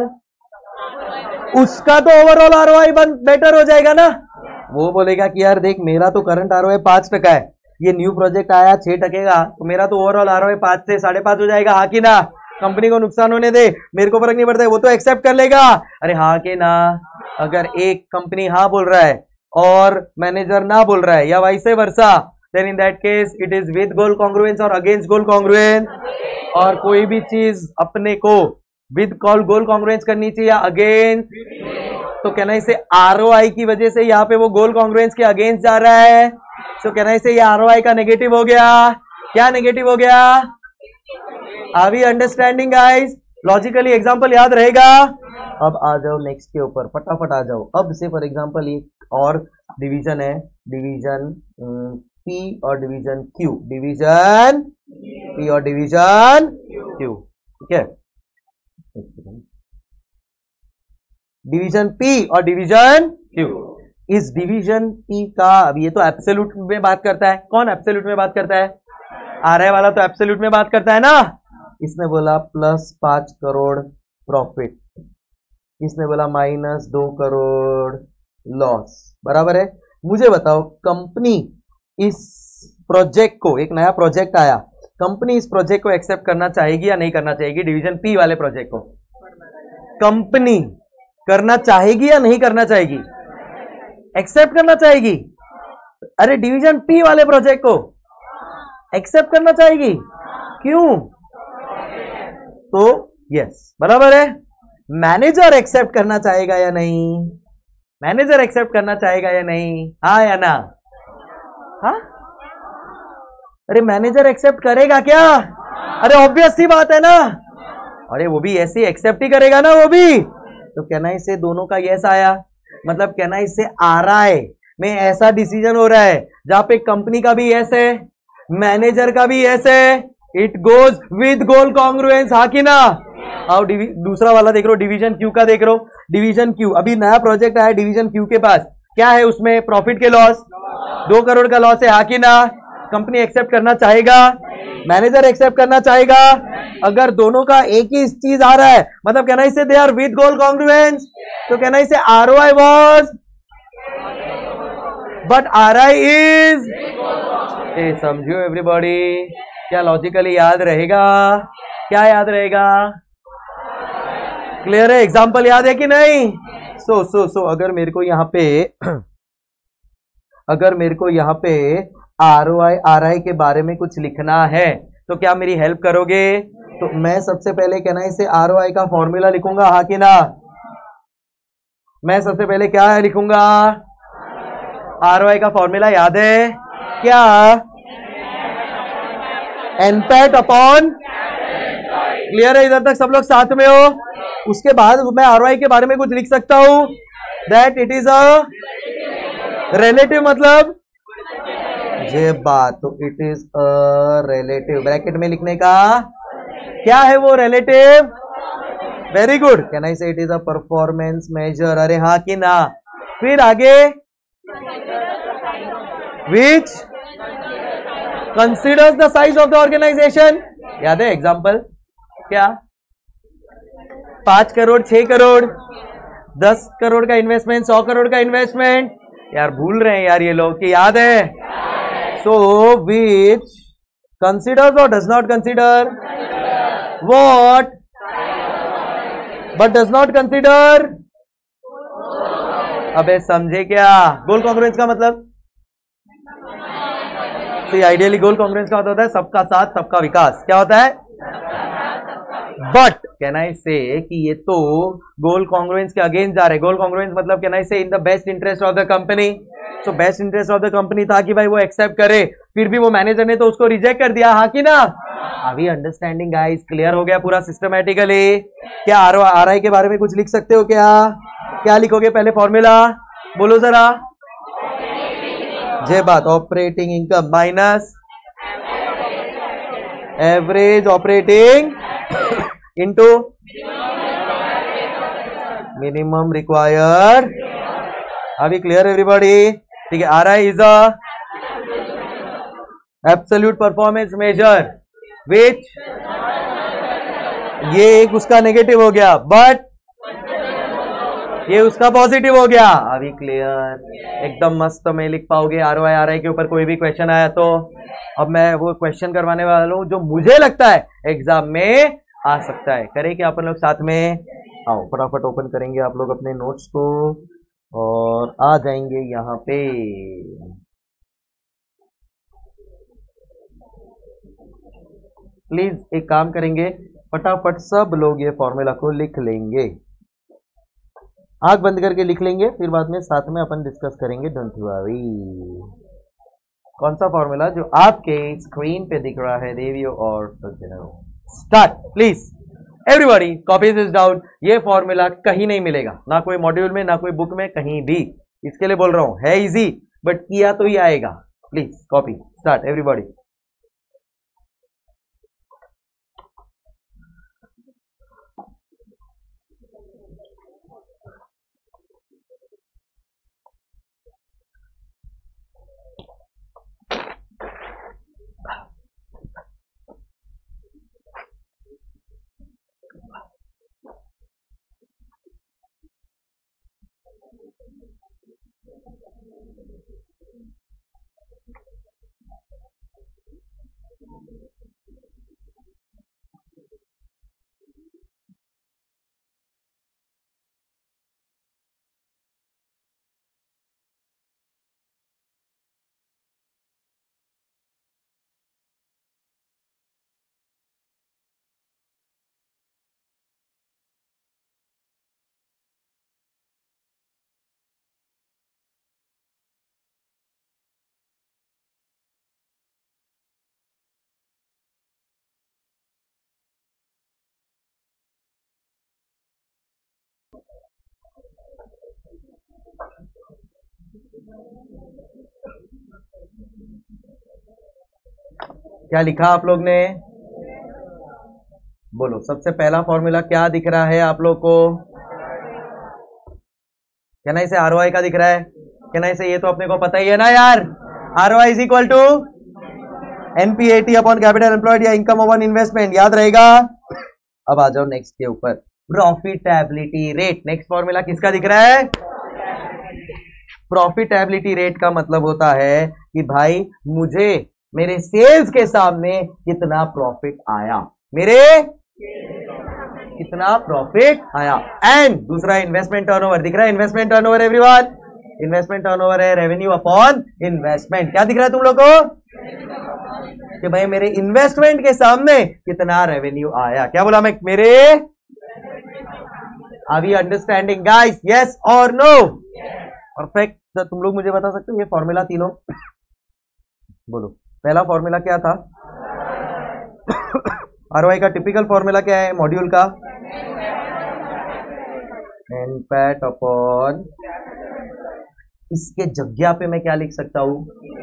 उसका तो ओवरऑल ROI बेटर हो जाएगा ना। वो बोलेगा कि यार देख, मेरा तो करंट ROI 5% है, ये न्यू प्रोजेक्ट आया 6% का, तो मेरा तो ओवरऑल ROI 5 से 5.5 हो जाएगा। हाँ कि ना? कंपनी को नुकसान होने दे, मेरे को फर्क नहीं पड़ता है, वो तो एक्सेप्ट कर लेगा। अरे हाँ कि ना? अगर एक कंपनी हाँ बोल रहा है और मैनेजर ना बोल रहा है या vice versa, then in that case it is with goal congruence और अगेंस्ट गोल कॉन्ग्रुएंस। और कोई भी चीज अपने को विद गोल कॉन्ग्रुएंस करनी चाहिए या अगेंस्ट? तो कहना इसे ROI की वजह से यहाँ पे वो गोल कॉन्ग्रुएंस के अगेंस्ट जा रहा है, तो कहना इसे ये ROI का नेगेटिव हो गया। क्या नेगेटिव हो गया? Are we understanding guys? Logically example याद रहेगा। अब आ जाओ नेक्स्ट के ऊपर, फटाफट आ जाओ। अब से फॉर एग्जांपल एक और डिवीजन है, डिवीजन P और डिवीजन Q, डिवीजन P और डिवीजन Q, ठीक है? डिवीजन P और डिवीजन Q, इस डिवीजन पी का, अब ये तो एब्सोल्यूट में बात करता है, कौन एब्सोल्यूट में बात करता है? आरआई वाला तो एब्सोल्यूट में बात करता है ना। इसने बोला +5 करोड़ प्रॉफिट, इसने बोला -2 करोड़ लॉस, बराबर है। मुझे बताओ कंपनी इस प्रोजेक्ट को, एक नया प्रोजेक्ट आया, कंपनी इस प्रोजेक्ट को एक्सेप्ट करना चाहेगी या नहीं करना चाहेगी? डिवीजन पी वाले प्रोजेक्ट को कंपनी करना चाहेगी या नहीं करना चाहेगी? एक्सेप्ट करना चाहेगी। अरे डिवीजन पी वाले प्रोजेक्ट को एक्सेप्ट करना चाहेगी, क्यों? तो यस, बराबर है। मैनेजर एक्सेप्ट करना चाहेगा या नहीं? मैनेजर एक्सेप्ट करना चाहेगा या नहीं? हाँ या ना? हाँ? अरे मैनेजर एक्सेप्ट करेगा क्या? अरे ऑब्वियस सी बात है ना। अरे वो भी ऐसे एक्सेप्ट ही करेगा ना वो भी। तो कहना इससे दोनों का यस आया, मतलब कहना इससे आरआई में ऐसा डिसीजन हो रहा है जहां पे कंपनी का भी यस है, मैनेजर का भी यस है, it goes with goal congruence, हाँ कि ना? आओ दूसरा वाला देख लो, डिवीजन क्यू का देख लो। डिवीजन क्यू, अभी नया प्रोजेक्ट आया डिवीजन क्यू के पास, क्या है उसमें? प्रॉफिट के लॉस, 2 करोड़ का लॉस है, हाँ कि ना? कंपनी एक्सेप्ट करना चाहेगा, मैनेजर एक्सेप्ट करना चाहेगा। अगर दोनों का एक ही चीज आ रहा है, मतलब कहना इसे they are with goal congruence, तो कहना इसे ROI was but RI is, समझो एवरीबॉडी। क्या लॉजिकली याद रहेगा? क्या याद रहेगा? क्लियर है? एग्जाम्पल याद है कि नहीं? सो अगर मेरे को यहां पे अगर मेरे को यहां पे आरओआई आरआई के बारे में कुछ लिखना है तो क्या मेरी हेल्प करोगे? तो मैं सबसे पहले कहना इसे आरओआई का फॉर्मूला लिखूंगा, हाँ कि ना? मैं सबसे पहले क्या लिखूंगा? आरओआई का फॉर्मूला याद है क्या? एनपैट अपॉन, क्लियर है? इधर तक सब लोग साथ में हो? उसके बाद मैं आरओआई के बारे में कुछ लिख सकता हूं, that it is a relative, मतलब ये बात, तो it is a relative, bracket में लिखने का क्या है वो relative? Very good, can I say it is a performance measure, अरे हाँ कि ना? फिर आगे which considers the size of the organisation, याद है एग्जाम्पल क्या? 5 करोड़, 6 करोड़, 10 करोड़ का इन्वेस्टमेंट, 100 करोड़ का इन्वेस्टमेंट, यार भूल रहे हैं यार ये लोग कि याद है? So which considers or does not consider? What? But does not consider? अबे समझे क्या? गोल कॉन्ग्रुएंस का मतलब? तो आइडियली गोल कॉन्ग्रुएंस का होता है सबका साथ सबका विकास, क्या होता है? बट कैन आई से कि ये तो गोल कॉन्ग्रुएंस के अगेंस्ट जा रहे। गोल कॉन्ग्रुएंस मतलब can I say in the best interest of the company. तो best interest of the company था कि भाई वो एक्सेप्ट करे, फिर भी वो मैनेजर ने तो उसको रिजेक्ट कर दिया, हाँ कि ना? अभी अंडरस्टैंडिंग गाइस क्लियर हो गया पूरा सिस्टमैटिकली? क्या आरआई के बारे में कुछ लिख सकते हो क्या? क्या लिखोगे पहले फॉर्मूला बोलो जरा? जे बात, operating income minus average operating into minimum required. अभी क्लियर एवरीबॉडी? ठीक है, RI is a absolute performance measure which, ये एक उसका नेगेटिव हो गया, बट ये उसका पॉजिटिव हो गया। अभी क्लियर? एकदम मस्त में लिख पाओगे आरओआई आरआई के ऊपर कोई भी क्वेश्चन आया तो। अब मैं वो क्वेश्चन करवाने वाला हूं जो मुझे लगता है एग्जाम में आ सकता है। करें क्या अपन लोग साथ में? आओ फटाफट ओपन करेंगे आप लोग अपने नोट्स को और आ जाएंगे यहां पे। प्लीज एक काम करेंगे, फटाफट सब लोग ये फॉर्मूला को लिख लेंगे, आंख बंद करके लिख लेंगे, फिर बाद में साथ में अपन डिस्कस करेंगे, डोंट वरी। कौन सा फॉर्मूला जो आपके स्क्रीन पे दिख रहा है देवियो और सज्जनों? Start please everybody, copies is down. ये फॉर्मूला कहीं नहीं मिलेगा, ना कोई मॉड्यूल में ना कोई बुक में, कहीं भी। इसके लिए बोल रहा हूं, है इजी बट किया तो ही आएगा। Please copy start everybody. क्या लिखा आप लोग ने? बोलो, सबसे पहला फॉर्मूला क्या दिख रहा है आप लोग को? क्या ना इसे ROI का दिख रहा है? क्या ना इसे, ये तो अपने को पता ही है ना यार, ROI is equal to NPAT upon capital employed या इनकम अपॉन इन्वेस्टमेंट, याद रहेगा। अब आ जाओ नेक्स्ट के ऊपर, प्रॉफिटेबिलिटी रेट। नेक्स्ट फॉर्मूला किसका दिख रहा है? प्रॉफिटेबिलिटी रेट का मतलब होता है कि भाई मुझे मेरे सेल्स के सामने कितना प्रॉफिट आया, मेरे कितना प्रॉफिट आया। एंड दूसरा इन्वेस्टमेंट टर्नओवर दिख रहा है, investment turnover everyone, investment turnover है रेवेन्यू अपॉन इन्वेस्टमेंट। क्या दिख रहा है तुम लोग को कि भाई मेरे इन्वेस्टमेंट के सामने कितना रेवेन्यू आया? क्या बोला मैं? मेरे, are we understanding guys? Yes और नो? परफेक्ट। तो तुम लोग मुझे बता सकते हो ये फॉर्मूला तीनों? बोलो, पहला फॉर्मूला क्या था? ROI का टिपिकल फॉर्मूला क्या है मॉड्यूल का? NPAT अपॉन, इसके जगह पे मैं क्या लिख सकता हूं?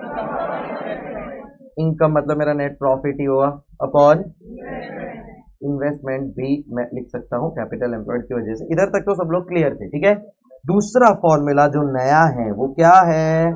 इनकम, मतलब मेरा नेट प्रॉफिट ही होगा, अपॉन इन्वेस्टमेंट भी मैं लिख सकता हूं कैपिटल एम्प्लॉयड की वजह से। इधर तक तो सब लोग क्लियर थे, ठीक है। दूसरा फॉर्मूला जो नया है वो क्या है?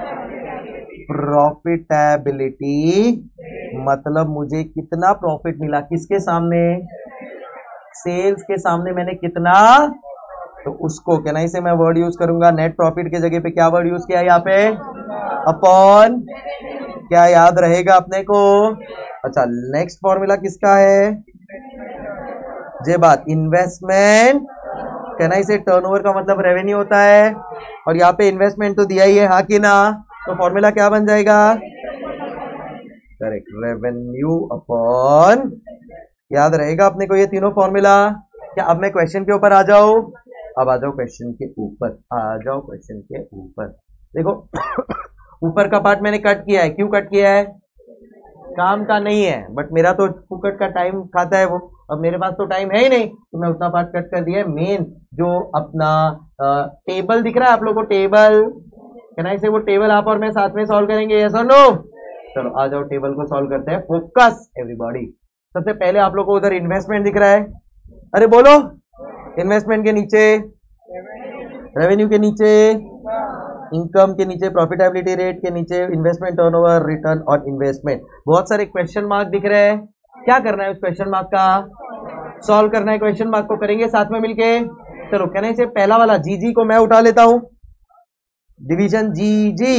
प्रॉफिटेबिलिटी, मतलब मुझे कितना प्रॉफिट मिला, किसके सामने? सेल्स के सामने मैंने कितना, तो उसको क्या नहीं से मैं वर्ड यूज करूंगा, नेट प्रॉफिट के जगह पे क्या वर्ड यूज किया यहाँ पे? अपॉन। क्या याद रहेगा अपने को? अच्छा, नेक्स्ट फॉर्मूला किसका है? जे बात, इन्वेस्टमेंट कहना इसे टर्नओवर का मतलब रेवेन्यू होता है, और यहाँ पे इन्वेस्टमेंट तो दिया ही है, हाँ कि ना? तो फॉर्मूला क्या बन जाएगा? करेक्ट, रेवेन्यू अपॉन, याद रहेगा अपने को ये तीनों फॉर्मूला। क्या अब मैं क्वेश्चन के ऊपर आ जाऊं? अब आ जाओ क्वेश्चन के ऊपर, आ जाओ क्वेश्चन के ऊपर। देखो ऊपर का पार्ट मैंने कट किया है, क्यों कट किया है? काम का नहीं है, बट मेरा तो फुकट का टाइम खाता है वो, अब मेरे पास तो टाइम है ही नहीं, तो मैं उतना पार्ट कट कर दिया है। मेन जो अपना टेबल दिख रहा है आप लोग को, टेबल कहना इसे, वो टेबल आप और मैं साथ में सॉल्व करेंगे, यस और नो? चलो आ जाओ टेबल को सॉल्व करते हैं। Focus everybody. सबसे पहले आप लोग को उधर इन्वेस्टमेंट दिख रहा है, अरे बोलो, इन्वेस्टमेंट के नीचे रेवेन्यू, के नीचे इनकम, के नीचे प्रॉफिटेबिलिटी रेट, के नीचे investment turnover, return on investment. बहुत सारे क्वेश्चन मार्क दिख रहे हैं। क्या करना है उस क्वेश्चन मार्क का? सॉल्व करना है। क्वेश्चन मार्क को करेंगे साथ में मिलके। चलो कहने से पहला वाला जीजी को मैं उठा लेता हूं, डिवीजन जीजी।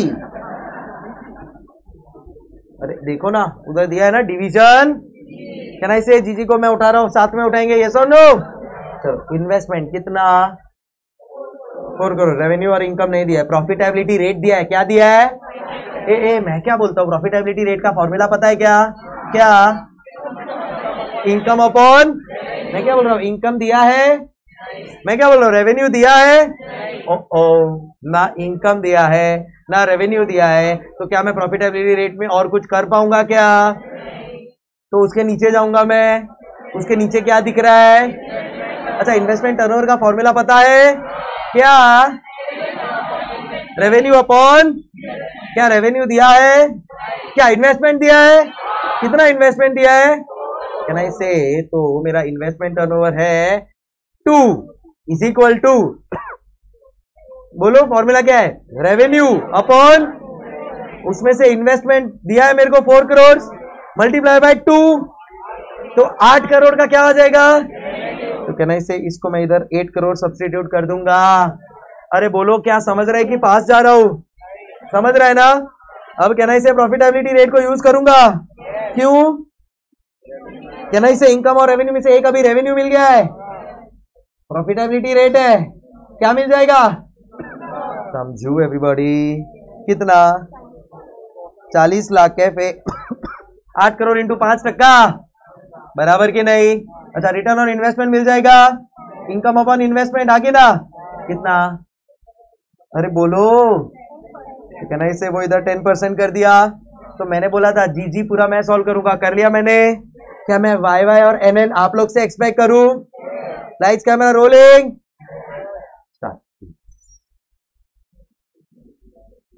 अरे देखो ना उधर दिया है ना डिवीजन, कहना इसे जीजी को मैं उठा रहा हूं, साथ में उठाएंगे, यस और नो? चलो इन्वेस्टमेंट कितना? 4 करोड़। रेवेन्यू और इनकम नहीं दिया है, प्रॉफिटेबिलिटी रेट दिया है। क्या दिया है? मैं क्या बोलता हूँ, प्रॉफिटेबिलिटी रेट का फॉर्मूला पता है क्या? क्या? इनकम अपॉन, मैं क्या बोल रहा हूँ, इनकम दिया है, मैं क्या बोल रहा हूँ, रेवेन्यू दिया है। ना इनकम दिया है ना रेवेन्यू दिया है, तो क्या मैं प्रॉफिटेबिलिटी रेट में और कुछ कर पाऊंगा क्या? तो उसके नीचे जाऊंगा मैं, उसके नीचे क्या दिख रहा है? अच्छा, इन्वेस्टमेंट टर्नओवर का फॉर्मूला पता है क्या? रेवेन्यू अपॉन, क्या रेवेन्यू दिया है? क्या इन्वेस्टमेंट दिया है? कितना इन्वेस्टमेंट दिया है? कहना इसे, तो मेरा इन्वेस्टमेंट टर्नओवर है 2 इज इक्वल टू, बोलो फॉर्मूला क्या है? रेवेन्यू अपॉन, उसमें से इन्वेस्टमेंट दिया है मेरे को 4 करोड़, मल्टीप्लाई बाय 2, तो 8 करोड़ का क्या हो जाएगा? तो कहना इसे, इसको मैं इधर 8 करोड़ सब्स्टिट्यूट कर दूंगा। अरे बोलो, क्या समझ रहे कि पास जा रहा हूं? समझ रहा है ना? अब कहना इसे प्रॉफिटेबिलिटी रेट को यूज करूंगा। क्यों? कहना इसे इनकम और रेवेन्यू में से एक अभी रेवेन्यू मिल गया है, प्रॉफिटेबिलिटी रेट है, क्या मिल जाएगा? समझू एवरीबॉडी, कितना? 40 लाख कैफे 8 करोड़ इंटू 5% बराबर की नहीं? अच्छा, रिटर्न ऑन इन्वेस्टमेंट मिल जाएगा, इनकम अपॉन इन्वेस्टमेंट आगे ना, कितना? अरे बोलो, कहना इसे, वो इधर 10% कर दिया, तो मैंने बोला था जीजी पूरा मैं सॉल्व करूंगा, कर लिया मैंने। क्या मैं वाई वाई और एनएन आप लोग से एक्सपेक्ट करूं? Lights camera rolling.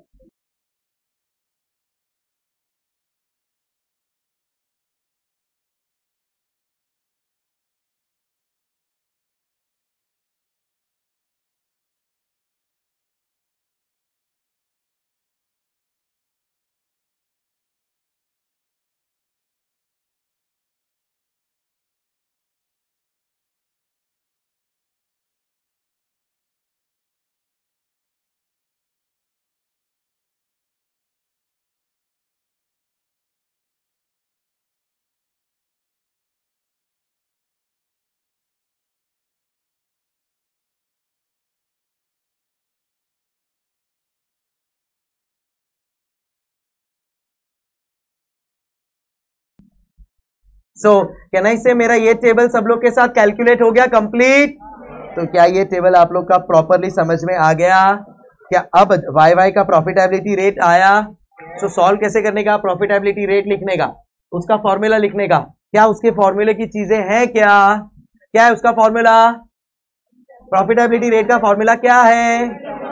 So can I say मेरा ये टेबल सब लोग के साथ कैलकुलेट हो गया कंप्लीट। तो क्या ये टेबल आप लोग का प्रॉपरली समझ में आ गया? क्या अब वाई वाई का प्रॉफिटेबिलिटी रेट आया? सो सॉल्व कैसे करने का? प्रॉफिटेबिलिटी रेट लिखने का, उसका फॉर्मूला लिखने का। क्या उसके फॉर्मूले की चीजें हैं? क्या क्या है उसका फॉर्मूला? प्रॉफिटेबिलिटी रेट का फॉर्मूला क्या है?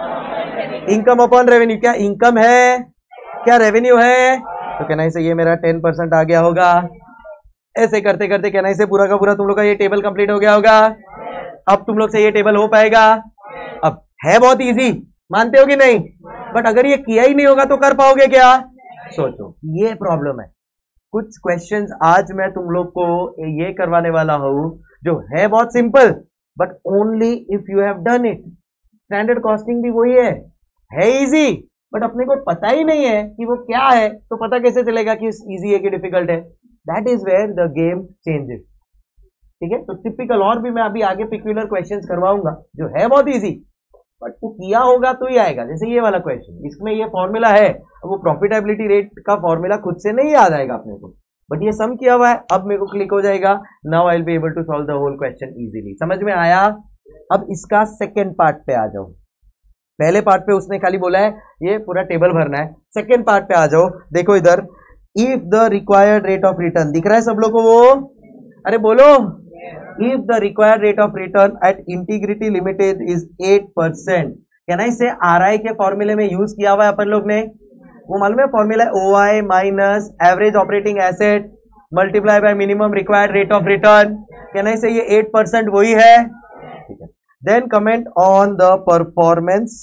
Income upon revenue. क्या इनकम है? क्या रेवेन्यू है? तो कहना से ये मेरा 10% आ गया होगा। ऐसे करते करते कहना से पूरा का पूरा तुम लोग का ये टेबल कंप्लीट हो गया होगा। अब तुम लोग से ये टेबल हो पाएगा? अब है बहुत इजी, मानते हो कि नहीं? बट अगर ये किया ही नहीं होगा तो कर पाओगे क्या? सोचो, ये प्रॉब्लम है। कुछ क्वेश्चंस आज मैं तुम लोग को ये करवाने वाला हूं जो है बहुत simple, but only if you have done it. Standard costing भी वही है इजी, बट अपने को पता ही नहीं है कि वो क्या है, तो पता कैसे चलेगा कि इजी है कि डिफिकल्ट है? That is where the game changes. ठीक है, तो टिपिकल और भी मैं अभी आगे पिक्यूलर क्वेश्चंस करवाऊंगा जो है बहुत इजी, बट तू किया होगा तो ही आएगा। जैसे ये वाला क्वेश्चन, इसमें ये फॉर्मूला है, वो प्रॉफिटेबिलिटी रेट का फॉर्मूला खुद से नहीं याद आएगा अपने को, बट ये सम किया हुआ है। अब मेरे को क्लिक हो जाएगा, now I will be able to solve the whole question easily. समझ में आया? अब इसका सेकेंड पार्ट पे आ जाओ। पहले पार्ट पे उसने खाली बोला है ये पूरा टेबल भरना है, सेकेंड पार्ट पे आ जाओ। देखो इधर, if the required rate of return दिख रहा है सब लोग को? वो अरे बोलो, if the required rate of return at integrity limited is 8%, can I say RI के फॉर्मूले में यूज किया हुआ है अपन लोग ने, वो मालूम है formula? OI minus average operating asset multiply by minimum required rate of return. Can I say ये 8% वही है? Then comment on the performance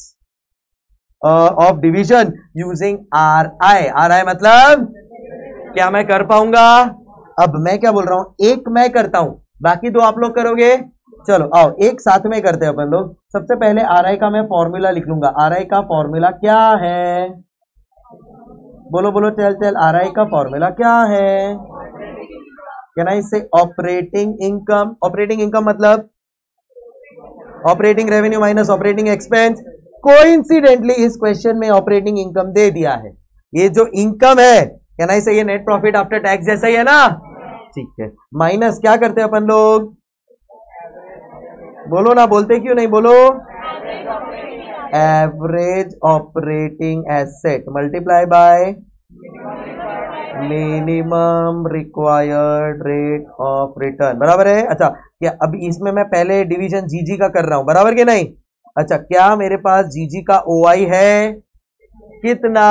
of division using RI मतलब क्या मैं कर पाऊंगा? अब मैं क्या बोल रहा हूं, एक मैं करता हूं, बाकी दो आप लोग करोगे। चलो आओ एक साथ में करते हैं अपन लोग। सबसे पहले RI का मैं फॉर्मूला लिख लूंगा। RI का फॉर्मूला क्या है? बोलो बोलो, चल RI का फॉर्मूला क्या है? Can I say operating income. Operating income मतलब operating revenue minus operating expense. Coincidentally इस क्वेश्चन में ऑपरेटिंग इनकम दे दिया है। ये जो इनकम है, कैन आई से ये नेट प्रॉफिट आफ्टर टैक्स जैसा ही है ना? ठीक है, माइनस क्या करते हैं अपन लोग? बोलो ना, बोलते क्यों नहीं? बोलो, average operating asset multiply by minimum required rate of return, बराबर है? अच्छा, क्या अभी इसमें मैं पहले डिवीजन जीजी का कर रहा हूं, बराबर के नहीं? अच्छा, क्या मेरे पास जीजी का OI है? कितना?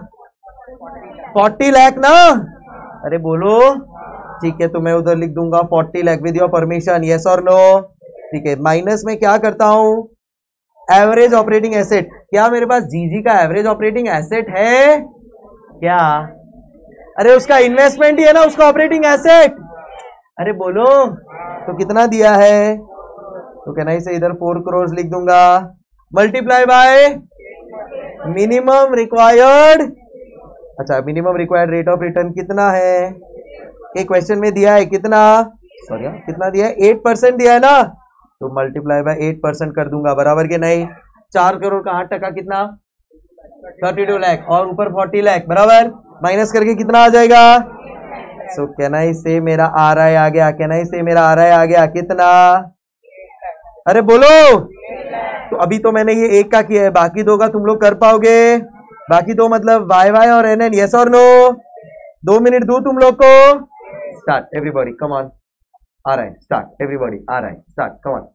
40 लाख ना? अरे बोलो। ठीक है, तो मैं उधर लिख दूंगा 40 lakh with your permission, yes और नो? ठीक है, माइनस में क्या करता हूं? Average operating asset. क्या मेरे पास जीजी का एवरेज ऑपरेटिंग एसेट है क्या? अरे उसका इन्वेस्टमेंट ही है ना उसका ऑपरेटिंग एसेट। अरे बोलो, तो कितना दिया है? तो कहना से इधर 4 करोड़ लिख दूंगा, मल्टीप्लाई बाय मिनिमम रिक्वायर्ड। अच्छा, minimum required rate of return कितना है? एक क्वेश्चन में दिया है कितना? सॉरी, कितना दिया है? 8% दिया है ना, तो मल्टीप्लाई बाय 8% कर दूंगा, बराबर के नहीं? 4 करोड़ का 8% कितना? 32 लाख, और ऊपर 40 लाख, बराबर? माइनस करके कितना आ जाएगा? सो कैन आई से मेरा RI आ गया। कैन आई से मेरा RI आ गया कितना? अरे बोलो। तो अभी तो मैंने ये एक का किया है, बाकी दो का तुम लोग कर पाओगे? बाकी दो मतलब YY और NN, यस और नो? 2 मिनट दो तुम लोग को। Start everybody, come on. RI start, everybody RI start, come on.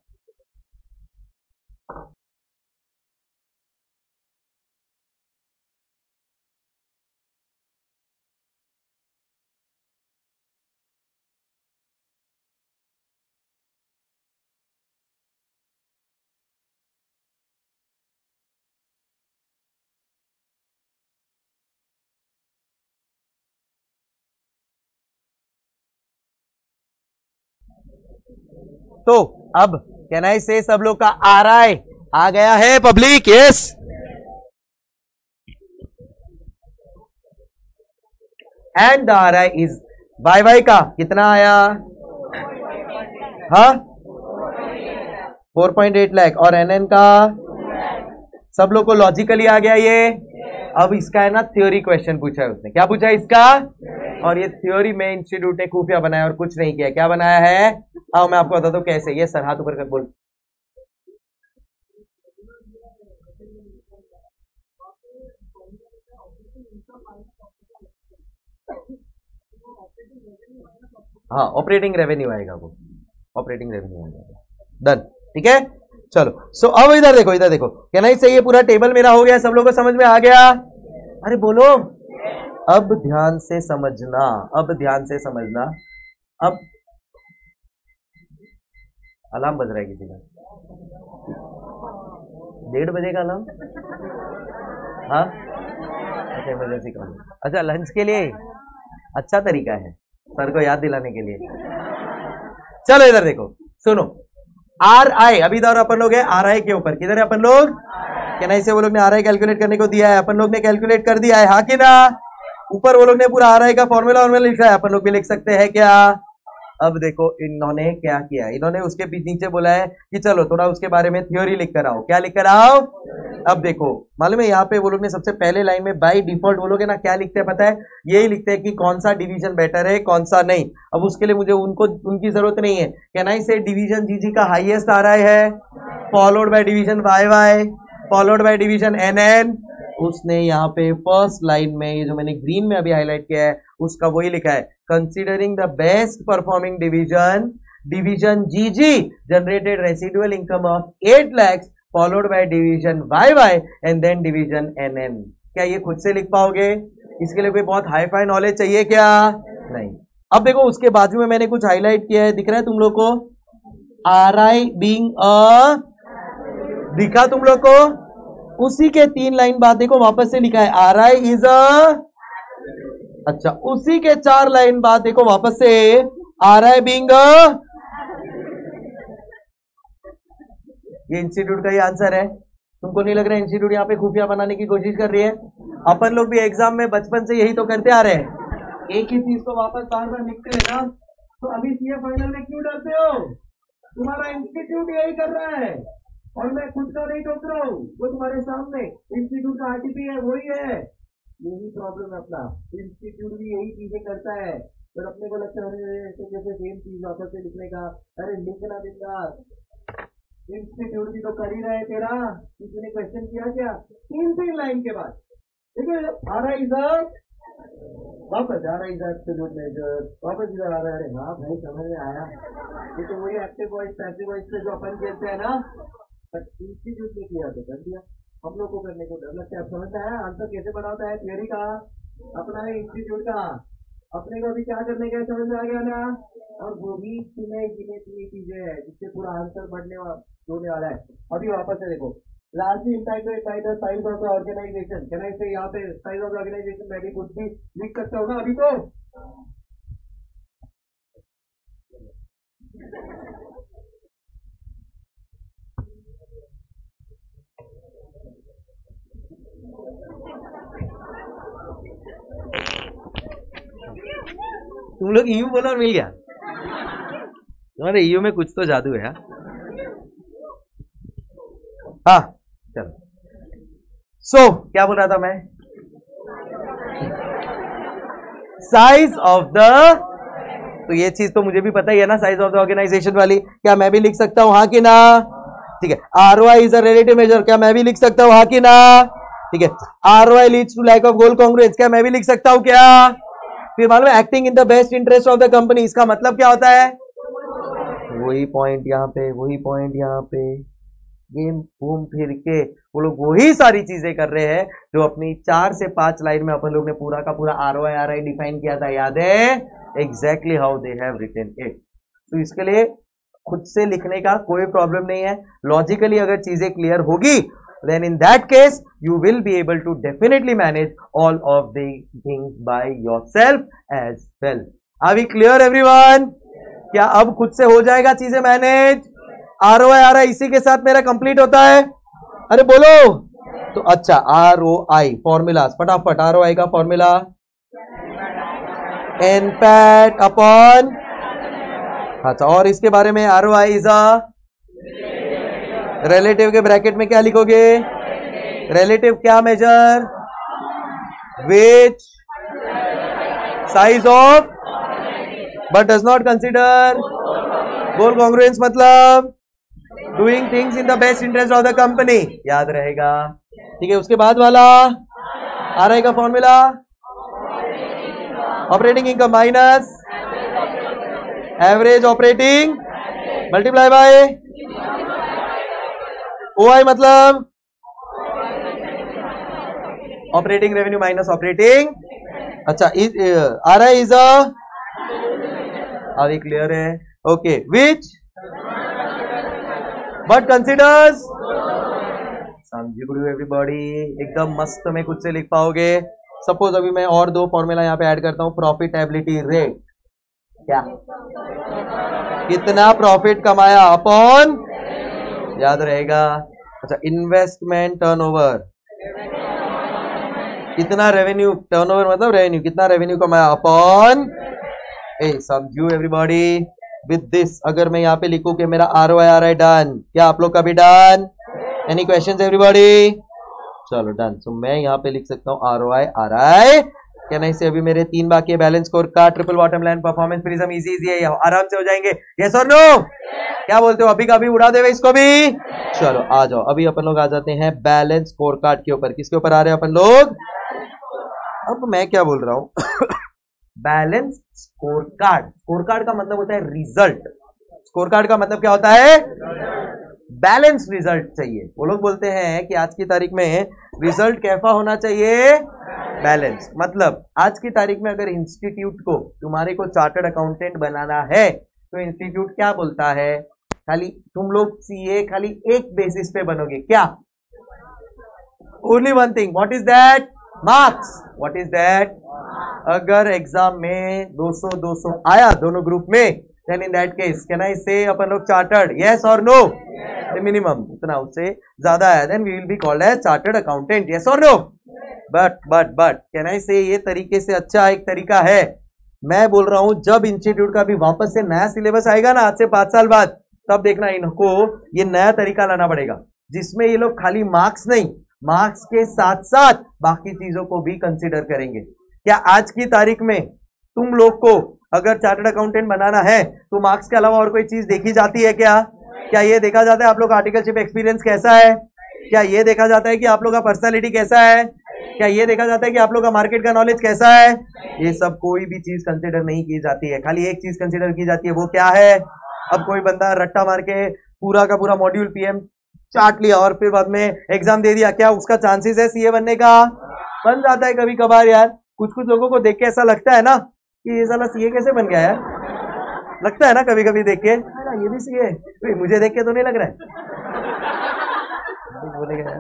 तो अब कैन आई से सब लोग का RI आ गया है public? Yes. And the RI is YY का कितना आया? हाँ, 4.8 लाख। और NN का? सब लोग को लॉजिकली आ गया ये? अब इसका है ना थ्योरी क्वेश्चन पूछा है उसने। क्या पूछा है इसका? और ये थ्योरी में इंस्टीट्यूट ने खुफिया बनाया और कुछ नहीं किया। क्या बनाया है? आओ मैं आपको बताता हूँ कैसे। ये सर हाथ ऊपर कर बोल। हाँ ऑपरेटिंग रेवेन्यू आएगा, वो ऑपरेटिंग रेवेन्यू आएगा। डन, ठीक है। चलो सो अब इधर देखो, इधर देखो। कहना ही चाहिए पूरा टेबल मेरा हो गया, सब लोगों को समझ में आ गया? अरे बोलो। अब ध्यान से समझना, अब ध्यान से समझना। अब अलार्म बज रहा है किसी का? 1:30 बजे का अलार्म? हाँ अच्छा, इमरजेंसी कॉल। अच्छा लंच के लिए अच्छा तरीका है सर को याद दिलाने के लिए। चलो इधर देखो, सुनो। आर आई, अभी इधर अपन लोग है आर आई के ऊपर। किधर है अपन लोग? क्या नहीं से वो लोग ने आर आई कैलकुलेट करने को दिया है, अपन लोग ने कैलकुलेट कर दिया है, हाँ कि ना? ऊपर वो लोग ने पूरा आर आई का फॉर्मूला लिखा है, अपन लोग भी लिख सकते हैं क्या? अब देखो इन्होंने क्या किया, इन्होंने उसके नीचे बोला है कि चलो थोड़ा उसके बारे में थ्योरी लिख कर आओ। क्या लिख कर आओ? अब देखो मालूम है यहाँ पे वो लोग ने सबसे पहले लाइन में बाय डिफॉल्ट वो लोग है ना क्या लिखते हैं पता है? यही लिखते हैं कि कौन सा डिवीजन बेटर है कौन सा नहीं। अब उसके लिए मुझे उनकी जरूरत नहीं है। कैन आई से डिवीजन जीजी का हाईएस्ट आ रहा है, followed by division Y Y, followed by division N N. उसने यहाँ पे फर्स्ट लाइन में ये जो मैंने ग्रीन में अभी हाईलाइट किया है उसका वही लिखा है, considering the best performing division GG generated residual income of 8 lakhs followed by division Y Y and then division N N. क्या ये खुद से लिख पाओगे? इसके लिए कोई बहुत हाई फाई नॉलेज चाहिए क्या? नहीं। अब देखो उसके बाजू में मैंने कुछ हाईलाइट किया है, दिख रहा है तुम लोग को? आर आई बीइंग अ, दिखा तुम लोग को? उसी के 3 लाइन बाद देखो वापस से लिखा है आर आई इज अ, अच्छा उसी के 4 लाइन बाद देखो वापस से आर आई बीइंग अ। ये इंस्टीट्यूट का ही आंसर है। तुमको नहीं लग रहा है इंस्टीट्यूट यहाँ पे खुफिया बनाने की कोशिश कर रही है? अपन लोग भी एग्जाम में बचपन से यही तो करते आ रहे हैं, एक ही चीज को वापस बार बार लिखते हैं ना। तो अभी सीए फाइनल में क्यों डरते हो? तुम्हारा इंस्टीट्यूट यही कर रहा है और मैं खुद का नहीं टोक रहा हूँ, वो तुम्हारे सामने इंस्टीट्यूट का आरटीपी है वही है। यही प्रॉब्लम है अपना, इंस्टीट्यूट भी यही चीजें करता है। फिर अपने को लगता है जैसे सेम चीज वापस से लिखने का, अरे लिखना देगा। इंस्टीट्यूट भी तो कर ही रहे तेरा, किसी ने क्वेश्चन किया क्या? 3 लाइन के बाद ठीक है आ रहा इधर वापस, आ रहा इधर एब्सोल्यूट मेजर वापस इधर आ रहा है। अरे हाँ भाई समझ में आया, ये तो वही एक्टिव वॉइस पैसिव वॉइस से जो अपन कहते हैं ना, इंस्टीट्यूट ने किया तो कर दिया, हम लोग को करने को डर लगता है। समझ में आया आंसर कैसे बनाता है? थियरी का अपना है, इंस्टीट्यूट का अपने को अभी क्या करने का समझ में आ गया ना? और वो भी गिने चीजें है जिससे पूरा आंसर बढ़ने होने वाला है। अभी वापस से देखो, largely impact by the size of the organisation. कहना इससे यहाँ पे साइज ऑफ द ऑर्गेनाइजेशन मैं भी कुछ भी लिख सकता हूँ ना अभी तो। तुम लोग ईयू बोला और मिल गया? तुम्हारे ईयू में कुछ तो जादू है। हाँ चलो सो क्या बोल रहा था मैं? साइज ऑफ द, तो ये चीज तो मुझे भी पता ही है ना, साइज ऑफ द ऑर्गेनाइजेशन वाली। क्या मैं भी लिख सकता हूं हाँ कि ना? ठीक है। ROI is a relative measure, क्या मैं भी लिख सकता हूं हाँ कि ना? ठीक है। ROI leads to lack of goal congruence, क्या मैं भी लिख सकता हूं क्या? फिर मालूम है acting in the best interest of the company, इसका मतलब क्या होता है? वही पॉइंट यहाँ पे, वही पॉइंट यहाँ पे, गेम घूम फिर के वो लोग वही सारी चीजें कर रहे हैं जो अपनी 4 से 5 लाइन में अपन लोग ने पूरा का पूरा आरओआई आरआई डिफाइन किया था, याद है? Exactly how they have written it. तो इसके लिए खुद से लिखने का कोई प्रॉब्लम नहीं है। लॉजिकली अगर चीजें क्लियर होगी then in that case you will be able to definitely manage all of the things by yourself as well. Are we clear everyone? क्या अब खुद से हो जाएगा चीजें मैनेज? आरओआई आ रहा है इसी के साथ मेरा कंप्लीट होता है। अरे बोलो तो अच्छा, आरओआई फॉर्मूला फटाफट, आरओआई का फॉर्मूला एनपैट अपॉन, अच्छा और इसके बारे में आरओआई इज अ रिलेटिव के ब्रैकेट में क्या लिखोगे? रिलेटिव क्या measure? which size of but does not consider goal congruence मतलब doing things in the best interest of the company, याद रहेगा। ठीक है, उसके बाद वाला आ रहेगा formula operating income minus average operating multiply by OI मतलब ऑपरेटिंग रेवेन्यू माइनस ऑपरेटिंग। अच्छा आ रहा है इज अभी क्लियर है। ओके, विच बट कंसिडर्स, समझिए एवरीबॉडी, एकदम मस्त में कुछ से लिख पाओगे। सपोज अभी मैं और दो फॉर्मूला यहां पे ऐड करता हूं। प्रॉफिटेबिलिटी रेट, क्या कितना प्रॉफिट कमाया अपॉन, याद रहेगा। अच्छा, इन्वेस्टमेंट टर्नओवर, कितना रेवेन्यू, टर्नओवर मतलब रेवेन्यू, कितना रेवेन्यू कमाया अपॉन ए। समझू एवरीबॉडी। विद दिस अगर मैं यहाँ पे लिखूं कि मेरा आरओआई आ रहा है डन, क्या आप लोग का भी डन? Any questions everybody? चलो डन। सो मैं यहाँ पे लिख सकता हूँ आरओआई आ रहा है। क्या नहीं से अभी मेरे 3 बाकी है, बैलेंस स्कोर का, triple bottom line, performance prism, easy easy है, आराम से हो जाएंगे। यस और नो? क्या बोलते हो? अभी का भी उड़ा देवे इसको भी। चलो आ जाओ, अभी अपन लोग आ जाते हैं बैलेंस स्कोर कार्ड के ऊपर। किसके ऊपर आ रहे हैं अपन लोग? अब मैं क्या बोल रहा हूं balance score card. Score card का मतलब होता है रिजल्ट। स्कोर कार्ड का मतलब क्या होता है? बैलेंस रिजल्ट चाहिए। वो लोग बोलते हैं कि आज की तारीख में रिजल्ट कैसा होना चाहिए? बैलेंस। मतलब आज की तारीख में अगर इंस्टीट्यूट को, तुम्हारे को चार्टर्ड अकाउंटेंट बनाना है तो इंस्टीट्यूट क्या बोलता है? खाली तुम लोग सीए खाली एक बेसिस पे बनोगे। क्या? Only one thing. What is that? Marks. What is that? अगर एग्जाम में 200 आया दोनों ग्रुप में, then in that case can I say अपन लोग चार्टर्ड? यस और नो? मिनिमम इतना, उससे ज्यादा आया then we will be called as chartered accountant. Yes और no? But can I say ये तरीके से अच्छा एक तरीका है। मैं बोल रहा हूं जब इंस्टीट्यूट का भी वापस से नया सिलेबस आएगा ना, आज से 5 साल बाद, तब देखना इनको ये नया तरीका लाना पड़ेगा जिसमें ये लोग खाली मार्क्स नहीं, मार्क्स के साथ साथ बाकी चीजों को भी कंसीडर करेंगे। क्या आज की तारीख में तुम लोग को अगर चार्टर्ड अकाउंटेंट बनाना है तो मार्क्स के अलावा और कोई चीज देखी जाती है क्या? क्या ये देखा जाता है आप लोग का आर्टिकलशिप एक्सपीरियंस कैसा है? क्या ये देखा जाता है कि आप लोग का पर्सनालिटी कैसा है? क्या ये देखा जाता है कि आप लोग का मार्केट का नॉलेज कैसा है? ये सब कोई भी चीज कंसिडर नहीं की जाती है। खाली एक चीज कंसिडर की जाती है, वो क्या है? अब कोई बंदा रट्टा मार के पूरा का पूरा मॉड्यूल पीएम चाट लिया और फिर बाद में एग्जाम दे दिया, क्या उसका चांसेस है सीए बनने का? बन जाता है कभी कभार यार। कुछ कुछ लोगों को देख के ऐसा लगता है ना कि ये साला सीए कैसे बन गया यार, लगता है ना कभी कभी देख के, ये भी सीए, मुझे देख के तो नहीं लग रहा है।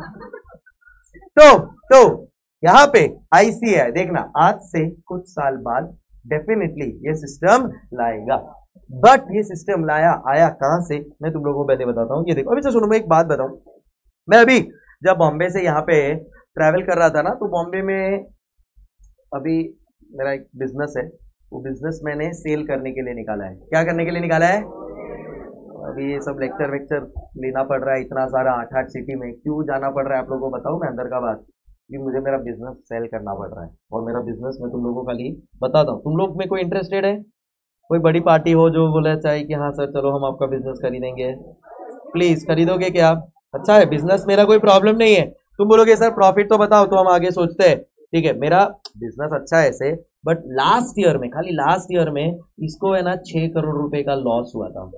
तो यहाँ पे आईसीआई देखना आज से कुछ साल बाद डेफिनेटली ये सिस्टम लाएगा। बट ये सिस्टम आया कहां से, मैं तुम लोगों को पहले बताता हूँ। ये देखो, अभी से सुनो, मैं एक बात बताऊं। मैं अभी जब बॉम्बे से यहाँ पे ट्रैवल कर रहा था ना, तो बॉम्बे में अभी मेरा एक बिजनेस है, वो बिजनेस मैंने सेल करने के लिए निकाला है। क्या करने के लिए निकाला है? अभी ये सब लेक्चर वेक्चर लेना पड़ रहा है इतना सारा, 8 सिटी में क्यों जाना पड़ रहा है आप लोगों को बताऊं मैं अंदर का बात, कि मुझे मेरा बिजनेस सेल करना पड़ रहा है। और मेरा बिजनेस मैं तुम लोगों को खाली बताता हूँ। तुम लोग में कोई इंटरेस्टेड है? कोई बड़ी पार्टी हो जो बोले चाहे कि हाँ सर चलो हम आपका बिजनेस खरीदेंगे, प्लीज खरीदोगे क्या आप? अच्छा है बिजनेस, मेरा कोई प्रॉब्लम नहीं है। तुम बोलोगे सर प्रॉफिट तो बताओ तो हम आगे सोचते हैं। ठीक है, मेरा बिजनेस अच्छा है ऐसे, बट लास्ट ईयर में, खाली लास्ट ईयर में इसको है ना 6 करोड़ रुपए का लॉस हुआ था।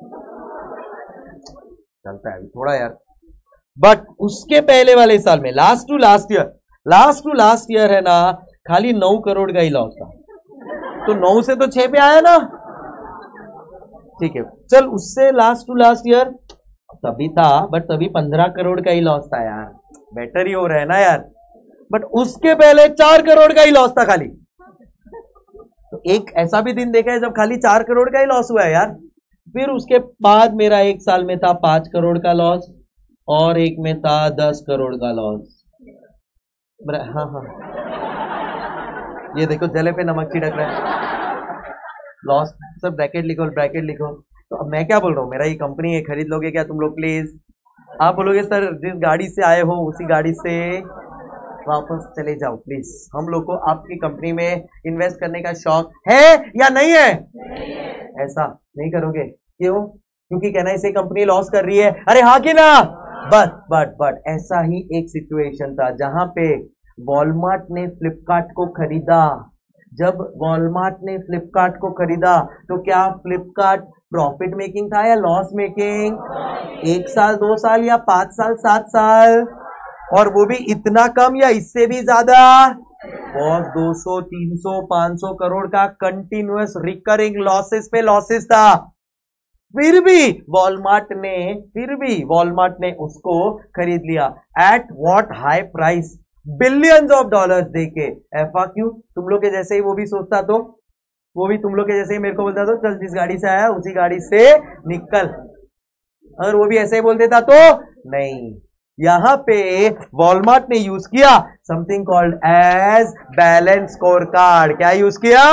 चलता है थोड़ा यार, बट उसके पहले वाले साल में लास्ट टू लास्ट ईयर है ना खाली 9 करोड़ का ही लॉस था। तो 9 से तो 6 पे आया ना। ठीक है, चल उससे लास्ट टू लास्ट ईयर तभी था, बट तभी 15 करोड़ का ही लॉस था यार, बेटर ही हो रहा है ना यार। बट उसके पहले 4 करोड़ का ही लॉस था खाली। तो एक ऐसा भी दिन देखा है जब खाली 4 करोड़ का ही लॉस हुआ है यार। फिर उसके बाद मेरा एक साल में था 5 करोड़ का लॉस, और एक में था 10 करोड़ का लॉस। हाँ, ये देखो जले पे नमक छिड़क रहा है। लॉस सब ब्रैकेट लिखो। तो अब मैं क्या बोल रहा हूँ, मेरा ये कंपनी है, खरीद लोगे क्या तुम लोग प्लीज? आप बोलोगे सर जिस गाड़ी से आए हो उसी गाड़ी से वापस चले जाओ प्लीज। हम लोग को आपकी कंपनी में इन्वेस्ट करने का शौक है या नहीं है? ऐसा नहीं करोगे क्यों? क्योंकि कहना इसे कंपनी लॉस कर रही है। अरे हाँ कि ना? बट ऐसा ही एक सिचुएशन था जहां पे वॉलमार्ट ने फ्लिपकार्ट को खरीदा। जब वॉलमार्ट ने फ्लिपकार्ट को खरीदा तो क्या फ्लिपकार्ट प्रॉफिट मेकिंग था या लॉस मेकिंग? 1 साल, 2 साल या 5 साल, 7 साल? और वो भी इतना कम या इससे भी ज्यादा? बहुत 200, 300, 500 करोड़ का कंटिन्यूअस रिकरिंग लॉसेस पे लॉसेस था। फिर भी वॉलमार्ट ने उसको खरीद लिया। At what high price? Billions of dollars देके। ऐसा क्यों? तुम लोग के जैसे ही वो भी सोचता तो वो भी तुम लोग के जैसे ही मेरे को बोलता तो चल जिस गाड़ी से आया उसी गाड़ी से निकल। अगर वो भी ऐसे ही बोल देता तो नहीं। यहां पे वॉलमार्ट ने यूज किया something called as balance score card. क्या यूज किया?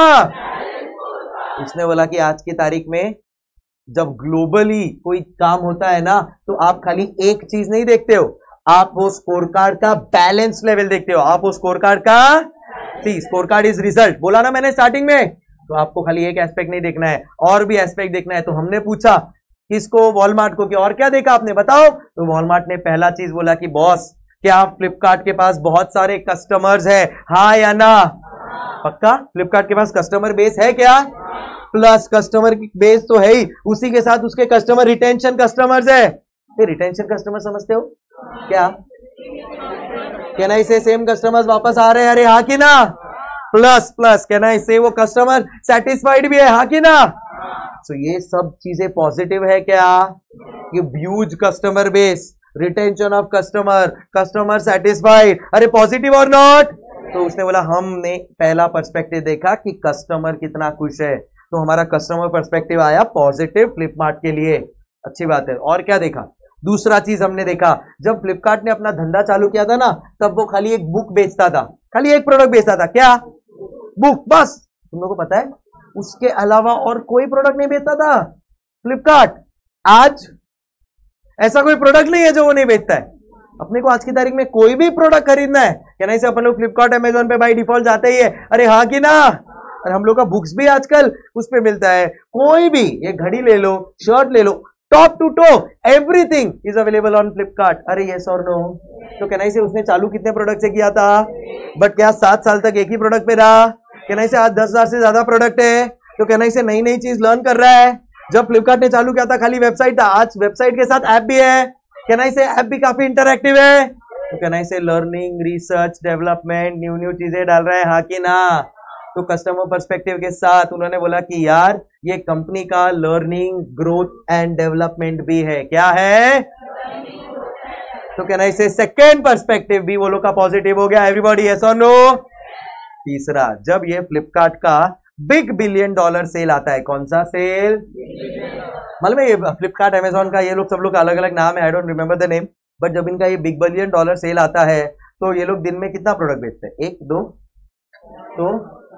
उसने बोला कि आज की तारीख में जब ग्लोबली कोई काम होता है ना तो आप खाली एक चीज नहीं देखते हो, आप वो स्कोर कार्ड का बैलेंस लेवल देखते हो। आप वो स्कोर कार्ड का स्कोर कार्ड इज रिजल्ट बोला ना मैंने स्टार्टिंग में, तो आपको खाली एक एस्पेक्ट नहीं देखना है, और भी एस्पेक्ट देखना है। तो हमने पूछा किसको? वॉलमार्ट को कि और क्या देखा आपने बताओ। तो वॉलमार्ट ने पहला चीज बोला कि बॉस क्या फ्लिपकार्ट के पास बहुत सारे कस्टमर्स है, हाँ या ना? पक्का फ्लिपकार्ट के पास कस्टमर बेस है क्या? प्लस कस्टमर बेस तो है ही, उसी के साथ उसके कस्टमर रिटेंशन कस्टमर्स है। रिटेंशन कस्टमर समझते हो क्या? कहना इसे सेम कस्टमर्स वापस आ रहे हैं, अरे हाँ कि ना? प्लस कहना इससे वो कस्टमर सेटिस्फाइड भी है, हाँ कि ना? तो ये सब चीजें पॉजिटिव है क्या? ये huge customer base, retention of customer satisfied, अरे पॉजिटिव और नॉट? तो उसने बोला हमने पहला पर्सपेक्टिव देखा कि कस्टमर कितना खुश है, तो हमारा कस्टमर पर्सपेक्टिव आया पॉजिटिव फ्लिपकार्ट के लिए। अच्छी बात है। और क्या देखा? दूसरा चीज हमने देखा, जब फ्लिपकार्ट ने अपना धंधा चालू किया था ना तब वो खाली एक बुक बेचता था, खाली एक प्रोडक्ट बेचता था। क्या? बुक, बस। तुम लोगों को पता है उसके अलावा और कोई प्रोडक्ट नहीं बेचता था फ्लिपकार्ट। आज ऐसा कोई प्रोडक्ट नहीं है जो वो नहीं बेचता है। अपने को आज की तारीख में कोई भी प्रोडक्ट खरीदना है क्या नहीं से अपन लोग फ्लिपकार्ट अमेजोन पे बाय डिफॉल्ट जाते ही है, अरे हाँ कि ना? और हम लोग का बुक्स भी आजकल उस पे मिलता है। कोई भी ये घड़ी ले लो, शर्ट ले लो, top to toe everything is available on Flipkart. अरे यस और नो? तो कहना से उसने चालू कितने प्रोडक्ट से किया था? बट क्या 7 साल तक एक ही प्रोडक्ट पे रहा? कहना से आज 10,000 से ज्यादा प्रोडक्ट है। तो कहना से नई नई चीज लर्न कर रहा है। जब फ्लिपकार्ट ने चालू किया था खाली वेबसाइट था, आज वेबसाइट के साथ ऐप भी है। कहना से ऐप भी काफी इंटरएक्टिव है। तो कहना से लर्निंग, रिसर्च, डेवलपमेंट, न्यू चीजें डाल रहा है, हाँ कि ना? तो कस्टमर पर्सपेक्टिव के साथ उन्होंने बोला कि यार ये कंपनी का लर्निंग, ग्रोथ एंड डेवलपमेंट भी है। क्या है? तो कहना इसे सेकेंड पर्सपेक्टिव भी वो लोग का पॉजिटिव हो गया। एवरीबॉडी यस और नो? तीसरा, जब ये फ्लिपकार्ट का बिग $1 बिलियन सेल आता है। कौन सा सेल? मालूम है ये फ्लिपकार्ट अमेजोन का ये लोग सब लोग का अलग अलग नाम है, I don't remember the name, but जब इनका ये $1 बिलियन सेल आता है तो ये लोग दिन में कितना प्रोडक्ट बेचते हैं? 1, 2, तो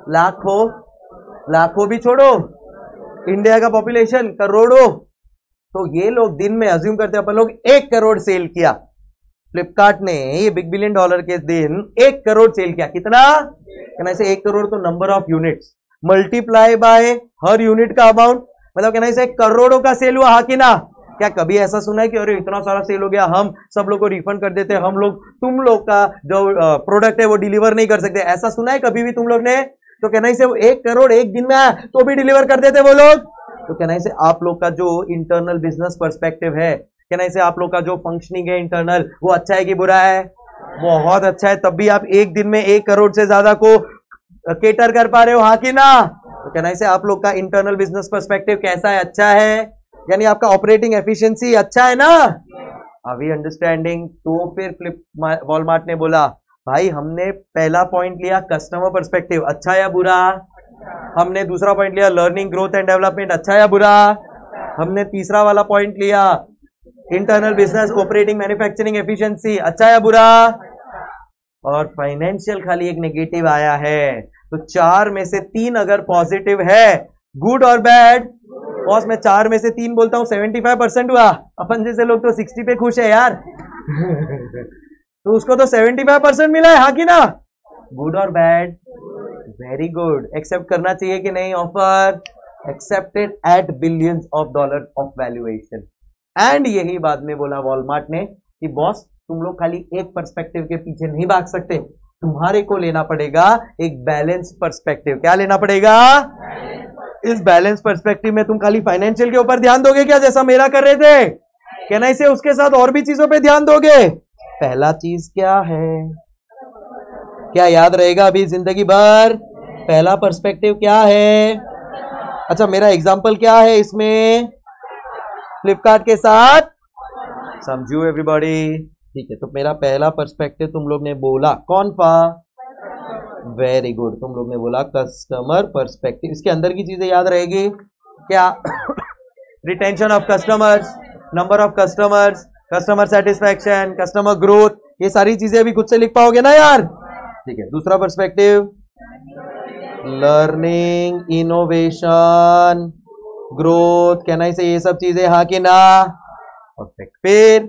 लाखों भी छोड़ो, इंडिया का पॉपुलेशन करोड़ों। तो ये लोग दिन में अज्यूम करते हैं अपन लोग 1 करोड़ सेल किया। फ्लिपकार्ट ने ये $1 बिलियन के दिन 1 करोड़ सेल किया। कितना? कहना से 1 करोड़ तो number of units multiply by हर यूनिट का अमाउंट, मतलब कहना से करोड़ों का सेल हुआ, हाँ कि ना? क्या कभी ऐसा सुना है कि अरे इतना सारा सेल हो गया हम सब लोग को रिफंड कर देते हैं, हम लोग तुम लोग का जो प्रोडक्ट है वो डिलीवर नहीं कर सकते? ऐसा सुना है कभी भी तुम लोग ने? तो कहना से 1 करोड़ एक दिन में आया तो भी डिलीवर कर देते वो लोग। तो कहना से आप लोग का जो इंटरनल बिजनेस पर्सपेक्टिव है, कहना से आप लोग का जो फंक्शनिंग है इंटरनल, वो अच्छा है कि बुरा है? बहुत अच्छा है। तब भी आप एक दिन में 1 करोड़ से ज्यादा को केटर कर पा रहे हो, हाँ कि ना? तो कहना से आप लोग का इंटरनल बिजनेस पर्सपेक्टिव कैसा है? अच्छा है, यानी आपका ऑपरेटिंग एफिशिएंसी अच्छा है ना? अभी अंडरस्टैंडिंग। तो फिर वॉलमार्ट ने बोला भाई हमने पहला पॉइंट लिया कस्टमर पर्सपेक्टिव, अच्छा या बुरा? हमने दूसरा पॉइंट लिया लर्निंग, ग्रोथ एंड डेवलपमेंट, अच्छा या बुरा? हमने तीसरा वाला पॉइंट लिया internal business, operating, manufacturing efficiency, अच्छा या बुरा? और फाइनेंशियल खाली एक नेगेटिव आया है। तो 4 में से 3 अगर पॉजिटिव है, गुड और बैड? बॉस मैं 4 में से 3 बोलता हूं 75% हुआ। अपन जैसे लोग तो 60 पे खुश है यार। तो उसको तो 75% मिला है, हाँ कि ना? गुड और बैड? Very good. एक्सेप्ट करना चाहिए कि नहीं offer? Accepted at billions of dollar of valuation. And यही बाद में बोला वॉलमार्ट ने कि बॉस तुम लोग खाली एक पर्सपेक्टिव के पीछे नहीं भाग सकते, तुम्हारे को लेना पड़ेगा एक बैलेंस पर्सपेक्टिव। क्या लेना पड़ेगा? इस बैलेंस पर्सपेक्टिव में तुम खाली फाइनेंशियल के ऊपर ध्यान दोगे क्या, जैसा मेरा कर रहे थे? कहना इसे उसके साथ और भी चीजों पे ध्यान दोगे? पहला चीज क्या है, क्या याद रहेगा अभी जिंदगी भर? पहला पर्सपेक्टिव क्या है? अच्छा मेरा एग्जांपल क्या है इसमें? फ्लिपकार्ट के साथ समझू एवरीबॉडी? ठीक है, तो मेरा पहला पर्सपेक्टिव तुम लोग ने बोला कौन सा? वेरी गुड, तुम लोग ने बोला कस्टमर पर्सपेक्टिव। इसके अंदर की चीजें याद रहेगी क्या? Retention of customers, number of customers, customer satisfaction, customer growth, ये सारी चीजें अभी खुद से लिख पाओगे ना यार? ठीक है, दूसरा पर्सपेक्टिव लर्निंग, इनोवेशन, ग्रोथ, कहना इसे ये सब चीजें हाँ कि ना? परफेक्ट। फिर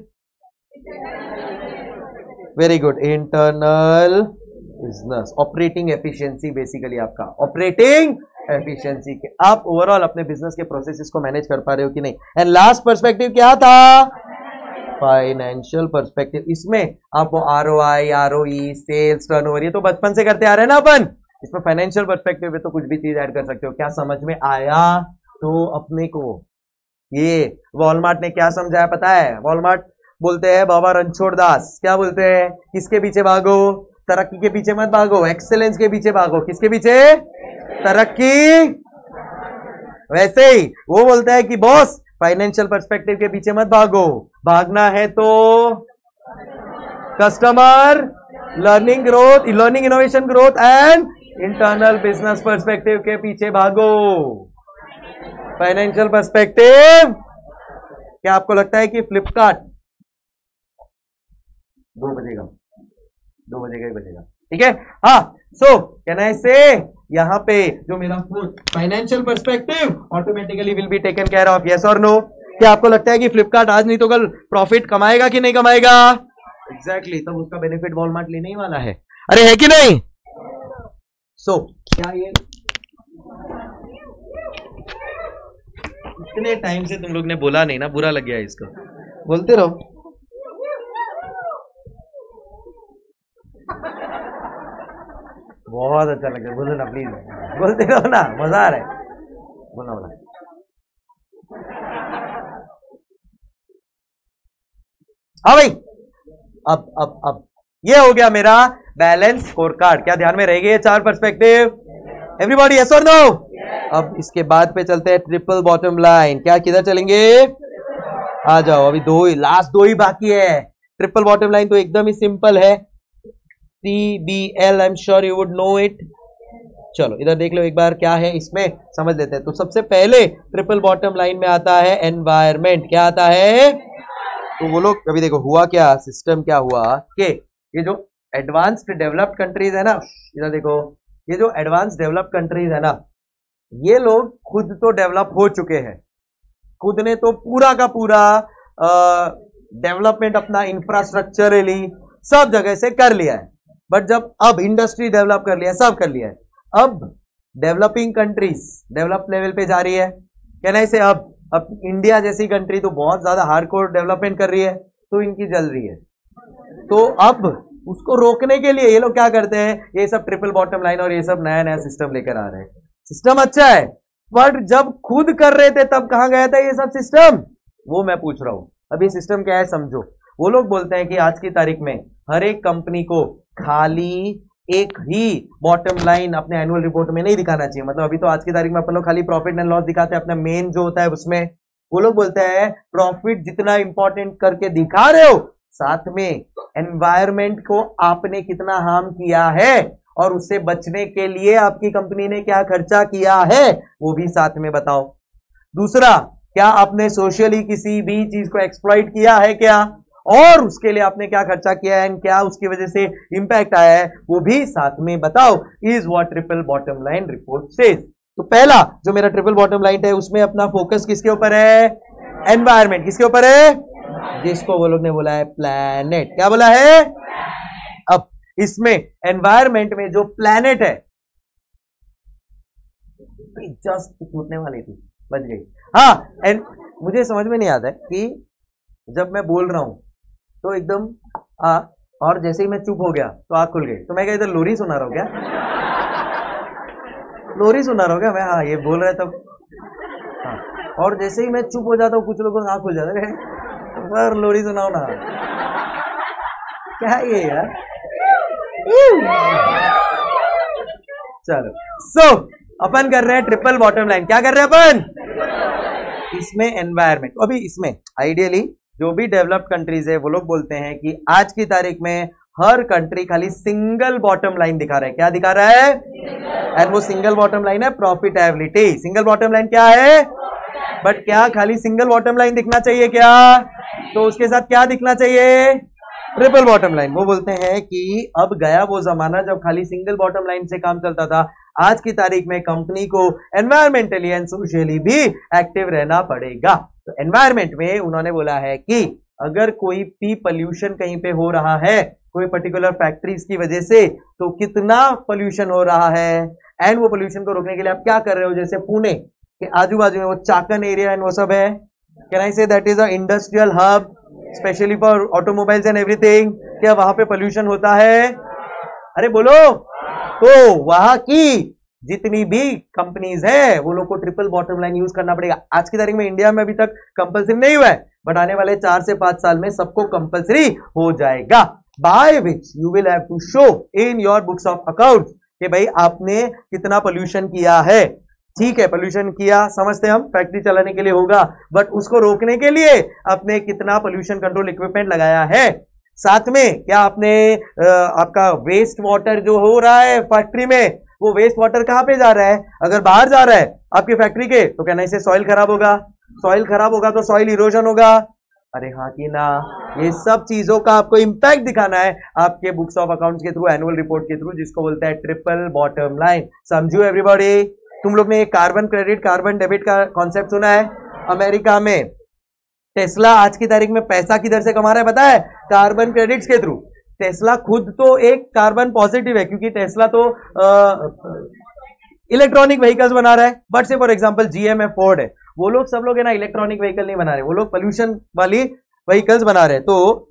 very good, internal business, operating efficiency, basically आपका ऑपरेटिंग एफिशिएंसी के आप ओवरऑल अपने बिजनेस के प्रोसेसेस को मैनेज कर पा रहे हो कि नहीं। एंड लास्ट पर्सपेक्टिव क्या था? Financial perspective. इसमें आपको आरओआई, आरओई, सेल्स, टर्नओवर, ये तो बचपन से करते आ रहे हैं ना अपन। इसमें फाइनेंशियल पर्सपेक्टिव में तो कुछ भी चीज ऐड कर सकते हो। क्या समझ में आया? तो अपने को ये वॉलमार्ट ने क्या समझाया पता है? वॉलमार्ट बोलते हैं बाबा रणछोड़ दास, क्या बोलते हैं? किसके पीछे भागो? तरक्की के पीछे मत भागो, एक्सेलेंस के पीछे भागो। किसके पीछे? तरक्की। वैसे ही वो बोलता है कि बॉस फाइनेंशियल पर्सपेक्टिव के पीछे मत भागो, भागना है तो customer, learning growth, learning innovation growth and internal business perspective के पीछे भागो। Financial perspective. क्या आपको लगता है कि फ्लिपकार्ट 2 बजेगा? 2 बजेगा ही बजेगा, ठीक है? हाँ, सो कहना है से यहां पे जो मेरा financial perspective automatically will be taken care of, yes और नो? क्या आपको लगता है कि फ्लिपकार्ट आज नहीं तो कल प्रॉफिट कमाएगा कि नहीं कमाएगा? एग्जैक्टली, तब उसका बेनिफिट वॉलमार्ट लेने ही वाला है। अरे है कि नहीं? सो क्या ये इतने टाइम से तुम लोग ने बोला नहीं ना, बुरा लग गया इसको? बोलते रहो। बहुत अच्छा लग रहा है, बोलो ना प्लीज, बोलते रहो ना, मजा आ रहा है, बोला बोला। हाँ भाई, अब ये हो गया मेरा बैलेंस स्कोर कार्ड। क्या ध्यान में रहेगी ये 4 पर्सपेक्टिव? एवरीबॉडी यस और नो? अब इसके बाद पे चलते हैं ट्रिपल बॉटम लाइन। क्या किधर चलेंगे? आ जाओ, अभी लास्ट 2 ही बाकी है। ट्रिपल बॉटम लाइन तो एकदम ही सिंपल है, TBL, I am sure you would know it. चलो इधर देख लो एक बार क्या है, इसमें समझ लेते हैं। तो सबसे पहले ट्रिपल बॉटम लाइन में आता है एनवायरमेंट। क्या आता है? तो वो लोग अभी देखो हुआ क्या, सिस्टम क्या हुआ कि ये जो एडवांस्ड डेवलप्ड कंट्रीज है ना, इधर देखो, ये जो एडवांस डेवलप्ड कंट्रीज है ना, ये लोग खुद तो डेवलप हो चुके हैं, खुद ने तो पूरा का पूरा डेवलपमेंट अपना इंफ्रास्ट्रक्चरली सब जगह से कर लिया है। बट जब अब इंडस्ट्री डेवलप कर लिया है, सब कर लिया है, अब डेवलपिंग कंट्रीज डेवलप लेवल पे जा रही है। कहना इसे अब इंडिया जैसी कंट्री तो बहुत ज्यादा हार्डकोर डेवलपमेंट कर रही है, तो इनकी जल रही है। तो अब उसको रोकने के लिए ये लोग क्या करते हैं, ये सब ट्रिपल बॉटम लाइन और ये सब नया नया सिस्टम लेकर आ रहे हैं। सिस्टम अच्छा है, बट जब खुद कर रहे थे तब कहां गया था ये सब सिस्टम? वो मैं पूछ रहा हूं। अब ये सिस्टम क्या है समझो। वो लोग बोलते हैं कि आज की तारीख में हर एक कंपनी को खाली एक ही बॉटम लाइन अपने एनुअल रिपोर्ट में नहीं दिखाना चाहिए। मतलब अभी तो आज की तारीख में अपन लोग खाली प्रॉफिट एंड लॉस दिखाते हैं, अपना मेन जो होता है उसमें। वो लोग बोलते हैं प्रॉफिट जितना इंपॉर्टेंट करके दिखा रहे हो, साथ में एनवायरमेंट को आपने कितना हार्म किया है और उससे बचने के लिए आपकी कंपनी ने क्या खर्चा किया है वो भी साथ में बताओ। दूसरा, क्या आपने सोशली किसी भी चीज को एक्सप्लॉइट किया है क्या, और उसके लिए आपने क्या खर्चा किया है, क्या उसकी वजह से इंपैक्ट आया है, वो भी साथ में बताओ। Is what triple bottom line report says. तो पहला जो मेरा ट्रिपल बॉटम लाइन है उसमें अपना फोकस किसके ऊपर है? एनवायरमेंट। किसके ऊपर है? जिसको वो लोग ने बोला है प्लैनेट। क्या बोला है? अब इसमें एनवायरमेंट में जो प्लैनेट है, जस्ट टूटने वाली थी, बच गई। हाँ, एंड मुझे समझ में नहीं आता है कि जब मैं बोल रहा हूं तो एकदम और जैसे ही मैं चुप हो गया तो आँख खुल गई, तो मैं क्या इधर लोरी सुना रहा हूं क्या? लोरी सुना रहा हूं क्या मैं? हाँ, ये बोल रहा है तब। हाँ, और जैसे ही मैं चुप हो जाता हूँ कुछ लोगों का आँख खुल जाता है, सर लोरी सुनाओ ना। क्या ये यार? चलो, अपन कर रहे हैं ट्रिपल बॉटम लाइन। क्या कर रहे हैं अपन? इसमें एनवायरमेंट। अभी इसमें आइडियली जो भी डेवलप्ड कंट्रीज है वो लोग बोलते हैं कि आज की तारीख में हर कंट्री खाली सिंगल बॉटम लाइन दिखा रहा है। क्या दिखा रहा है? एंड वो सिंगल बॉटम लाइन है प्रॉफिटेबिलिटी। सिंगल बॉटम लाइन क्या है? बट क्या खाली सिंगल बॉटम लाइन दिखना चाहिए क्या? तो उसके साथ क्या दिखना चाहिए? Triple bottom line. वो बोलते हैं कि अब गया वो जमाना जब खाली सिंगल बॉटम लाइन से काम चलता था। आज की तारीख में कंपनी को एनवायरमेंटली एंड सोशली भी एक्टिव रहना पड़ेगा। तो एनवायरमेंट में उन्होंने बोला है कि अगर कोई भी पोल्यूशन कहीं पे हो रहा है कोई पर्टिकुलर फैक्ट्रीज की वजह से, तो कितना पोल्यूशन हो रहा है, एंड वो पोल्यूशन को रोकने के लिए आप क्या कर रहे हो? जैसे पुणे के आजू बाजू में वो चाकन एरिया एंड वो सब है, can I say that is a industrial hub specially for automobiles and everything. क्या वहां पे पोल्यूशन होता है? अरे बोलो। तो वहां की जितनी भी कंपनीज है वो लोग को ट्रिपल बॉटम लाइन यूज करना पड़ेगा। आज की तारीख में इंडिया में अभी तक कंपलसरी नहीं हुआ है, बट आने वाले 4 से 5 साल में सबको कंपलसरी हो जाएगा। By which you will have to show in your books of account कि भाई आपने कितना पोल्यूशन किया है। ठीक है, पोल्यूशन किया समझते हम, फैक्ट्री चलाने के लिए होगा, बट उसको रोकने के लिए आपने कितना पोल्यूशन कंट्रोल इक्विपमेंट लगाया है। साथ में क्या आपने आपका वेस्ट वाटर जो हो रहा है फैक्ट्री में, वो वेस्ट वाटर कहां पे जा रहा है? अगर बाहर जा रहा है आपकी फैक्ट्री के, तो कहना इससे सॉइल खराब होगा। सॉइल खराब होगा तो सॉइल इरोजन होगा। अरे हाँ कि ना? ये सब चीजों का आपको इंपैक्ट दिखाना है आपके बुक्स ऑफ अकाउंट्स के थ्रू, एनुअल रिपोर्ट के थ्रू, जिसको बोलते हैं ट्रिपल बॉटम लाइन। समझो एवरीबॉडी। तुम लोग ने कार्बन क्रेडिट कार्बन डेबिट का कॉन्सेप्ट सुना है? अमेरिका में टेस्ला आज की तारीख में पैसा किधर से कमा रहा है पता है? कार्बन क्रेडिट्स के थ्रू। टेस्ला खुद तो एक कार्बन पॉजिटिव है क्योंकि टेस्ला तो इलेक्ट्रॉनिक व्हीकल्स बना रहा है, but say for example GM है, फोर्ड है, वो लोग सब लोग है ना इलेक्ट्रॉनिक व्हीकल नहीं बना रहे, वो लोग पोल्यूशन वाली व्हीकल्स बना रहे हैं। तो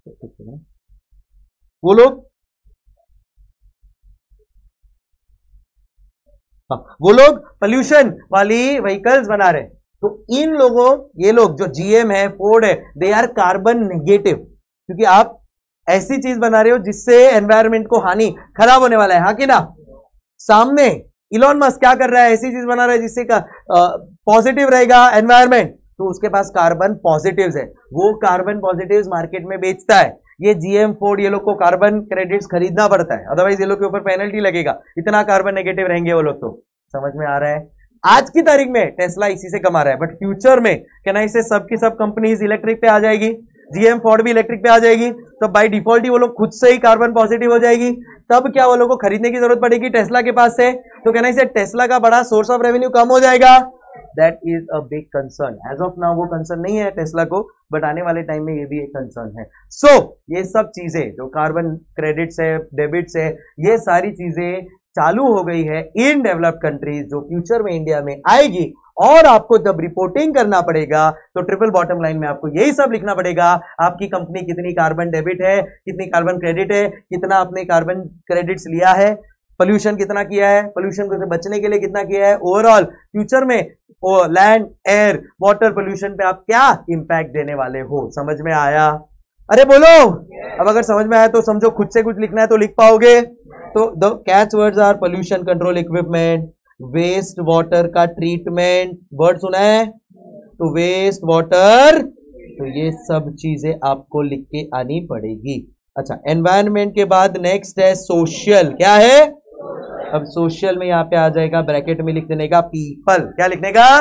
वो लोग पोल्यूशन वाली व्हीकल्स बना रहे हैं। तो इन लोगों, ये लोग जो जीएम है, फोर्ड है, दे आर कार्बन नेगेटिव, क्योंकि आप ऐसी चीज बना रहे हो जिससे एनवायरमेंट को हानि खराब होने वाला है। हाँ कि ना? सामने इलॉन मस्क क्या कर रहा है? ऐसी चीज बना रहा है जिससे पॉजिटिव रहेगा एनवायरमेंट, तो उसके पास कार्बन पॉजिटिव्स है, वो कार्बन पॉजिटिव्स मार्केट में बेचता है। ये जीएम फोर्ड ये लोग को कार्बन क्रेडिट्स खरीदना पड़ता है, अदरवाइज ये लोग के ऊपर पेनल्टी लगेगा, इतना कार्बन नेगेटिव रहेंगे वो लोग। तो समझ में आ रहा है? आज की तारीख में टेस्ला इसी से कमा रहा है, बट फ्यूचर में कहना इससे सबकी सब कंपनीज इलेक्ट्रिक पे आ जाएगी, जीएम फोर्ड भी इलेक्ट्रिक पे आ जाएगी, तो बाय डिफॉल्ट ही वो लोग खुद से ही कार्बन पॉजिटिव हो जाएगी। तब क्या वो लोग को खरीदने की जरूरत पड़ेगी टेस्ला के पास से? तो कहना इससे टेस्ला का बड़ा सोर्स ऑफ रेवेन्यू कम हो जाएगा। That is a big concern. As of now वो कंसर्न नहीं है टेस्ला को, बट आने वाले टाइम में ये भी एक कंसर्न है। सो ये सब चीजें जो कार्बन क्रेडिट्स है, डेबिट्स है, ये सारी चीजें चालू हो गई है इन डेवलप्ड कंट्रीज, जो फ्यूचर में इंडिया में आएगी। और आपको जब रिपोर्टिंग करना पड़ेगा तो ट्रिपल बॉटम लाइन में आपको यही सब लिखना पड़ेगा, आपकी कंपनी कितनी कार्बन डेबिट है, कितनी कार्बन क्रेडिट है, कितना आपने कार्बन क्रेडिट्स लिया है, पोल्यूशन कितना किया है, पोल्यूशन से बचने के लिए कितना किया है, ओवरऑल फ्यूचर में लैंड, एयर, वाटर पोल्यूशन पे आप क्या इंपैक्ट देने वाले हो। समझ में आया? अरे बोलो। अब अगर समझ में आया तो समझो, खुद से कुछ लिखना है तो लिख पाओगे। तो the catch words are pollution control equipment, waste water का ट्रीटमेंट, वर्ड सुना है तो वेस्ट वाटर, तो ये सब चीजें आपको लिख के आनी पड़ेगी। अच्छा, एनवायरनमेंट के बाद नेक्स्ट है सोशल। क्या है? अब सोशल में यहां पे आ जाएगा ब्रैकेट में लिख देने का पीपल। क्या लिखने का?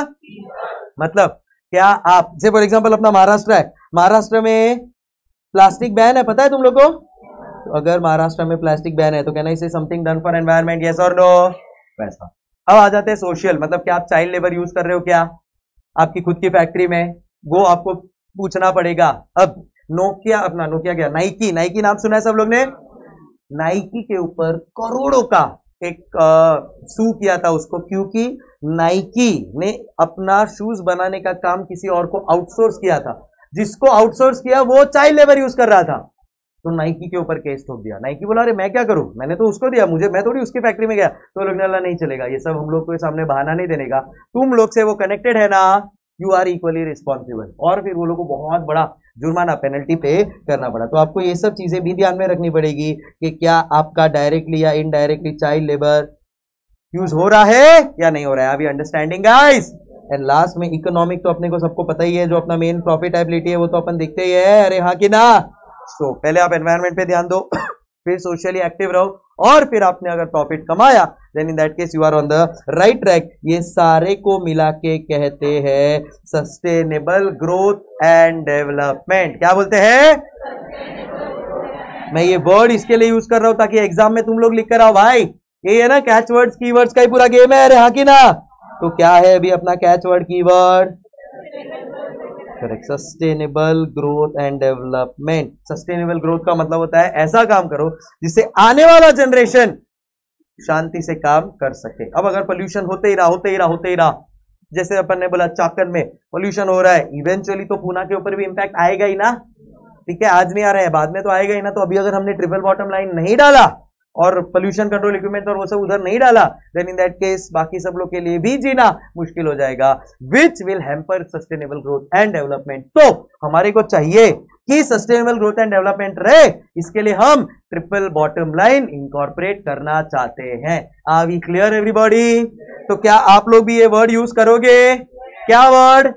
मतलब क्या आप जैसे फॉर एग्जांपल अपना महाराष्ट्र है, महाराष्ट्र में प्लास्टिक बैन है, पता है तुम लोग को? तो अगर महाराष्ट्र में प्लास्टिक बैन है तो कहना इसे something done for environment, yes और नो? वैसा। अब आ जाते हैं सोशल, मतलब क्या आप चाइल्ड लेबर यूज कर रहे हो क्या आपकी खुद की फैक्ट्री में? वो आपको पूछना पड़ेगा। अब नोकिया, अपना नोकिया क्या, नाइकी, नाइकी नाम सुना है सब लोग ने? नाइकी के ऊपर करोड़ों का एक सू किया था उसको, क्योंकि नाइकी ने अपना शूज बनाने का काम किसी और को आउटसोर्स किया था। जिसको आउटसोर्स किया वो चाइल्ड लेबर यूज कर रहा था, तो नाइकी के ऊपर केस ठोक दिया। नाइकी बोला अरे मैं क्या करूं, मैंने तो उसको दिया, मुझे, मैं थोड़ी उसकी फैक्ट्री में गया। तो लोग ने बोला नहीं चलेगा, ये सब हम लोग के सामने बहाना नहीं देने का, तुम लोग से वो कनेक्टेड है ना, यू आर इक्वली रिस्पॉन्सिबल। और फिर वो लोग को बहुत बड़ा जुर्माना, पेनल्टी पे करना पड़ा। तो आपको ये सब चीजें भी ध्यान में रखनी पड़ेगी कि क्या आपका डायरेक्टली या इनडायरेक्टली चाइल्ड लेबर यूज हो रहा है या नहीं हो रहा है। अभी अंडरस्टैंडिंग गाइस। एंड लास्ट में इकोनॉमिक, तो अपने को सबको पता ही है, जो अपना मेन प्रॉफिटेबिलिटी है वो तो अपन देखते ही है, अरे हाँ कि ना। तो पहले आप एनवायरनमेंट पे ध्यान दो, फिर सोशली एक्टिव रहो, और फिर आपने अगर प्रॉफिट कमाया then in that case you are on the right track. ये सारे को मिला के कहते हैं सस्टेनेबल ग्रोथ एंड डेवलपमेंट। क्या बोलते हैं? मैं ये वर्ड इसके लिए यूज कर रहा हूं ताकि एग्जाम में तुम लोग लिख कर आओ भाई। ये है ना कैच वर्ड्स कीवर्ड्स का ही पूरा गेम है, अरे हाँ कि ना। तो क्या है अभी अपना catch word keyword? Correct, sustainable growth and development. Sustainable growth का मतलब होता है ऐसा काम करो जिससे आने वाला जनरेशन शांति से काम कर सके। अब अगर पोल्यूशन होते ही रहा, जैसे अपन ने बोला चाकन में पोल्यूशन हो रहा है, इवेंचुअली तो पूना के ऊपर भी इंपैक्ट आएगा ही ना। ठीक है, आज नहीं आ रहा है, बाद में तो आएगा ही ना। तो अभी अगर हमने ट्रिपल बॉटम लाइन नहीं डाला और पोल्यूशन कंट्रोल इक्विपमेंट और वो सब उधर नहीं डाला, देन इन दैट केस बाकी सब लोग के लिए भी जीना मुश्किल हो जाएगा, which will hamper sustainable growth and development. तो हमारे को चाहिए कि सस्टेनेबल ग्रोथ एंड डेवलपमेंट रहे, इसके लिए हम ट्रिपल बॉटम लाइन इंकॉर्पोरेट करना चाहते हैं। Are we clear everybody? तो क्या आप लोग भी ये वर्ड यूज करोगे? क्या वर्ड?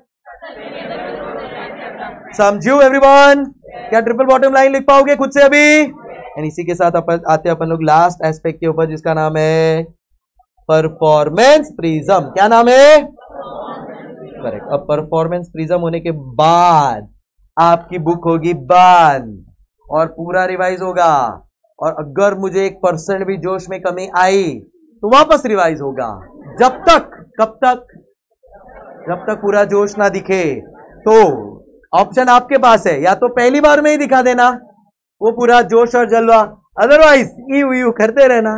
समझू एवरीवन? क्या ट्रिपल बॉटम लाइन लिख पाओगे खुद से अभी? एंड इसी के साथ आते अपन लोग लास्ट एस्पेक्ट के ऊपर, जिसका नाम है परफॉर्मेंस प्रिज्म। क्या नाम है? करेक्ट। अब परफॉर्मेंस प्रिज्म होने के बाद आपकी बुक होगी बंद और पूरा रिवाइज होगा, और अगर मुझे 1% भी जोश में कमी आई तो वापस रिवाइज होगा। जब तक, कब तक? जब तक पूरा जोश ना दिखे। तो ऑप्शन आपके पास है, या तो पहली बार में ही दिखा देना वो पूरा जोश और जलवा, अदरवाइज यू करते रहना।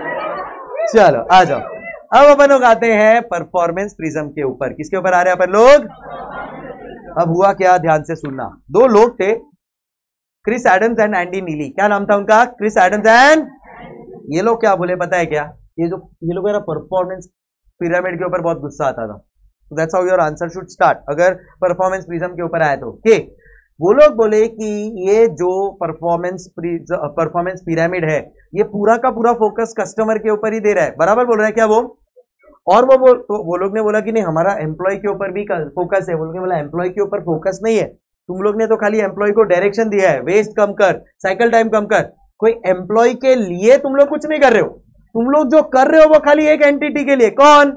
चलो आ जाओ, अब अपन लोग आते हैं परफॉर्मेंस प्रिज्म के ऊपर। किसके ऊपर आ रहे हैं अपन लोग? अब हुआ क्या, ध्यान से सुनना। दो लोग थे, क्रिस एडम्स एंड एंडी नीली। क्या नाम था उनका? Chris Adams and. ये लोग क्या बोले पता है क्या? ये लोग मेरा परफॉर्मेंस पिरामिड के ऊपर बहुत गुस्सा आता था। So that's how your answer should start अगर परफॉर्मेंस प्रिज्म के ऊपर आए तो। वो लोग बोले कि ये जो परफॉर्मेंस पिरामिड है, ये पूरा का पूरा फोकस कस्टमर के ऊपर ही दे रहा है। बराबर बोल रहा है क्या वो? और वो लोग ने बोला कि नहीं, हमारा एम्प्लॉय के ऊपर भी फोकस है। वो लोग ने बोला एम्प्लॉय के ऊपर फोकस नहीं है, तुम लोग ने तो खाली एम्प्लॉय को डायरेक्शन दिया है, वेस्ट कम कर, साइकिल टाइम कम कर। कोई एम्प्लॉय के लिए तुम लोग कुछ नहीं कर रहे हो। तुम लोग जो कर रहे हो वो खाली एक एंटिटी के लिए। कौन?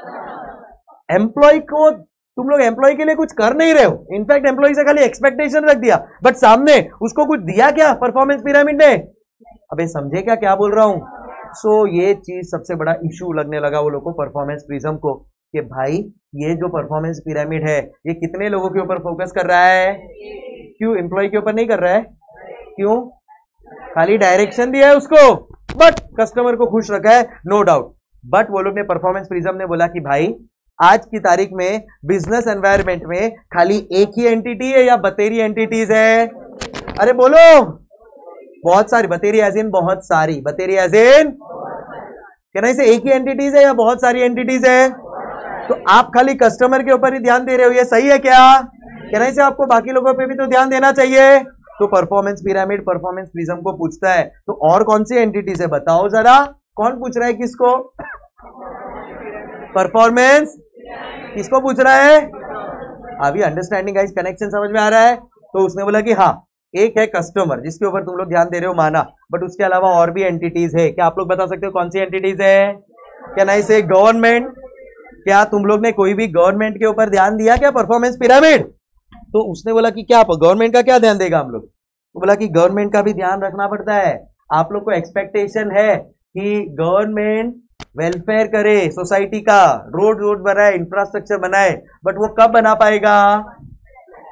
एम्प्लॉय को तुम लोग एम्प्लॉय के लिए कुछ कर नहीं रहे हो। इनफैक्ट एम्प्लॉय से खाली एक्सपेक्टेशन रख दिया, बट सामने उसको कुछ दिया क्या परफॉर्मेंस पिरामिड ने? अबे समझे क्या बोल रहा हूं? सो ये चीज सबसे बड़ा इशू लगने लगा वो लोग को, परफॉर्मेंस प्रिज्म को, कि भाई ये जो परफॉर्मेंस पिरामिड है ये कितने लोगों के ऊपर फोकस कर रहा है? क्यों एम्प्लॉय के ऊपर नहीं कर रहा है? क्यों? खाली डायरेक्शन दिया है उसको, बट कस्टमर को खुश रखा है, नो डाउट। बट वो लोग ने, परफॉर्मेंस प्रिज्म ने बोला कि भाई आज की तारीख में बिजनेस एनवायरनमेंट में खाली एक ही एंटिटी है या बतेरी एंटिटीज है? अरे बोलो, बहुत सारी। बतेरी एज इन बहुत सारी, बतेरी एज इन कहना इसे एक ही एंटिटीज है या बहुत सारी एंटिटीज है? तो आप खाली कस्टमर के ऊपर ही ध्यान दे रहे हो, ये सही है क्या? कहना इसे आपको बाकी लोगों पे भी तो ध्यान देना चाहिए। तो परफॉर्मेंस पिरामिड परफॉर्मेंस प्रिज्म को पूछता है तो और कौन सी एंटिटीज है बताओ जरा। कौन पूछ रहा है किसको? परफॉर्मेंस किसको पूछ रहा है? अभी अंडरस्टैंडिंग गाइस, कनेक्शन समझ में आ रहा है? तो उसने बोला कि हाँ, एक है कस्टमर जिसके ऊपर तुम लोग ध्यान दे रहे हो, माना, बट उसके अलावा और भी एंटिटीज है। क्या आप लोग बता सकते हो कौन सी एंटिटीज है? क्या नहीं से गवर्नमेंट? क्या तुम लोग ने कोई भी गवर्नमेंट के ऊपर ध्यान दिया क्या परफॉर्मेंस पिरामिड? तो उसने बोला कि क्या गवर्नमेंट का क्या ध्यान देगा हम लोग? तो बोला कि गवर्नमेंट का भी ध्यान रखना पड़ता है। आप लोग को एक्सपेक्टेशन है कि गवर्नमेंट वेलफेयर करे सोसाइटी का, रोड बनाए, इंफ्रास्ट्रक्चर बनाए, बट वो कब बना पाएगा?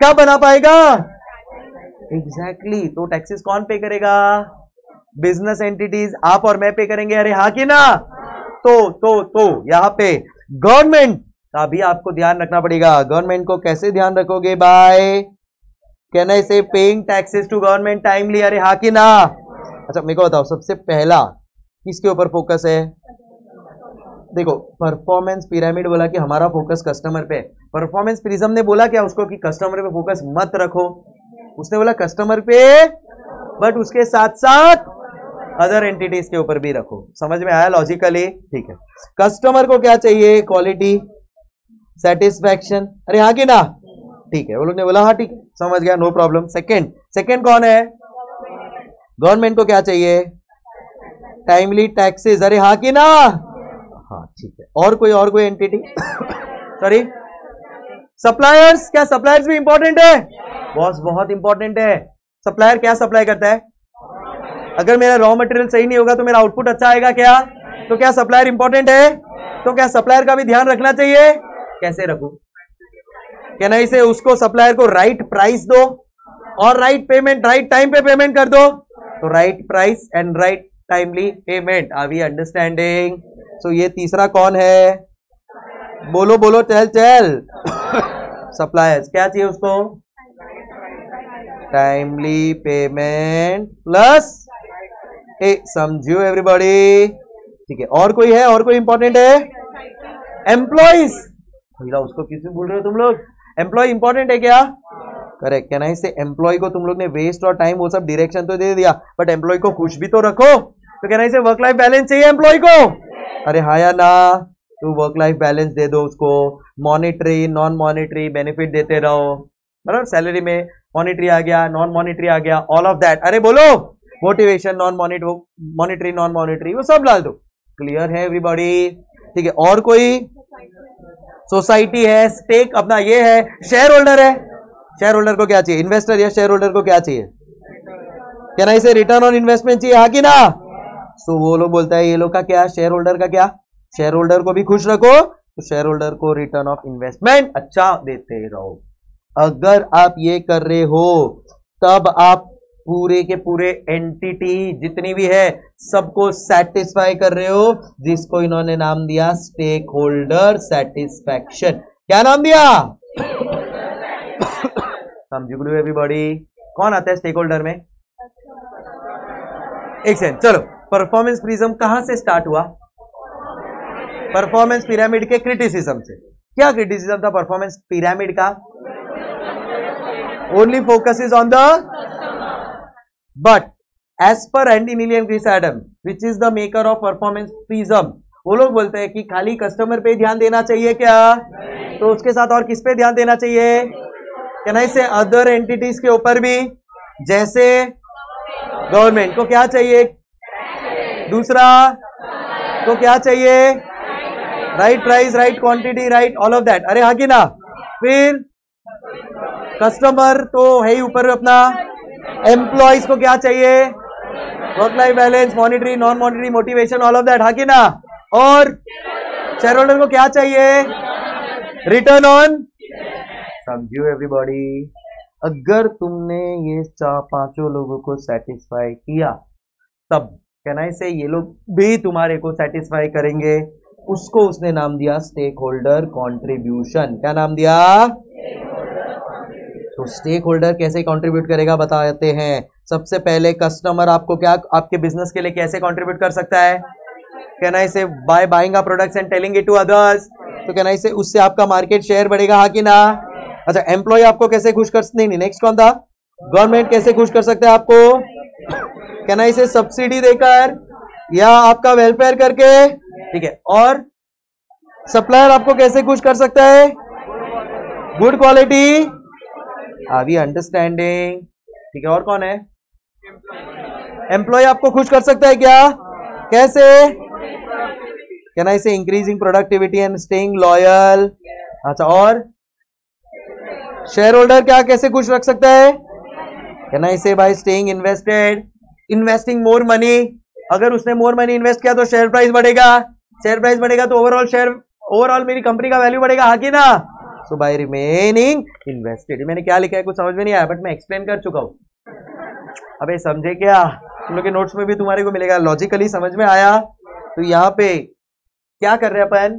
क्या बना पाएगा? एग्जैक्टली तो टैक्सेस कौन पे करेगा? बिजनेस एंटिटीज, आप और मैं पे करेंगे। अरे हाँ कि ना? तो यहां पे गवर्नमेंट का भी आपको ध्यान रखना पड़ेगा। गवर्नमेंट को कैसे ध्यान रखोगे? Bye can I say paying taxes to government timely. अरे हाँ कि ना? अच्छा मेरे को बताओ, सबसे पहला किसके ऊपर फोकस है? देखो परफॉर्मेंस पिरामिड बोला कि हमारा फोकस कस्टमर पे। परफॉर्मेंस प्रिज्म ने बोला क्या उसको कि कस्टमर पे फोकस मत रखो, उसने बोला कस्टमर पे बट उसके साथ साथ अदर एंटिटीज के ऊपर भी रखो। समझ में आया लॉजिकली? ठीक है। कस्टमर को क्या चाहिए? Quality, satisfaction. अरे हाँ कि ना? ठीक है, वो लोग ने बोला हाँ ठीक, समझ गया, नो प्रॉब्लम। सेकंड कौन है? गवर्नमेंट को क्या चाहिए? Timely taxes. अरे हाँ कि ना? हाँ ठीक है। और कोई एंटिटी? Sorry, suppliers. क्या सप्लायर्स भी इंपॉर्टेंट है? बॉस बहुत इंपॉर्टेंट है। सप्लायर क्या सप्लाई करता है? अगर मेरा रॉ मटेरियल सही नहीं होगा तो मेरा आउटपुट अच्छा आएगा क्या? तो क्या सप्लायर इंपॉर्टेंट है? तो क्या सप्लायर का भी ध्यान रखना चाहिए? कैसे रखूं? कहना इसे उसको सप्लायर को राइट प्राइस दो और राइट पेमेंट, राइट टाइम पे पेमेंट कर दो। तो right price and right timely payment. Are we understanding? So ये तीसरा कौन है? बोलो चल सप्लायर्स क्या चाहिए उसको? टाइमली पेमेंट प्लस समझियो एवरीबॉडी। ठीक है, और कोई है? और कोई इंपॉर्टेंट है? एम्प्लॉइज। उसको किसी बोल रहे हो तुम लोग? एम्प्लॉय इंपॉर्टेंट है क्या? करेक्ट। कहना है इसे एम्प्लॉय को तुम लोग ने वेस्ट और टाइम वो सब डायरेक्शन तो दे दिया, बट एम्प्लॉय को खुश भी तो रखो। तो कहना है इसे वर्क लाइफ बैलेंस चाहिए एम्प्लॉय को। अरे हाँ या ना? तो वर्क लाइफ बैलेंस दे दो उसको। मॉनिटरी नॉन मॉनिटरी बेनिफिट देते रहो, बराबर। सैलरी में मॉनिटरी आ गया, नॉन मॉनिटरी आ गया, ऑल ऑफ दैट। अरे बोलो, motivation non monetary non monetary वो सब डाल दो। क्लियर है एवरीबॉडी? ठीक है। और कोई? सोसाइटी है, स्टेक अपना ये है, शेयर होल्डर है। शेयर होल्डर को क्या चाहिए? इन्वेस्टर या शेयर होल्डर को क्या चाहिए? क्या ना इसे रिटर्न ऑन इन्वेस्टमेंट चाहिए, हाँ कि ना? सो वो लोग बोलता है ये लोग का क्या? शेयर होल्डर का क्या? शेयर होल्डर को भी खुश रखो, तो शेयर होल्डर को रिटर्न ऑफ इन्वेस्टमेंट अच्छा देते रहो। अगर आप ये कर रहे हो तब आप पूरे के पूरे एंटिटी जितनी भी है सबको सेटिस्फाई कर रहे हो, जिसको इन्होंने नाम दिया स्टेक होल्डर सेटिस्फैक्शन। क्या नाम दिया? समझ एवरीबॉडी? कौन आता है स्टेक होल्डर में? एक सेकंड, चलो। परफॉर्मेंस प्रिज्म कहां से स्टार्ट हुआ? परफॉर्मेंस पिरामिड के क्रिटिसिज्म से। क्या क्रिटिसिज्म था परफॉर्मेंस पिरामिड का? Only focus is on the but as per Andy Neely Chris Adam which is the maker of performance prism, वो लोग बोलते हैं कि खाली कस्टमर पे ध्यान देना चाहिए क्या? तो उसके साथ और किस पे ध्यान देना चाहिए? क्या नहीं से अदर एंटिटीज के ऊपर भी, जैसे गवर्नमेंट को क्या चाहिए? दूसरा तो क्या चाहिए? Right price, right quantity, right all of that. अरे हाँ कि ना? फिर कस्टमर तो है ही ऊपर अपना। एम्प्लॉइज को क्या चाहिए? Work life balance, monetary non monetary, motivation, all of that, हाँ कि ना? और शेयर होल्डर को क्या चाहिए? Return on. समझियो एवरीबॉडी? अगर तुमने ये पांचों लोगों को सेटिस्फाई किया तब कहना से ये लोग भी तुम्हारे को सेटिस्फाई करेंगे। उसको उसने नाम दिया स्टेक होल्डर कॉन्ट्रीब्यूशन। क्या नाम दिया? तो स्टेक होल्डर कैसे कंट्रीब्यूट करेगा बताते हैं। सबसे पहले कस्टमर आपको क्या, आपके बिजनेस के लिए कैसे कंट्रीब्यूट कर सकता है? कहना इसे by buying a products and telling it to others. तो कहना इसे उससे आपका मार्केट शेयर बढ़ेगा, हाँ कि ना? अच्छा, एम्प्लॉय आपको कैसे खुश कर सकते? नहीं, नेक्स्ट कौन था? गवर्नमेंट कैसे खुश कर सकते हैं आपको? कहना इसे सब्सिडी देकर या आपका वेलफेयर करके, ठीक है। और सप्लायर आपको कैसे खुश कर सकता है? Good quality. Are we understanding? ठीक है। और कौन है? एम्प्लॉय आपको खुश कर सकता है क्या? कैसे? कहना इसे increasing productivity and staying loyal. अच्छा, और शेयर होल्डर क्या कैसे खुश रख सकता है? कहना इसे by staying invested, investing more money. अगर उसने मोर मनी इन्वेस्ट किया तो शेयर प्राइस बढ़ेगा, शेयर प्राइस बढ़ेगा तो ओवरऑल मेरी कंपनी का वैल्यू बढ़ेगा, हाँ कि ना? So by remaining invested. मैंने क्या लिखा है कुछ समझ में नहीं आया, बट मैं एक्सप्लेन कर चुका हूं। अबे समझे क्या? तुम लोग के नोट्स में भी तुम्हारे को मिलेगा। लॉजिकली समझ में आया? तो यहाँ पे क्या कर रहे हैं अपन?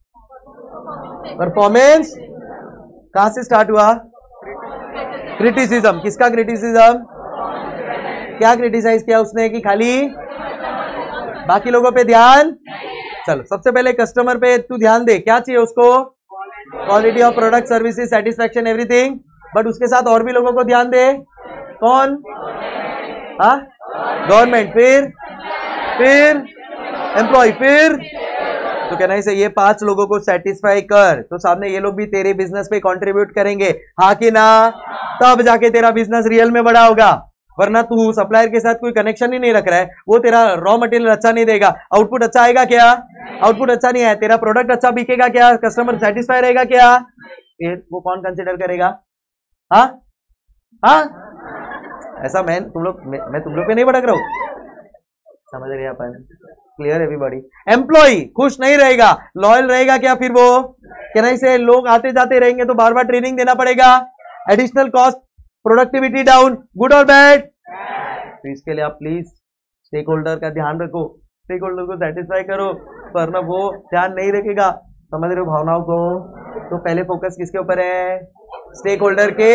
परफॉर्मेंस कहां से स्टार्ट हुआ? क्रिटिसिज्म। किसका क्रिटिसिज्म? क्या क्रिटिसाइज किया उसने कि खाली बाकी लोगों पे ध्यान? चलो सबसे पहले कस्टमर पे तू ध्यान दे। क्या चाहिए उसको? Quality of product, services, satisfaction, everything. But उसके साथ और भी लोगों को ध्यान दे। कौन? हाँ, गवर्नमेंट, फिर एम्प्लॉय, फिर तो कहना है ये 5 लोगों को सेटिस्फाई कर, तो सामने ये लोग भी तेरे बिजनेस पे कंट्रीब्यूट करेंगे, हाँ कि ना? तब जाके तेरा बिजनेस रियल में बड़ा होगा। वरना तू सप्लायर के साथ कोई कनेक्शन ही नहीं रख रहा है, वो तेरा रॉ मटेरियल अच्छा नहीं देगा, आउटपुट अच्छा आएगा क्या? आउटपुट अच्छा नहीं है, तेरा प्रोडक्ट अच्छा बिकेगा क्या? कस्टमर सेटिस्फाई रहेगा क्या? फिर वो कौन कंसिडर करेगा? हाँ हाँ, ऐसा मैं तुम लोग पे नहीं भड़क रहा हूं, समझ रहे अपन? Clear everybody? एम्प्लॉय खुश नहीं रहेगा, लॉयल रहेगा क्या? फिर वो कहना से लोग आते जाते रहेंगे तो बार बार ट्रेनिंग देना पड़ेगा, additional cost, productivity down, good और बैड? तो इसके लिए आप प्लीज स्टेक होल्डर का ध्यान रखो, स्टेक होल्डर को सेटिस्फाई करो, वरना वो ध्यान नहीं रखेगा। समझ रहे हो भावनाओं को? तो पहले फोकस किसके ऊपर है? स्टेक होल्डर के।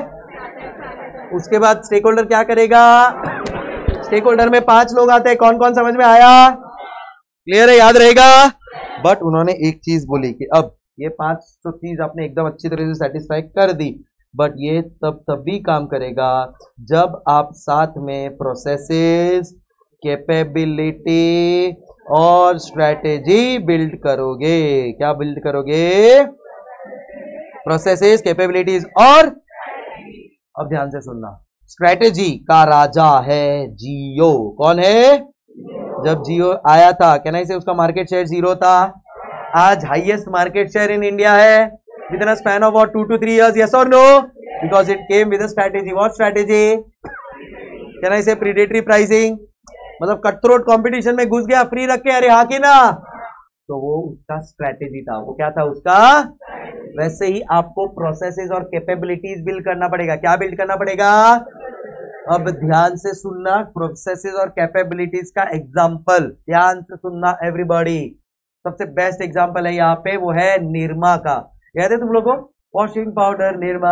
उसके बाद स्टेक होल्डर क्या करेगा? स्टेक होल्डर में 5 लोग आते हैं, कौन कौन? समझ में आया? क्लियर है? याद रहेगा? बट उन्होंने एक चीज बोली कि अब ये 5 तो चीज आपने एकदम अच्छी तरह से सेटिस्फाई कर दी, बट ये तभी काम करेगा जब आप साथ में प्रोसेसेस, कैपेबिलिटी और स्ट्रेटेजी बिल्ड करोगे। क्या बिल्ड करोगे? प्रोसेसेस, कैपेबिलिटीज और, अब ध्यान से सुनना, स्ट्रेटेजी का राजा है जियो। कौन है? जब जियो आया था कहना से उसका मार्केट शेयर 0 था, आज highest market share in India है within a span of about 2 to 3 years, yes or no? Because it came with a strategy. What strategy? Can I say predatory pricing? मतलब कटथ्रोट कंपटीशन में घुस गया, free रख के, अरे हाँ कि ना? तो वो उसका स्ट्रेटेजी था। वो क्या था उसका? वैसे ही आपको प्रोसेसेस और कैपेबिलिटीज बिल्ड करना पड़ेगा। क्या बिल्ड करना पड़ेगा? अब ध्यान से सुनना, प्रोसेसेस और कैपेबिलिटीज का एग्जांपल ध्यान से सुनना एवरीबॉडी। सबसे बेस्ट एग्जांपल है यहाँ पे, वो है निरमा का। याद है तुम लोगों को? वॉशिंग पाउडर निरमा,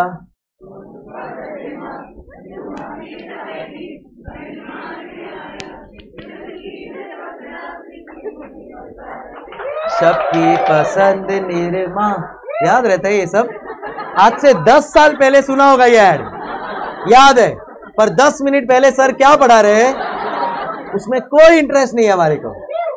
सबकी पसंद निरमा, याद रहता है ये सब? आज से 10 साल पहले सुना होगा ये ऐड, याद है? पर 10 मिनट पहले सर क्या पढ़ा रहे हैं उसमें कोई इंटरेस्ट नहीं है हमारे को।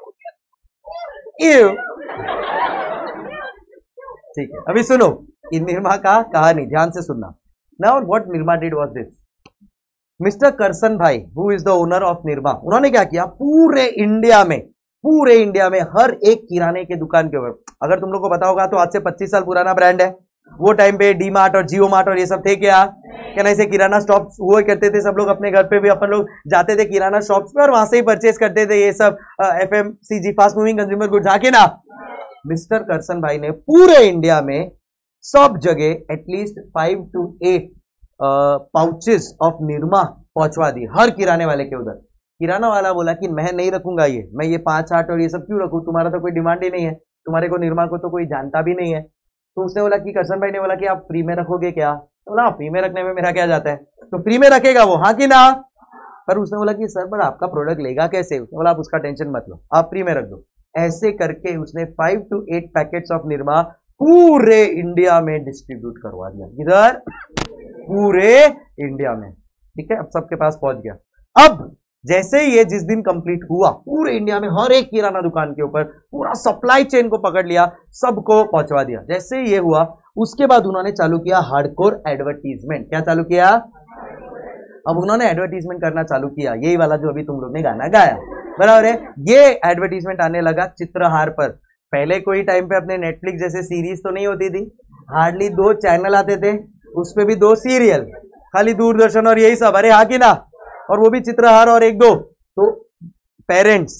ठीक है, अभी सुनो इन निरमा का कहानी, ध्यान से सुनना। Now what Nirma did was this, mister Karsan bhai who is the owner of Nirma, उन्होंने क्या किया? पूरे इंडिया में हर एक किराने के दुकान के ऊपर, अगर तुम लोग को पता होगा तो आज से 25 साल पुराना ब्रांड है, वो टाइम पे डी मार्ट और जियो मार्ट और ये सब थे क्या? कहना ऐसे किराना शॉप हुआ करते थे, सब लोग अपने घर पे भी अपन लोग जाते थे किराना शॉप्स पे और वहां से ही परचेज करते थे ये सब FMCG, fast moving consumer goods, आके ना। मिस्टर करसन भाई ने पूरे इंडिया में सब जगह at least 5 to 8 pouches of Nirma पहुंचवा दी हर किराने वाले के उधर। किराना वाला बोला कि मैं नहीं रखूंगा ये, मैं ये 5-8 और ये सब क्यों रखूं, तुम्हारा तो कोई डिमांड ही नहीं है, तुम्हारे को निरमा को तो कोई जानता भी नहीं है। तो उसने बोला कि करसन भाई ने बोला कि आप फ्री में रखोगे क्या? तो बोला फ्री में रखने में मेरा क्या जाता है, तो फ्री में रखेगा वो, हाँ कि ना? पर उसने बोला कि सर पर आपका प्रोडक्ट लेगा कैसे? उसने बोला आप उसका टेंशन मत लो, आप फ्री में रख दो। ऐसे करके उसने 5 to 8 पैकेट्स ऑफ निरमा पूरे इंडिया में डिस्ट्रीब्यूट करवा दिया। इधर पूरे इंडिया में, ठीक है, अब सबके पास पहुंच गया। अब जैसे ये जिस दिन कंप्लीट हुआ, पूरे इंडिया में हर एक किराना दुकान के ऊपर पूरा सप्लाई चेन को पकड़ लिया, सबको पहुंचवा दिया। जैसे ये हुआ उसके बाद उन्होंने चालू किया हार्डकोर एडवर्टीजमेंट। क्या चालू किया? अब उन्होंने एडवर्टीजमेंट करना चालू किया, यही वाला जो अभी तुम लोग ने गाना गाया, बराबर है? ये एडवर्टीजमेंट आने लगा चित्रहार पर। पहले कोई टाइम पे अपने नेटफ्लिक्स जैसे सीरीज तो नहीं होती थी, हार्डली 2 चैनल आते थे, उस पे भी 2 सीरियल, खाली दूरदर्शन और यही सब, अरे हाँ कि ना? और वो भी चित्रहार और 1-2, तो पेरेंट्स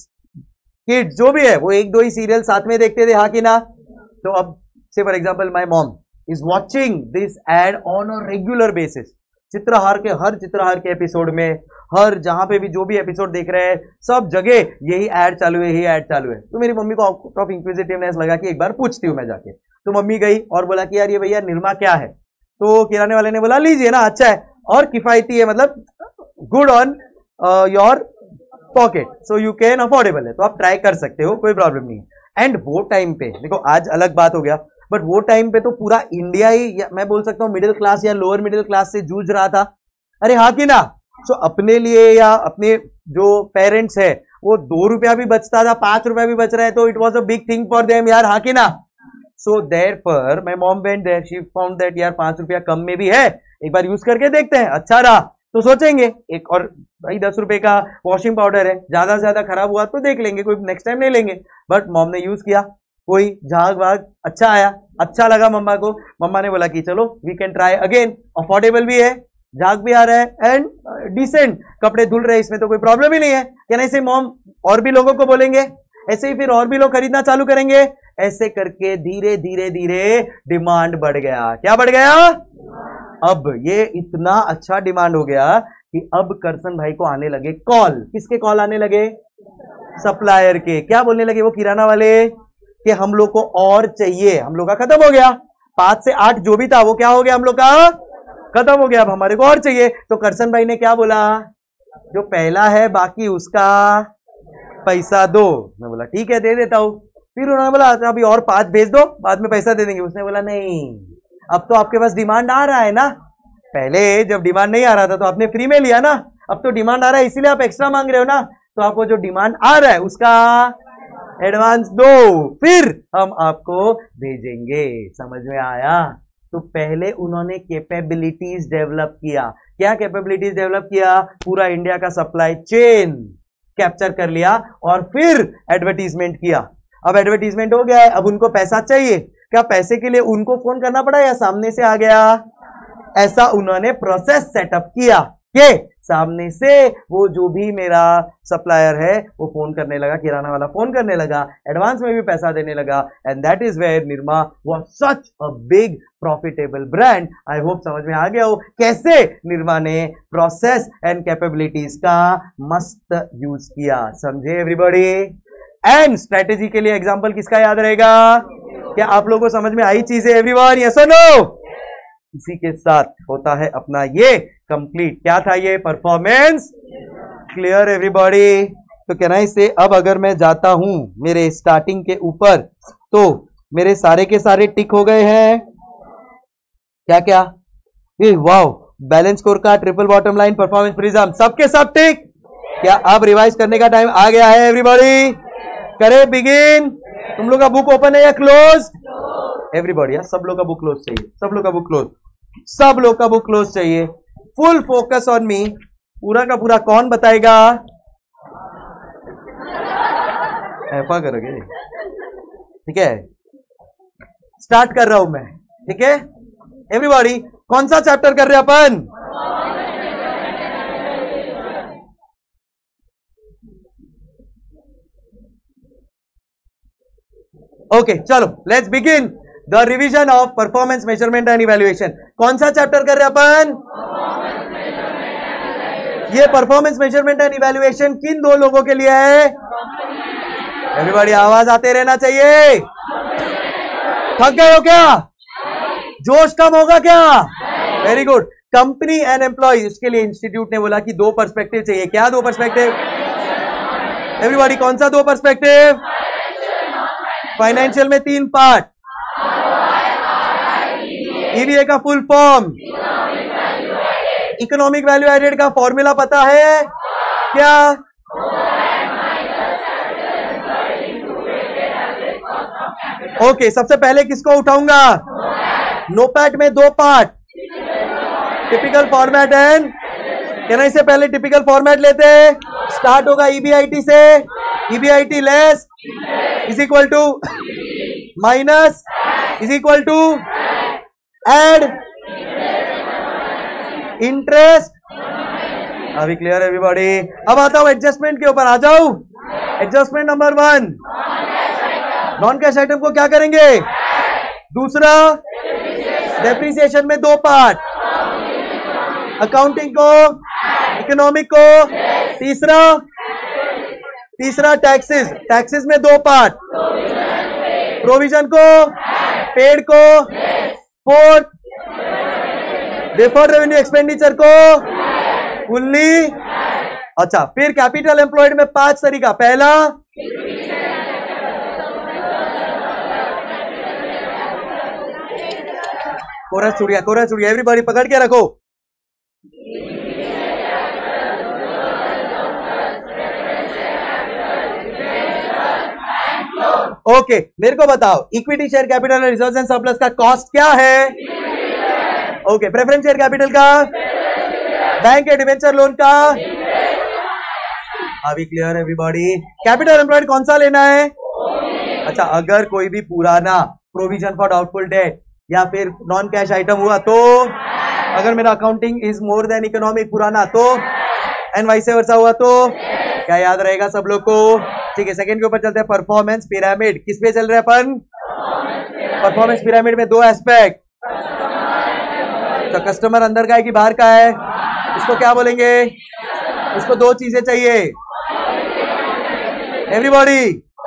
किड्स जो भी है वो 1-2 ही सीरियल साथ में देखते थे, हाँ कि ना? तो अब say for example my mom, is watching this ad on a regular basis. Chitrahaar के हर चित्रहार के एपिसोड में, हर जहां पे भी जो भी एपिसोड देख रहे हैं, सब जगह यही ऐड चालू है, यही ऐड चालू है। तो मेरी मम्मी को आउट ऑफ इंक्विजिटिवनेस लगा कि एक बार पूछती हूँ मैं जाके। तो मम्मी गई और बोला कि यार ये भैया निरमा क्या है? तो किराने वाले ने बोला लीजिए ना, अच्छा है और किफायती है, मतलब good on your pocket, so you can affordable है, तो आप ट्राई कर सकते हो, कोई प्रॉब्लम नहीं है। एंड वो टाइम पे देखो, आज अलग बात हो गया, बट वो टाइम पे तो पूरा इंडिया ही, मैं बोल सकता हूँ मिडिल क्लास या लोअर मिडिल क्लास से जूझ रहा था। अरे हाँ कि ना? सो अपने लिए या अपने जो पेरेंट्स है, वो 2 रुपया भी बचता था, 5 रुपया भी बच रहा है, तो it was a big thing for them यार, हाँ कि ना? So therefore my mom went there, she found that यार 5 रुपया कम में भी है, एक बार यूज करके देखते हैं, अच्छा रहा तो सोचेंगे एक, और भाई 10 रुपए का वॉशिंग पाउडर है, ज्यादा से ज्यादा खराब हुआ तो देख लेंगे, कोई नेक्स्ट टाइम नहीं लेंगे। बट मॉम ने यूज किया, कोई झाग वाग अच्छा आया, अच्छा लगा मम्मा को, मम्मा ने बोला कि चलो we can try again, affordable भी है, झाग भी आ रहा है एंड डिसेंट कपड़े धुल रहे हैं, इसमें तो कोई प्रॉब्लम ही नहीं है। क्या ऐसे मॉम और भी लोगों को बोलेंगे, ऐसे ही फिर और भी लोग खरीदना चालू करेंगे, ऐसे करके धीरे धीरे धीरे डिमांड बढ़ गया। क्या बढ़ गया? अब ये इतना अच्छा डिमांड हो गया कि अब करसन भाई को आने लगे कॉल। किसके कॉल आने लगे? सप्लायर के। क्या बोलने लगे वो किराना वाले कि हम लोग को और चाहिए, हम लोग का खत्म हो गया, 5 से 8 जो भी था वो क्या हो गया, हम लोग का खत्म हो गया, अब हमारे को और चाहिए। तो करसन भाई ने क्या बोला, जो पहला है बाकी उसका पैसा दो। मैं बोला ठीक है दे देता हूं। फिर उन्होंने बोला अभी और 5 भेज दो, बाद में पैसा दे देंगे। उसने बोला नहीं, अब तो आपके पास डिमांड आ रहा है ना, पहले जब डिमांड नहीं आ रहा था तो आपने फ्री में लिया ना, अब तो डिमांड आ रहा है इसीलिए आप एक्स्ट्रा मांग रहे हो ना, तो आपको जो डिमांड आ रहा है उसका एडवांस दो, फिर हम आपको भेजेंगे। समझ में आया? तो पहले उन्होंने कैपेबिलिटीज डेवलप किया। क्या कैपेबिलिटीज डेवलप किया? पूरा इंडिया का सप्लाई चेन कैप्चर कर लिया और फिर एडवर्टीजमेंट किया। अब एडवर्टीजमेंट हो गया है, अब उनको पैसा चाहिए। क्या पैसे के लिए उनको फोन करना पड़ा या सामने से आ गया? ऐसा उन्होंने प्रोसेस सेटअप किया कि सामने से वो जो भी मेरा सप्लायर है वो फोन करने लगा, किराना वाला फोन करने लगा, एडवांस में भी पैसा देने लगा, and that is where Nirma was such a big profitable brand. I hope समझ में आ गया हो कैसे निरमा ने प्रोसेस एंड कैपेबिलिटीज का मस्त यूज किया। समझे एवरीबॉडी? एंड स्ट्रेटेजी के लिए एग्जांपल किसका याद रहेगा? क्या आप लोगों को समझ में आई चीजें एवरीवन? यस और नो? इसी के साथ होता है अपना ये कंप्लीट, क्या था ये? परफॉर्मेंस। Clear everybody? तो कहना इससे अब अगर मैं जाता हूं मेरे स्टार्टिंग के ऊपर तो मेरे सारे के सारे टिक हो गए हैं। क्या क्या? ये वाओ, बैलेंस स्कोर का, triple bottom line, performance prism, सबके सब टिक। क्या अब रिवाइज करने का टाइम आ गया है एवरीबॉडी? करे बिगिन। तुम लोग का बुक ओपन है या क्लोज? एवरीबॉडी, सब लोग का बुक क्लोज चाहिए, सब लोग का बुक क्लोज, सब लोग का बुक क्लोज चाहिए। Full focus on me. पूरा का पूरा कौन बताएगा? ऐसा करोगे? ठीक है, स्टार्ट कर रहा हूं मैं। ठीक है एवरीबॉडी, कौन सा चैप्टर कर रहे हैं अपन? ओके चलो let's begin the revision of performance measurement and evaluation. कौन सा चैप्टर कर रहे हैं अपन? ये परफॉर्मेंस मेजरमेंट एंड इवैल्यूएशन किन 2 लोगों के लिए है? एवरीबॉडी आवाज आते रहना चाहिए। थक गए हो क्या? जोश कम होगा क्या? Very good. Company and employee, उसके लिए इंस्टीट्यूट ने बोला कि 2 पर्सपेक्टिव चाहिए। क्या 2 पर्सपेक्टिव? एवरीबॉडी कौन सा 2 पर्सपेक्टिव? फाइनेंशियल में 3 पार्ट। ईवीए का full form, economic value added का फॉर्मूला पता है क्या? ओके, सबसे पहले किसको उठाऊंगा? नोपैट में 2 पार्ट, टिपिकल फॉर्मेट एंड कहना, इससे पहले टिपिकल फॉर्मेट लेते हैं। स्टार्ट होगा ईबीआईटी से, EBIT less is equal to minus is equal to add interest. अभी क्लियर एवरीबॉडी? अब आता हूं एडजस्टमेंट के ऊपर, आ जाओ। Adjustment number 1, non cash item को क्या करेंगे? दूसरा डेप्रिसिएशन में 2 पार्ट, अकाउंटिंग को, इकोनॉमिक को, तीसरा टैक्सेस में 2 पार्ट, प्रोविजन को, पेड को, फोर्थ डिफर्ड रेवेन्यू एक्सपेंडिचर को फुल्ली। अच्छा, फिर कैपिटल एम्प्लॉयड में 5 तरीका। पहला, कोरस छुड़िया एवरीबॉडी पकड़ के रखो। ओके, मेरे को बताओ equity share capital reserves and surplus का कॉस्ट क्या है? ओके, प्रेफरेंस शेयर कैपिटल का, बैंक के डिवेंचर लोन का। अभी क्लियर एवरीबॉडी? कैपिटल एम्प्लॉयड कौन सा लेना है? अच्छा, अगर कोई भी पुराना प्रोविजन फॉर डाउटफुल डेट या फिर नॉन कैश आइटम हुआ तो, अगर मेरा accounting is more than economic पुराना तो, एंड वाइस वर्सा हुआ तो, क्या याद रहेगा सब लोग को? ठीक है, सेकंड के ऊपर चलते हैं, परफॉर्मेंस पिरामिड। किस पे चल रहे हैं अपन? परफॉर्मेंस पिरामिड में 2 एस्पेक्ट, तो कस्टमर अंदर का है कि बाहर का है, इसको क्या बोलेंगे? इसको 2 चीजें चाहिए एवरीबॉडी।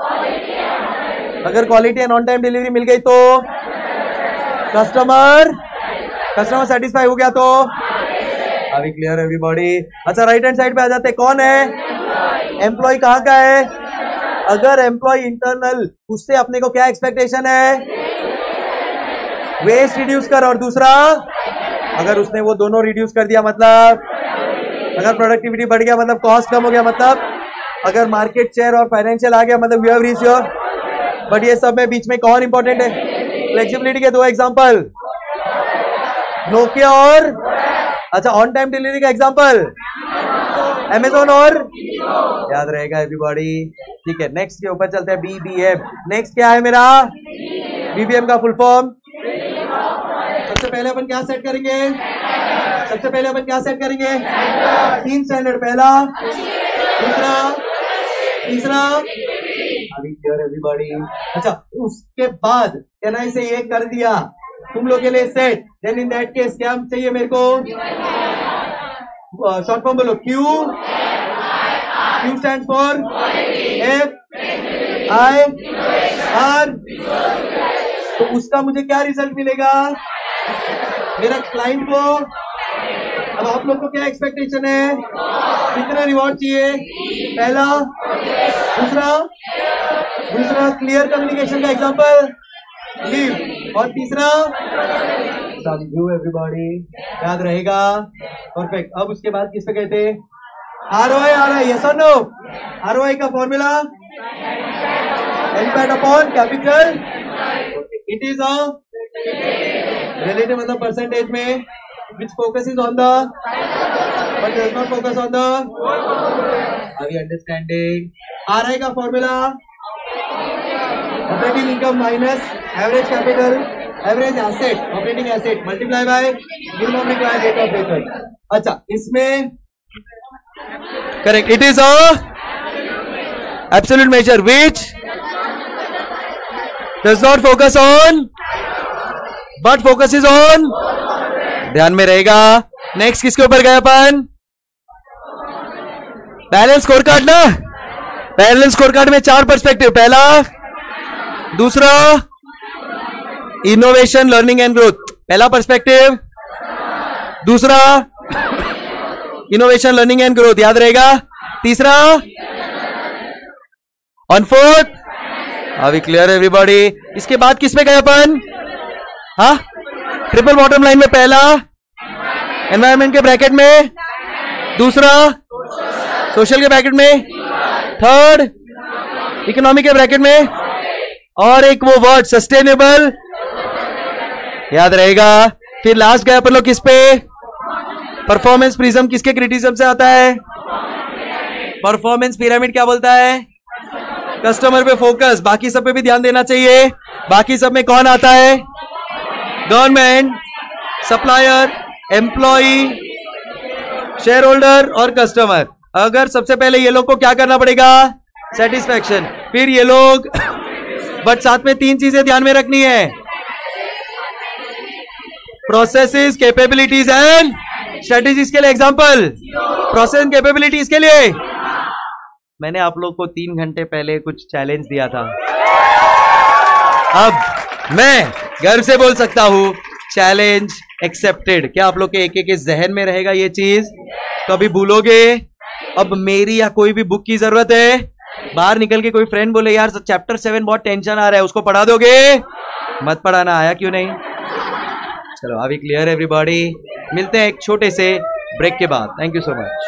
अगर quality and on time delivery मिल गई तो, कस्टमर सेटिस्फाई हो गया तो, अभी क्लियर एवरीबॉडी? अच्छा, राइट हैंड साइड पे आ जाते हैं, कौन है? एम्प्लॉय कहाँ का है? अगर एम्प्लॉय इंटरनल, उससे अपने को क्या एक्सपेक्टेशन है? वेस्ट रिड्यूस कर, और दूसरा अगर उसने वो दोनों रिड्यूस कर दिया, मतलब अगर प्रोडक्टिविटी बढ़ गया मतलब कॉस्ट कम हो गया, मतलब अगर मार्केट शेयर और फाइनेंशियल आ गया मतलब you have reached your. But ये सब में बीच में कौन इंपॉर्टेंट है? फ्लेक्सिबिलिटी के 2 एग्जांपल, नोकिया और, अच्छा, ऑन टाइम डिलीवरी का एग्जांपल अमेजोन और, याद रहेगा एवरीबॉडी? ठीक है, नेक्स्ट के ऊपर चलते हैं, बीबीएम। नेक्स्ट क्या है मेरा? बीबीएम का फुल फॉर्म। सबसे पहले अपन क्या सेट करेंगे? 3 स्टैंडर्ड, पहला, दूसरा, तीसरा। अभी क्लियर एवरीबॉडी? अच्छा, उसके बाद एनआई से ये कर दिया तुम लोग के लिए set, then in that case क्या चाहिए मेरे को? शॉर्ट फॉर्म बोलो, क्यू स्टैंड फॉर FIR। तो उसका मुझे क्या रिजल्ट मिलेगा? मेरा क्लाइंट को, अब आप लोग को क्या एक्सपेक्टेशन है? कितना रिवॉर्ड चाहिए? पहला, दूसरा क्लियर कम्युनिकेशन का एग्जांपल लीव, और तीसरा समझो एवरीबॉडी, याद रहेगा? परफेक्ट। अब उसके बाद किस पे कहते हैं? ROI, यस और नो? ROI का formula impact upon capital, it is a relative, मतलब परसेंटेज में, which focuses on the but does not focus on the, are we understanding? RI का formula operating income minus average capital, average asset, operating asset multiply by minimum required rate of return. अच्छा, इसमें correct, it is a absolute measure which does not focus on but focuses on, ध्यान में रहेगा। Next किसके ऊपर गए अपन? Balance score card ना। बैलेंस स्कोर कार्ड में 4 पर्सपेक्टिव, पहला, दूसरा इनोवेशन लर्निंग एंड ग्रोथ, पहला पर्सपेक्टिव, दूसरा इनोवेशन लर्निंग एंड ग्रोथ, याद रहेगा? तीसरा ऑन फोर्थ। अभी क्लियर एवरीबॉडी? इसके बाद किस पे गए अपन? हाँ, ट्रिपल बॉटम लाइन में पहला एनवायरमेंट के ब्रैकेट में, दूसरा सोशल के ब्रैकेट में, थर्ड इकोनॉमिक के ब्रैकेट में, और एक वो वर्ड सस्टेनेबल, याद रहेगा? फिर लास्ट गए अपन लोग किस पे? परफॉर्मेंस प्रिज्म किसके क्रिटिसिज्म से आता है? परफॉर्मेंस पिरामिड क्या बोलता है? कस्टमर पे फोकस, बाकी सब पे भी ध्यान देना चाहिए। बाकी सब में कौन आता है? Government, supplier, employee, share holder और कस्टमर। अगर सबसे पहले ये लोग को क्या करना पड़ेगा? सेटिस्फैक्शन। फिर ये लोग, बट साथ में 3 चीजें ध्यान में रखनी है। प्रोसेसेस, कैपेबिलिटीज एंड स्ट्रेटेजीज के लिए एग्जांपल, प्रोसेस एंड कैपेबिलिटीज के लिए मैंने आप लोग को 3 घंटे पहले कुछ चैलेंज दिया था। अब मैं गर्व से बोल सकता हूं चैलेंज एक्सेप्टेड। क्या आप लोग के एक एक जहन में रहेगा ये चीज? कभी भूलोगे? अब मेरी या कोई भी बुक की जरूरत है? बाहर निकल के कोई फ्रेंड बोले यार चैप्टर 7 बहुत टेंशन आ रहा है, उसको पढ़ा दोगे? मत पढ़ाना। आया क्यों नहीं? चलो अभी क्लियर एवरीबॉडी। मिलते हैं एक छोटे से ब्रेक के बाद। Thank you so much.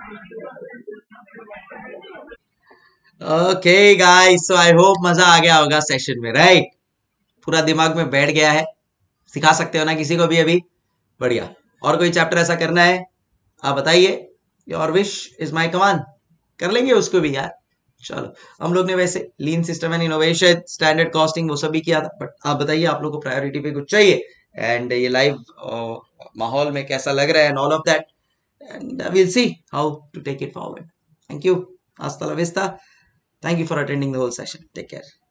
Okay guys, so I hope मजा आ गया होगा सेशन में, राइट? पूरा दिमाग में बैठ गया है। सिखा सकते हो ना किसी को भी अभी? बढ़िया। और कोई चैप्टर ऐसा करना है आप बताइए, your wish is my command. कर लेंगे उसको भी यार। चलो, हम लोग ने वैसे lean system and innovation, standard costing वो सब भी किया था, बट आप बताइए आप लोग को प्रायोरिटी पे कुछ चाहिए, एंड ये लाइव माहौल में कैसा लग रहा है and all of that, and we'll see how to take it forward. Thank you. Hasta la vista. Thank you for attending the whole session. Take care.